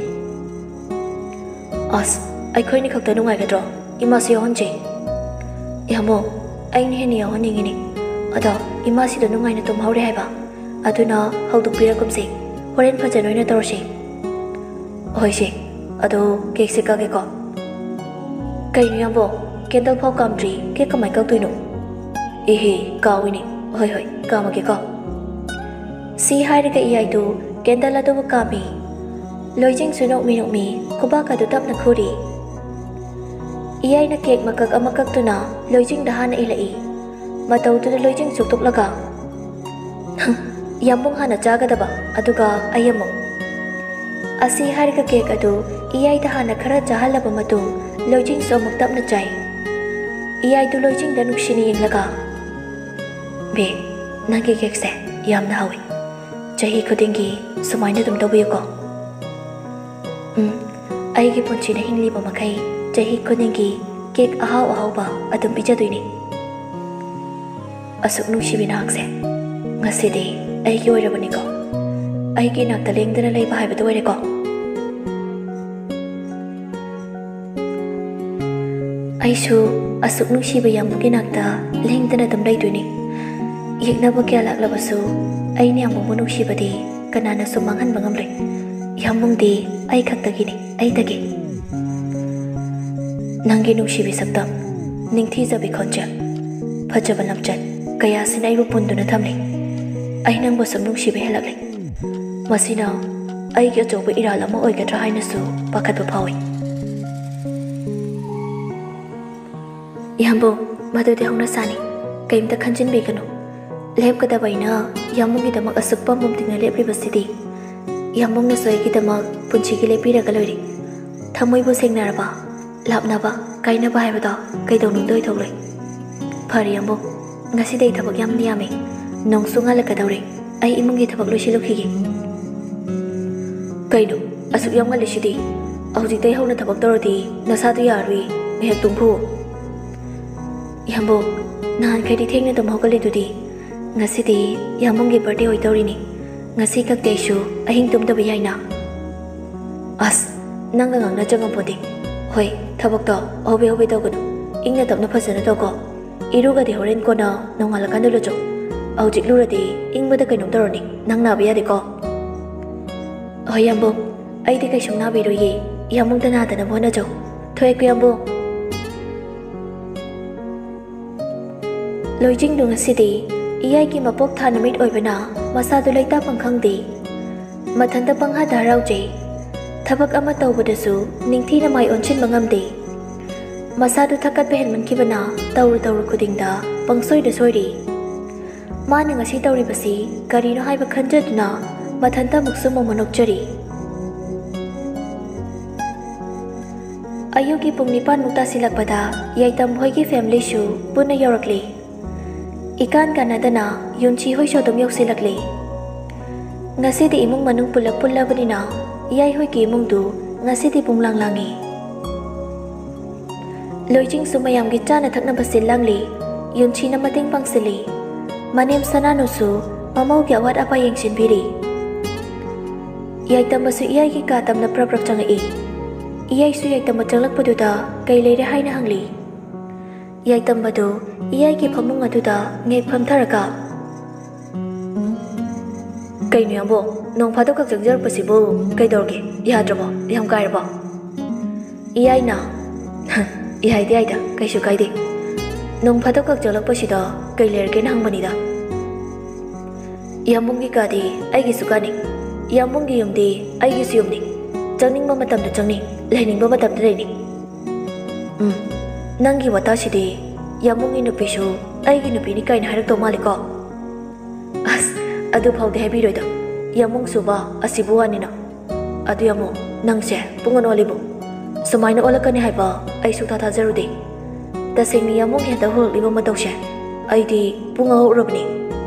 ꯑꯁ ꯑꯩꯈꯣꯏꯅꯤ ꯈꯛꯇ ꯅꯨꯡꯉꯥꯏꯒꯗ꯭ꯔꯣ ꯏꯃꯥꯁꯨ ꯌꯥꯎꯍꯟꯁꯤ ꯌꯥꯝꯕꯨꯡ ꯑꯩꯅ ꯍꯦꯟꯅ ꯌꯥꯎꯍꯟꯅꯤꯡꯉꯤꯅꯤ ꯑꯗꯣ ꯏꯃꯥꯁꯤꯗ ꯅꯨꯡꯉꯥꯏꯅ ꯇꯨꯝꯍꯧꯔꯦ ꯍꯥꯏꯕ ꯑꯗꯨꯅ ꯍꯧꯗꯣꯛꯄꯤꯔꯒꯨꯝꯁꯤ ꯍꯣꯔꯦꯟ ꯐꯖꯅ ꯑꯣꯏꯅ ꯇꯧꯔꯁꯤ ꯍꯣꯏꯁꯤ ꯑꯗꯣ ꯀꯦꯛꯁꯦ ꯀꯛꯒꯦꯀꯣ ꯀꯩꯅꯣ ꯌꯥꯝꯕꯨꯡ ꯀꯦꯟꯗꯜ ꯐꯥꯎ ꯀꯥꯝꯗ꯭ꯔꯤ ꯀꯦꯛ ꯀꯃꯥꯏꯅ ꯀꯛꯇꯣꯏꯅꯣ ꯏꯍꯦ ꯀꯥꯎꯏꯅꯤ ꯍꯣꯏ ꯍꯣꯏ ꯀꯥꯝꯃꯒꯦꯀꯣ ꯁꯤ ꯍꯥꯏꯔꯒ ꯏꯌꯥꯏꯗꯨ ꯀꯦꯟꯗꯜ ꯑꯗꯨꯕꯨ ꯀꯥꯝꯃꯤ ꯂꯣꯏꯖꯤꯡꯁꯨ ꯅꯣꯛꯃꯤ ꯅꯣꯛꯃꯤ ꯈꯨꯕꯥꯛ ꯑꯗꯨ ꯇꯞꯅ ꯈꯨꯔꯤ ꯏꯌꯥꯏꯅ ꯀꯦꯛ ꯃꯀꯛ ꯑꯃ ꯀꯛꯇꯨꯅ ꯂꯣꯏꯖꯤꯡꯗ ꯍꯥꯟꯅ ꯏꯜꯂꯛꯏ ꯃꯇꯧꯗꯨꯗ ꯂꯣꯏꯖꯤꯡ ꯆꯨꯛꯇꯣꯛꯂꯒ ꯌꯥꯝꯕꯨꯡ ꯍꯥꯟꯅ ꯆꯥꯒꯗꯕ ꯑꯗꯨꯒ ꯑꯩ ꯑꯃꯨꯛ ꯑꯁꯤ ꯍꯥꯏꯔꯒ ꯀꯦꯛ ꯑꯗꯨ ꯏꯌꯥꯏꯗ ꯍꯥꯟꯅ ꯈꯔ ꯆꯥꯍꯜꯂꯕ ꯃꯇꯨꯡ ꯂꯣꯏꯖꯤꯡꯁꯨ ꯑꯃꯨꯛ ꯇꯞꯅ ꯆꯥꯏ ꯏꯌꯥꯏꯗꯨ ꯂꯣꯏꯖꯤꯡꯗ ꯅꯨꯡꯁꯤꯅ ꯌꯦꯡꯂꯒ ꯕꯦ ꯅꯪꯒꯤ ꯀꯦꯛꯁꯦ ꯌꯥꯝꯅ ꯍꯥꯎꯏ ꯆꯍꯤ ꯈꯨꯗꯤꯡꯒꯤ ꯁꯨꯃꯥꯏꯅ ꯑꯗꯨꯝ ꯇꯧꯕꯤꯌꯨꯀꯣ ꯎꯝ ꯑꯩꯒꯤ ꯄꯨꯟꯁꯤꯗ ꯍꯤꯡꯂꯤꯕ ꯃꯈꯩ ꯆꯍꯤ ꯈꯨꯗꯤꯡꯒꯤ ꯀꯦꯛ ꯑꯍꯥꯎ ꯑꯍꯥꯎꯕ ꯑꯗꯨꯝ ꯄꯤꯖꯗꯣꯏꯅꯤ ꯑꯁꯨꯛ ꯅꯨꯡꯁꯤꯕꯤ ꯅꯍꯥꯛꯁꯦ ꯉꯁꯤꯗꯤ ꯑꯩꯒꯤ ꯑꯣꯏꯔꯕꯅꯤꯀꯣ ꯑꯩꯒꯤ ꯅꯥꯛꯇ ꯂꯦꯡꯗꯅ ꯂꯩꯕ ꯍꯥꯏꯕꯗꯨ ꯑꯣꯏꯔꯦꯀꯣ ꯑꯩꯁꯨ ꯑꯁꯨꯛ ꯅꯨꯡꯁꯤꯕ ꯌꯥꯝꯕꯨꯡꯒꯤ ꯅꯥꯛꯇ ꯂꯦꯡꯗꯅ ꯑꯗꯨꯝ ꯂꯩꯗꯣꯏꯅꯤ ꯌꯦꯛꯅꯕ ꯀꯌꯥ ꯂꯥꯛꯂꯕꯁꯨ ꯑꯩꯅ ꯌꯥꯝꯕꯨꯡꯕꯨ ꯅꯨꯡꯁꯤꯕꯗꯤ ꯀꯅꯥꯅꯁꯨ ꯃꯥꯡꯍꯟꯕ ꯉꯝꯂꯣꯏ ꯌꯥꯝꯕꯨꯡꯗꯤ ꯑꯩ ꯈꯛꯇꯒꯤꯅꯤ ꯑꯩꯗꯒꯤ ꯅꯪꯒꯤ ꯅꯨꯡꯁꯤꯕꯤ ꯁꯛꯇꯝ ꯅꯤꯡꯊꯤꯖꯕꯤ ꯈꯣꯟꯖꯦꯜ ꯐꯖꯕ ꯂꯝꯆꯠ ꯀꯌꯥꯁꯤꯅ ꯑꯩꯕꯨ ꯄꯨꯟꯗꯨꯅ ꯊꯝꯂꯤ ꯑꯩ ꯅꯪꯕꯨ ꯁꯨꯝ ꯅꯨꯡꯁꯤꯕ ꯍꯦꯜꯂꯛꯂꯤ ꯃꯁꯤꯅ ꯑꯩꯒꯤ ꯑꯆꯧꯕ ꯏꯔꯥꯜ ꯑꯃ ꯑꯣꯏꯒꯗ꯭ꯔꯥ ꯍꯥꯏꯅꯁꯨ ꯄꯥꯈꯠꯄ ꯐꯥꯎꯏ ꯌꯥꯝꯕꯨꯡ ꯃꯗꯨꯗꯤ ꯍꯧꯅꯁꯥꯅꯤ ꯀꯩꯝꯇ ꯈꯟꯖꯤꯟꯕꯤꯒꯅꯨ ꯂꯦꯞꯀꯗꯕ ꯑꯩꯅ ꯌꯥꯝꯕꯨꯡꯒꯤꯗꯃꯛ ꯑꯁꯨꯛ ꯄꯥꯝꯕꯣꯝ ꯇꯤꯡꯅ ꯂꯦꯞꯂꯤꯕꯁꯤꯗꯤ ꯌꯥꯝꯕꯨꯡꯅꯁꯨ ꯑꯩꯒꯤꯗꯃꯛ ꯄꯨꯟꯁꯤꯒꯤ ꯂꯦꯞꯄꯤꯔꯒ ꯂꯣꯏꯔꯤ ꯊꯃꯣꯏꯕꯨ ꯁꯦꯡꯅꯔꯕ ꯂꯥꯞꯅꯕ ꯀꯥꯏꯅꯕ ꯍꯥꯏꯕꯗꯣ ꯀꯩꯗꯧꯅꯨꯡꯗ ꯑꯣꯏꯊꯣꯛꯂꯣꯏ ꯐꯔꯦ ꯌꯥꯝꯕꯨꯡ ꯉꯁꯤꯗꯤ ꯑꯩ ꯊꯕꯛ ꯌꯥꯝꯅ ꯌꯥꯝꯃꯤ ꯅꯣꯡꯁꯨ ꯉꯥꯜꯂꯛꯀꯗꯧꯔꯦ ꯑꯩ ꯏꯃꯨꯡꯒꯤ ꯊꯕꯛ ꯂꯣꯏꯁꯤꯜꯂꯨꯈꯤꯒꯦ ꯀꯩꯅꯣ ꯑꯁꯨꯛ ꯌꯥꯝ ꯉꯜꯂꯤꯁꯤꯗꯤ ꯍꯧꯖꯤꯛꯇꯩ ꯍꯧꯅ ꯊꯕꯛ ꯇꯧꯔꯗꯤ ꯅꯁꯥꯗꯨ ꯌꯥꯔꯣꯏ ꯉꯥꯏꯍꯥꯛ ꯇꯨꯝꯐꯨ ꯌꯥꯝꯕꯨꯡ ꯅꯍꯥꯟꯈꯩꯗꯤ ꯊꯦꯡꯅ ꯑꯗꯨꯝ ꯍꯧꯒꯠꯂꯤꯗꯨꯗꯤ ꯉꯁꯤꯗꯤ ꯌꯥꯝꯕꯨꯡꯒꯤ ꯕꯥꯔꯗꯦ ꯑꯣꯏꯗꯧꯔꯤꯅꯤ ꯉꯁꯤ ꯈꯛꯇꯤ ꯑꯩꯁꯨ ꯑꯍꯤꯡ ꯇꯨꯝꯗꯕ ꯌꯥꯏꯅ ꯑꯁ ꯅꯪꯒ ꯉꯥꯡꯅ ꯆꯪꯉꯝꯄꯣꯗꯤ ꯍꯣꯏ ꯊꯕꯛꯇꯣ ꯍꯣꯕꯦ ꯍꯣꯕꯦ ꯇꯧꯒꯅꯨ ꯏꯪꯅ ꯇꯞꯅ ꯐꯖꯅ ꯇꯧꯀꯣ ꯏꯔꯨꯒꯗꯤ ꯍꯣꯔꯦꯟ ꯀꯣꯟꯅ ꯅꯣꯡꯉꯥꯜꯂꯀꯥꯟꯗ ꯂꯨꯖꯧ ꯍꯧꯖꯤꯛ ꯂꯨꯔꯗꯤ ꯏꯪꯕꯗ ꯀꯩꯅꯣꯝ ꯇꯧꯔꯅꯤ ꯅꯪ ꯅꯥꯕ ꯌꯥꯗꯦꯀꯣ ꯍꯣꯏ ꯌꯥꯝꯕꯨꯡ ꯑꯩꯗꯤ ꯀꯩꯁꯨꯝ ꯅꯥꯕꯤꯔꯣꯏꯌꯦ ꯌꯥꯝꯕꯨꯡꯗ ꯅꯥꯗꯅꯕ ꯍꯣꯠꯅꯖꯧ ꯊꯣꯛꯑꯦꯀꯣ ꯌꯥꯝꯕꯨꯡ ꯂꯣꯏꯖꯤꯡꯗꯨ ꯉꯁꯤꯗꯤ ꯏꯌꯥꯏꯒꯤ ꯃꯄꯣꯛ ꯊꯥ ꯅꯨꯃꯤꯠ ꯑꯣꯏꯕꯅ ꯃꯁꯥꯗꯨ ꯂꯩꯇꯥꯐꯝ ꯈꯪꯗꯦ ꯃꯊꯟꯇ ꯄꯪꯍꯥꯗ ꯍꯔꯥꯎꯖꯩ ꯊꯕꯛ ꯑꯃ ꯇꯧꯕꯗꯁꯨ ꯅꯤꯡꯊꯤꯅ ꯃꯥꯏ ꯑꯣꯟꯁꯤꯟꯕ ꯉꯝꯗꯦ ꯃꯁꯥꯗꯨ ꯊꯛꯀꯠꯄ ꯍꯦꯟꯃꯟꯈꯤꯕꯅ ꯇꯧꯔꯨ ꯇꯧꯔꯨ ꯈꯨꯗꯤꯡꯗ ꯄꯪꯁꯣꯏꯗ ꯁꯣꯏꯔꯤ ꯃꯥꯅ ꯉꯁꯤ ꯇꯧꯔꯤꯕꯁꯤ ꯀꯔꯤꯅꯣ ꯍꯥꯏꯕ ꯈꯟꯖꯗꯨꯅ ꯃꯊꯟꯇ ꯑꯃꯨꯛꯁꯨ ꯃꯣꯃꯣ ꯅꯣꯛꯆꯔꯤ ꯑꯌꯨꯛꯀꯤ ꯄꯨꯡ ꯅꯤꯄꯥꯟꯃꯨꯛ ꯇꯥꯁꯤꯜꯂꯛꯄꯗ ꯌꯥꯏꯇꯝ ꯍꯣꯏꯒꯤ ꯐꯦꯃꯤꯂꯤꯁꯨ ꯄꯨꯟꯅ ꯌꯧꯔꯛꯂꯤ꯫ ꯏꯀꯥꯟ ꯀꯥꯟꯅꯗꯅ ꯌꯨꯟꯆꯤ ꯍꯣꯏꯁꯨ ꯑꯗꯨꯝ ꯌꯧꯁꯤꯜꯂꯛꯂꯤ꯫ ꯉꯁꯤꯗꯤ ꯏꯃꯨꯡ ꯃꯅꯨꯡ ꯄꯨꯂꯞ ꯄꯨꯜꯂꯕꯅꯤꯅ ꯏꯌꯥꯏ ꯍꯣꯏꯒꯤ ꯏꯃꯨꯡꯗꯨ ꯉꯁꯤꯗꯤ ꯄꯨꯡꯂꯥꯡ ꯂꯥꯡꯉꯤ꯫ ꯂꯣꯏꯖꯤꯡꯁꯨ ꯃꯌꯥꯝꯒꯤ ꯆꯥꯅ ꯊꯛꯅꯕ ꯁꯤꯜ ꯂꯥꯡꯂꯤ꯫ ꯌꯨꯟꯆꯤꯅ ꯃꯇꯦꯡ ꯄꯥꯡꯁꯤꯜꯂꯤ꯫ ꯃꯅꯦꯝ ꯁꯅꯥꯅꯨꯁꯨ ꯃꯃꯧꯒꯤ ꯑꯋꯥꯠ ꯑꯄꯥ ꯌꯦꯡꯁꯤꯟꯕꯤꯔꯤ꯫ ꯌꯥꯏꯇꯝꯕꯁꯨ ꯏꯌꯥꯏꯒꯤ ꯀꯥ ꯇꯝꯅ ꯄ꯭ꯔꯞ ꯄ꯭ꯔꯞ ꯆꯪꯉꯛꯏ꯫ ꯏꯌꯥꯏꯁꯨ ꯌꯥꯏꯇꯝꯕ ꯆꯪꯂꯛꯄꯗꯨꯗ ꯀꯩ ꯂꯩꯔꯦ ꯍꯥꯏꯅ ꯍꯪꯂꯤ꯫ ꯌꯥꯏꯇꯝꯕꯗꯨ ꯏꯌꯥꯏꯒꯤ ꯐꯃꯨꯡ ꯑꯗꯨꯗ ꯉꯦꯛ ꯐꯝꯊꯔꯒ ꯀꯩꯅꯣ ꯌꯥꯝꯕꯣ, ꯅꯣꯡ ꯐꯥꯗꯣꯛꯈꯛ ꯆꯪꯖꯔꯛꯄꯁꯤꯕꯨ ꯀꯩꯗꯧꯔꯒꯦ? ꯌꯥꯗ꯭ꯔꯕꯣ? ꯌꯥꯝ ꯀꯥꯏꯔꯕꯣ? 이아이나 이아이디 아이다 kaisu kaide nong phadok kak jalak pasida kai ler ken hangbanida yamunggi kadi aigi sukani yamunggi yumdi aigi siyumni changning ba matam da changni lening ba matam da lening um nangi wata sidi yamungi nupi shu aigi nupi ni kain harak to maliko as adu phau de habi roida yamung suba asibu anina adu yamu nangse pungon olibu sumaina olakani haiba ai su tha tha zarudi tasengni yamung he da hol liba matawshe ai di punga urabni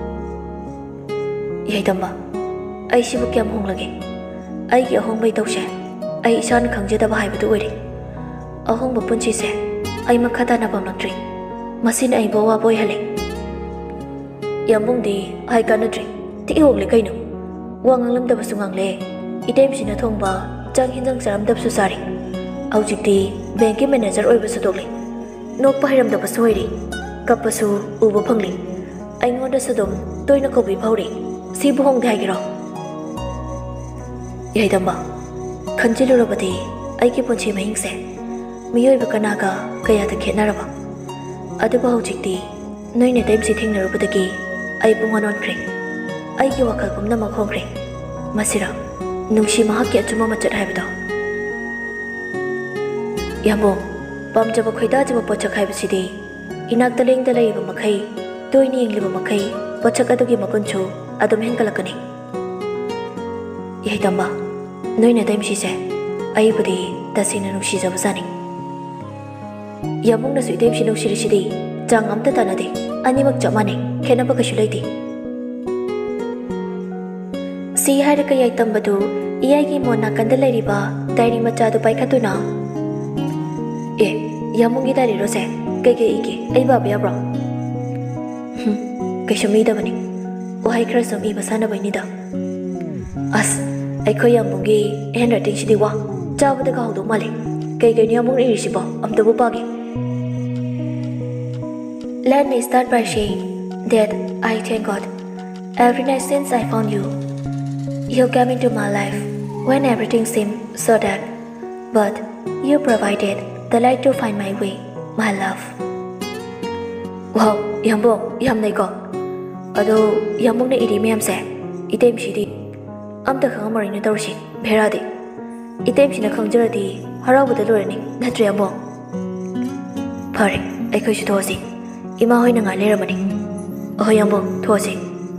yai tamba ai sibu kyam honglage ai gi ahong bai tawshe ai isan khangjada ba haibu oire ahong ba punchi se ai makhata na bamlakri masin ai bawa boy hale yamung di ai kanatri ti hogle kaino wangalam da basungang le item sina thongba chang hinjang saram dab su sari aujikti bank manager oi basu dokle nok pahiram da basu hoiri kapasu uba phangli aingonda sadom toina kobi phawri sibu hong dai giro yai damba khanjilu robati ai ki punchi mahingse miyoi ba kanaga kaya ta khenaraba aduba aujikti noine time si thingna robadagi ai bungon on kre ai ki wakal pumna makhongre masira nungshi mahak ya chuma machat haibado yambo pamjaba khoida jaba pochak haibasidi inak taleng da leiba makhai toini ingliba makhai pochak adugi makunchu adum hengalakani yai tamba noina time si se ai budi tasina nungshi jaba sani yamung na su time si nungshi sidi chang amta tanade animak chamane khenaba kashu leiti si hairaka yai tambadu iyai gi mona kanda leiriba dairi macha du pai khatuna e yamungi dari rose kege igi ai ba bya bro hm ke shumi da bani o hai khra som i basana bai ni da as ai kho yamungi handwriting shidi wa chabu da ka hodu male kege ni yamung iri shiba am da bu pa gi let me start by saying that I thank God every night since I found you. You came into my life when everything seemed so dark, but you provided the light to find my way, my love. Wow, yambo, yam nei ko. Ado yamong ne iri miyam se, item shidi. Am ta khang mari na dorshi, bhera de. Item shina khang jara di, harau bu da lorani, natri yambo. Phare, ai khoi shi thosi. Ima hoi na ngai le ramani. Oh yambo, thosi.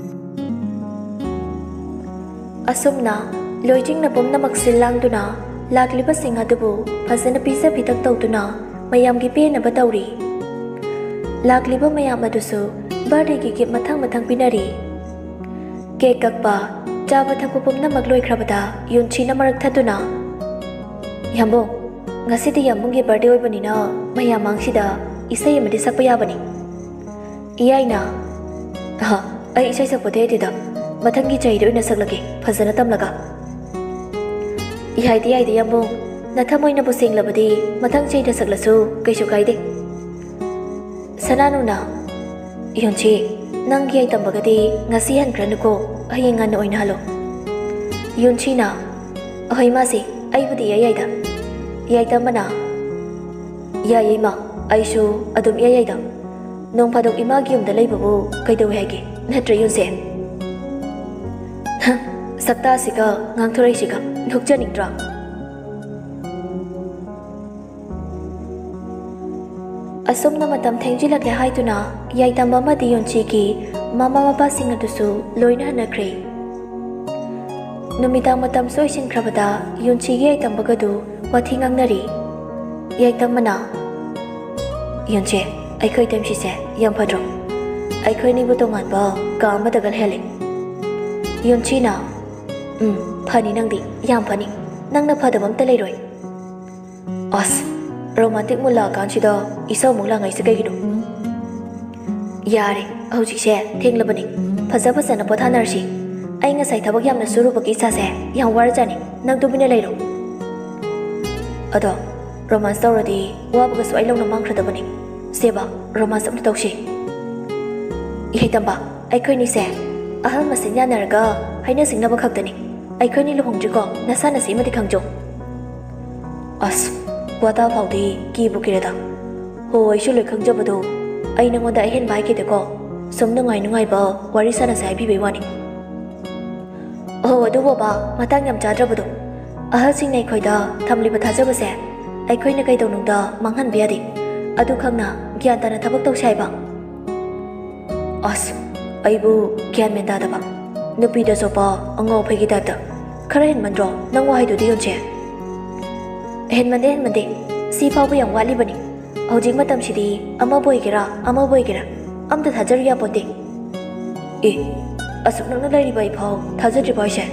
Asumna loijing na pumna maksil tuna lakliba sing adubu phasana pisa pitak tawtuna mayam gi pe na batawri lakliba mayam adusu birthday gi gi mathang mathang pinari cake kakpa chaba thakpu pumna magloi khrabada yunchi na marak thatuna yambo ngasi di yamung gi birthday oi banina mayam angsida isai amadi sakpa yabani iyaina ha ai isai sakpode dida mathanggi chaide oina saklage phazana tamlaga ihai di ai di yambo nathamoina bu singlabadi mathang chaide saklasu kaisu kaide sananu na yonchi nangi ai tambagadi ngasi han kranuko hayinga na oina halo yonchi na ahai ma si ai budi ai ai da yai tamana ya yai ma ai su adum yai ai da nong phadok ima gi um da leibabu kaido hege natra yonse sakta sika ngangthorai sika nukjaningdra asomna matam thengjilak le haituna yai tamba ma di yonchi ki mama baba singa dusu loina hanakre numita matam soisin khrabada yonchi gi ai tamba gadu wathi ngangnari ꯌꯥꯏꯇꯝꯃꯅ ꯌꯣꯟꯆꯦ ꯑꯩꯈꯣꯏ ꯇꯦꯝꯁꯤꯁꯦ ꯌꯥꯝ ꯐꯗ꯭ꯔꯣ ꯑꯩꯈꯣꯏ ꯅꯤꯕꯨ ꯇꯣꯉꯥꯟꯕ ꯀꯥ ꯑꯃꯗꯒ ꯂꯩꯍꯜꯂꯤ ꯌꯣꯟꯆꯤꯅ ꯎꯝ ꯐꯅꯤ ꯅꯪꯗꯤ ꯌꯥꯝ ꯐꯅꯤ ꯅꯪꯅ ꯐꯗꯕ ꯑꯝꯇ ꯂꯩꯔꯣꯏ ꯑꯁ ꯔꯣꯃꯥꯟꯇꯤꯛ ꯃꯨꯜꯂꯛꯑꯀꯥꯟꯁꯤꯗ ꯏꯁꯧꯃꯨꯛ ꯂꯥꯡꯉꯩꯁꯦ ꯀꯩꯒꯤꯅꯣ ꯌꯥꯔꯦ ꯍꯧꯖꯤꯛꯁꯦ ꯊꯦꯡꯂꯕꯅꯤ ꯐꯖ ꯐꯖꯅ ꯄꯣꯊꯥꯅꯔꯁꯤ ꯑꯩ ꯉꯁꯥꯏ ꯊꯕꯛ ꯌꯥꯝꯅ ꯁꯨꯔꯨꯕꯒꯤ ꯏꯁꯥꯁꯦ ꯌꯥꯝ ꯋꯥꯔꯖꯥꯅꯤ ꯅꯪ ꯇꯨꯃꯤꯟꯅ ꯂꯩꯔꯣ ꯑꯗꯣ ꯔꯣꯃꯥꯟꯁ ꯇꯧꯔꯗꯤ ꯋꯥꯕꯒꯁꯨ ꯑꯩ ꯂꯧꯅ ꯃꯥꯡꯈ꯭ꯔꯗꯕꯅꯤ ꯁꯦꯕ ꯔꯣꯃꯥꯟꯁ ꯑꯝꯇ ꯇꯧꯁꯤ ꯏꯍꯩꯇꯝꯕ ꯑꯩꯈꯣꯏꯅꯤꯁꯦ ꯑꯍꯜ ꯃꯁꯦꯟ ꯌꯥꯅꯔꯒ ꯍꯥꯏꯅ ꯁꯤꯡꯅꯕ ꯈꯛꯇꯅꯤ ꯑꯩꯈꯣꯏꯅꯤ ꯂꯨꯍꯣꯡꯗ꯭ꯔꯤꯀꯣ ꯅꯁꯥꯅ ꯁꯤꯃꯗꯤ ꯈꯪꯖꯧ ꯑꯁ ꯋꯥꯇꯥ ꯐꯥꯎꯗꯤ ꯀꯤꯕꯨ ꯀꯤꯔꯦꯗ ꯍꯣ ꯑꯩꯁꯨ ꯂꯣꯏ ꯈꯪꯖꯕꯗꯣ ꯑꯩ ꯅꯉꯣꯟꯗ ꯑꯍꯦꯟꯕ ꯍꯥꯏꯈꯤꯗꯦꯀꯣ ꯁꯨꯝ ꯅꯨꯡꯉꯥꯏ ꯅꯨꯡꯉꯥꯏꯕ ꯋꯥꯔꯤ ꯁꯥꯟꯅꯁꯦ ꯍꯥꯏꯕꯤꯕꯩ ꯋꯥꯅꯤ ꯑꯣ ꯑꯗꯨ ꯕꯕꯥ ꯃꯇꯥꯡ ꯌꯥꯝ ꯆꯥꯗ꯭ꯔꯕꯗꯣ ꯑꯍꯜꯁꯤꯡꯅ ꯑꯩꯈꯣꯏꯗ ꯊꯝꯂꯤꯕ ꯊꯥꯖꯕꯁꯦ ꯑꯩꯈꯣꯏꯅ ꯀꯩꯗꯧꯅꯨꯡꯗ ꯃꯥꯡꯍꯟꯕ ꯌꯥꯗꯦ ꯑꯗꯨ ꯈꯪꯅ ꯒ꯭ꯌꯥꯟ ꯇꯥꯅ ꯊꯕꯛ ꯇꯧꯁꯦ ꯍꯥꯏꯕ ꯑꯁ ꯑꯩꯕꯨ ꯒ꯭ꯌꯥꯟ ꯃꯦꯟ ꯇꯥꯗꯕ ꯅꯨꯄꯤꯗ ꯆꯣꯞꯄ ꯑꯉꯧ ꯑꯐꯩꯒꯤ ꯇꯥꯏꯞꯇ ꯈꯔ ꯍꯦꯟꯃꯟꯗ꯭ꯔꯣ ꯅꯪ ꯋꯥꯍꯩꯗꯨꯗꯤ ꯌꯣꯟꯆꯦ ꯍꯦꯟꯃꯟꯗꯦ ꯍꯦꯟꯃꯟꯗꯦ ꯁꯤ ꯐꯥꯎꯕ ꯌꯥꯝ ꯋꯥꯠꯂꯤꯕꯅꯤ ꯍꯧꯖꯤꯛ ꯃꯇꯝꯁꯤꯗꯤ ꯑꯃꯕꯨ ꯑꯣꯏꯒꯦꯔꯥ ꯑꯃꯕꯨ ꯑꯣꯏꯒꯦꯔꯥ ꯑꯝꯇ ꯊꯥꯖꯔꯨ ꯌꯥꯄꯣꯟꯇꯦ ꯑꯦ ꯑꯁꯨꯛ ꯅꯛꯅ ꯂꯩꯔꯤꯕ ꯑꯩꯐꯥꯎ ꯊꯥꯖꯗ꯭ꯔꯤꯕ ꯍꯥꯏꯁꯦ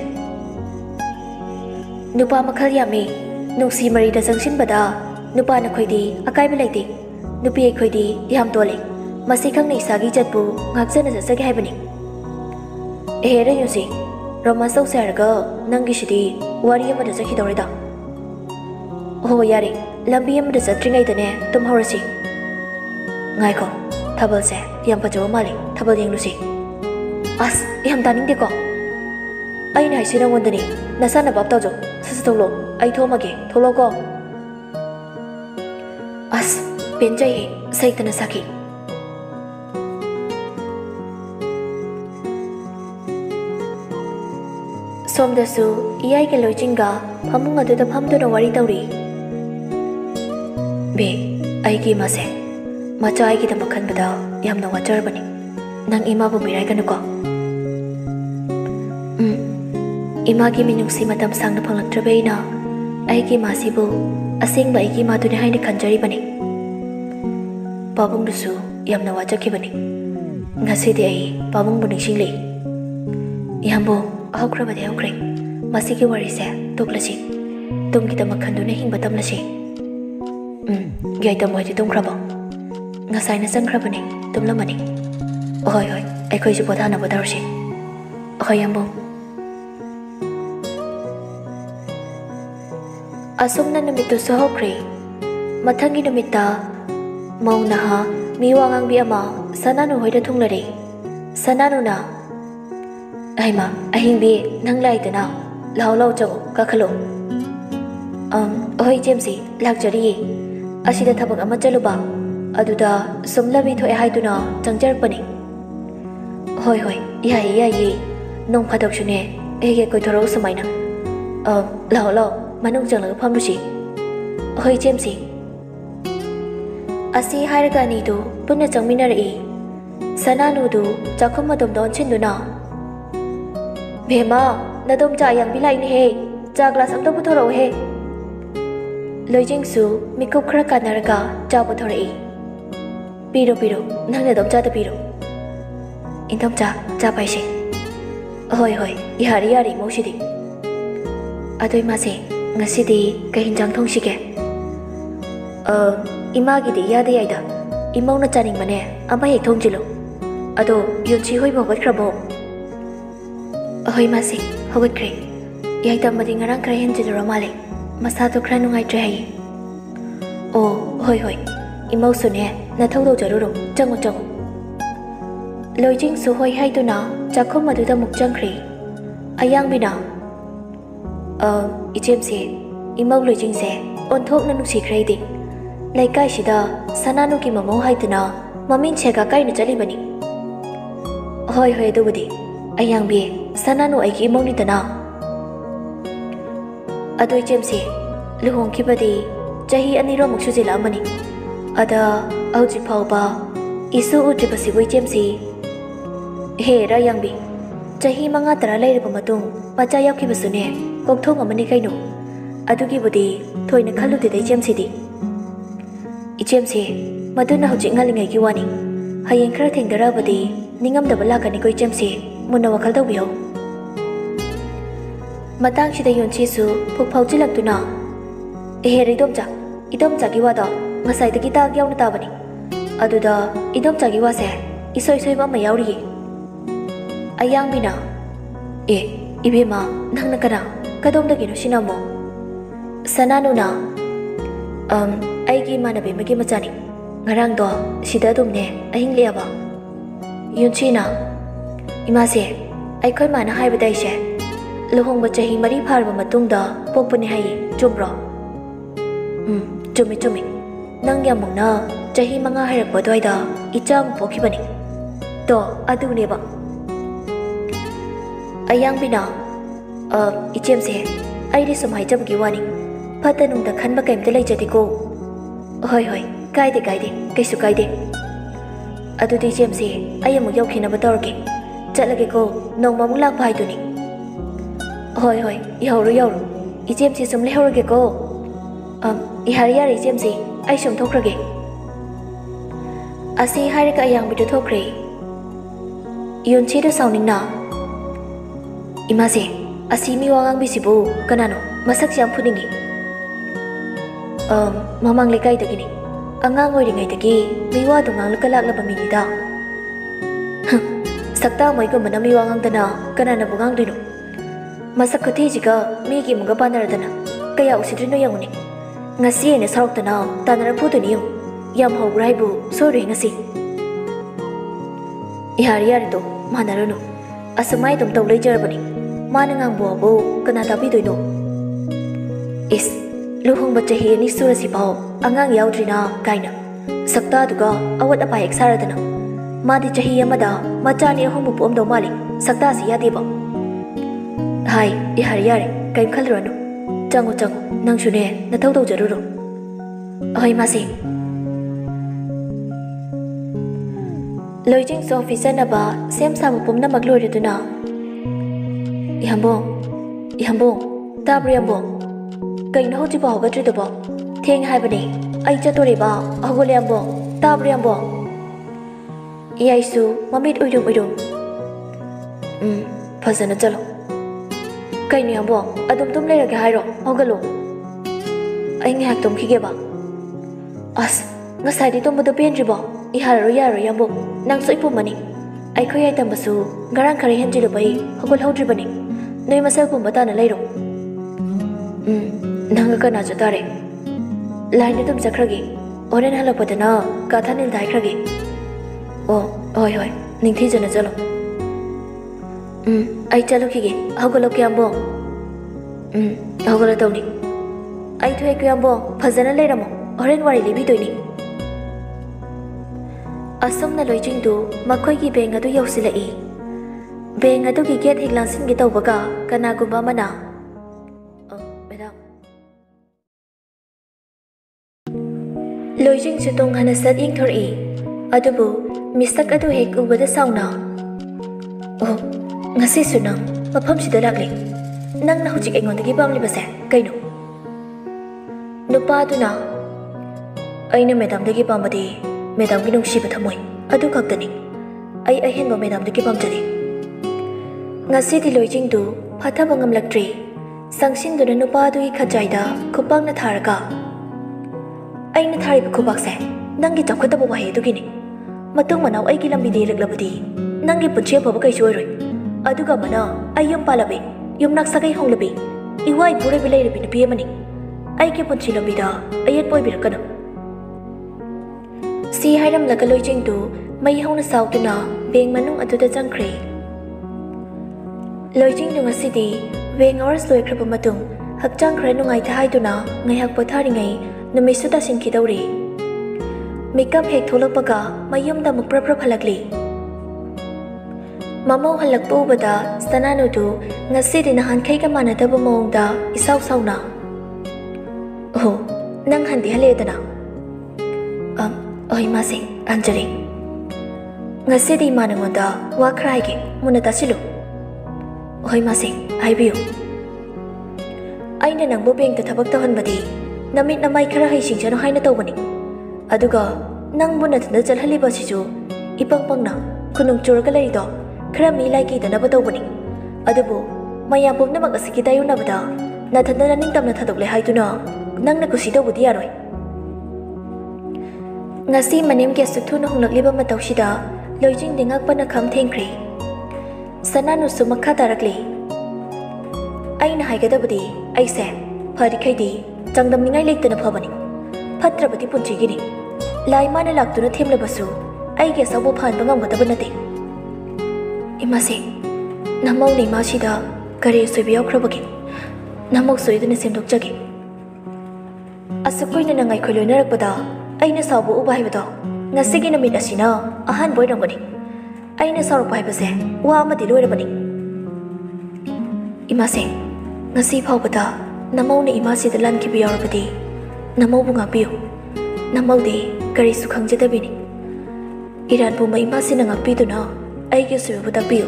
ꯅꯨꯄꯥ ꯃꯈꯜ ꯌꯥꯝꯃꯤ ꯅꯨꯡꯁꯤ ꯃꯔꯤꯗ ꯆꯪꯁꯤꯟꯕꯗ ꯅꯨꯄꯥ ꯅꯈꯣꯏꯗꯤ ꯑꯀꯥꯏꯕ ꯂꯩꯇꯦ ꯅꯨꯄꯤ ꯑꯩꯈꯣꯏꯗꯤ ꯌꯥꯝ ꯇꯣꯜꯂꯤ ꯃꯁꯤ ꯈꯪꯅ ꯏꯁꯥꯒꯤ ꯏꯖꯠꯄꯨ ꯉꯥꯛꯆꯅ ꯆꯠꯆꯒꯦ ꯍꯥꯏꯕꯅꯤ ꯑꯦꯍꯦ ꯔꯦꯅꯨꯁꯤ ꯔꯣꯃꯥꯟꯁ ꯇꯧꯁꯦ ꯍꯥꯏꯔꯒ ꯅꯪꯒꯤꯁꯤꯗꯤ ꯋꯥꯔꯤ ꯑꯃꯗ ꯆꯠꯈꯤꯗꯧꯔꯦꯗ ꯍꯣ ꯌꯥꯔꯦ ꯂꯝꯕꯤ ꯑꯃꯗ ꯆꯠꯇ꯭ꯔꯤꯉꯩꯗꯅꯦ ꯇꯨꯝꯍꯧꯔꯁꯤ ꯉꯥꯏꯈꯣ ꯊꯥꯕꯜꯁꯦ ꯌꯥꯝ ꯐꯖꯕ ꯃꯥꯜꯂꯤ ꯊꯥꯕꯜ ꯌꯦꯡꯂꯨꯁꯤ ꯑꯁ ꯌꯥꯝ ꯇꯥꯅꯤꯡꯗꯦꯀꯣ ꯑꯩꯅ ꯍꯥꯏꯁꯤ ꯅꯉꯣꯟꯗꯅꯤ ꯅꯁꯥꯅ ꯚꯥꯞ ꯇꯧꯖꯧ ꯁꯠ ꯊꯣꯛꯂꯣ ꯑꯩ ꯊꯣꯛꯑꯝꯃꯒꯦ ꯊꯣꯛꯂꯣꯀꯣ ꯑꯁ ꯄꯦꯟꯖꯩꯍꯦ ꯁꯩꯇꯅ ꯁꯥꯈꯤ ꯁꯣꯝꯗꯁꯨ ꯏꯌꯥꯏꯒ ꯂꯣꯏꯆꯤꯡꯒ ꯐꯃꯨꯡ ꯑꯗꯨꯗ ꯐꯝꯗꯨꯅ ꯋꯥꯔꯤ ꯇꯧꯔꯤ ꯕꯦ ꯑꯩꯒꯤ ꯏꯃꯥꯁꯦ ꯃꯆꯥ ꯑꯩꯒꯤꯗꯃꯛ ꯈꯟꯕꯗ ꯌꯥꯝꯅ ꯋꯥꯖꯔꯕꯅꯤ ꯅꯪ ꯏꯃꯥꯕꯨ ꯃꯤꯔꯥꯏꯒꯅꯨꯀꯣ ꯎꯝ ꯏꯃꯥꯒꯤ ꯃꯤꯅꯨꯡꯁꯤ ꯃꯇꯝ ꯁꯥꯡꯅ ꯐꯪꯂꯛꯇ꯭ꯔꯕ ꯑꯩꯅ ꯑꯩꯒꯤ ꯏꯃꯥꯁꯤꯕꯨ ꯑꯁꯦꯡꯕ ꯑꯩꯒꯤ ꯏꯃꯥꯗꯨꯅꯤ ꯍꯥꯏꯅ ꯈꯟꯖꯔꯤꯕꯅꯤ ꯄꯥꯕꯨꯡꯗꯨꯁꯨ ꯌꯥꯝꯅ ꯋꯥꯖꯈꯤꯕꯅꯤ ꯉꯁꯤꯗꯤ ꯑꯩ ꯄꯥꯕꯨꯡꯕꯨ ꯅꯤꯡꯁꯤꯡꯂꯛꯏ ꯏꯌꯥꯝꯕ ꯍꯧꯈ꯭ꯔꯕꯗꯤ ꯍꯧꯈ꯭ꯔꯦ ꯃꯁꯤꯒꯤ ꯋꯥꯔꯤꯁꯦ ꯇꯣꯛꯂꯁꯤ ꯇꯨꯡꯒꯤꯗꯃꯛ ꯈꯟꯗꯨꯅ ꯍꯤꯡꯕ ꯇꯝꯂꯁꯤ ꯎꯝ ꯌꯥꯏꯇꯝ ꯍꯣꯏꯗꯤ ꯇꯨꯝꯈ꯭ꯔꯕꯣ ꯉꯁꯥꯏꯅ ꯆꯪꯈ꯭ꯔꯕꯅꯤ ꯇꯨꯝꯂꯝꯃꯅꯤ ꯍꯣꯏ ꯍꯣꯏ ꯑꯩꯈꯣꯏꯁꯨ ꯄꯣꯊꯥꯅꯕ ꯇꯧꯔꯁꯤ ꯍꯣꯏ ꯌꯥꯝꯕꯨ ꯑꯁꯨꯝꯅ ꯅꯨꯃꯤꯠꯇꯨꯁꯨ ꯍꯧꯈ꯭ꯔꯦ ꯃꯊꯪꯒꯤ ꯅꯨꯃꯤꯠꯇ ꯃꯧ ꯅꯍꯥ ꯃꯤꯋꯥ ꯉꯥꯡꯕꯤ ꯑꯃ ꯁꯅꯥꯅꯨ ꯍꯣꯏꯗ ꯊꯨꯡꯂꯔꯦ ꯁꯅꯥꯅꯨꯅ ꯍꯩꯃꯥ ꯑꯍꯤꯡꯕꯤ ꯅꯪ ꯂꯥꯛꯏꯗꯅ ꯂꯥꯎ ꯂꯥꯎ ꯆꯪꯉꯨ ꯀꯥꯈꯠꯂꯣ ꯑꯝ ꯍꯣꯏ ꯏꯆꯦꯝꯁꯤ ꯂꯥꯛꯆꯔꯤꯌꯦ ꯑꯁꯤꯗ ꯊꯕꯛ ꯑꯃ ꯆꯠꯂꯨꯕ ꯑꯗꯨꯗ ꯁꯨꯝ ꯂꯝꯕꯤ ꯊꯣꯛꯑꯦ ꯍꯥꯏꯗꯨꯅ ꯆꯪꯖꯔꯛꯄꯅꯤ ꯍꯣꯏ ꯍꯣꯏ ꯌꯥꯏꯌꯦ ꯌꯥꯏꯌꯦ ꯅꯣꯡ ꯐꯥꯗꯣꯛꯁꯨꯅꯦ ꯍꯦꯛ ꯍꯦꯛ ꯀꯣꯏꯊꯣꯔꯛꯎ ꯁꯨꯃꯥꯏꯅ ꯑꯝ ꯂꯥꯛꯑꯣ ꯂꯥꯛꯑꯣ ꯃꯅꯨꯡ ꯆꯪꯂꯒ ꯐꯝꯂꯨꯁꯤ ꯍꯣꯏ ꯏꯆꯦꯝꯁꯤ ꯑꯁꯤ ꯍꯥꯏꯔꯒ ꯑꯅꯤꯗꯨ ꯄꯨꯟꯅ ꯆꯪꯃꯤꯟꯅꯔꯛꯏ ꯁꯅꯥꯅꯨꯗꯨ ꯆꯥꯛꯈꯨꯝ ꯑꯗꯣꯝꯗ ꯑꯣꯟꯁꯤꯟꯗꯨꯅ ꯚꯦꯃꯥ ꯅꯗꯣꯝ ꯆꯥ ꯌꯥꯡꯕꯤ ꯂꯥꯛꯏꯅꯦꯍꯦ ꯆꯥ ꯒ꯭ꯂꯥꯁ ꯑꯝꯇ ꯄꯨꯊꯣꯔꯛꯎꯍꯦ ꯂꯣꯏꯖꯤꯡꯁꯨ ꯃꯤꯀꯨꯞ ꯈꯔ ꯀꯥꯟꯅꯔꯒ ꯆꯥ ꯄꯨꯊꯣꯔꯛꯏ ꯄꯤꯔꯣ ꯄꯤꯔꯣ ꯅꯪ ꯅꯗꯣꯝꯆꯥꯗ ꯄꯤꯔꯣ ꯏꯟꯗꯣꯝꯆꯥ ꯆꯥ ꯄꯥꯏꯁꯦ ꯍꯣꯏ ꯍꯣꯏ ꯌꯥꯔꯦ ꯌꯥꯔꯦ ꯏꯃꯧꯁꯤꯗꯤ ꯑꯗꯣ ꯏꯃꯥꯁꯦ ꯉꯁꯤꯗꯤ ꯀꯩ ꯍꯤꯟꯖꯥꯡ ꯊꯣꯡꯁꯤꯒꯦ ꯑ 이마기디 야디야이다 이마우나 짜닝마네 아마에 통질로 아도 윤치 호이보 헛크라보 호이마시 호긋크레 야이다 마디 nga랑 kra henjilro male masado kra nungai tre hai o hoi hoi imau sune na thaudo jaruro chango chango loijing su hoi hai tu na chakhom maduda muk changkhri ayang bina a ichem se imau loijing se onthok na nusi krai di ꯂꯩꯀꯥꯏ ꯁꯤꯗ ꯁꯅꯥꯅꯨꯒꯤ ꯃꯃꯧ ꯍꯥꯏꯗꯨꯅ ꯃꯃꯤꯡ ꯁꯦꯒ ꯀꯥꯏꯅ ꯆꯠꯂꯤꯕꯅꯤ ꯍꯣꯏ ꯍꯣꯏ ꯑꯗꯨꯕꯨꯗꯤ ꯑꯌꯥꯡꯕꯤ ꯁꯅꯥꯅꯨ ꯑꯩꯒꯤ ꯏꯃꯧꯅꯤꯗꯅ ꯑꯗꯣ ꯏꯆꯦꯝꯁꯤ ꯂꯨꯍꯣꯡꯈꯤꯕꯗꯤ ꯆꯍꯤ ꯑꯅꯤꯔꯣꯝꯃꯨꯛ ꯁꯨꯖꯤꯜꯂꯛꯑꯃꯅꯤ ꯑꯗ ꯍꯧꯖꯤꯛ ꯐꯥꯎꯕ ꯏꯁꯨ ꯎꯗ꯭ꯔꯤꯕꯁꯤꯕꯨ ꯏꯆꯦꯝꯁꯤ ꯍꯦꯔ ꯑꯌꯥꯡꯕꯤ ꯆꯍꯤ ꯃꯉꯥ ꯇꯔꯥ ꯂꯩꯔꯕ ꯃꯇꯨꯡ ꯃꯆꯥ ꯌꯥꯎꯈꯤꯕꯁꯨꯅꯦ ꯀꯣꯛꯊꯣꯡ ꯑꯃꯅꯤ ꯀꯩꯅꯣ ꯑꯗꯨꯒꯤꯕꯨꯗꯤ ꯊꯣꯏꯅ ꯈꯜꯂꯨꯗꯦꯗ ꯏꯆꯦꯝꯁꯤꯗꯤ Ichemsi, maduna hojik ngalingay kiwani. Hayeng khara thengdarabadi ningamdaba lakani ko Ichemsi, munna wakal tawbiyo. Matang sida Yunchi su phuk phauchilaktuna. Ehe idomcha, idomcha ki wada ngasai dagi tag yauna tabani. Aduda idomcha ki wase isoi isoi ba ma yauri. Ayang bina. E, ibema nangna kana kadomdagi no sinamo. Sananuna. Um, aigi manabe magi machani. Ngarang do sida dumne ahing liaba. Yunchi na. Imase, ai khoi mana haibadai she. Luhong baca hi mari phar ba matungda pokpuni hai chumro. Um, chumi chumi. Nang yamung na chahi manga harak badoi da icham pokhi bani. To adu ne ba. Ayang bina. Uh, ichem se. Ai ri sumai jam gi wani. Patanung da khan ba kaim te lai jati ko. Hoi hoi, kai de kai de, kai su kai de. Adu di ichem se. Ai amu yau khina ba torki. Chatlage ko nong mamung lak phai tu ni. Hoi hoi, yauru yauru. Ichem si sum lehorage ko. Um, ihari yari ichem si, ai sum thokrage. Asi hari ka ayang bitu thokre. Yunchi do sauning na. Imase, asi mi wangang bisibu kanano masak siam puningi. Um, mamang lekai dagi ni. Angang oi ringai dagi miwa dungang lakalak la pamini da. Sakta moi ko mana mi wangang dana kanana bungang dino. Masak kati jika migi mga panaradana kaya usidrino yanguni. Ngasi ene sarok tana tanara puto niyo. Yam hau raibu sorry ngasi. Ihari yari to manarano. Asamay tum tawlay jarabani. Manangang buwa bo kana tabi doino. Is luhong bacahi ni surasi pao angang yaudrina kaina. Sakta duga awat apa eksaradana. Madi cahi yamada macani ahong bupuam daw mali. Sakta si yadi ba. Hai, ihari yari, kaim khalrano. Chango chango, nang shune, na tau tau jaruro. Hai masi. Loijing so officer na ba, sem sa mupum na maglori ito na. Ihambong, ihambong, tabri ambong. Kay na hoji ba hoga trito ba? Theng hai bani, ay chatori ba, ahogole ambong, tabri ambong. Iyay su, mamit uydum uydum. Hmm, phazana chalo. Kay ni ambong, adum tum lerage hairo, hogalo. Ay ngahak tum khige ba? As, ngasay di tum bado pendri ba? Iharo yaro yambo, nang so ipumani. Ay khoy ay tambasu, garang kare henjilo bai, hogol hodri bani. Noy masal pumbata na layro. Hmm, nang ka na jotare. Lain ni tum sakragi. Oren halak patana, katha nil dai kragi. Oh, hoi hoi, ning thi jana chalo. Hmm, ay chalo khige, hogolo ke ambo. Hmm, hogolo tawni. Ay thoi ke ambo, phazana leiramo. Oren wari libi toini. Asam na loijing du makhoi gi beng adu yausilai. Beng adu gi get higlansin gi tawbaga kana gumba mana. Oh, madam. Loijing sutong hana sat ing thori. Adubu misak adu hek ubada sauna. Oh, ngasi sunang mafam sida lakli. Nang na hujik engon dagi bamli base kaino. Nupa adu na. Aina madam dagi bamadi. Madam ki nungsiba thamoy adu kaktani ai ahenba madam de ki pamjani ngasi di loijing du phathaba ngamlaktri sangsin du nupa du i khajaida khupang na tharaka aina thari bu khubak se nangi chakota bu wahe du gini matung manau ai ki lambi de laglabadi nangi punche ba kai soiroi adu ga mana ayum palabe yum nak sagai honglabi iwai pure bilai rebi na piemani ai ki punchi lambi da ayat boy birakana Si hairam la kaloi jing du mai hong na sau tu na beng manung adu da jangkre loi jing du ngasi di beng hours loi khra matung hak jangkre nu ngai thai tu na ngai hak pothari ngai nu mi suta sin ki dauri makeup hek tholok paga mayum da muk pra pra phalakli mamo halak pu bada sananu du ngasi di na han khai ka mana da bu mong da isau sau na oh nang han di hale da na um Oi masi, Anjali. Ngasi di mana ngonda wa krai ki muna tasilu. Oi masi, ai biu. Ai na nang bo beng ta thabak ta han badi. Namit namai khara hai sing jano hai na tawbani. ꯑꯗꯨꯒ ꯅꯪꯕꯨ ꯅꯊꯟꯗ ꯆꯠꯍꯜꯂꯤꯕꯁꯤꯁꯨ ꯏꯄꯪ ꯄꯪꯅ ꯈꯨꯅꯨꯡ ꯆꯨꯔꯒ ꯂꯩꯔꯤꯗꯣ ꯈꯔ ꯃꯤ ꯂꯥꯏ ꯀꯤꯗꯅꯕ ꯇꯧꯕꯅꯤ ꯑꯗꯨꯕꯨ ꯃꯌꯥꯝ ꯄꯨꯝꯅꯃꯛ ꯑꯁꯤꯒꯤ ꯇꯥꯌꯣꯟꯅꯕꯗ ꯅꯊꯟꯗ ꯅꯅꯤꯡꯇꯝꯅ ꯊꯥꯗꯣꯛꯂꯦ ꯍꯥꯏꯗꯨꯅ ꯅꯪꯅ ꯀꯨꯁꯤ ꯇꯧꯕꯗꯤ ꯌꯥꯔꯣꯏ ngasi manemgi suthuna hunglakliba matawsida loijing dingakpana kham thengkri sananu sumakha tarakli aina haigadabadi aise pharikhaidi changdamningai leitana phabani phatrabati punchigini laimana laktuna themlabasu aige sabu phanba ngamgadaba nate imase namau ni masida kare soibi yaukhrabagi namau soiduna semdokjagi asukoina nangai kholoinarakpada aina sabu uba haibado ngasigi namit asina ahan boirangani aina sarukpa haibase wa amadi loirabani imase ngasi phawbada namau ni imasi da lanki bi yarabadi namau bu ngapiu namau de kari su khangjadabini iran bu mai imasi na ngapi duna ai ge su bu takpiu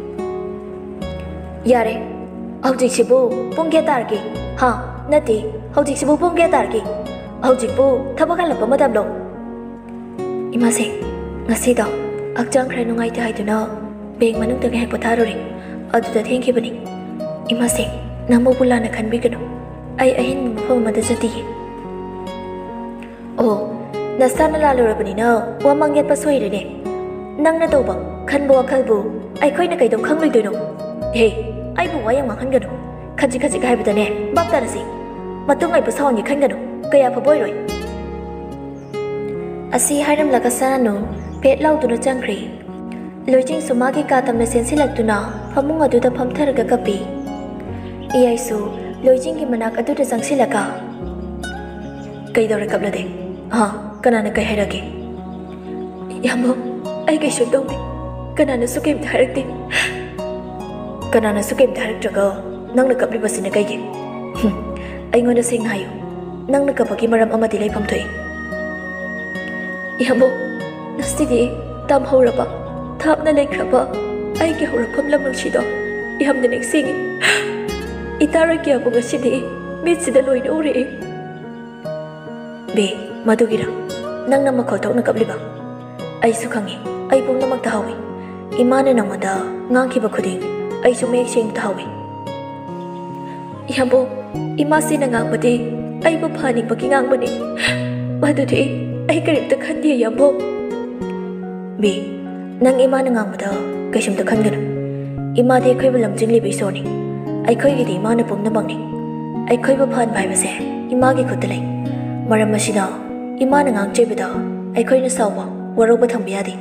yare hawjik sibu pungge targi ha nati hawjik sibu pungge targi hawjikbu thabak halapa matam lo imase ngasi da akjang khra nungai ta haiduna beng manung ta hek patharori aduda thengkibani imase namu bulana khanbi gano ai ahin mafam mada jati oh nasana la lorabani na wa mangyat pa soire ne nangna toba khanbo wakhalbu ai khoina kaidom khangloi doino he ai bu wayang mang khangano khaji khaji ga haibada ne bapta nasi matung ai bu sawngi khangano kaya paboiroi asi hairam laga sananu pet lauduna changkri loijing sumagi ka tamna sensilaktuna phamung aduda phamtharaga kapi iyaisu loijing gi manak aduda jangsilaga kaidore kablade ha kanana kai hairage yambo ai kai shudongde kanana sukem tharakte kanana sukem tharaktraga nangna kapli basina kaige ai ngona sing hayu nangna kapagi maram amadi leifam thoi yambo nasidi tam horaba thapna lekraba ai ge horapam lamangsido yamna nek sing itara kya bu ngasidi mitsida loin ore be madugira nangna makhol thokna kabliba ai su khangi ai pumna mak tahawi imane namada ngangki ba khuding ai su mek sing tahawi yambo imasi na ngangpati ai bu phani paki ngangbani madudi ai karimta khandi yambo be nang ima na ngangmada kaisumta khangana ima de khoi bu lamjing li bisoni ai khoi gi de ima na pumna mangni ai khoi bu phan bai base ima gi khutla maram masida ima na ngang chebida ai khoi na sawa waro ba thambia di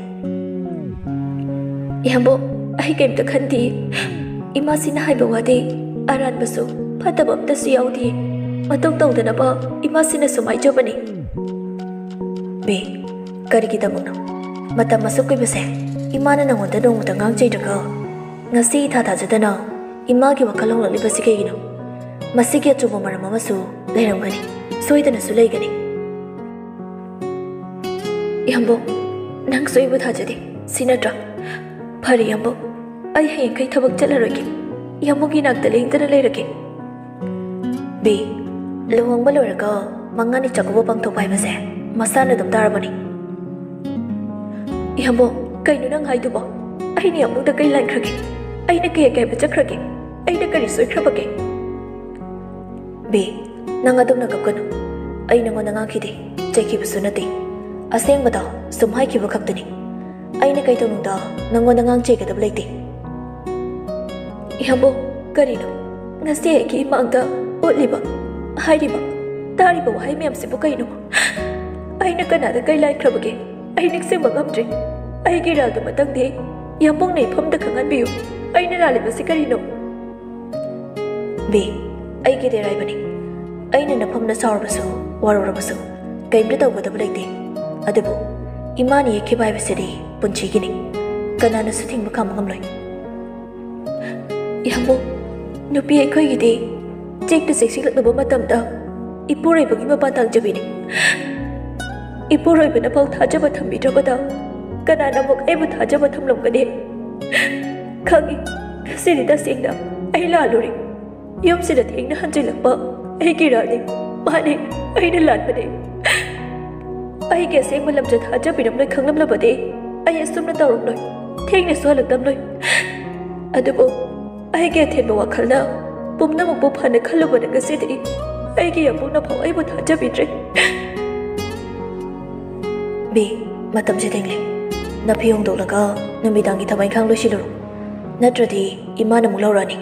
yambo ai kaimta khandi ima sina hai ba wade aran basu phatabam ta su yaudi matong tongdana ba ima sina sumai jobani be karigi damuna mata masukoi base imana nangonda nongda ngang cheidaga ngasi tha tha jadana ima gi wakalong lali basi kegino masigi achubo maram amasu leiramgani soidana su leigani yambo nang soibu tha jadi sinatra phari yambo ai heng kai thabak chalaroge yambo gi nakta lengdana leirage be luhong baloraka mangani chakubo pangthok bai base masana dum darabani yambo kainu nang haidubo ai ni amung da kai lan khrage ai na kai kai bacha khrage ai na kari soi khrabage be nang adum na kapkanu ai na ngona nga khide cheki bu sunate aseng bada sumhai ki bu khaktani ai na kai tonu da nang ngona ngang cheki da blaite yambo kari no ngase ki mangda oliba hairiba tariba wahai mem se bu kainu ai na kana da kai lai khrabage ai nik se magamdri ai gi ral da matang de yambong nei pham da khangan biu ai na rali basi kari no be ai gi de rai bani ai na na pham na sawr basu waror basu kai bri taw bada blaite adabu imani ke bai basiri punchi gini kana na su thing bakam ngam loi yambo nupi ai khoi gi de chek da seksi lak da ba matam da ipurai bagi ma patang jabini ipurai bana pau thaja ba thambi da bada kana na mok ai ba thaja ba thamlam ka de khangi siri da sing da ai la lori yom se da thing na hanjil ba ai ki ra ni ba ne ai na lat ba de ꯑꯩꯒꯤ ꯑꯁꯦꯡꯕ ꯂꯝꯆꯠ ꯊꯥꯖꯕꯤꯔꯝꯂꯣꯏ ꯈꯪꯂꯝꯂꯕꯗꯤ ꯑꯩ ꯑꯁꯨꯝꯅ ꯇꯧꯔꯝꯂꯣꯏ ꯊꯦꯡꯅꯁꯨ ꯍꯜꯂꯛꯇꯝꯂꯣꯏ ꯑꯗꯨꯕꯨ ꯑꯩꯒꯤ ꯑꯊꯦꯟꯕ ꯋꯥꯈꯜꯅ ꯄꯨꯝꯅꯃꯛꯄꯨ ꯐꯅ ꯈꯜꯂꯨꯕꯅ ꯉꯁꯤꯗꯤ ꯑꯩꯒꯤ ꯌꯥꯝꯕꯨꯡꯅ ꯐꯥꯎ ꯑꯩꯕꯨ ꯊꯥꯖꯕꯤꯗ꯭ꯔꯦ ꯕꯤ ꯃꯇꯝꯁꯦ ꯊꯦꯡꯂꯦ ꯅꯥꯄꯤ ꯍꯣꯡꯗꯣꯛꯂꯒ ꯅꯨꯃꯤꯗꯥꯡꯒꯤ ꯊꯕꯛ ꯏꯪꯈꯥꯡ ꯂꯣꯏꯁꯤꯜꯂꯨꯔꯣ ꯅꯠꯇ꯭ꯔꯗꯤ ꯏꯃꯥꯅ ꯑꯃꯨꯛ ꯂꯧꯔꯛꯑꯅꯤ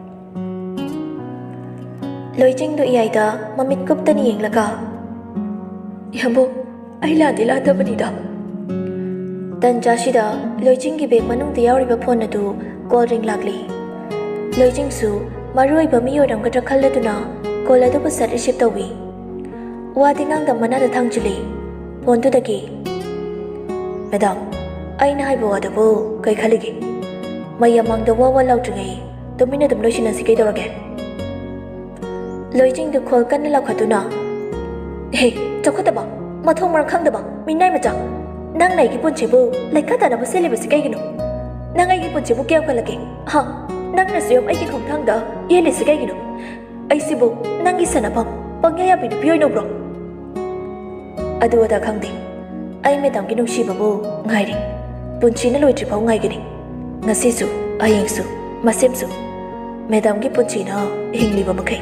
ꯂꯣꯏꯆꯤꯡꯗꯨ ꯏꯌꯥꯏꯗ ꯃꯃꯤꯠ ꯀꯨꯞꯇꯅ ꯌꯦꯡꯂꯒ ꯌꯥꯝꯕꯨ ꯑꯩ ꯂꯥꯟꯗꯤ ꯂꯥꯟꯗꯕꯅꯤꯗ ꯇꯟꯖꯥꯁꯤꯗ ꯂꯣꯏꯆꯤꯡꯒꯤ ꯕꯦꯒ ꯃꯅꯨꯡꯗ ꯌꯥꯎꯔꯤꯕ ꯐꯣꯟ ꯑꯗꯨ ꯀꯣꯜ ꯔꯤꯡ ꯂꯥꯛꯂꯤ ꯂꯣꯏꯆꯤꯡꯁꯨ ꯃꯔꯨꯑꯣꯏꯕ ꯃꯤ ꯑꯣꯏꯔꯝꯒꯗ꯭ꯔꯥ ꯈꯜꯂꯗꯨꯅ ꯀꯣꯜ ꯑꯗꯨꯕꯨ ꯁꯠ ꯔꯤꯁꯤꯞ ꯇꯧꯏ ꯋꯥꯗꯤ ꯉꯥꯡꯗ ꯃꯅꯥꯗ ꯊꯥꯡꯖꯤꯜꯂꯤ ꯐꯣꯟꯗꯨꯗꯒꯤ ꯃꯦꯗꯥꯝ ꯑꯩꯅ ꯍꯥꯏꯕ ꯋꯥꯗꯨꯕꯨ ꯀꯩ ꯈꯜꯂꯤꯒꯦ ꯃꯌꯥꯝ ꯃꯥꯡꯗ ꯋꯥ ꯋꯥ ꯂꯥꯎꯗ꯭ꯔꯤꯉꯩ ꯇꯨꯃꯤꯟꯅ ꯑꯗꯨꯝ ꯂꯣꯏꯁꯤꯟꯅꯁꯤ ꯀꯩꯗꯧꯔꯒꯦ ꯂꯣꯏꯆꯤꯡꯗꯨ ꯈꯣꯜ ꯀꯟꯅ ꯂꯥꯎꯈꯠꯇꯨꯅ ꯍꯦ ꯆꯥꯎꯈꯠꯇꯕ ꯃꯊꯣꯡ ꯃꯔꯝ ꯈꯪꯗꯕ ꯃꯤꯅꯥꯏ ꯃꯆꯥ ꯅꯪꯅ ꯑꯩꯒꯤ ꯄꯨꯟꯁꯤꯕꯨ ꯂꯩꯈꯥ ꯇꯥꯅꯕ ꯁꯦꯜꯂꯤꯕꯁꯤ ꯀꯩꯒꯤꯅꯣ ꯅꯪ ꯑꯩꯒꯤ ꯄꯨꯟꯁꯤꯕꯨ ꯀꯌꯥꯝ ꯀꯜꯂꯒꯦ ꯍꯥ ꯅꯪꯅꯁꯨ ꯌꯥꯝ ꯑꯩꯒꯤ ꯈꯣꯡꯊꯥꯡꯗ ꯌꯦꯜꯂꯤꯁꯤ ꯀꯩꯒꯤꯅꯣ ꯑꯩꯁꯤꯕꯨ ꯅꯪꯒꯤ ꯁꯥꯟꯅꯐꯝ ꯄꯪꯌꯥ ꯌꯥꯕꯤ ꯅꯨꯄꯤ ꯑꯣꯏꯅꯕ꯭ꯔꯣ ꯑꯗꯨ ꯑꯗꯥ ꯈꯪꯗꯦ ꯑꯩ ꯃꯦꯗꯥꯝꯒꯤ ꯅꯨꯡꯁꯤꯕꯕꯨ ꯉꯥꯏꯔꯤ ꯄꯨꯟꯁꯤꯅ ꯂꯣꯏꯗ꯭ꯔꯤꯐꯥꯎ ꯉꯥꯏꯒꯅꯤ ꯉꯁꯤꯁꯨ ꯍꯌꯦꯡꯁꯨ ꯃꯁꯦꯝꯁꯨ ꯃꯦꯗꯥꯝꯒꯤ ꯄꯨꯟꯁꯤꯅ ꯍꯤꯡꯂꯤꯕ ꯃꯈꯩ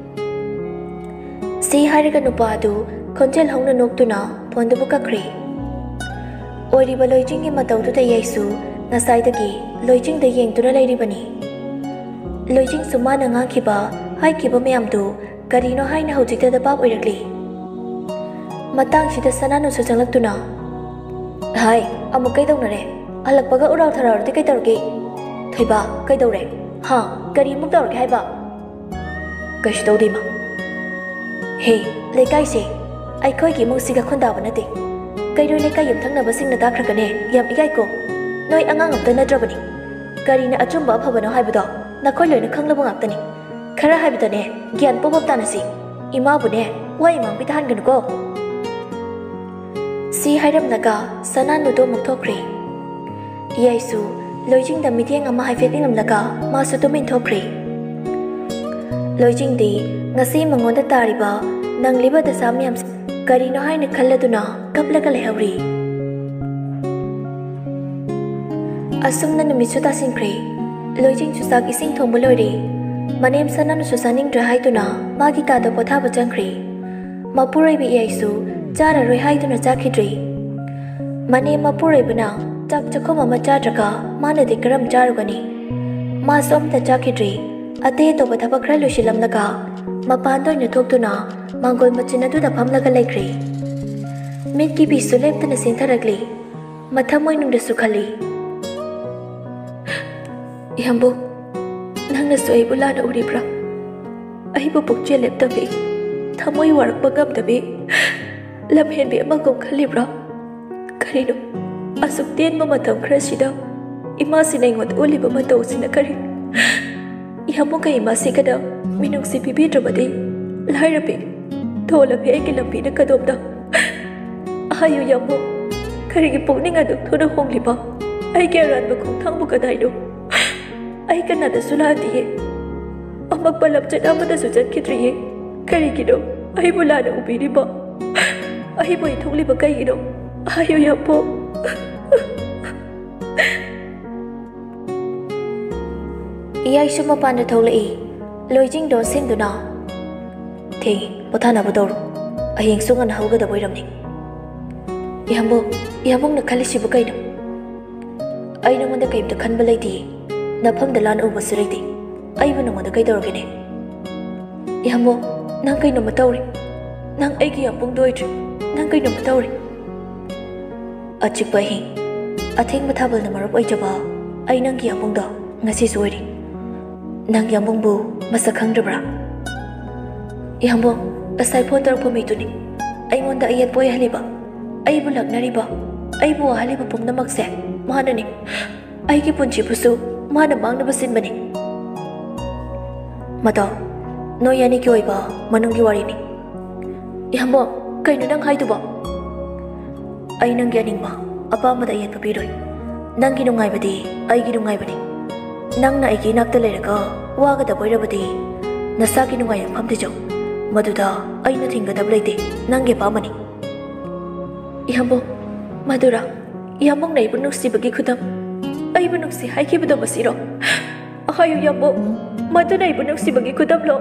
ꯁꯤ ꯍꯥꯏꯔꯒ ꯅꯨꯄꯥ ꯑꯗꯨ ꯈꯣꯟꯖꯦꯜ ꯍꯧꯅ ꯅꯣꯛꯇꯨꯅ ꯐꯣꯟꯗꯨꯕꯨ ꯀꯛꯈ꯭ꯔꯦ ꯑꯣꯏꯔꯤꯕ ꯂꯣꯏꯆꯤꯡꯒꯤ ꯃꯇꯧꯗꯨꯗ ꯌꯩꯁꯨ ꯉꯁꯥꯏꯗꯒꯤ ꯂꯣꯏꯆꯤꯡꯗ ꯌꯦꯡꯗꯨꯅ ꯂꯩꯔꯤꯕꯅꯤ ꯂꯣꯏꯆꯤꯡꯁꯨ ꯃꯥꯅ ꯉꯥꯡꯈꯤꯕ ꯍꯥꯏꯈꯤꯕ ꯃꯌꯥꯝꯗꯨ ꯀꯔꯤꯅꯣ ꯍꯥꯏꯅ ꯍꯧꯖꯤꯛꯇꯗ ꯚꯥꯞ ꯑꯣꯏꯔꯛꯂꯤ ꯃꯇꯥꯡꯁꯤꯗ ꯁꯅꯥꯅꯨꯁꯨ ꯆꯪꯂꯛꯇꯨꯅ ꯍꯥꯏ ꯑꯃꯨꯛ ꯀꯩꯗꯧꯅꯔꯦ ꯍꯜꯂꯛꯄꯒ ꯎꯔꯥꯎ ꯊꯔꯥꯎꯔꯗꯤ ꯀꯩꯗꯧꯔꯒꯦ ꯊꯣꯏꯕ ꯀꯩꯗꯧꯔꯦ ꯍꯥ ꯀꯔꯤ ꯑꯃꯨꯛ ꯇꯧꯔꯒꯦ ꯍꯥꯏꯕ ꯀꯩꯁꯨ ꯇꯧꯗꯦ ꯃꯥ ꯍꯦ ꯂꯩꯀꯥꯏꯁꯦ ꯑꯩꯈꯣꯏꯒꯤ ꯏꯃꯨꯡꯁꯤꯒ ꯈꯨꯟꯗꯥꯕ ꯅꯠꯇꯦ ꯀꯩꯔꯣꯏ ꯂꯩꯀꯥꯏ ꯌꯨꯝꯊꯪꯅꯕꯁꯤꯡꯅ ꯇꯥꯈ꯭ꯔꯒꯅꯦ ꯌꯥꯝ ꯏꯀꯥꯏꯀꯣ ꯅꯣꯏ ꯑꯉꯥꯡ ꯑꯝꯇ ꯅꯠꯇ꯭ꯔꯕꯅꯤ ꯀꯔꯤꯅ ꯑꯆꯨꯝꯕ ꯑꯐꯕꯅꯣ ꯍꯥꯏꯕꯗꯣ ꯅꯈꯣꯏ ꯂꯣꯏꯅ ꯈꯪꯂꯕ ꯉꯥꯛꯇꯅꯤ ꯈꯔ ꯍꯥꯏꯕꯗꯅꯦ ꯒ꯭ꯌꯥꯟ ꯄꯣꯞ ꯇꯥꯅꯁꯤ ꯏꯃꯥꯕꯨꯅꯦ ꯋꯥ ꯏꯃꯥꯡꯕꯤ ꯇꯥꯍꯟꯒꯅꯨꯀꯣ ꯁꯤ ꯍꯥꯏꯔꯝꯂꯒ ꯁꯅꯥꯅꯨꯗꯣ ꯑꯃꯨꯛ ꯊꯣꯛꯈ꯭ꯔꯦ ꯌꯥꯏꯁꯨ ꯂꯣꯏꯆꯤꯡꯗ ꯃꯤꯠꯌꯦꯡ ꯑꯃ ꯍꯥꯏꯐꯦꯠ ꯌꯦꯡꯂꯝꯂꯒ ꯃꯥꯁꯨ ꯇꯨꯃꯤꯟ ꯊꯣꯛꯈ꯭ꯔꯦ ꯂꯣꯏꯆꯤꯡꯗꯤ ꯉꯁꯤ ꯃꯉꯣꯟꯗ ꯇꯥꯔꯤꯕ ꯅꯪꯂꯤꯕ ꯗꯁꯥ ꯃꯌꯥꯝꯁꯤ ꯀꯔꯤꯅꯣ ꯍꯥꯏꯅ ꯈꯜꯂꯗꯨꯅ ꯀꯞꯂꯒ ꯂꯩꯍꯧꯔꯤ ꯑꯁꯨꯝꯅ ꯅꯨꯃꯤꯠꯁꯨ ꯇꯥꯁꯤꯟꯈ꯭ꯔꯦ ꯂꯣꯏꯆꯤꯡꯁꯨ ꯆꯥꯛ ꯏꯁꯤꯡ ꯊꯣꯡꯕ ꯂꯣꯏꯔꯦ ꯃꯅꯦꯝ ꯁꯅꯥꯅꯨꯁꯨ ꯆꯥꯅꯤꯡꯗ꯭ꯔꯦ ꯍꯥꯏꯗꯨꯅ ꯃꯥꯒꯤ ꯀꯥꯗ ꯄꯣꯊꯥꯕ ꯆꯪꯈ꯭ꯔꯦ ꯃꯄꯨꯔꯣꯏꯕ ꯏꯌꯥꯏꯁꯨ ꯆꯥꯔꯔꯣꯏ ꯍꯥꯏꯗꯨꯅ ꯆꯥꯈꯤꯗ꯭ꯔꯦ ꯃꯅꯦꯝ ꯃꯄꯨꯔꯣꯏꯕꯅ ꯆꯥꯛ ꯆꯥꯛꯈꯨꯝ ꯑꯃ ꯆꯥꯗ꯭ꯔꯒ ꯃꯥꯅꯗꯤ ꯀꯔꯝ ꯆꯥꯔꯨꯒꯅꯤ ꯃꯥꯁꯨ ꯑꯝꯇ ꯆꯥꯈꯤꯗ꯭ꯔꯦ ꯑꯇꯩ ꯑꯇꯣꯞꯄ ꯊꯕꯛ ꯈꯔ ꯂꯣꯏꯁꯤꯜꯂꯝꯂꯒ ꯃꯄꯥꯟꯗ ꯑꯣꯏꯅ ꯊꯣꯛꯇꯨꯅ ꯃꯥꯡꯒꯣꯜ ꯃꯆꯤꯟ ꯑꯗꯨꯗ ꯐꯝꯂꯒ ꯂꯩꯈ꯭ꯔꯦ ꯃꯤꯠꯀꯤ ꯄꯤꯁꯨ ꯂꯦꯞꯇꯅ ꯆꯦꯟꯊꯔꯛꯂꯤ ꯃꯊꯝ ꯃꯣꯏꯅꯨꯡꯗꯁꯨ ꯈꯜꯂꯤ ꯌꯥꯝꯕꯨ ꯅꯪꯅꯁꯨ ꯑꯩꯕꯨ ꯂꯥꯟꯅ ꯎꯔꯤꯕ꯭ꯔꯥ ꯑꯩꯕꯨ ꯄꯨꯛꯆꯦꯜ ꯂꯦꯞꯇꯕꯤ ꯊꯃꯣꯏ ꯋꯥꯔꯛꯄ ꯉꯝꯗꯕꯤ ꯂꯝꯍꯦꯟꯕꯤ ꯑꯃꯒꯨꯝ ꯈꯜꯂꯤꯕ꯭ꯔꯥ ꯀꯔꯤꯅꯣ ꯑꯁꯨꯛ ꯇꯦꯟꯕ ꯃꯇꯝ ꯈꯔꯁꯤꯗ ꯏꯃꯥꯁꯤꯅ ꯑꯩꯉꯣꯟꯗ ꯎꯠꯂꯤꯕ ꯃꯇꯧꯁꯤꯅ ꯀꯔꯤ ꯌꯥꯝꯕꯨꯒ ꯏꯃꯥꯁꯤꯒꯅ ꯃꯤꯅꯨꯡꯁꯤ ꯄꯤꯕꯤꯗ꯭ꯔꯕꯗꯤ ꯂꯥꯏꯔꯕꯤ ꯊꯣꯜꯂꯕꯤ ꯑꯩꯒꯤ ꯂꯝꯕꯤꯅ ꯀꯗꯣꯝꯗ ꯍꯥꯏꯌꯨ ꯌꯥꯝꯕꯨ ꯀꯔꯤꯒꯤ ꯄꯨꯛꯅꯤꯡ ꯑꯗꯨꯛ ꯊꯨꯅ ꯍꯣꯡꯂꯤꯕ ꯑꯩꯒꯤ ꯑꯔꯥꯟꯕ ꯈꯣꯡꯊꯥꯡꯕꯨ ꯀꯗꯥꯏꯅꯣ ꯑꯩ ꯀꯅꯥꯗꯁꯨ ꯂꯥꯟꯗꯤꯌꯦ ꯑꯃꯛꯄ ꯂꯝꯆꯠ ꯑꯃꯗꯁꯨ ꯆꯠꯈꯤꯗ꯭ꯔꯤꯌꯦ ꯀꯔꯤꯒꯤꯅꯣ ꯑꯩꯕꯨ ꯂꯥꯟꯅ ꯎꯕꯤꯔꯤꯕ ꯑꯩꯕꯨ ꯏꯊꯣꯛꯂꯤꯕ ꯀꯩꯒꯤꯅꯣ ꯍꯥꯏꯌꯨ ꯌꯥꯝꯕꯨ ꯏꯌꯥꯏꯁꯨ ꯃꯄꯥꯟꯗ ꯊꯣꯛꯂꯛꯏ ꯂꯣꯏꯆꯤꯡꯗꯣ ꯁꯤꯟꯗꯨꯅ ꯊꯦꯡꯉꯤ ꯄꯣꯊꯥꯅꯕ ꯇꯧꯔꯣ ꯍꯌꯦꯡꯁꯨ ꯉꯟꯅ ꯍꯧꯒꯗꯕ ꯑꯣꯏꯔꯝꯅꯤ ꯌꯥꯝꯕꯨ ꯌꯥꯝꯕꯨꯡꯅ ꯈꯜꯂꯤꯁꯤꯕꯨ ꯀꯩꯅꯣ ꯑꯩ ꯅꯉꯣꯟꯗ ꯀꯩꯝꯇ ꯈꯟꯕ ꯂꯩꯇꯤꯌꯦ ꯅꯐꯝꯗ ꯂꯥꯟꯅ ꯎꯕꯁꯨ ꯂꯩꯇꯦ ꯑꯩꯕꯨ ꯅꯉꯣꯟꯗ ꯀꯩꯗꯧꯔꯒꯦꯅꯦ ꯌꯥꯝꯕꯨ ꯅꯪ ꯀꯩꯅꯣꯝꯃ ꯇꯧꯔꯤ ꯅꯪ ꯑꯩꯒꯤ ꯌꯥꯝꯕꯨꯡꯗꯣ ꯑꯣꯏꯗ꯭ꯔꯤ ꯅꯪ ꯀꯩꯅꯣꯝꯃ ꯇꯧꯔꯤ ꯑꯆꯤꯛꯄ ꯑꯍꯤꯡ ꯑꯊꯦꯡꯕ ꯊꯥꯕꯜꯅ ꯃꯔꯨꯞ ꯑꯣꯏꯖꯕ ꯑꯩ ꯅꯪꯒꯤ ꯌꯥꯝꯕꯨꯡꯗꯣ ꯉꯁꯤꯁꯨ ꯑꯣꯏꯔꯤ ꯅꯪ ꯌꯥꯝꯕꯨꯡꯕꯨ ꯃꯁꯛ ꯈꯪꯗ꯭ꯔꯕ꯭ꯔꯥ ꯌꯥꯝꯕꯨꯡ ꯉꯁꯥꯏ ꯐꯣꯟ ꯇꯧꯔꯛꯄ ꯃꯤꯗꯨꯅꯤ ꯑꯩꯉꯣꯟꯗ ꯑꯌꯦꯠꯄ ꯑꯣꯏꯍꯜꯂꯤꯕ ꯑꯩꯕꯨ ꯂꯛꯅꯔꯤꯕ ꯑꯩꯕꯨ ꯋꯥꯍꯜꯂꯤꯕ ꯄꯨꯝꯅꯃꯛꯁꯦ ꯃꯥꯅꯅꯤ ꯑꯩꯒꯤ ꯄꯨꯟꯁꯤꯕꯨꯁꯨ ꯃꯥꯅ ꯃꯥꯡꯅꯕ ꯁꯤꯟꯕꯅꯤ ꯃꯗꯣ ꯅꯣꯏ ꯑꯅꯤꯒꯤ ꯑꯣꯏꯕ ꯃꯅꯨꯡꯒꯤ ꯋꯥꯔꯤꯅꯤ ꯌꯥꯝꯕꯨꯡ ꯀꯩꯅꯣ ꯅꯪ ꯍꯥꯏꯗꯨꯕꯣ ꯑꯩ ꯅꯪꯒꯤ ꯑꯅꯤꯡꯕ ꯑꯄꯥꯝꯕꯗ ꯑꯌꯦꯠꯄ ꯄꯤꯔꯣꯏ ꯅꯪꯒꯤ ꯅꯨꯡꯉꯥꯏꯕꯗꯤ ꯑꯩꯒꯤ ꯅꯨꯡꯉꯥꯏꯕꯅꯤ ꯅꯪꯅ ꯑꯩꯒꯤ ꯏꯅꯥꯛꯇ ꯂꯩꯔꯒ ꯋꯥꯒꯗꯕ ꯑꯣꯏꯔꯕꯗꯤ ꯅꯁꯥꯒꯤ ꯅꯨꯡꯉꯥꯏꯐꯝ ꯊꯤꯖꯧ ꯃꯗꯨꯗ ꯑꯩꯅ ꯊꯤꯡꯒꯗꯕ ꯂꯩꯇꯦ ꯅꯪꯒꯤ ꯑꯄꯥꯝꯕꯅꯤ Iyambong, madura, iyambong na ibon nuksibagi kudam. Ay ibon nuksi hay kibado masiro. Ahayo iyambong, madu na ibon nuksibagi kudam lo.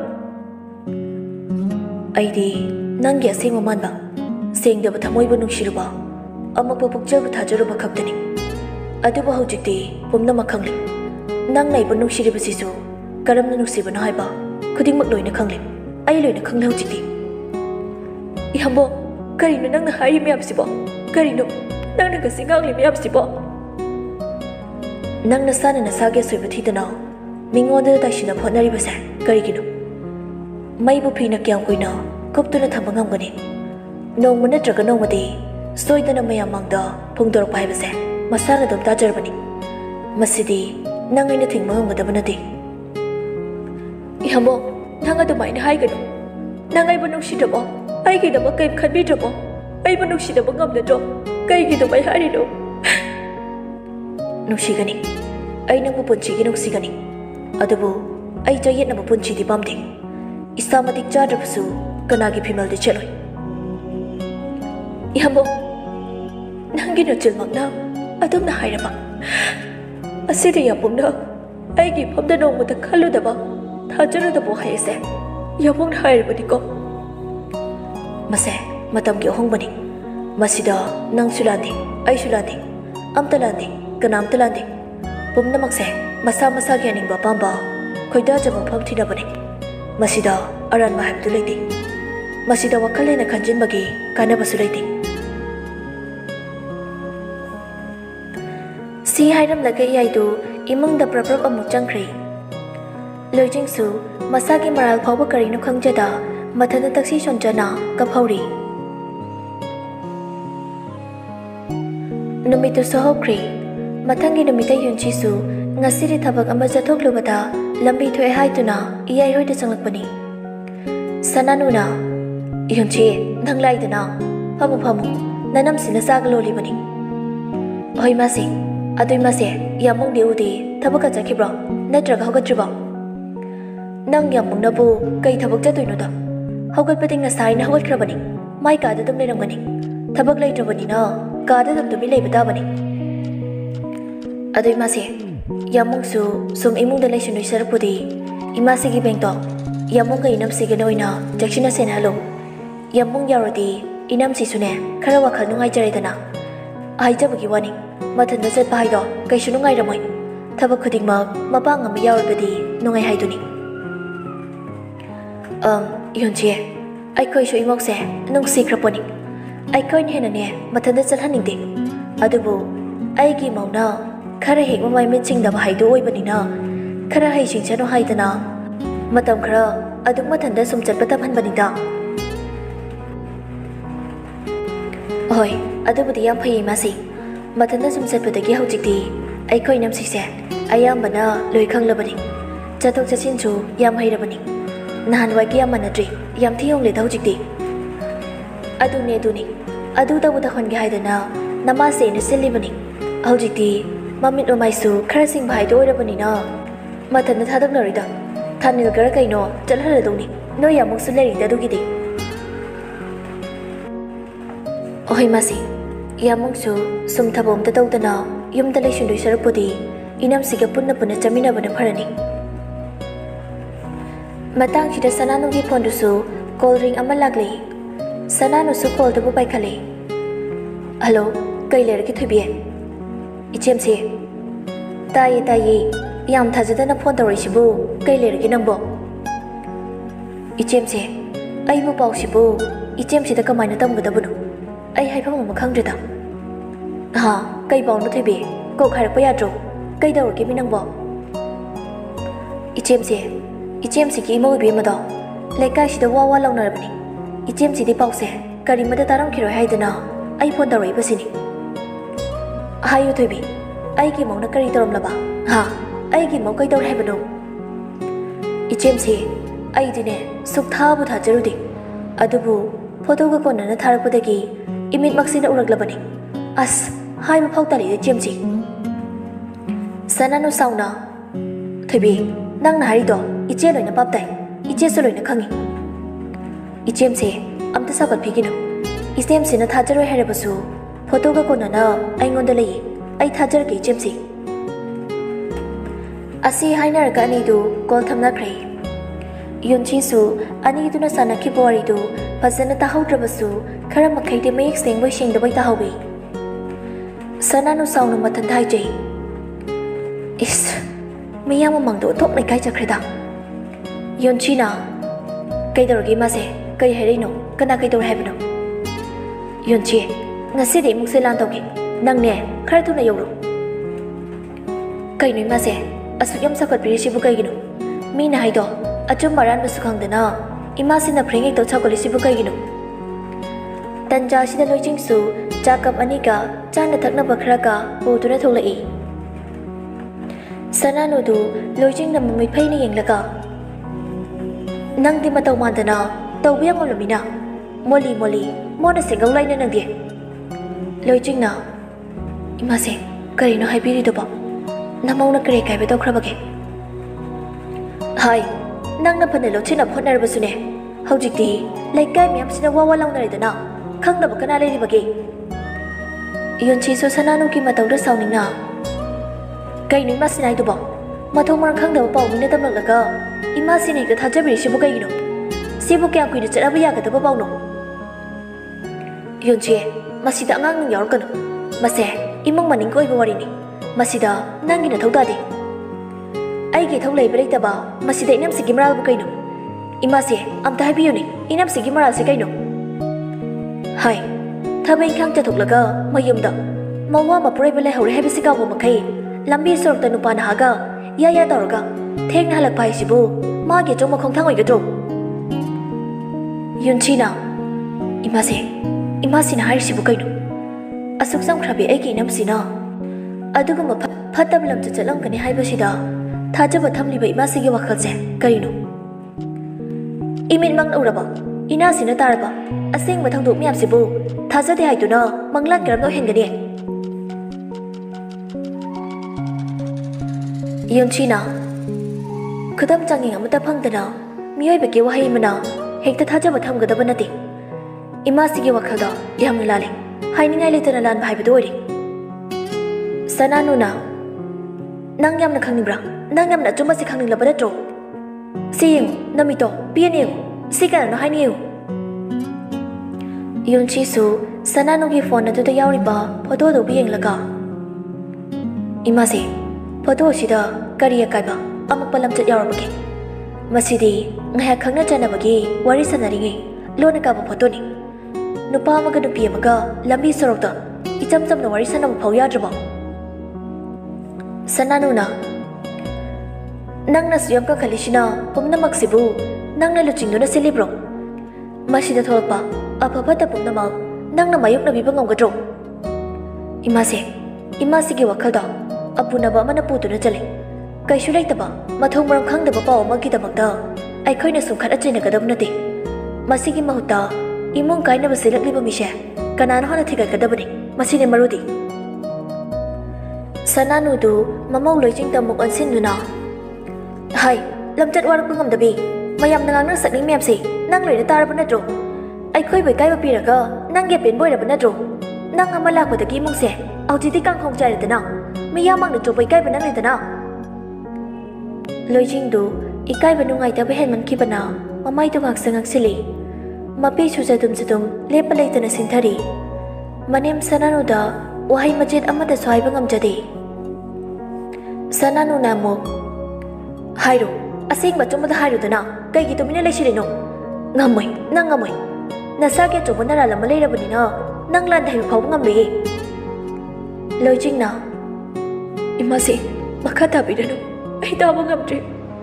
Ay di, nanggi asing maman ba? Sing da bata mo ibon nuksiro ba? Amag papagjaw ba tajaro ba kaptani? Ado ba haujik di, pumna makangli. Nang na ibon nuksiro ba sisu, karam na nuksibo na hay ba? Kuding magloy na kangli. Ay loy na kangli haujik di. Iyambong, karino nang nahari miyam si ba? Karino, nang nagasingang li miyam si ba? Nang nasana nasagi asoy ba tita na, mingon da tayo na po naribasa, karigino. May bu pinak yang koy na, kupto na tambangam gani. Nong mo na traga nong mati, soy da na mayamang da, pungdorok pa basa, masana dam tajar bani. Masidi, nang ay nating mga mga na di. Ihamo, nang adumay na hay gano. Nang ay banong sida ba? Ay kita ba kay kan bidra ba? Ay banong sida ba ngam na do? Kay kita may hari do. Nung si gani, ay nang pupunchi ginong si gani. Adabu, ay jayet na pupunchi di pamding. Isa matik jadra pasu, kanagi pimal di cheloy. Ihamo, nang ginachil magna, adum na hayra ba? Asidi yapum na, ay gipam da nong muta kalu da ba? Tajaro da po hayase, yapum na hayra ba di ko? Mase, matam ki ohong bani. Masida, nang sulandi, ay sulandi, am talandi, kanam talandi. Pum na magse, masa-masa gyaning ba pamba, koy da jamang pam tina bani. Masida, aran mahab tu laiti. Masida wakale na kanjin bagi, kana basu laiti. Si hayram lagay ay do, imong da praprap amuk jangkri. Lojing su, masagi maral pawa karino kang jada, matanda taksi shonjana, kaphauri. Numitu sohokri, matangi numita yunchi su, ngasiri tabak amba jatok lubata, lambi tuwe hai tuna, iyay hoy da sanglakpani. Sananuna, yunchi, nang lai dana, pamu pamu, nanam sina sagaloli bani. Hoy masi, adoy masi, yamong di udi, tabaka jakibra, natraga hogatriba. Nang yamong nabu, kay tabak jatoy no da. Hogat pating na say na hogat krabani, may kada dam liram gani. Tabak lay trabani na, kada dam dumi lay bata bani. Adoy masi, yamong su, sum imong dalay sunoy sarapudi, imasi gi bengto, yamong kay inam sige noy na, jakshina sen halo. Yamong yarodi, inam si sune, karawakal nungay jaray dana. Ay jabagi wani, matanda sat pahay do, kay sunungay ramoy. Tabak kuding mag, mapangam yarod nungay hay duni. Um, yun siya, ay ko'y siya imok siya, nung sikra po ni. Ay ko'y niya na niya, matanda sa haning di. Adubo, ay gimaw na, karahig mamay minsing na bahay do'y ba ni na, karahay sing siya no hay da na. Matam kara, adung matanda sumchat patapan ba ni da. Oy, adubo di yang payi masi, matanda sumchat patagi hau jik di, ay ko'y nam si siya, ayam ba na, loy kang labani. Chatok cha sinchu, yam hay rabani. Nahan wai kia manadri, yam thiyong le dau jikdi. Adu ne adu ni, adu da buta khon ge hai dana, nama se ne silli bani. Au jikdi, mamit omai su kharasing bhai do ora bani na. Mathan na thadak na rida. Thanil gar kai no, chal hal do ni. No ya muk su le rida du gidi. Oi masi, ya muk su sum thabom ta dau dana, yum ta le shun dui sarak podi, inam siga punna punna chamina bana pharani. Matang sida sananu gi phone su call ring ama lagli. Sananu su call da bu pai khali. Hello, kai ler ki thubi. Ichem se. Tai tai yam thajada na phone tori sibu, kai ler ki nambo. Ichem se. Ai bu pau sibu, ichem se da kamai na tam ga da bu. Ai hai phang ma khang da. Ha, kai pau no thubi. Ko khai pa ya tro. Kai da ki mi nangbo. Ichem se. Ichem si ki mo bi ma do lekai si da wa wa law na rabni ichem si di pau se kari ma da taram ki roi hai dana ai phone da roi ba sini hayu thobi ai ki mo na kari torom la ba ha ai ki mo kai tor hai ba no ichem si ai dine suk tha bu tha jaru di adubu photo ga kon na thar pa da gi imit maksi na urak la bani as hai ma phau ta li ichem si sananu sauna thobi nang na hari do iche loi na pap dai iche so loi na khangi ichem se amta sabat phigino ꯏꯆꯦꯝꯁꯤꯅ ꯊꯥꯖꯔꯣꯏ ꯍꯥꯏꯔꯕꯁꯨ ꯐꯣꯇꯣꯒ ꯀꯣꯟꯅꯅ ꯑꯩꯉꯣꯟꯗ ꯂꯩꯌꯦ ꯑꯩ ꯊꯥꯖꯔꯒꯦ ꯏꯆꯦꯝꯁꯤ ꯑꯁꯤ ꯍꯥꯏꯅꯔꯒ ꯑꯅꯤꯗꯨ call ꯊꯝꯅꯈ꯭ꯔꯦ ꯌꯨꯟꯆꯤꯁꯨ ꯑꯅꯤꯗꯨꯅ ꯁꯥꯟꯅꯈꯤꯕ ꯋꯥꯔꯤꯗꯨ ꯐꯖꯅ ꯇꯥꯍꯧꯗ꯭ꯔꯕꯁꯨ ꯈꯔ ꯃꯈꯩꯗꯤ ꯃꯌꯦꯛ ꯁꯦꯡꯕꯣꯏ ꯁꯦꯡꯗꯕꯣꯏ ꯇꯥꯍꯧꯏ ꯁꯅꯥꯅꯨ ꯁꯥꯎꯅ ꯃꯊꯟꯇ ꯍꯥꯏꯖꯩ ꯏꯁ ꯃꯤꯌꯥꯝ ꯃꯃꯥꯡꯗ ꯑꯣꯟꯊꯣꯛꯅ ꯏꯀꯥꯏꯖꯈ꯭ꯔꯦꯗ ꯌꯣꯟꯆꯤꯅ ꯀꯩꯗꯧꯔꯒꯦ ꯃꯥꯁꯦ ꯀꯩ ꯍꯥꯏꯔꯛꯏꯅꯣ ꯀꯅꯥ ꯀꯩꯗꯧꯔꯦ ꯍꯥꯏꯕꯅꯣ ꯌꯣꯟꯆꯤ ꯉꯁꯤꯗꯤ ꯏꯃꯨꯡꯁꯦ ꯂꯥꯟ ꯇꯧꯒꯦ ꯅꯪꯅꯦ ꯈꯔ ꯊꯨꯅ ꯌꯧꯔꯣ ꯀꯩꯅꯣ ꯏꯃꯥꯁꯦ ꯑꯁꯨꯛ ꯌꯥꯝ ꯆꯥꯎꯈꯠꯄꯤꯔꯤꯁꯤꯕꯨ ꯀꯩꯒꯤꯅꯣ ꯃꯤꯅ ꯍꯥꯏꯗꯣ ꯑꯆꯨꯝꯕ ꯑꯔꯥꯟꯕꯁꯨ ꯈꯪꯗꯅ ꯏꯃꯥꯁꯤꯅ ꯐ꯭ꯔꯦꯡ ꯍꯦꯛꯇ ꯁꯥꯎꯒꯠꯂꯤꯁꯤꯕꯨ ꯀꯩꯒꯤꯅꯣ ꯇꯟꯖꯥꯁꯤꯗ ꯂꯣꯏꯆꯤꯡꯁꯨ ꯆꯥ ꯀꯞ ꯑꯅꯤꯒ ꯆꯥꯅ ꯊꯛꯅꯕ ꯈꯔꯒ ꯄꯨꯗꯨꯅ ꯊꯣꯛꯂꯛꯏ ꯁꯅꯥꯅꯨꯗꯨ ꯂꯣꯏꯆꯤꯡꯅ ꯃꯃꯤꯠ ꯐꯩꯅ ꯌꯦꯡꯂꯒ ꯅꯪꯗꯤ ꯃꯇꯧ ꯃꯥꯟꯗꯅ ꯇꯧꯕ ꯌꯥꯝ ꯉꯝꯂꯝꯃꯤꯅ ꯃꯣꯂꯤ ꯃꯣꯂꯤ ꯃꯣꯟꯅ ꯁꯦꯡꯒꯧ ꯂꯩꯅ ꯅꯪꯗꯤ ꯂꯣꯏꯆꯤꯡꯅ ꯏꯃꯥꯁꯦ ꯀꯔꯤꯅꯣ ꯍꯥꯏꯕꯤꯔꯤꯗꯨꯕꯣ ꯅꯃꯧꯅ ꯀꯔꯤ ꯀꯥꯏꯕ ꯇꯧꯈ꯭ꯔꯕꯒꯦ ꯍꯥꯏ ꯅꯪꯅ ꯐꯅ ꯂꯧꯁꯤꯟꯅꯕ ꯍꯣꯠꯅꯔꯕꯁꯨꯅꯦ ꯍꯧꯖꯤꯛꯇꯤ ꯂꯩꯀꯥꯏ ꯃꯌꯥꯝꯁꯤꯅ ꯋꯥ ꯋꯥ ꯂꯥꯎꯅꯔꯦꯗꯅ ꯈꯪꯗꯕ ꯀꯅꯥ ꯂꯩꯔꯤꯕꯒꯦ ꯌꯣꯟꯆꯤꯁꯨ ꯁꯅꯥꯅꯨꯒꯤ ꯃꯇꯧꯗ ꯁꯥꯎꯅꯤꯡꯅ ꯀꯩꯅꯣ ꯏꯃꯥꯁꯤꯅ ꯍꯥꯏꯗꯨꯕꯣ ꯃꯊꯣꯡ ꯃꯔꯝ ꯈꯪꯗꯕ ꯄꯥꯎ ꯃꯤꯅ ꯇꯝꯂꯛꯂꯒ ꯏꯃꯥꯁꯤꯅ ꯍꯦꯛꯇ ꯊꯥꯖꯕꯤꯔꯤꯁꯤꯕꯨ ꯀꯩꯒꯤꯅꯣ ꯁꯤꯕꯨ ꯀꯌꯥꯝ ꯀꯨꯏꯅ ꯆꯠꯅꯕ ꯌꯥꯒꯗꯕ ꯄꯥꯎꯅꯣ ꯌꯣꯟꯆꯤ ꯃꯁꯤꯗ ꯑꯉꯥꯡ ꯅꯪ ꯌꯥꯎꯔꯛꯀꯅꯨ ꯃꯁꯦ ꯏꯃꯨꯡ ꯃꯅꯤꯡꯒꯤ ꯑꯣꯏꯕ ꯋꯥꯔꯤꯅꯤ ꯃꯁꯤꯗ ꯅꯪꯒꯤ ꯅꯊꯧ ꯇꯥꯗꯦ ꯑꯩꯒꯤ ꯏꯊꯧ ꯂꯩꯕ ꯂꯩꯇꯕ ꯃꯁꯤꯗ ꯏꯅꯝꯁꯤꯒꯤ ꯃꯔꯥꯜꯕꯨ ꯀꯩꯅꯣ ꯏꯃꯥꯁꯦ ꯑꯝꯇ ꯍꯥꯏꯕꯤꯌꯨꯅꯦ ꯏꯅꯝꯁꯤꯒꯤ ꯃꯔꯥꯜꯁꯦ ꯀꯩꯅꯣ ꯍꯥꯏ ꯊꯕꯛ ꯏꯪꯈꯥꯡ ꯆꯠꯊꯣꯛꯂꯒ ꯃꯌꯨꯝꯗ ꯃꯋꯥ ꯃꯄꯨꯔꯣꯏꯕ ꯂꯩꯍꯧꯔꯦ ꯍꯥꯏꯕꯁꯤ ꯀꯥꯎꯕ ꯃꯈꯩ ꯂꯝꯕꯤ ꯁꯣꯔꯣꯛꯇ ꯅꯨꯄꯥ ꯅꯍꯥꯒ ꯌꯥ ꯌꯥ ꯇꯧꯔꯒ ꯊꯦꯡꯅ ꯍꯜꯂꯛꯄ ꯍꯥꯏꯁꯤꯕꯨ ꯃꯥꯒꯤ ꯑꯆꯧꯕ ꯈꯣꯡꯊꯥꯡ ꯑꯣꯏꯒꯗ꯭ꯔꯣ ꯌꯨꯟꯆꯤꯅ ꯏꯃꯥꯁꯦ ꯏꯃꯥꯁꯤꯅ ꯍꯥꯏꯔꯤꯁꯤꯕꯨ ꯀꯩꯅꯣ ꯑꯁꯨꯛ ꯆꯝꯈ꯭ꯔꯕꯤ ꯑꯩꯒꯤ ꯏꯅꯝꯁꯤꯅ ꯑꯗꯨꯒꯨꯝꯕ ꯐꯠꯇꯕ ꯂꯝꯆꯠ ꯆꯠꯂꯝꯒꯅꯤ ꯍꯥꯏꯕꯁꯤꯗ ꯊꯥꯖꯕ ꯊꯝꯂꯤꯕ ꯏꯃꯥꯁꯤꯒꯤ ꯋꯥꯈꯜꯁꯦ ꯀꯔꯤꯅꯣ ꯏꯃꯤꯠꯃꯛꯅ ꯎꯔꯕ ꯏꯅꯥꯁꯤꯅ ꯇꯥꯔꯕ ꯑꯁꯦꯡꯕ ꯊꯧꯗꯣꯛ ꯃꯌꯥꯝꯁꯤꯕꯨ ꯊꯥꯖꯗꯦ ꯍꯥꯏꯗꯨꯅ ꯃꯪꯂꯥꯟ ꯀꯔꯝꯅ ꯑꯣꯏꯍꯟꯒꯅꯤ ꯌꯨꯟꯆꯤꯅ ꯈꯨꯗꯝ ꯆꯥꯡꯌꯦꯡ ꯑꯃꯠꯇ ꯐꯪꯗꯅ ꯃꯤꯑꯣꯏꯕꯒꯤ ꯋꯥꯍꯩ ꯑꯃꯅ ꯍꯦꯛꯇ ꯊꯥꯖꯕ ꯊꯝꯒꯗꯕ ꯅꯠꯇꯦ ꯏꯃꯥꯁꯤꯒꯤ ꯋꯥꯈꯜꯗ ꯌꯥꯝꯅ ꯂꯥꯜꯂꯦ ꯍꯥꯏꯅꯤꯡꯉꯥꯏ ꯂꯩꯇꯅ ꯂꯥꯟꯕ ꯍꯥꯏꯕꯗꯨ ꯑꯣꯏꯔꯦ ꯁꯅꯥꯅꯨꯅ ꯅꯪ ꯌꯥꯝꯅ ꯈꯪꯅꯤꯡꯕ꯭ꯔꯥ ꯅꯪ ꯌꯥꯝꯅ ꯑꯆꯨꯝꯕꯁꯤ ꯈꯪꯅꯤꯡꯂꯕ ꯅꯠꯇ꯭ꯔꯣ ꯁꯤ ꯌꯦꯡꯉꯨ ꯅꯃꯤꯠꯇꯣ ꯄꯤꯌꯦꯅ ꯌꯦꯡꯉꯨ ꯁꯤ ꯀꯅꯥꯅꯣ ꯍꯥꯏꯅ ꯌꯦꯡꯉꯨ ꯌꯨꯟꯆꯤꯁꯨ ꯁꯅꯥꯅꯨꯒꯤ ꯐꯣꯟ ꯑꯗꯨꯗ ꯌꯥꯎꯔꯤꯕ ꯐꯣꯇꯣꯗꯨꯕꯨ ꯌꯦꯡꯂꯒ ꯏꯃꯥꯁꯦ ꯐꯣꯇꯣ ꯑꯁꯤꯗ ꯀꯔꯤ ꯑꯀꯥꯏꯕ ꯑꯃꯛꯄ ꯂꯝꯆꯠ ꯌꯥꯎꯔꯕꯒꯦ ꯃꯁꯤꯗꯤ ꯉꯥꯏꯍꯥꯛ ꯈꯪꯅ ꯆꯥꯟꯅꯕꯒꯤ ꯋꯥꯔꯤ ꯁꯥꯟꯅꯔꯤꯉꯩ ꯂꯣꯟꯅ ꯀꯥꯕ ꯐꯣꯇꯣꯅꯤ ꯅꯨꯄꯥ ꯑꯃꯒ ꯅꯨꯄꯤ ꯑꯃꯒ ꯂꯝꯕꯤ ꯁꯣꯔꯣꯛꯇ ꯏꯆꯝ ꯆꯝꯅ ꯋꯥꯔꯤ ꯁꯥꯟꯅꯕ ꯐꯥꯎ ꯌꯥꯗ꯭ꯔꯕꯣ ꯁꯅꯥꯅꯨꯅ ꯅꯪꯅꯁꯨ ꯌꯥꯝ ꯀꯟꯈꯠꯂꯤꯁꯤꯅ ꯄꯨꯝꯅꯃꯛꯁꯤꯕꯨ ꯅꯪꯅ ꯂꯨꯆꯤꯡꯗꯨꯅ ꯁꯤꯜꯂꯤꯕ꯭ꯔꯣ ꯃꯁꯤꯗ ꯊꯣꯛꯂꯛꯄ ꯑꯐ ꯐꯠꯇ ꯄꯨꯝꯅꯃꯛ ꯅꯪꯅ ꯃꯥꯌꯣꯛꯅꯕꯤꯕ ꯉꯝꯒꯗ꯭ꯔꯣ ꯏꯃꯥꯁꯦ ꯏꯃꯥꯁꯤꯒꯤ ꯋꯥꯈꯜꯗ ꯑꯄꯨꯅꯕ ꯑꯃꯅ ꯄꯨꯗꯨꯅ ꯆꯠꯂꯤ ꯀꯩꯁꯨ ꯂꯩꯇꯕ ꯃꯊꯣꯡ ꯃꯔꯝ ꯈꯪꯗꯕ ꯄꯥꯎ ꯑꯃꯒꯤꯗꯃꯛꯇ ꯑꯩꯈꯣꯏꯅ ꯁꯨꯝ ꯈꯠꯅ ꯆꯩꯅꯒꯗꯕ ꯅꯠꯇꯦ ꯃꯁꯤꯒꯤ ꯃꯍꯨꯠꯇ ꯏꯃꯨꯡ ꯀꯥꯏꯅꯕ ꯁꯤꯜꯂꯛꯂꯤꯕ ꯃꯤꯁꯦ ꯀꯅꯥꯅ ꯍꯥꯟꯅ ꯊꯤꯒꯠꯀꯗꯕꯅꯤ ꯃꯁꯤꯅꯤ ꯃꯔꯨꯗꯤ ꯁꯅꯥꯅꯨꯗꯨ ꯃꯃꯧ ꯂꯣꯏꯆꯤꯡꯗ ꯑꯃꯨꯛ ꯑꯣꯟꯁꯤꯟꯗꯨꯅ ꯍꯥꯏ ꯂꯝꯆꯠ ꯋꯥꯔꯛꯄ ꯉꯝꯗꯕꯤ ꯃꯌꯥꯝꯅ ꯉꯥꯡꯅ ꯁꯛꯅꯤꯡ ꯃꯌꯥꯝꯁꯦ ꯅꯪ ꯂꯣꯏꯅ ꯇꯥꯔꯕ ꯅꯠꯇ꯭ꯔꯣ ꯑꯩꯈꯣꯏꯕꯨ ꯏꯀꯥꯏꯕ ꯄꯤꯔꯒ ꯅꯪꯒꯤ ꯑꯄꯦꯟꯕ ꯑꯣꯏꯔꯕ ꯅꯠꯇ꯭ꯔꯣ ꯅꯪ ꯑꯃ ꯂꯥꯛꯄꯗꯒꯤ ꯏꯃꯨꯡꯁꯦ ꯍꯧꯖꯤꯛꯇꯤ ꯀꯥꯡꯈꯣꯡ ꯆꯥꯏꯔꯦꯗꯅ ꯃꯤꯌꯥꯝꯃꯛꯅ ꯆꯣꯞꯄ ꯏꯀꯥꯏꯕ ꯅꯪꯂꯦꯗꯅ ꯂꯣꯏꯆꯤꯡꯗꯨ ꯏꯀꯥꯏꯕ ꯅꯨꯡꯉꯥꯏꯇꯕ ꯍꯦꯟꯃꯟꯈꯤꯕꯅ ꯃꯃꯥꯏꯗꯨ ꯉꯥꯛꯁꯪ ꯉꯥꯛꯁꯤꯜꯂꯤ ꯃꯄꯤꯁꯨ ꯆꯗꯨꯝ ꯆꯗꯨꯝ ꯂꯦꯞꯄ ꯂꯩꯇꯅ ꯁꯤꯟꯊꯔꯤ ꯃꯅꯦꯝ ꯁꯅꯥꯅꯨꯗ ꯋꯥꯍꯩ ꯃꯆꯦꯠ ꯑꯃꯗꯁꯨ ꯍꯥꯏꯕ ꯉꯝꯖꯗꯦ ꯁꯅꯥꯅꯨꯅ ꯑꯃꯨꯛ ꯍꯥꯏꯔꯣ ꯑꯁꯦꯡꯕ ꯑꯆꯨꯝꯕꯗ ꯍꯥꯏꯔꯨꯗꯅ ꯀꯩꯒꯤ ꯇꯨꯃꯤꯟꯅ ꯂꯩꯁꯤꯜꯂꯤꯅꯣ ꯉꯝꯃꯣꯏ ꯅꯪ ꯉꯝꯃꯣꯏ ꯅꯁꯥꯒꯤ ꯑꯆꯧꯕ ꯅꯔꯥꯜ ꯑꯃ ꯂꯩꯔꯕꯅꯤꯅ ꯅꯪ ꯂꯥꯟꯗ ꯍꯩꯕ ꯐꯥꯎꯕ ꯉꯝꯂꯣꯏꯌꯦ ꯂꯣꯏꯆꯤꯡꯅ ꯏꯃꯥꯁꯦ ꯃꯈꯥ ꯇꯥꯕꯤꯔꯅꯨ ꯑꯩ ꯇꯥꯕ ꯉꯝꯗ꯭ꯔꯦ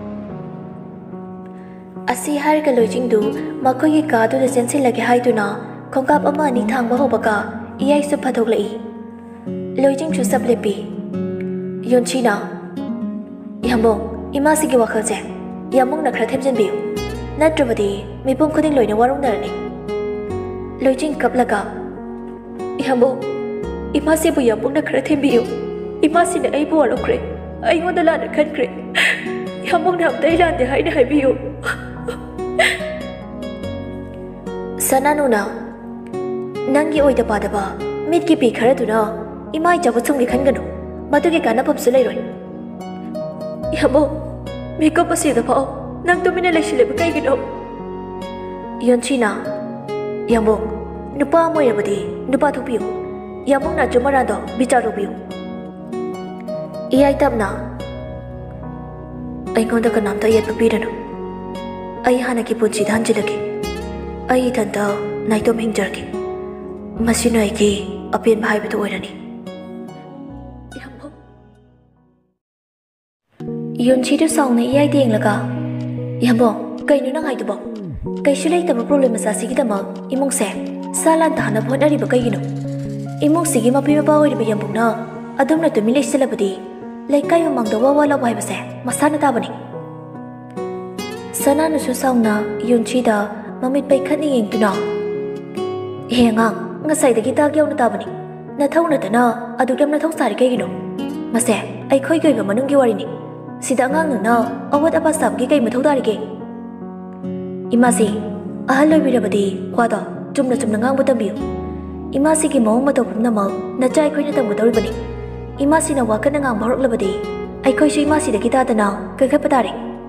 ꯑꯁꯤ ꯍꯥꯏꯔꯒ ꯂꯣꯏꯆꯤꯡꯗꯨ ꯃꯈꯣꯏꯒꯤ ꯀꯥꯗꯨꯗ ꯆꯦꯟꯁꯤꯜꯂꯒꯦ ꯍꯥꯏꯗꯨꯅ ꯈꯣꯡꯀꯥꯞ ꯑꯃ ꯑꯅꯤ ꯊꯥꯡꯕ ꯍꯧꯕꯒ ꯏꯌꯥꯏꯁꯨ ꯐꯥꯗꯣꯛꯂꯛꯏ ꯂꯣꯏꯆꯤꯡꯁꯨ ꯁꯞ ꯂꯦꯞꯄꯤ ꯌꯨꯟꯆꯤꯅ ꯌꯥꯝꯕꯨꯡ ꯏꯃꯥꯁꯤꯒꯤ ꯋꯥꯈꯜꯁꯦ ꯌꯥꯝꯕꯨꯡꯅ ꯈꯔ ꯊꯦꯝꯖꯤꯟꯕꯤꯌꯨ ꯅꯠꯇ꯭ꯔꯕꯗꯤ ꯃꯤꯄꯨꯝ ꯈꯨꯗꯤꯡ ꯂꯣꯏꯅ ꯋꯥꯔꯧꯅꯔꯅꯤ ꯂꯣꯏꯆꯤꯡ ꯀꯞꯂꯒ ꯌꯥꯝꯕꯨꯡ ꯏꯃꯥꯁꯤꯕꯨ ꯌꯥꯝꯕꯨꯡꯅ ꯈꯔ ꯊꯦꯝꯕꯤꯌꯨ ꯏꯃꯥꯁꯤꯅ ꯑꯩꯕꯨ ꯋꯥꯔꯧꯈ꯭ꯔꯦ ꯑꯩꯉꯣꯟꯗ ꯂꯥꯟꯅ ꯈꯟꯈ꯭ꯔꯦ ꯌꯥꯝꯕꯨꯡꯅ ꯑꯝꯇ ꯑꯩ ꯂꯥꯟꯗꯦ ꯍꯥꯏꯅ ꯍꯥꯏꯕꯤꯌꯨ ꯁꯅꯥꯅꯨꯅ Nangi oida padaba, mitki pi kharaduna, imai jabutsumgi khanganu, madugi kanapamsu leiroi. Yamo, makeup asida pao, nang tumina leishileba kaigino. Yonchina, Yamo, nupa moirabadi, nupa thupiyo. Yamo na jumarado, bicharubiyo. Iyai tabna, ay ngonda kanamta yat papirano. Ay hanaki punchi dhanjilaki. Ay thanta naitom hingjarki. Masino ay ki apin bhai bito oirani. Yamo. Yonchidu songna iyai tieng laga. Yamo, kaino nang ay dubo. Kay silay taba problema sa sige damag imong se. Salan tahana buhan ariba kaygino. Imong sige mapimaba oiriba yambong na. Adum na tumilay sila badi. Lay kayo mangda wawala buhay base. Masana tabani. Sana nusu songna Yonchida mamit bay kaninging tuna. He ngang, ngasay da kita agyaw na tabani. Nataw na tana, adugyam na thong sari kay gino. Mase, ay koy koy ba manung giwari ni. Sida ngang na, awad apasab gi kay mathaw dari kay. Imasi, ahal loy birabadi, kwada, jumna jumna ngang butambiyo. Imasi ki maong mataw pumnamag, na chay koy na tangmataw ribani. Imasi na wakan na ngang bahorok labadi, ay koy siya imasi da kita tana, kay kay patari.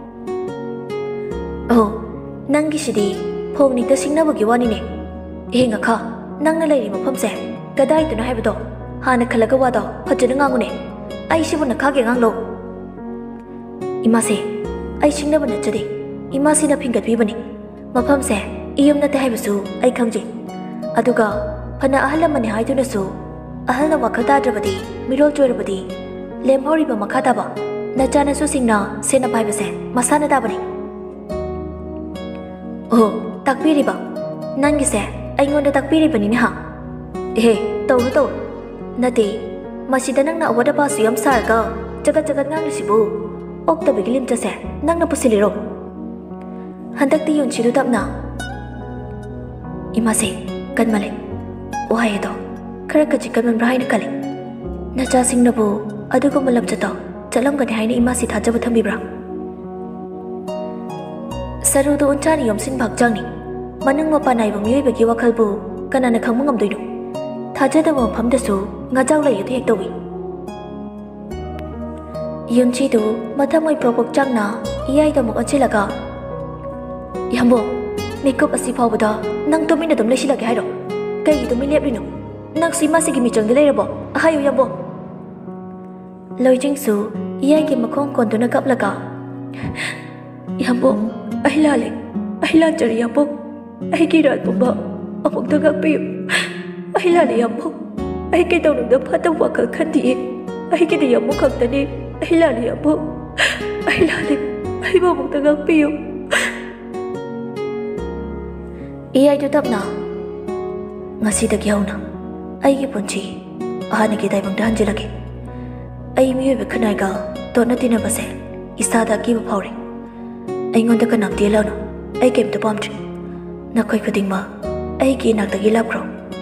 Oh, nang gisidi, phong ni ta singna bagi wani ne. Eh nga ka, nang na layri mapam se, gaday ito na haibado, hana kalaga wado, padyo na ngangu ne. Ay siya na kage ngang lo. Imasi, ay singna ba na jadi, imasi na pinggat bibani. Mapam se, iyom na te haibasu, ay kangji. Aduga, pana ahal naman ni haido na su, ahal na wakata drabadi, mirol joyrabadi, lem hori ba makata ba, na jana su singna, sena baibase, masana dabani. Oh, takpiri ba? Nangise, ay ngonda takpiri ba ni ha? Eh, tau na tau. Nati, masida nang na awada pa siyam sarga, jagat-jagat ngang sibu. Ok tabi gilim jase, nang na pusiliro. Handak ti yun chidu tap na. Imasi, kan mali. Wahai ito, karakajik kan man brahay na kali. Nachasing na bu, adu ko malab jato, jalam gani hay na imasi thajabu thambibra. Sarudo unchani yomsin bagjangni. Manang mapanay bang yoy bagi wakalbu, kanana kang mangam doyno. Thajada mo pamdasu, nga jaw layo tiyak dawi. Yonchidu, mata mo'y propok jang na, iyay damok ang silaga. Yambo, makeup asipaw ba da, nang tuminadam lay silagi hayro. Kay ito miliyap rino, nang sima sige michang dilay rabo, ahayo yambo. Loy jingsu, iyay ki makong kondo na kaplaga. Yambo, ay lalik, ay lanjari yambo. Ay kirat po ba? Amok tagak piyo. Ay lali yambo. Ay kitaw nang dapatang wakal kandi. Ay kita yambo kang tani. Ay lali yambo. Ay lali. Ay mamok tagak piyo. Iyay tutap na. Ngasi dagyaw na. Ay gipunchi. Ahani kitay bang dahan jilagi. Ay miyoy bakanay ka. Doon na tinabase. Isada kiba pawri. Ay ngonda ka nang dilaw no. Ay kem to pamchi. Nakoy ko ding ma, ay kinak tagilap kro.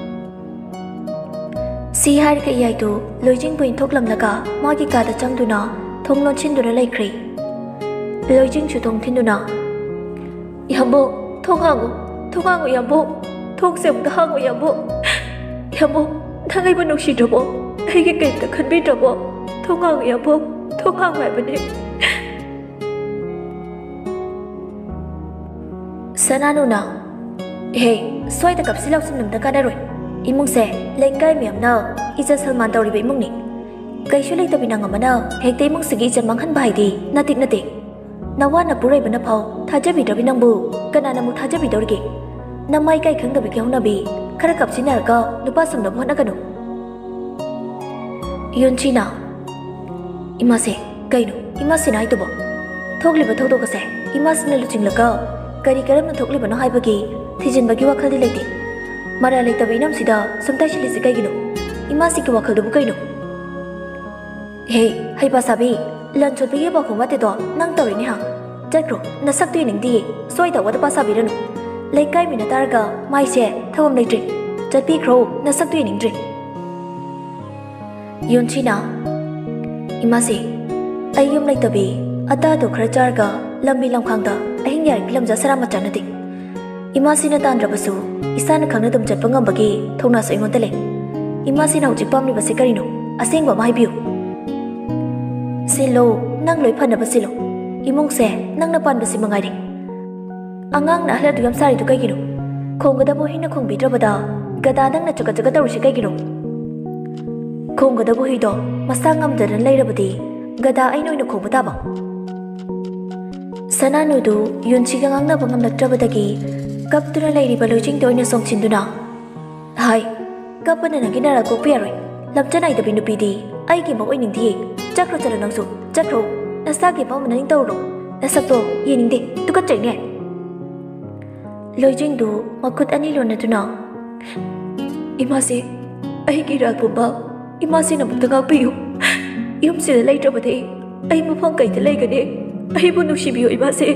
Si hari ka iyay to, loijing buin thoklam laga, magi kada chang duna, thonglon chin duna lay kri. Loijing chu thong tin duna. Yambo, thong hango, thong hango yambo, thong sem ta hango yambo. Yambo, nangay ba nung si drabo, ay kikay ta kan bi drabo, thong hango yambo, thong hango ay bani. Sanano na. Hey, soy ta kapsilaw sim lam ta kanaroy. Imong se, lengkai miam na, isa Salman tawri ba imong ni. Kay shulay tabi na nga mana, hekta imong sige isa manghan bahay di, natik natik. Nawa na puray ba na paw, tajabi dabi nang bu, kanana mo tajabi daw rigi. Na may kay kang dabi kaya nabi, karakap sinar ka, nupasam na buhan na gano. Yun china. Imase, kay no, imase na ito ba? Thogli ba thogdo kasi, imase na luching laga, kari karam na thogli ba na hay bagi, Tijin bagi wakal di lagi. Mara lay tabi nam sida, samtay sili si kay gino. Imasi ki wakal dubu kay no. Hey, hay ba sabi, lanchot bigi ba kung wate do, nang tawi ni ha. Jakro, nasak tu ining di, soy da wata pa sabi rano. Lay kay minatarga, may siya, tawam lay drink. Jat pi kro, nasak tu ining drink. Yun china. Imasi, ay yung lay tabi, ata do kara jarga, lambi lam kang da, ay hingyari pilam ja saramat jana di. Imasina tandrabasu isana khangna dum chatpa ngambagi thongna sa ingon tele Imasina hojik pamni base karino aseng ba mai biu Silo nang loi phana basilo imong se nang na pan basi mangai ring Angang na hla duyam sari tu kai giro khongga bo hina khong bitra bada gada nang na chaka chaka taru shi kai giro khongga bo hi do masangam daran leirabadi gada ai noi na khong bata ba Sananu du yunchi ga ngang na bangam naktrabadagi kaptura leiri ba lojing do ina song chinduna Hai kapana na ginara ko piaroi lamchana ida binu pidi ai gi mo oining di chakro chara nangsu chakro nasa gi ba maning tawro nasak to yening de tukat chai ne Lojing du makut ani lona tuna Imasi ai gi rat bumba Imasi na bukta ngak piu Yum si lai trabade ai mafang kai te lai gane ai bu nu shibiyo Imasi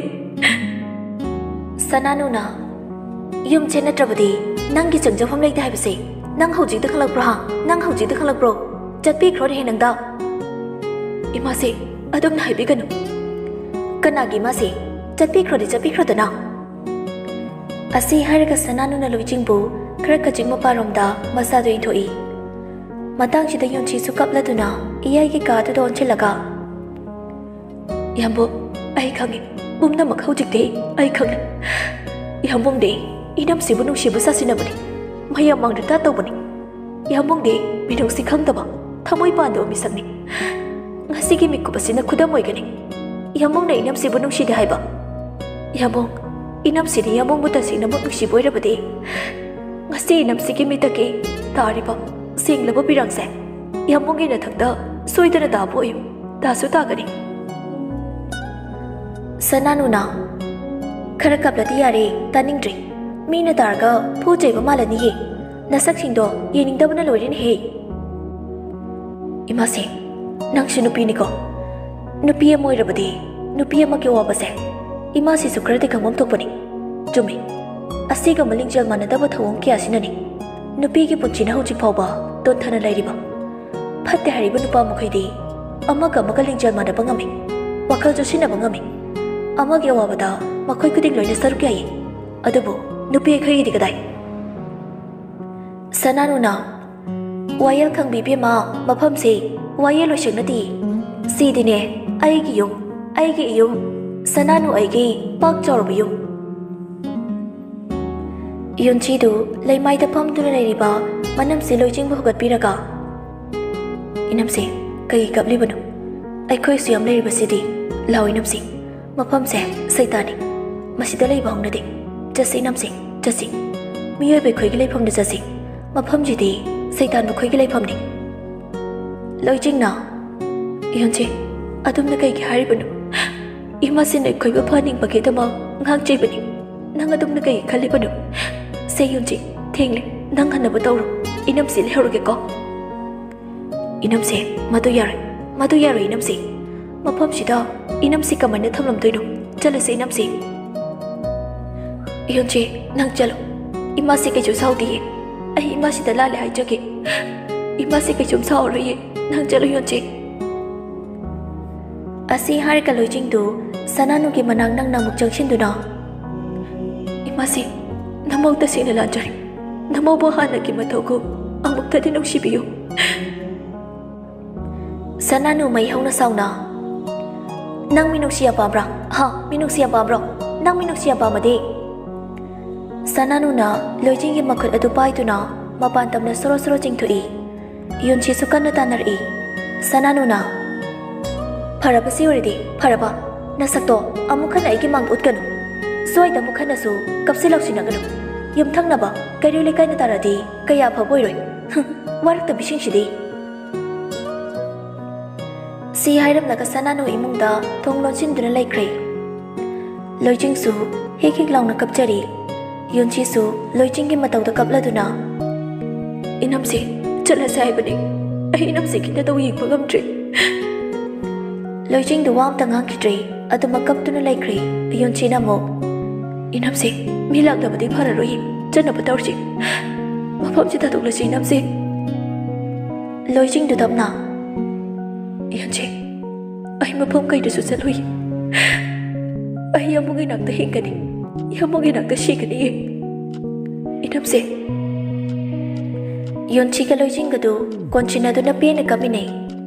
Sananu na Yum chena trabade nang gi changja pham lai dai base nang hojik ta khalak bra nang hojik ta khalak bro chatpi khro he nang da Imasi adum nai bi ganu kana gi masi chatpi khro de chatpi khro da na Asi haraga Sananu na lojing bu khara kajing maparom da masa do inthoi matang chida yonchi su kapla duna iyai gi ka tu don chilaga Yambo ai khangi bumna mak hojik de ai khang Yambong de inam si bunu shibu sasina bani mayam mang ta to bani Yambong de bidong si khang da ba thamoi pan do mi sakni ngasi gi mikku basina khudam oi gani Yambong na inam si bunu shi de haiba Yambong Inam sidi yamong buta sing namot nusi boy rabade ngasi inam sigi mitake tariba sing labo birang se yamong ina thakda soidana da boy da su ta gani Sananu na khara kaplati yare taning dri mina targa phujai ba malani he nasak sing do yening dabna loirin he Imasi nang sinupi ni ko nupi moy rabade nupi ma ke wa base Imasi su krati kangmam thokpani chumi asiga malingjal manadaba thawong kya sinani nupi gi punchina hoji phawba ton thana lairiba phatte hariba nupa mukhaidi amaga amaga lingjal manaba ngami wakhal jo sinaba ngami amagi awabada makhoi kuding loina saruk yayi adubu nupi khai di kadai Sananu na wayal khang bibi ma mafam se wayal lo shingnati si dine ai gi yong ai gi yong Sananu aigi pak chorbu yu Yunchi du laimai da pham tu lai riba manam se lojing bu gat piraga Inam se kai kapli banu ai khoi siam lai riba sidi law inam se mafam se saitani masida lai bang na de jasi nam se jasi miyoi be khoi gi lai pham de jasi mafam ji di saitan bu khoi gi lai pham ni lojing na Yunchi adum na kai gi hari banu Imasi na koi ba paning bagi dama ngang chay bani nang adum na kay khali banu say yun chi thengli nang hana ba tawro inam si lehro ke ko inam si madu yar madu yar inam si mapam sida inam si kamai na thamlam toino chala se inam si yun chi nang chalo imasi ke chu sau di ai imasi da la le hai jage imasi ke chum sau ro ye nang chalo yun chi Asi hari ka lojing du Sananu ki manang nang namuk jangshin du na Imasi namau ta sina lanjari namau bo hana ki matau ko amuk ta dinong shibiyo Sananu mai hau na sau na Nang minuk siya pa bra ha minuk siya pa bro nang minuk siya pa madi Sananu na lojing ki makut adu pai tu na mapantam na soro soro jing tu i Yun chi sukan na tanar i Sananu na Paraba si already, paraba. Nasakto, amukhan ay kimang utkanu. Soy da mukhan na su, kapsilaw sinagano. Yum thang na ba, kayo likay na taradi, kaya pa boy roy. Warak ta bising shidi. Si Hiram nakasana no imong da, thong lonsin dun lay kray. Lojing su, hikik lang na kapjari. Yun chi su, lojing ki mataw da kapla duna. Inam si, chala sa ibani. Ay inam si kita daw hik pagamdri. Lojing du wam tangang kitri atu makap tu na lai kri ayon china mo inam si milak da badi phara roi chana patawr chi mafam chi ta tuk la chi inam si Lojing du tam na ayon chi ai mafam kai du su sa lui ai yam ngai nak ta hing kani ꯌꯥꯝꯃꯨꯡꯒꯤ ꯅꯥꯛꯇ ꯁꯤꯒꯅꯤꯌꯦ ꯏꯅꯝꯁꯦ ꯌꯣꯟꯆꯤꯒ ꯂꯣꯏꯖꯤꯡꯒꯗꯨ ꯀꯣꯟꯆꯤꯟꯅꯗꯨꯅ ꯄꯦꯟꯅ ꯀꯞꯃꯤꯟꯅꯩ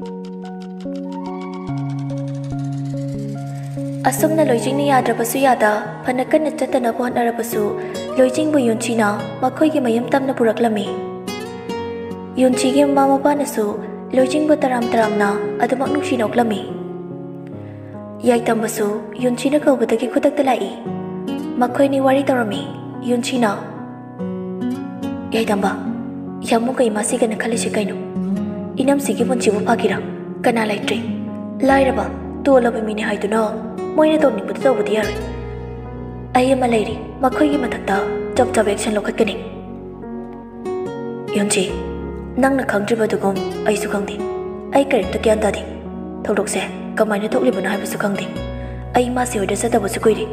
ꯑꯁꯨꯝꯅ ꯂꯣꯏꯖꯤꯡꯅ ꯌꯥꯗ꯭ꯔꯕꯁꯨ ꯌꯥꯗ ꯐꯅ ꯀꯟꯅ ꯆꯠꯇꯅꯕ ꯍꯣꯠꯅꯔꯕꯁꯨ ꯂꯣꯏꯖꯤꯡꯕꯨ ꯌꯣꯟꯆꯤꯅ ꯃꯈꯣꯏꯒꯤ ꯃꯌꯨꯝ ꯇꯝꯅ ꯄꯨꯔꯛꯂꯝꯃꯤ ꯌꯣꯟꯆꯤꯒꯤ ꯃꯃꯥ ꯃꯄꯥꯅꯁꯨ ꯂꯣꯏꯖꯤꯡꯕꯨ ꯇꯔꯥꯝ ꯇꯔꯥꯝꯅ ꯑꯗꯨꯃꯛ ꯅꯨꯡꯁꯤ ꯅꯣꯛꯂꯝꯃꯤ ꯌꯥꯏꯇꯝꯕꯁꯨ ꯌꯣꯟꯆꯤꯅ ꯀꯧꯕꯗꯒꯤ ꯈꯨꯗꯛꯇ ꯂꯥꯛꯏ ꯃꯈꯣꯏꯅꯤ ꯋꯥꯔꯤ ꯇꯧꯔꯝꯃꯤ ꯌꯣꯟꯆꯤꯅ ꯌꯥꯏꯇꯝꯕ ꯌꯥꯝꯃꯨꯡꯒ ꯏꯃꯥꯁꯤꯒꯅ ꯈꯜꯂꯤꯁꯤ ꯀꯩꯅꯣ ꯏꯅꯝꯁꯤꯒꯤ ꯄꯨꯟꯁꯤꯕꯨ ꯐꯥꯒꯤꯔꯥ ꯀꯅꯥ ꯂꯩꯇ꯭ꯔꯦ ꯂꯥꯏꯔꯕ ꯇꯣꯜꯂꯕ ꯃꯤꯅꯤ ꯍꯥꯏꯗꯨꯅ ꯃꯣꯏꯅ ꯇꯧꯅꯤꯡꯕꯗ ꯇꯧꯕꯗꯤ ꯌꯥꯔꯣꯏ ꯑꯩ ꯑꯃ ꯂꯩꯔꯤ ꯃꯈꯣꯏꯒꯤ ꯃꯊꯛꯇ ꯆꯞ ꯆꯞ ꯑꯦꯛꯁꯟ ꯂꯧꯈꯠꯀꯅꯤ ꯌꯣꯟꯆꯤ ꯅꯪꯅ ꯈꯪꯗ꯭ꯔꯤꯕꯗꯨꯒꯨꯝ ꯑꯩꯁꯨ ꯈꯪꯗꯦ ꯑꯩ ꯀꯔꯤꯝꯇ ꯒ꯭ꯌꯥꯟ ꯇꯥꯗꯦ ꯊꯧꯗꯣꯛꯁꯦ ꯀꯃꯥꯏꯅ ꯊꯣꯛꯂꯤꯕꯅꯣ ꯍꯥꯏꯕꯁꯨ ꯈꯪꯗꯦ ꯑꯩ ꯃꯥꯁꯤ ꯍꯣꯏꯗ ꯆꯠꯇꯕꯁꯨ ꯀꯨꯏꯔꯦ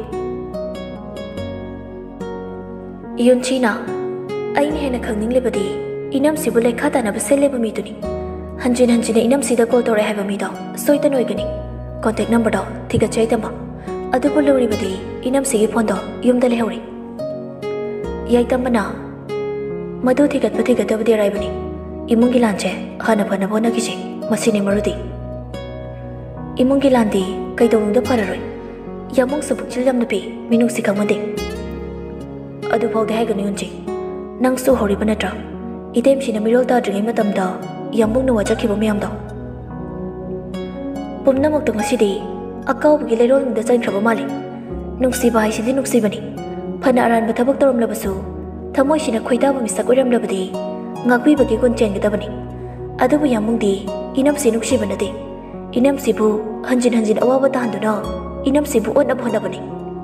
ꯌꯣꯟꯆꯤꯅ ꯑꯩꯅ ꯍꯦꯟꯅ ꯈꯪꯅꯤꯡꯂꯤꯕꯗꯤ ꯏꯅꯝꯁꯤꯕꯨ ꯂꯩꯈꯥ ꯇꯥꯅꯕ ꯁꯤꯜꯂꯤꯕ ꯃꯤꯗꯨꯅꯤ ꯍꯟꯖꯤꯟ ꯍꯟꯖꯤꯟꯅ ꯏꯅꯝꯁꯤꯗ ꯀꯣꯜ ꯇꯧꯔꯛꯑꯦ ꯍꯥꯏꯕ ꯃꯤꯗꯣ ꯁꯣꯏꯗꯅ ꯑꯣꯏꯒꯅꯤ ꯀꯣꯟꯇꯦꯛ ꯅꯝꯕꯔꯗꯣ ꯊꯤꯒꯠꯆꯩ ꯇꯝꯕ ꯑꯗꯨꯕꯨ ꯂꯧꯔꯤꯕꯗꯤ ꯏꯅꯝꯁꯤꯒꯤ ꯐꯣꯟꯗꯣ ꯌꯨꯝꯗ ꯂꯩꯍꯧꯔꯤ ꯌꯥꯏꯇꯝꯕꯅ ꯃꯗꯨ ꯊꯤꯒꯠꯄ ꯊꯤꯒꯠꯇꯕꯗꯤ ꯑꯔꯥꯏꯕꯅꯤ ꯏꯃꯨꯡꯒꯤ ꯂꯥꯟꯁꯦ ꯍꯥꯟꯅ ꯐꯅꯕ ꯍꯣꯠꯅꯈꯤꯁꯤ ꯃꯁꯤꯅꯤ ꯃꯔꯨꯗꯤ ꯏꯃꯨꯡꯒꯤ ꯂꯥꯟꯗꯤ ꯀꯩꯗꯧꯅꯨꯡꯗ ꯐꯔꯔꯣꯏ ꯌꯥꯝꯃꯨꯡꯁꯨ ꯄꯨꯛꯆꯤꯜ ꯌꯥꯝꯅ ꯄꯤ ꯃꯤꯅꯨꯡꯁꯤ ꯈꯪꯃꯟꯗꯦ ꯑꯗꯨꯐꯥꯎꯗꯤ ꯍꯥꯏꯒꯅꯨ ꯌꯣꯟꯆꯤ ꯅꯪꯁꯨ ꯍꯧꯔꯤꯕ ꯅꯠꯇ꯭ꯔꯥ ꯏꯇꯦꯝꯁꯤꯅ ꯃꯤꯔꯣꯜ ꯇꯥꯗ꯭ꯔꯤꯉꯩ ꯃꯇꯝꯗ ꯌꯥꯝꯃꯨꯡꯅ ꯋꯥꯖꯈꯤꯕ ꯃꯌꯥꯝꯗꯣ ꯄꯨꯝꯅꯃꯛꯇꯣ ꯉꯁꯤꯗꯤ ꯑꯀꯥꯎꯕꯒꯤ ꯂꯩꯔꯣꯜꯗ ꯆꯟꯈ꯭ꯔꯕ ꯃꯥꯜꯂꯤ ꯅꯨꯡꯁꯤꯕ ꯍꯥꯏꯁꯤꯗꯤ ꯅꯨꯡꯁꯤꯕꯅꯤ ꯐꯅ ꯑꯔꯥꯟꯕ ꯊꯕꯛ ꯇꯧꯔꯝꯂꯕꯁꯨ ꯊꯃꯣꯏꯁꯤꯅ ꯈꯣꯏꯗꯥꯕ ꯃꯤꯁꯛ ꯑꯣꯏꯔꯝꯂꯕꯗꯤ ꯉꯥꯛꯄꯤꯕꯒꯤ ꯒꯨꯟ ꯆꯦꯟꯒꯗꯕꯅꯤ ꯑꯗꯨꯕꯨ ꯌꯥꯝꯃꯨꯡꯗꯤ ꯏꯅꯝꯁꯤ ꯅꯨꯡꯁꯤꯕ ꯅꯠꯇꯦ ꯏꯅꯝꯁꯤꯕꯨ ꯍꯟꯖꯤꯟ ꯍꯟꯖꯤꯟ ꯑꯋꯥꯕ ꯇꯥꯍꯟꯗꯨꯅ ꯏꯅꯝꯁꯤꯕꯨ ꯑꯣꯠꯅꯕ ꯍꯣꯠꯅꯕꯅꯤ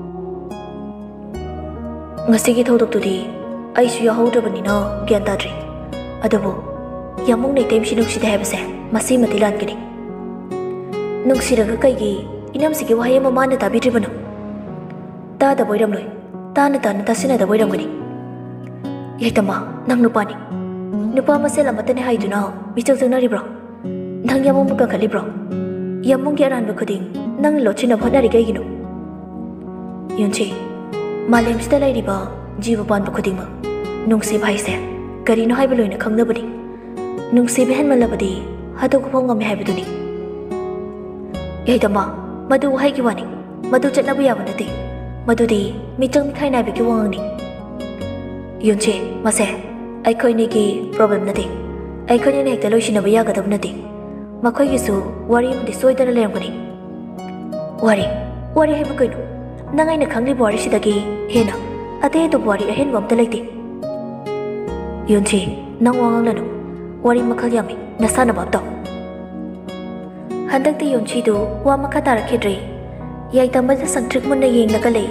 ꯉꯁꯤꯒꯤ ꯊꯧꯗꯣꯛꯇꯨꯗꯤ ꯑꯩꯁꯨ ꯌꯥꯎꯍꯧꯗ꯭ꯔꯕꯅꯤꯅ ꯒ꯭ꯌꯥꯟ ꯇꯥꯗ꯭ꯔꯤ ꯑꯗꯨꯕꯨ ꯌꯥꯝꯃꯨꯡꯅ ꯏꯇꯦꯝꯁꯤ ꯅꯨꯡꯁꯤꯗꯦ ꯍꯥꯏꯕꯁꯦ ꯃꯁꯤꯃꯗꯤ ꯂꯥꯟꯒꯅꯤ ꯅꯨꯡꯁꯤꯔꯒ ꯀꯩꯒꯤ ꯏꯅꯝꯁꯤꯒꯤ ꯋꯥꯍꯩ ꯑꯃ ꯃꯥꯅ ꯇꯥꯕꯤꯗ꯭ꯔꯤꯕꯅꯣ ꯇꯥꯗꯕ ꯑꯣꯏꯔꯝꯂꯣꯏ ꯇꯥꯅ ꯇꯥꯅ ꯇꯥꯁꯤꯟꯅꯗꯕ ꯑꯣꯏꯔꯝꯒꯅꯤ ꯌꯥꯏꯇꯝꯕ ꯅꯪ ꯅꯨꯄꯥꯅꯤ ꯅꯨꯄꯥ ꯃꯁꯦꯜ ꯑꯃꯠꯇꯅꯦ ꯍꯥꯏꯗꯨꯅ ꯃꯤꯆꯪ ꯆꯪꯅꯔꯤꯕ꯭ꯔꯣ ꯅꯪ ꯌꯥꯝꯃꯨꯡꯕꯨ ꯀꯟꯈꯠꯂꯤꯕ꯭ꯔꯣ ꯌꯥꯝꯃꯨꯡꯒꯤ ꯑꯔꯥꯟꯕ ꯈꯨꯗꯤꯡ ꯅꯪꯅ ꯂꯣꯠꯁꯤꯟꯅꯕ ꯍꯣꯠꯅꯔꯤ ꯀꯩꯒꯤꯅꯣ ꯌꯣꯟꯆꯤ ꯃꯥꯂꯦꯝꯁꯤꯗ ꯂꯩꯔꯤꯕ ꯖꯤꯕ ꯄꯥꯟꯕ ꯈꯨꯗꯤꯡꯃꯛ ꯅꯨꯡꯁꯤꯕ ꯍꯥꯏꯁꯦ ꯀꯔꯤꯅꯣ ꯍꯥꯏꯕ ꯂꯣꯏꯅ ꯈꯪꯅꯕꯅꯤ ꯅꯨꯡꯁꯤꯕ ꯍꯦꯟꯃꯜꯂꯕꯗꯤ ꯍꯥꯠꯇꯣꯛꯄ ꯐꯥꯎ ꯉꯝꯃꯤ ꯍꯥꯏꯕꯗꯨꯅꯤ ꯌꯥꯏꯇꯝꯕ ꯃꯗꯨ ꯋꯥꯍꯩꯒꯤ ꯋꯥꯅꯤ ꯃꯗꯨ ꯆꯠꯅꯕ ꯌꯥꯕ ꯅꯠꯇꯦ ꯃꯗꯨꯗꯤ ꯃꯤꯆꯪ ꯃꯤꯈꯥꯏ ꯅꯥꯏꯕꯒꯤ ꯋꯥꯉꯥꯡꯅꯤ ꯌꯣꯟꯆꯤ ꯃꯁꯦ ꯑꯩꯈꯣꯏꯅꯤꯒꯤ ꯄ꯭ꯔꯣꯕ꯭ꯂꯦꯝ ꯅꯠꯇꯦ ꯑꯩꯈꯣꯏꯅꯤꯅ ꯍꯦꯛꯇ ꯂꯣꯏꯁꯤꯟꯅꯕ ꯌꯥꯒꯗꯕ ꯅꯠꯇꯦ ꯃꯈꯣꯏꯒꯤꯁꯨ ꯋꯥꯔꯤ ꯑꯃꯗꯤ ꯁꯣꯏꯗꯅ ꯂꯩꯔꯝꯒꯅꯤ ꯋꯥꯔꯤ ꯋꯥꯔꯤ ꯍꯥꯏꯕ ꯀꯩꯅꯣ ꯅꯪ ꯑꯩꯅ ꯈꯪꯂꯤꯕ ꯋꯥꯔꯤꯁꯤꯗꯒꯤ ꯍꯦꯟꯅ ꯑꯇꯩ ꯑꯇꯣꯞꯄ ꯋꯥꯔꯤ ꯑꯍꯦꯟꯕ ꯑꯝꯇ ꯂꯩꯇꯦ ꯌꯣꯟꯆꯤ ꯅꯪ ꯋꯥ ꯉꯥꯡꯂꯅꯨ ꯋꯥꯔꯤ ꯃꯈꯜ ꯌꯥꯝꯃꯤ ꯅꯁꯥꯅ ꯚꯥꯞ ꯇꯧ ꯍꯟꯗꯛꯇꯤ ꯌꯣꯟꯆꯤꯗꯨ ꯋꯥ ꯃꯈꯥ ꯇꯥꯔꯛꯈꯤꯗ꯭ꯔꯦ ꯌꯥꯏꯇꯝꯕꯗ ꯁꯪꯇ꯭ꯔꯤꯛ ꯃꯨꯟꯅ ꯌꯦꯡꯂꯒ ꯂꯩ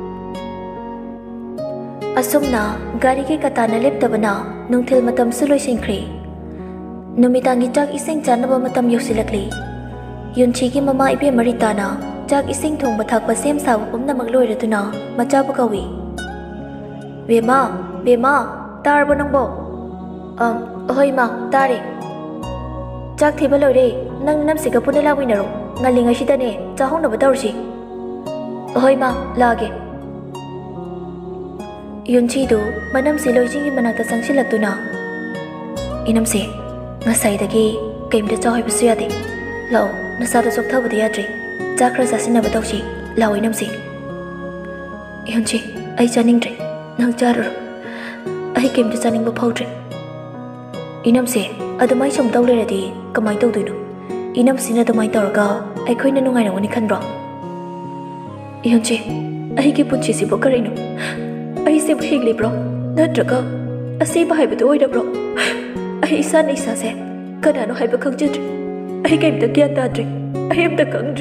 ꯑꯁꯨꯝꯅ ꯒꯥꯔꯤꯒꯤ ꯀꯇꯥꯅ ꯂꯦꯞꯇꯕꯅ ꯅꯨꯡꯊꯤꯜ ꯃꯇꯝꯁꯨ ꯂꯣꯏꯁꯤꯟꯈ꯭ꯔꯦ ꯅꯨꯃꯤꯗꯥꯡꯒꯤ ꯆꯥꯛ ꯏꯁꯤꯡ ꯆꯥꯅꯕ ꯃꯇꯝ ꯌꯧꯁꯤꯜꯂꯛꯂꯤ ꯌꯣꯟꯆꯤꯒꯤ ꯃꯃꯥ ꯏꯕꯦꯝ ꯔꯤꯇꯥꯅ ꯆꯥꯛ ꯏꯁꯤꯡ ꯊꯣꯡꯕ ꯊꯥꯛꯄ ꯁꯦꯝ ꯁꯥꯕ ꯄꯨꯝꯅꯃꯛ ꯂꯣꯏꯔꯗꯨꯅ ꯃꯆꯥꯕꯨ ꯀꯧꯏ ꯕꯦꯃꯥ ꯕꯦꯃꯥ ꯇꯥꯔꯕꯣ ꯅꯪꯕꯣ ꯑꯝ ꯑꯍꯣꯏ ꯏꯃꯥ ꯇꯥꯔꯦ ꯆꯥꯛ ꯊꯤꯕ ꯂꯣꯏꯔꯦ ꯅꯪ ꯅꯝꯁꯤꯒ ꯄꯨꯟꯅ ꯂꯥꯛꯃꯤꯟꯅꯔꯣ ꯉꯜꯂꯤꯉꯩꯁꯤꯗꯅꯦ ꯆꯥꯍꯧꯅꯕ ꯇꯧꯔꯁꯤ ꯑꯍꯣꯏ ꯏꯃꯥ ꯂꯥꯛꯑꯒꯦ ꯌꯣꯟꯆꯤꯗꯨ ꯃꯅꯝꯁꯤ ꯂꯣꯏꯖꯤꯡꯒꯤ ꯃꯅꯥꯛꯇ ꯆꯪꯁꯤꯜꯂꯛꯇꯨꯅ ꯏꯅꯝꯁꯤ ꯉꯁꯥꯏꯗꯒꯤ ꯀꯩꯝꯇ ꯆꯥꯎ ꯍꯥꯏꯕꯁꯨ ꯌꯥꯗꯦ ꯂꯥꯛꯑꯣ ꯅꯁꯥꯗꯣ ꯆꯣꯛꯊꯕꯗꯤ ꯌꯥꯗ꯭ꯔꯤ ꯆꯥꯛ ꯈꯔ ꯆꯥꯁꯤꯟꯅꯕ ꯇꯧꯁꯤ ꯂꯥꯛꯑꯣ ꯏꯅꯝꯁꯤ ꯌꯣꯟꯆꯤ ꯑꯩ ꯆꯥꯅꯤꯡꯗ꯭ꯔꯦ ꯅꯪ ꯆꯥꯔꯨꯔꯣ ꯑꯩ ꯀꯩꯝꯇ ꯆꯥꯅꯤꯡꯕ ꯐꯥꯎꯗ꯭ꯔꯦ ꯏꯅꯝꯁꯤ ꯑꯗꯨꯃꯥꯏꯅ ꯁꯨꯝ ꯇꯧ ꯂꯩꯔꯗꯤ ꯀꯃꯥꯏꯅ ꯇꯧꯗꯣꯏꯅꯣ ꯏꯅꯝꯁꯤꯅ ꯑꯗꯨꯃꯥꯏꯅ ꯇꯧꯔꯒ ꯑꯩꯈꯣꯏꯅ ꯅꯨꯡꯉꯥꯏꯔꯝꯒꯅꯤ ꯈꯟꯕ꯭ꯔꯣ ꯌꯣꯟꯆꯤ ꯑꯩꯒꯤ ꯄꯨꯟꯁꯤꯁꯤꯕꯨ ꯀꯔꯤꯅꯣ ꯑꯩꯁꯤꯕꯨ ꯍꯤꯡꯂꯤꯕ꯭ꯔꯣ ꯅꯠꯇ꯭ꯔꯒ ꯑꯁꯤꯕ ꯍꯥꯏꯕꯗꯨ ꯑꯣꯏꯔꯕ꯭ꯔꯣ ꯑꯩ ꯏꯁꯥꯅ ꯏꯁꯥꯁꯦ ꯀꯅꯥꯅꯣ ꯍꯥꯏꯕ ꯈꯪꯖꯗ꯭ꯔꯤ ꯑꯩ ꯀꯩꯝꯇ ꯒ꯭ꯌꯥꯟ ꯇꯥꯗ꯭ꯔꯤ ꯑꯩ ꯑꯝꯇ ꯈꯪꯗ꯭ꯔꯤ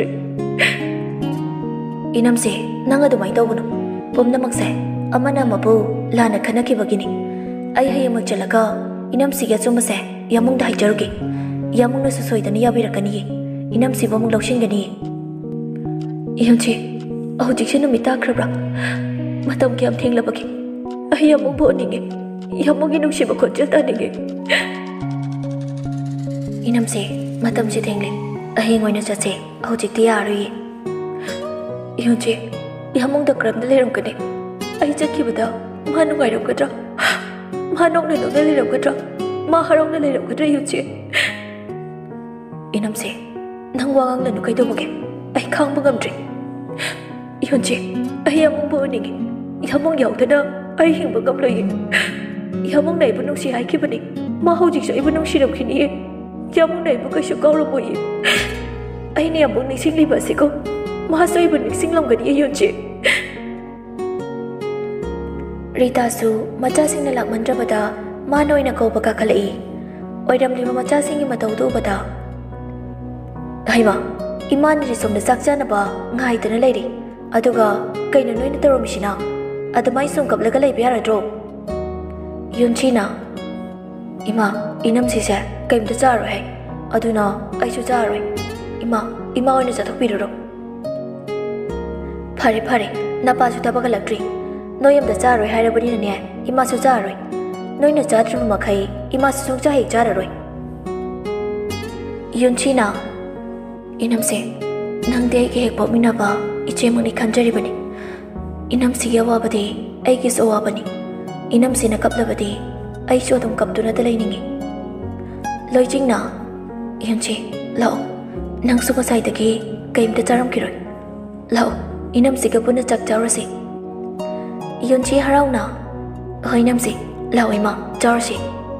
ꯏꯅꯝꯁꯤ ꯅꯪ ꯑꯗꯨꯃꯥꯏꯅ ꯇꯧꯒꯅꯨ ꯄꯨꯝꯅꯃꯛꯁꯦ ꯑꯃꯅ ꯑꯃꯕꯨ ലാꯟꯅ ꯈꯟꯅꯈꯤꯕꯒꯤꯅꯤ ꯑꯩ ꯍꯌꯦꯡꯃꯛ ꯆꯠꯂꯒ ꯏꯅꯝꯁꯤꯒꯤ ꯑꯆꯨꯝꯕꯁꯦ ꯌꯥꯝꯃꯨꯡꯗ ꯍꯥꯏꯖꯔꯨꯒꯦ ꯌꯥꯝꯃꯨꯡꯅꯁꯨ ꯁꯣꯏꯗꯅ ꯌꯥꯕꯤꯔꯛꯀꯅꯤꯌꯦ ꯏꯅꯝꯁꯤꯕꯨ ꯑꯃꯨꯛ ꯂꯧꯁꯤꯟꯒꯅꯤꯌꯦ ꯌꯣꯟꯆꯤ ꯍꯧꯖꯤꯛꯁꯦ ꯅꯨꯃꯤꯠ ꯇꯥꯈ꯭ꯔꯕ꯭ꯔꯥ ꯃꯇꯝ ꯀꯌꯥꯝ ꯊꯦꯡꯂꯕꯒꯦ ꯑꯩ ꯌꯥꯝꯃꯨꯡꯕꯨ ꯎꯅꯤꯡꯉꯦ ꯌꯥꯝꯃꯨꯡꯒꯤ ꯅꯨꯡꯁꯤꯕ ꯈꯣꯟꯖꯦꯜ ꯇꯥꯅꯤꯡꯉꯦ ꯏꯅꯝꯁꯤ ꯃꯇꯝꯁꯤ ꯊꯦꯡꯂꯦ ꯑꯍꯤꯡ ꯑꯣꯏꯅ ꯆꯠꯁꯦ ꯍꯧꯖꯤꯛꯇꯤ ꯌꯥꯔꯣꯏꯌꯦ ꯌꯣꯟꯆꯤ ꯌꯥꯝꯃꯨꯡꯗ ꯀꯔꯝꯅ ꯂꯩꯔꯝꯒꯅꯤ ai chakibada ma nungairamgadra ma nongna nongna leiramgadra ma harongna leiramgadra yunchi inamse nang wangang lanu kaidobage ai khangba ngamdri yunchi ai among bo ningi yamong yaudana ai hingba ngamloi yamong nai bu nungsi haikibani ma hojik so ibu nungsi ramkhini yamong nai bu kaisu kauramoi ai ne among ningsing liba siko ma so ibu ningsing lamgani yunchi Rita su macha singna lakmandrabada ma noina kobaka khalai oiramliba macha singi mataudu bada haima iman ri somna sakchana ba ngai tana leiri aduga kaina noina taromishina adamai sum kaplaga lei biaradro yunchina ima inam sise kaimta charo hai aduna aisu charo ima ima oina chathokpiruro phare phare napa su tabaga lakri noyam da charoi hairabani ne ima su charoi noina chatru makhai ima su cha hek chararoi yunchina inamse nangde ge hek pomina ba iche muni khanjari bani inamsi ya wabadi ai gi so wabani inamsi na kaplabadi ai so dum kaptuna da leiningi loijingna yunchi lao nang su ko sai da gi kaimta charam kiroi lao inamsi ga puna chak charasi yunchi harauna hoinamsi lawima charsi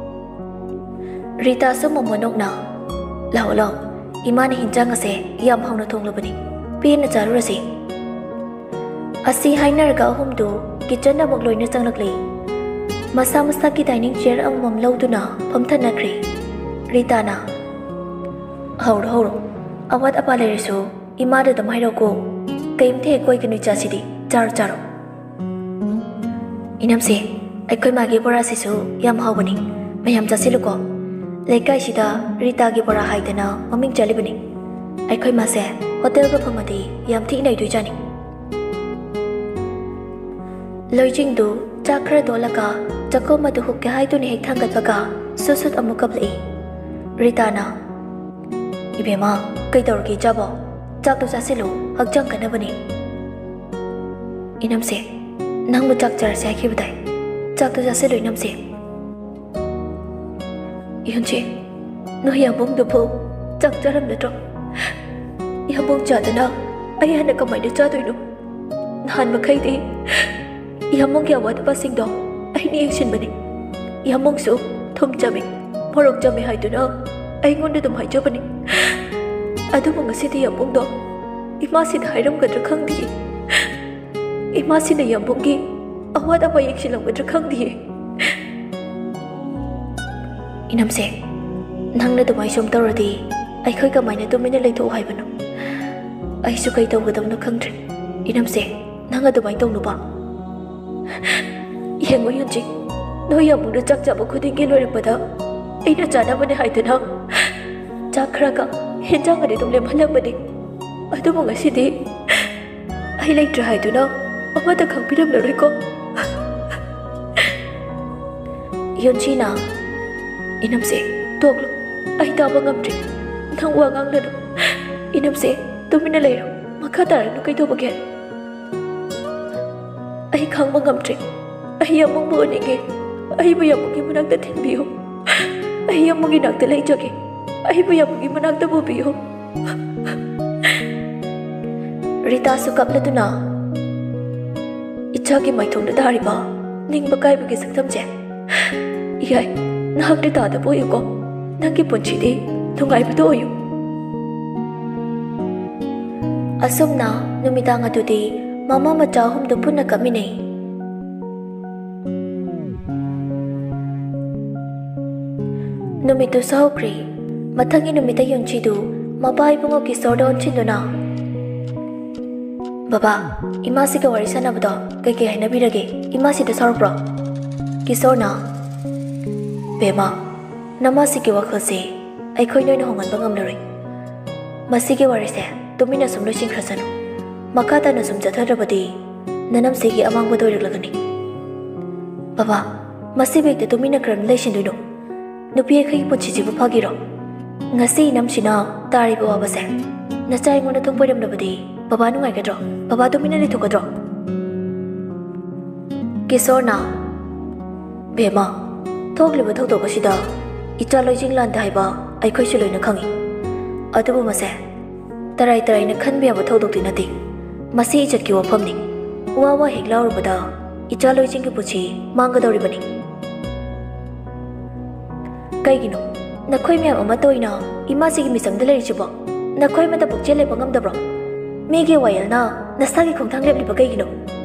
Rita su momonok na law law imani hinjang ase yam hauna thonglobani pin charurasi asi hainar ga humdu kitchen na mokloina changlakli masa masa ki dining chair ang mamlawduna phamthanakri Rita na haur haur awat apa leresu imada damhairo ko kaimthe koi kanu chasidi char charo inamse aikoi magi bora sisu yam hawbani mayam chasiluko leikai sida Rita gi bora haidana maming chalibani aikoi mase hotel ga phamadi yam thi nei dui jani loijing du chakra dolaka chako madu hukka haitu ni hek thangat baga susut amukap lei Rita na ibema kai dorki jabo chak tu chasilu hakjang kana bani inamse nang mu chak char sai ki budai chak tu jase loi nam se yunchi no ya bong du pho chak charam na tro ya bong cha da na ai hana ka mai de cha tu no han ma khai ti ya mong ya wat pa sing do ai ni action bani ya mong su thum cha mi porok cha mi hai tu no ai ngon de dum hai cha bani adu mong si ti ya bong do ima si da hai ram ka tra khang di ima si na yam bong gi awat apa yak silang ka tra khang di inam se nang na dumai som tawradi ai khoi ka mai na tu mina lai tho hai banu ai su kai taw gadam no khang thri inam se nang a dumai taw no ba yengo yunji no yam bong da chak cha ba khuding ge loi pada ai na chana bane hai ta na chak khra ka henjang ga de tum le mhalak bani adu mong si di ai lai tra hai tu na ama ta khang piram lo roi ko yunji na inam se toklo ai ta ba ngam tri thang wa ngang na inam se tumina le makha tar no kai to bage ai khang ba ngam tri ai am mong bo ni ge ai ba yam gi manak ta thin biyo ai am gi nak ta lai jage ai ba yam gi manak ta bo biyo Rita su kap la tu na icha gi mai thong da dari ba ning ba kai ba gi sak tham che yai nak di ta da bo yu ko nang ki pon chi di thongai ba do yu asum na numita nga tu di mama ma cha hum do phun na kami nei numitu saukri mathangi numita yun chi du mabai bungo ki sordon chin do na baba imasi ka wari sana bado kai kai na birage imasi da sor pro kisor na bema namasi ki wakhal se ai khoi noi na hongan bangam lori masi ki wari se tumina sumlo sing khasanu makata na sum jathar rabadi nanam se ki amang bodoi lagani baba masi bek de tumina kram leshin do no nupi khai pochi ji bu phagi ro ngasi nam sina tari bo abase na chai ngona thong podam rabadi baba nu ngai ka dro baba tumina ni thukadro Kisorna Bema Thokleba Thokdobasida Icha Loijing Landa haiba aikhoi su loina khangi adubu mase tarai tarai na khanbe aba thodokti nati masi ijat ki wafamni wa wa heglaur bada Icha Loijing ki puchi manggadori bani kaigino nakhoi me ama toina imasi gi misang dalai chibo nakhoi mata pukchele bangam dabro mege wayal na nasagi khongthang lepli ba kaigino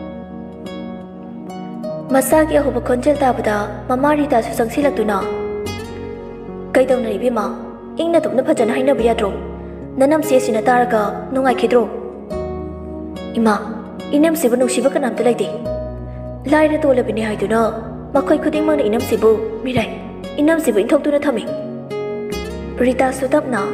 masagi ahuba khonjel tabada mamari ta su sangsilaktuna Kaidong na ibima, ing na tuk na pajan hay na biyadro. Nanam siya sinataraga nung ay kidro. Ima, inam sibo nung siba ka nam talay di. Lai na tola binihay do na, makoy kuding mang na inam sibo, miray, inam sibo intok do na tami. Rita sutap na.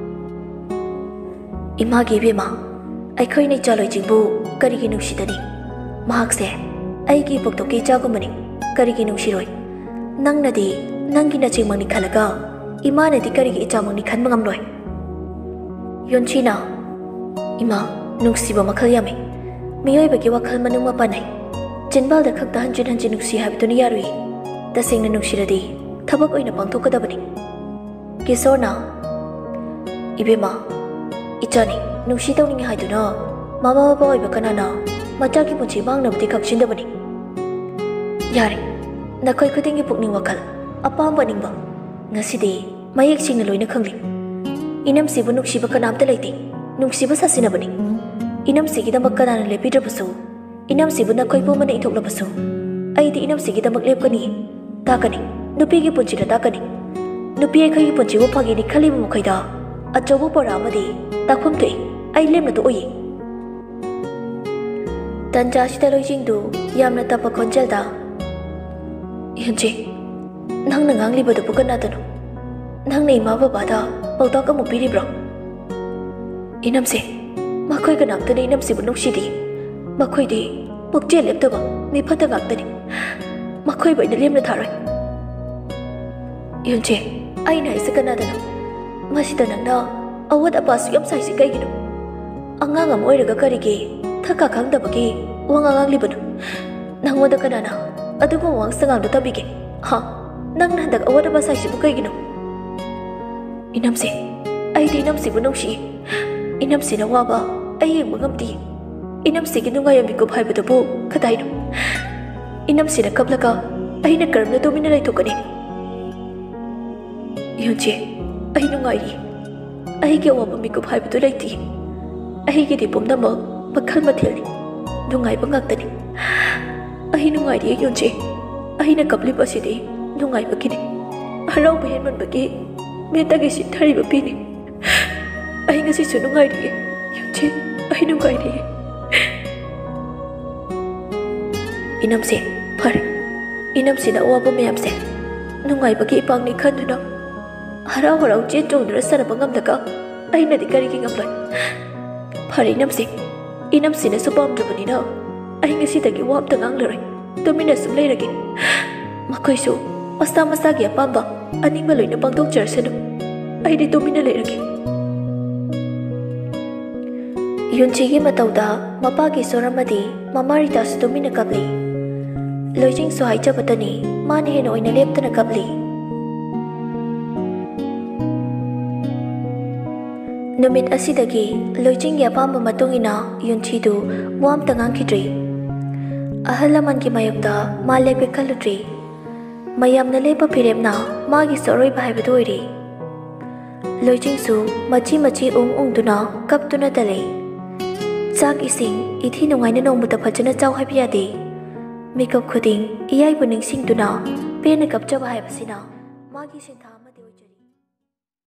Ima gibima, ay koy na chaloy jingbo, karigi nung sitani. Mahak se, ay gipok to kay jago maning, karigi nung siroy. Nang na di, nang ginaching mang ni kalaga. Ima na di karigi ichamang ni khan mangam loy. Yon china. Ima, nung siba makal yami. Miyoy bagi wakal manung mapanay. Jinbal da kakta hanjin hanjin nung siya habito ni yarui. Dasing na nung siradi, tabak oy na pangtok kadabani. Kisor na. Ibima, ichani, nung sitaw ni nga na, mama maba oy baka na na, mataki mo chibang na buti kakshin dabani. Yari, nakoy kuting ipuk ning wakal, apa amba ning ba? Ngasidi, mayek sing na loy na khangli. Inam sibo nuk siba ka namta laiti, nuk siba sa sinabani. Inam sige damak ka na lepi drapaso. Inam sibo na koy po man na itok lapaso. Ay di inam sige damak lep ka ni. Takani, nupi gi punchi na takani. Nupi ay kayo punchi mo pagi ni kali mo kay da. At jawa para amadi, takpam to eh, ay lem na to oye. Tanja si taloy jingdo, yam na tapak konjel da. Yanchi. Nang nangang liba da bukan nato no. Nang na ima baba da pauta ka mo piri bro. Inam se, makoy ka namta na inam si bunok sidi. Makoy di, pukje lep ba, may patagak tani. Makoy ba inalim na taroy. Yun che, ay na isa ka nato no. Masita nang na, awad apas yam say si kay gino. Ang nga nga mo ay nagkakarigi, takakang da bagi, uwang angang liba no. Nang wada ka na na, ado mo uwang sangang do tabigi. Ha? Nang nandag awad ba sa sibo kay gino. Inam si, ay di inam si bunong si. Inam si nawa ba, ay yung mangam di. Inam si gino nga yung bikup hay ba tabo, katay no. Inam si nakabla ka, ay nagkaram na dominalay to ka ni. Yun si, ay nung nga yi. Ay gawa ba bikup hay ba to lay ti. Ay giti pum na mo, magkalmatil ni. Nung nga ibangag tani. Ay nung nga yi yun si, ay nagkabli ba si di. Nung ay bagini, halaw bayan man bagi, may tagay tari bapini. Ay nga si sunung ay di, yung che, ay nung ay di. Inam si, pare, inam si na uwa ba mayam si, nung ay bagi ipang ni kanto na. Haraw-haraw jen chong nura sana pangam daga, ay na di kariki ngamlay. Pare inam si, inam si na supam drabani na, ay nga si tagi wap tangang laray, tumina sumlay lagi. Makoy so, Masa masagi apamba, aning maloy na pang doktor sa no. Ay dito minalay lagi. Yun chigi mataw da, mapagi soramadi, mamarita sa dumi na kabli. Loijing so hay chabatani, manihin o inalepta na kabli. Numit asidagi, loijing yapamba matungina, yun chido, wam tangang kidri. Ahalaman ki mayamda, malebe kaludri. Mayam na lepa pirem na, magi soroy bahay badoyri. Loijing su, machi machi ung ung duna, kap duna dalay. Sak ising, iti nungay na nung mutapadya na jaw habiyadi. Mikap kuding, iyay buning sing duna, pinagkap jaw bahay basina. Magi sintama.